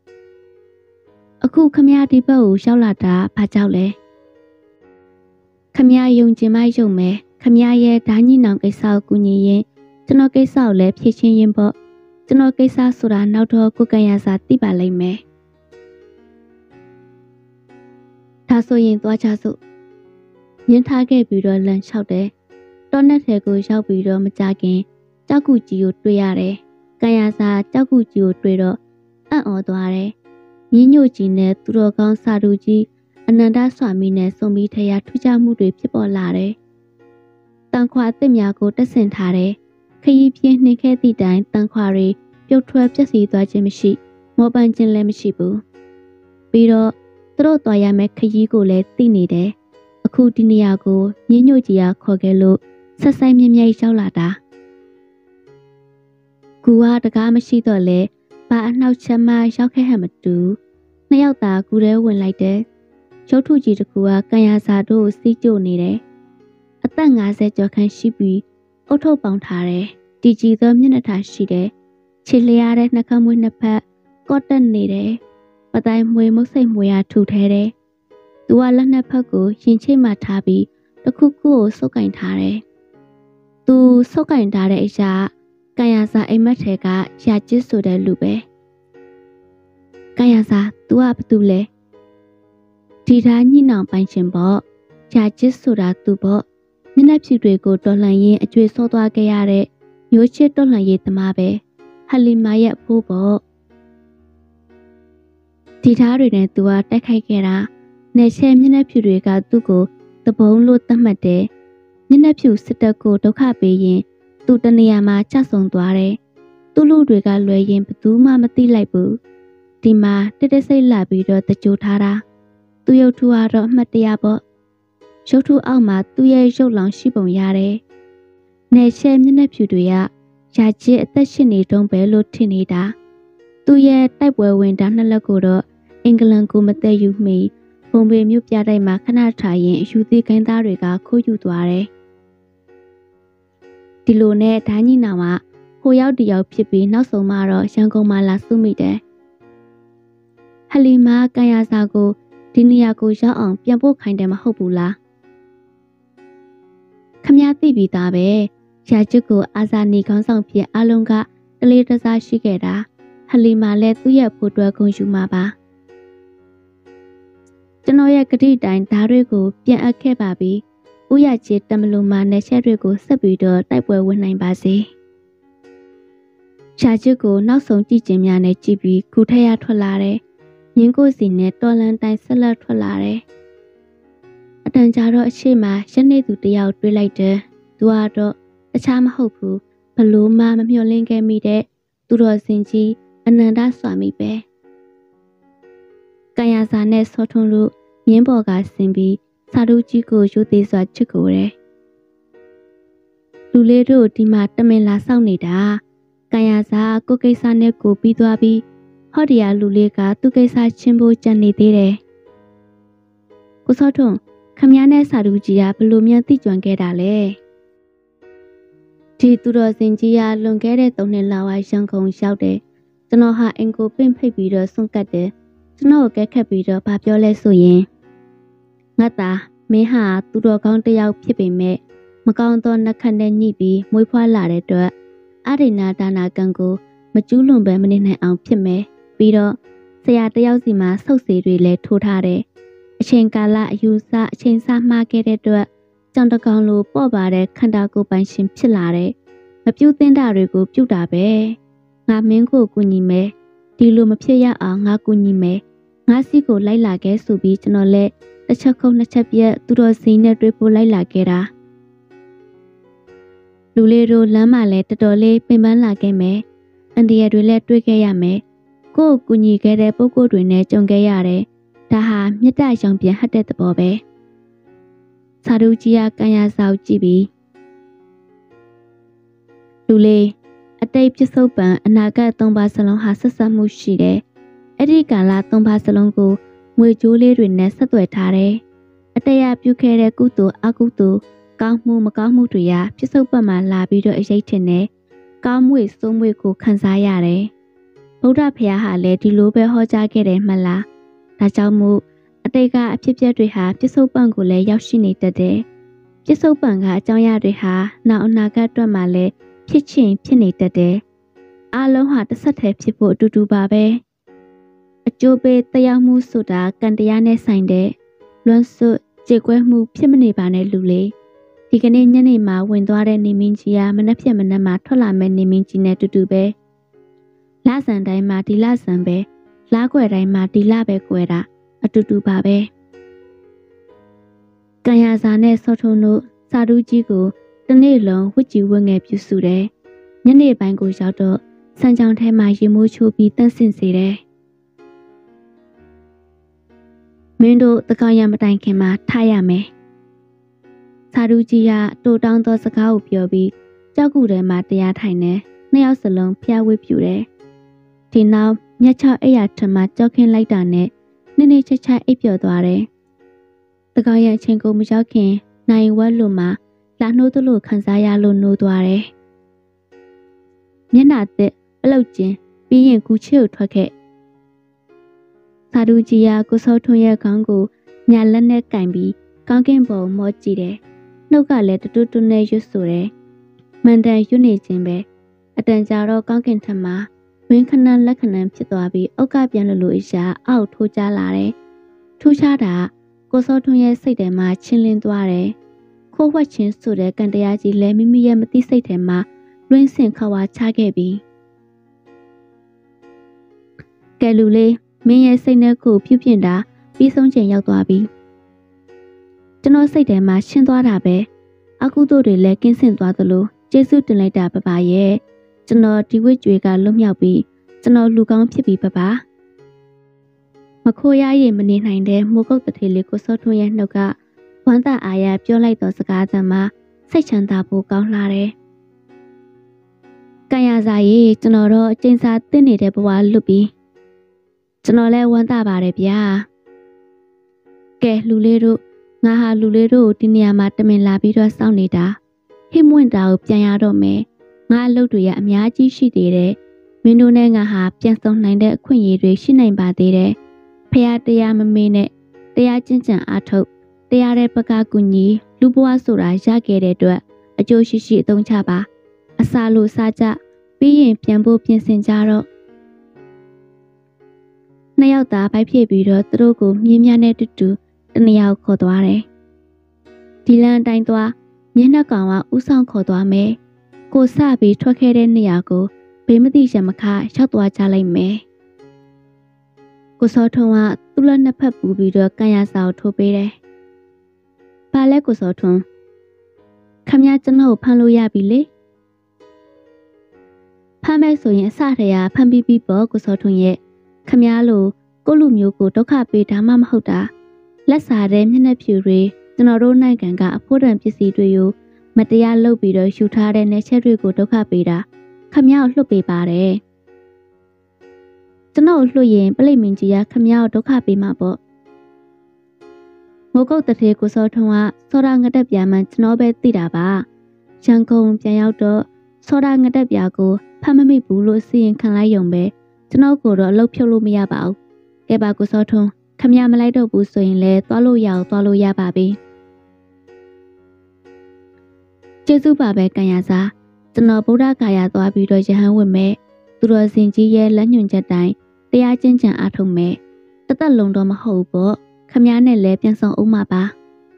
အခုခမရဒီဘက်ကိုရောက်လာတာဘာကြောက်လဲခမရယုံကျင်မယုံမယ်ခမရရဲ့ဓာညိနောင်ကိစ္စကိုကူညီရင်ကျွန်တော်ကိစ္စကိုလည်းဖြည့်ချင်းရင်ပေါ့ကျွန်တော်ကိစ္စဆိုတာနောက်တော့ကိုကန်ရစာသိပါလိမ့်မယ်ဒါဆိုရင်သွားကြစို့ညှင်းထားခဲ့ပြီးတော့လန်လျှောက်တယ်တောနက်ထဲကိုရောက်ပြီးတော့မကြခင်ကြောက်ကူကြီးကိုတွေ့ရတယ်ကံရစာကြောက်ကူကြီးကိုတွေ့တော့အံ့ဩသွားတယ်ညင်းညို့ကြီးနဲ့သူတော်ကောင်းစာတူကြီးအနန္တဆွာမီနဲ့စုံပြီးထရာထူးခြားမှုတွေဖြစ်ပေါ်လာတယ်တန်ခွာအစ်စ်များကိုတက်ဆင်ထားတယ်ခရီးပြင်းနှင်ခဲ့သည့်တိုင်တန်ခွာတွေပြုတ်ထွက်ပျက်စီးသွားခြင်းမရှိမောပန်းခြင်းလည်းမရှိဘူးပြီးတော့သူတို့သွားရမယ့်ခရီးကိုလည်းသိနေတယ်အခုဒီနေရာကိုညင်းညို့ကြီးကခေါ်ခဲ့လို့ဆက်ဆိုင်မြမြရောက်လာတာကူကတကားမရှိတော့လဲဘာအနှောက်ချက်မှရောက်ခဲ့ဟန်မတူနှစ်ယောက်သာကူထဲဝင်လိုက်တယ်ရုပ်ထုကြီးတစ်ခုကကံရစာတို့ကိုစီးကျို့နေတယ်အသက်၅၀ကျော်ခန့်ရှိပြီးအုတ်ထုတ်ပေါင်ထားတယ်တီကြီးသောမျက်နှာထားရှိတယ်ခြေလျားတဲ့နှာခမ်းမွေးနှစ်ဖက်ကော့တက်နေတယ်ပတိုင်းမွေမုတ်စိတ်မွေရထူထဲတယ်သူကလက်နှစ်ဖက်ကိုရင်ချိတ်မှထားပြီးတစ်ခုခုကိုစုပ်ကင်ထားတယ်သူစုပ်ကင်ထားတဲ့အရာကံရစာအိမ်မက်ထဲကရာကျစ်ဆိုတဲ့လူပဲကံရစာ तू ကဘာတူလဲဒီသားညှိနှောင်ပိုင်ရှင်ပေါ့ရာကျစ်ဆိုတာ तू ပေါ့မျက်နှာဖြူတွေကိုတော်လှန်ရင်းအကျွေးစောသွားခဲ့ရတဲ့မျိုးချစ်တော်လှန်ရေးသမားပဲဟလီမာရဲ့အဖိုးပေါ့ဒီသားတွေနဲ့ तू ကတိုက်ခိုက်ခဲ့တာနယ်ချဲမျက်နှာဖြူတွေကသူ့ကိုတပုံးလို့သတ်မှတ်တယ်မျက်နှာဖြူစစ်တပ်ကိုဒုက္ခပေးရင်သူတနေရာမှာချဆုံသွားတယ်သူ့လူတွေကလွယ်ရင်ဘသူမှမသိလိုက်ဘူးဒီမှာတစ်တဆိတ်လာပြီးတော့တကြိုထားတာသူ့ရုပ်ထုကတော့အမှတ်တရပေါ့ရုပ်ထုအောက်မှာသူ့ရဲ့ရုပ်လောင်ရှိပုံရတယ်နယ်ချဲမျက်နှာဖြူတွေကရာချစ်အသက်ရှင်နေတုံးပဲလို့ထင်နေတာသူ့ရဲ့တိုက်ပွဲဝင်တာနှစ်လက်ကိုတော့အင်္ဂလန်ကိုမသက်ယူမိဘုံပေမြို့ပြတိုက်မှာခဏထားရင်ယူသေးခိုင်းသားတွေကခိုးယူသွားတယ်ဒီလိုနဲ့ဓာညိနာမှာဟိုရောက်တယောက်ဖြစ်ပြီးနောက်ဆုံးမှတော့ရန်ကုန်မှာလာစုမိတယ်ဟလီမာကံရစာကိုဒီနေရာကိုရောက်အောင်ပြန်ပို့ခိုင်းတယ်မဟုတ်ဘူးလားခမည်းသိပြီးသားပဲရာချစ်ကိုအာဇာနည်ခေါင်းဆောင်ဖြစ်အလုံးကတလေးတစားရှိခဲ့တာဟလီမာလည်းသူ့ရဲ့ဖို့တွဲဂုဏ်ယူမှာပါကျွန်တော်ရဲ့ဂတိတိုင်းဓာတ်တွေကိုပြန်အပ်ခဲ့ပါပြီဥရချစ်တမလူမာနယ်ချက်တွေကိုဆက်ပြီးတော့တိုက်ပွဲဝင်နိုင်ပါစေရှာချစ်ကိုနောက်ဆုံးကြည့်ခြင်းများနဲ့ကြည့်ပြီးခုထရထွက်လာတယ်ညင်းကိုစီနဲ့တော်လန်တိုင်းဆက်လက်ထွက်လာတယ်အတန်ကြာတော့အရှိမရနေသူတယောက်တွေးလိုက်တယ်သူကတော့တခြားမဟုတ်ဘူးဘလို့မှမမျှော်လင့်ခဲ့မိတဲ့သူတော်စင်ကြီးအနန္တစွာမိပဲကံရစာနဲ့ဆောထွန်းတို့မြင်းပေါ်ကဆင်းပြီးစာတို့ကြီးကိုရိုသေစွာချစ်ကိုတယ်လူလေးတို့ဒီမှာတမင်လာဆောင်နေတာကံရစာကိုကိစ္စနဲ့ကိုပြီးသွားပြီးဟော့ဒီယာလူလေးကသူ့ကိစ္စချင်းဖို့ကြံနေသေးတယ်ကိုစောထွန်းခမည်းနဲ့စာတို့ကြီးကဘလို့မြန်သိကြွခဲ့တာလဲဒီသူတော်စင်ကြီးကလွန်ခဲ့တဲ့သုံးနှစ်လောက်ဝရန်ကုန်ရောက်တယ်ကျွန်တော်ဟာအင်ကိုပင့်ဖိတ်ပြီးတော့စွန့်ကတ်တယ်ကျွန်တော်ကိုကဲခတ်ပြီးတော့ဗာပြောလဲဆိုရင်ငါသားမင်းဟာသူတော်ကောင်းတစ်ယောက်ဖြစ်ပေမဲ့မကောင်းသောနှက်ခတ်နဲ့ညှိပြီးမွေးဖွားလာတဲ့အတွက်အရိနာဒါနာကံကိုမကျူးလွန်ပဲမနေနိုင်အောင်ဖြစ်မယ်ပြီးတော့ဆရာတစ်ယောက်စီမှာဆုပ်စေတွေလည်းထိုးထားတယ်အချိန်ကာလအယူဆအချိန်ဆမှားခဲ့တဲ့အတွက်ကြောင်တကောင်လိုပေါ့ပါတဲ့ခန္ဓာကိုယ်ပိုင်ရှင်ဖြစ်လာတဲ့မပြုတ်သင့်တာတွေကိုပြုတ်တာပဲငါမင်းကိုကူညီမယ်ဒီလိုမဖြစ်ရအောင်ငါကူညီမယ်ငါစီကိုလိုက်လာခဲ့ဆိုပြီးကျွန်တော်လည်းတစ်ချက်ခုတ်နှစ်ချက်ပြက်သူတော်စိန်နဲ့တွေ့ဖို့လိုက်လာခဲ့တာလူလေးတို့လမ်းမှာလည်းတော်တော်လေးပင်ပန်းလာခဲ့မယ်အန်ဒီရတွေလည်းတွေ့ခဲ့ရမယ်ကိုယ့်ကိုကူညီခဲ့တဲ့ပုဂ္ဂိုလ်တွေနဲ့ကြုံခဲ့ရတယ်ဒါဟာမြတ်တရောင်ပြန်ဟတ်တဲ့သဘောပဲစာတို့ကြီးကကံရစာကိုကြည့်ပြီးလူလေးအတိတ်ပြစ္ဆုတ်ပံအနာဂတ်သုံးပါးစလုံးဟာဆက်ဆက်မှုရှိတယ်အဲ့ဒီကာလသုံးပါးစလုံးကိုငွေကြိုးလေးတွေနဲ့ဆက်သွယ်ထားတယ်အတရာပြုခဲ့တဲ့ကုသိုလ်အကုသိုလ်ကောင်းမှုမကောင်းမှုတွေကပြစ္ဆုတ်ပံမှာလာပြီးတော့အရေးထင်တယ်ကောင်းမွေစိုးမွေကိုခံစားရတယ်ဗုဒ္ဓဘုရားဟာလည်းဒီလိုပဲဟောကြားခဲ့တယ်မှလားဒါကြောင့်မို့အတိတ်ကအဖြစ်အပျက်တွေဟာပြစ္ဆုတ်ပံကိုလည်းရောက်ရှိနေတတ်တယ်ပြစ္ဆုတ်ပံကအကြောင်းအရာတွေဟာနောက်အနာဂတ်အတွက်မှလည်းဖြစ်ချင်ဖြစ်နေတတ်တယ်အားလုံးဟာတစ်ဆက်တည်းဖြစ်ဖို့အတူတူပါပဲအကျိုးပေးတရားမှုဆိုတာကံတရားနဲ့ဆိုင်တဲ့လွန်စွတ်ကြေကွဲမှုဖြစ်မနေပါနဲ့လူလေးဒီကနေ့ညနေမှာဝင်သွားတဲ့နေမင်းကြီးကမနှက်ဖြက်မနှက်မှာထွက်လာမဲ့နေမင်းကြီးနဲ့တူတူပဲလဆန်တိုင်းမှာဒီလဆန်ပဲလားကွယ်တိုင်းမှာဒီလပဲကွယ်တာအတူတူပါပဲကံရစာနဲ့စောထုံးတို့စာတူးကြီးကိုတနေ့လုံးဝစ်ကြည်ဝတ်ငယ်ပြုစုတယ်ညနေပိုင်းကိုရောက်တော့စံကြောင်ထဲမှာရေမိုးချိုးပြီးတန့်စင်စေတယ်မင်းတို့တကောက်ရမတိုင်ခင်မှာထားရမယ်စာတူးကြီးကတိုးတောင်းသောစကားကိုပြောပြီးကြောက်ကူထဲမှာတရားထိုင်နေနှစ်ယောက်စလုံးဖျားဝစ်ပြူတယ်ဒီနောက်မျက်ချောက်အိယာထမကြောက်ခင်းလိုက်တာနဲ့နည်းနည်းချက်ချက်အိပ်ပျော်သွားတယ်တကောက်ရအချင်းကိုမရောက်ခင်နိုင်ဝက်လိုမှာလာနှိုးသလိုခန်းစားရလို့နှိုးသွားတယ်မျက်နှာသက်ပလုတ်ကျင်းပြီးရင်ကူချစ်ကိုထွက်ခဲ့စာတူးကြီးကကိုစောထွန်းရဲ့ခေါင်းကိုညာလက်နဲ့ကင်ပြီးကောင်းကင်ဘုံမောကြည့်တယ်နှုတ်ကလည်းတူတူနဲ့ရွတ်ဆိုတယ်မန်တန်ရွတ်နေခြင်းပဲအတန်ကြာတော့ကောင်းကင်ထက်မှာဝင်းခဏလက်ခဏဖြစ်သွားပြီးအုတ်ကပြန်လို့လို့အရာအောက်ထိုးကြလာတယ်ထူးခြားတာကိုစောထွန်းရဲ့စိတ်ထဲမှာချင်းလင်းသွားတယ်ခိုးဝှက်ချင်းဆိုတဲ့ကန်တရားကြီးလည်းမိမိရဲ့မသိစိတ်ထဲမှာလွှင်းစင်ခါဝါချခဲ့ပြီးကဲလူလေးမင်းရဲ့စိတ်နဲ့ကိုဖြူပြင်းတာပြီးဆုံးချိန်ရောက်သွားပြီကျွန်တော်စိတ်ထဲမှာရှင်းသွားတာပဲအကုသို့တွေလည်းကင်းစင်သွားသလိုကျေးဇူးတင်လိုက်တာပပရဲ့ကျွန်တော်ဒီဝိကျွေကလွတ်မြောက်ပြီးကျွန်တော်လူကောင်းဖြစ်ပြီးပပမခိုးရရင်မနေနိုင်တဲ့မိုးကုတ်တထေလေးကိုစောထွန်းရဲ့နှုတ်ကဝမ်းသာအားရပြောလိုက်သောစကားသံမှာစိတ်ချမ်းသာဖို့ကောင်းလာတယ်ကံရစာရေးကျွန်တော်တော့အကျဉ်းစားတင်းနေတဲ့ဘဝလွတ်ပြီးကျွန်တော်လည်းဝမ်းသာပါတယ်ဗျာကဲလူလေးတို့ငါဟာလူလေးတို့ဒီနေရာမှာတမင်လာပြီးတော့စောင့်နေတာဟိမွင့်တာကိုပြန်ရတော့မယ်ငါအလုပ်တွေရအများကြီးရှိသေးတယ်မင်းတို့နဲ့ငါဟာပြန်ဆောင်နိုင်တဲ့အခွင့်အရေးတွေရှိနိုင်ပါသေးတယ်ဖះတရားမမေးနဲ့တရားကျင့်ကြံအားထုတ်တရားတဲ့ဘကကူညီလူဘဝဆိုတာရခဲ့တဲ့အတွက်အကျိုးရှိရှိအသုံးချပါအစာလို့စားကြပြီးရင်ပြန်ဖို့ပြင်ဆင်ကြတော့နှစ်ယောက်သားဖိုက်ဖြစ်ပြီးတော့သူတို့ကိုမြင်းများနဲ့တူတူတနေရာခေါ်သွားတယ်ဒီလန်တိုင်းသွားမျက်နှာကောင်ကဥဆောင်ခေါ်သွားမယ်ကိုစပြီးထွက်ခဲ့တဲ့နေရာကိုဘေးမသိရမခရောက်သွားကြလိုက်မယ်ကိုစောထွန်းကသူ့လက်နှစ်ဖက်ပူပြီးတော့ကန်ရစာကိုထိုးပေးတယ်ဘာလဲကိုစောထွန်းခမရကျွန်တော်ကိုဖမ်းလို့ရပြီလေဖမ်းမဲ့ဆိုရင်အစတည်းကဖမ်းပြီးပြီးပေါ့ကိုစောထွန်းရဲ့ခမရလိုကိုလူမျိုးကိုဒုက္ခပေးတာမှမဟုတ်တာလက်စာတဲ့မျက်နှာဖြူတွေကျွန်တော်တို့နိုင်ငံကအဖို့တန်ပစ္စည်းတွေကိုမတရားလုပ်ပြီးတော့ယူထားတဲ့နေချက်တွေကိုဒုက္ခပေးတာခမရကိုလွှတ်ပေးပါတယ်ကျွန်တော်လွှတ်ရင်ပလိမင်ကြီးကခမရကိုဒုက္ခပေးမှာပေါ့မိုးကုတ်တထေကိုစောထုံးကစောဒငတက်ပြာမှန်ကျွန်တော်ပဲသိတာပါရန်ကုန်ပြန်ရောက်တော့စောဒငတက်ပြာကိုဖမ်းမမိဘူးလို့စီရင်ခံလိုက်ရုံပဲကျွန်တော်ကိုတော့အလုပ်ဖြုတ်လို့မရပါဘူးကဲပါကိုစောထုံးခမရမလိုက်တော့ဘူးဆိုရင်လည်းသွားလို့ရအောင်သွားလို့ရပါပြီကျေးဇူးပါပဲကံရစာကျွန်တော်ဗုဒ္ဓဂါယာသွားပြီးတော့ယဟန်ဝင်မဲ့သူတော်စင်ကြီးရဲ့လက်ညွှန်ချက်တိုင်းတရားကျင့်ကြံအားထုတ်မဲ့တသက်လုံးတော့မဟုတ်ဘူးပေါ့ခမည်းနဲ့လည်းပြန်ဆောင်အောင်မှာပါ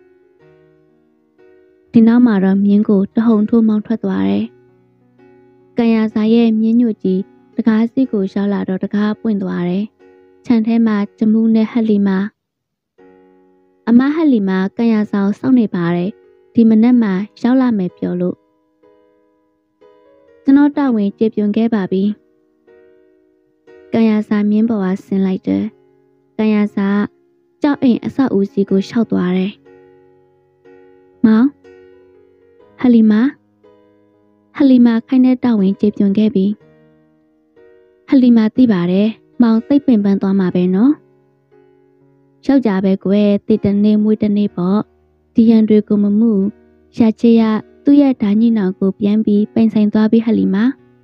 ဒီနောက်မှာတော့မြင်းကိုတဟုန်ထိုးမောင်းထွက်သွားတယ်ကံရစာရဲ့မြင်းညွတ်ကြီးတကားစီကိုရောက်လာတော့တကားပွင့်သွားတယ်ခြံထဲမှာဂျမူးနဲ့ဟက်လီမာအမဟက်လီမာကံရစာကိုစောင့်နေပါတယ်ဒီမနက်မှရောက်လာမယ်ပြောလို့ကျွန်တော်တာဝန်ကျေပြွန်ခဲ့ပါပြီကံရစာမြင်းပေါ်ကဆင်းလိုက်တယ်ကံရစာကြောက်အိမ်အဆောက်အဦစီကိုရှောက်သွားတယ်မောင်ဟလီမာဟလီမာခိုင်းတဲ့တာဝန်ကျေပြွန်ခဲ့ပြီဟလီမာသိပါတယ်မောင်သိပ်ပင်ပန်းသွားမှာပဲနော်ယောက်ျားပဲကွယ်တည်တနေ့မွေးတနေ့ပေါ့ဒီရန်တွေကိုမမှုရချေရသူ့ရဲ့ဓာညိနောင်ကိုပြန်ပြီးပိန်ဆိုင်သွားပြီးဟလီမာ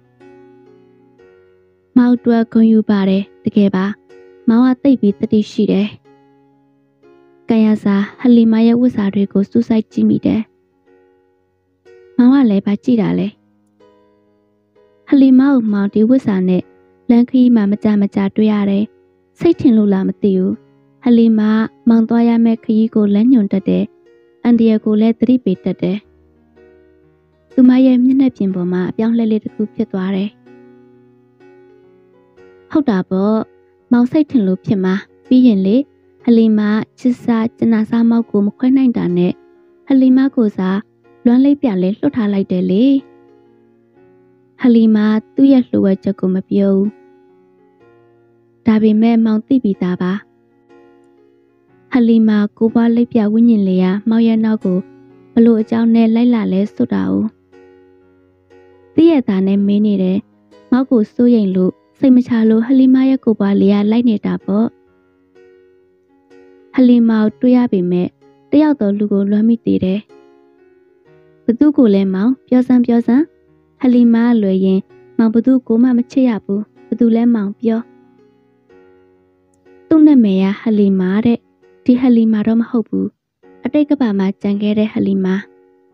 မောင်တွက်ခွန်ယူပါတယ်တကယ်ပါမောင်ကသိပ်ပြီးတတိရှိတယ်ကံရစာဟလီမာရဲ့ဝတ်စာတွေကိုစူးစိုက်ကြည့်မိတယ်မောင်ကလည်းဗာကြည့်တာလဲဟလီမာကိုမောင်ဒီဝတ်စာနဲ့လမ်းခီးမှာမကြမကြတွေ့ရတယ်စိတ်ထင်လို့လားမသိဘူးဟလီမာမောင်သွားရမယ့်ခရီးကိုလက်ညွန်တက်တယ်အန်ဒီယာကိုလည်းသတိပေးတက်တယ်သူမရဲ့မျက်နှာပြင်ပေါ်မှာအပြောင်းလဲလေးတစ်ခုဖြစ်သွားတယ်ဟုတ်တာပေါ့မောင်စိတ်ထင်လို့ဖြစ်မှာပြီးရင်လေဟလီမာချစ်စားကျနာစားမောက်ကိုမခွဲနိုင်တာနဲ့ဟလီမာကိုစားလွမ်းလေးပြလဲလွှတ်ထားလိုက်တယ်လေဟလီမာသူ့ရဲ့လှုပ်ဝဲချက်ကိုမပြောဘူးဒါပေမဲ့မောင်သိပြီးသားပါဟလီမာကိုပွားလိပ်ပြဝိညာဉ်လေးကမောင်ရဲ့နောက်ကိုဘလို့အကြောင်းနဲ့လိုက်လာလဲဆိုတာ哦သိရတာနဲ့မင်းနေတယ်မောက်ကိုစိုးရိမ်လို့စိတ်မချလို့ဟလီမာရဲ့ကိုပွားလေးကလိုက်နေတာပေါ့ဟလီမာကိုတွေ့ရပေမဲ့တယောက်တော့လူကိုလွမ်းမိသေးတယ်ဘသူကိုလဲမောင်ပြောစမ်းပြောစမ်းဟလီမာကလွယ်ရင်မောင်ဘသူကိုမှမချစ်ရဘူးဘသူလဲမောင်ပြောသူ့နာမည်ကဟလီမာတဲ့ဒီဟလီမာတော့မဟုတ်ဘူးအတိတ်ကဘာမှာကြံခဲ့တဲ့ဟလီမာ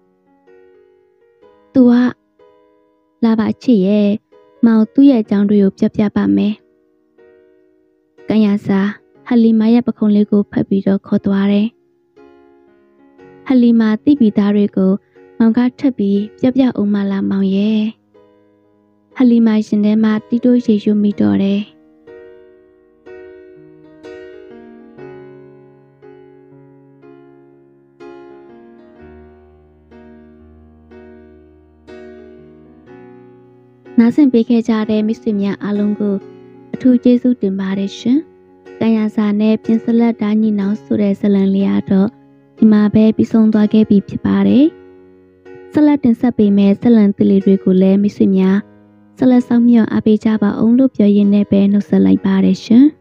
သူကလာပါချစ်ရဲ့မောင်သူ့ရဲ့အကြောင်းတွေကိုပြပြပါမယ်ကံရစာဟလီမာရဲ့ပခုံးလေးကိုဖတ်ပြီးတော့ခေါ်သွားတယ်ဟလီမာတိပီသားတွေကိုမောင်ကထပ်ပြီးပြပြအောင်မလာမောင်ရဲ့ဟလီမာရှင်ထဲမှာတီတိုးရေရွမိတော့တယ်နားဆင်ပေးခဲ့ကြတဲ့မိတ်ဆွေများအားလုံးကိုအထူးကျေးဇူးတင်ပါတယ်ရှင်။ကံရစာနဲ့ပြင်စလက်ဓာညီနောင်ဆိုတဲ့ဇာတ်လမ်းလေးကတော့ဒီမှာပဲပြီးဆုံးသွားခဲ့ပြီဖြစ်ပါတယ်။ဆက်လက်တင်ဆက်ပေးမယ့်ဇာတ်လမ်းသစ်လေးတွေကိုလည်းမိတ်ဆွေများဆက်လက်ဆောင်မြော်အားပေးကြပါအောင်လို့ပြောရင်းနဲ့ပဲနှုတ်ဆက်လိုက်ပါတယ်ရှင်။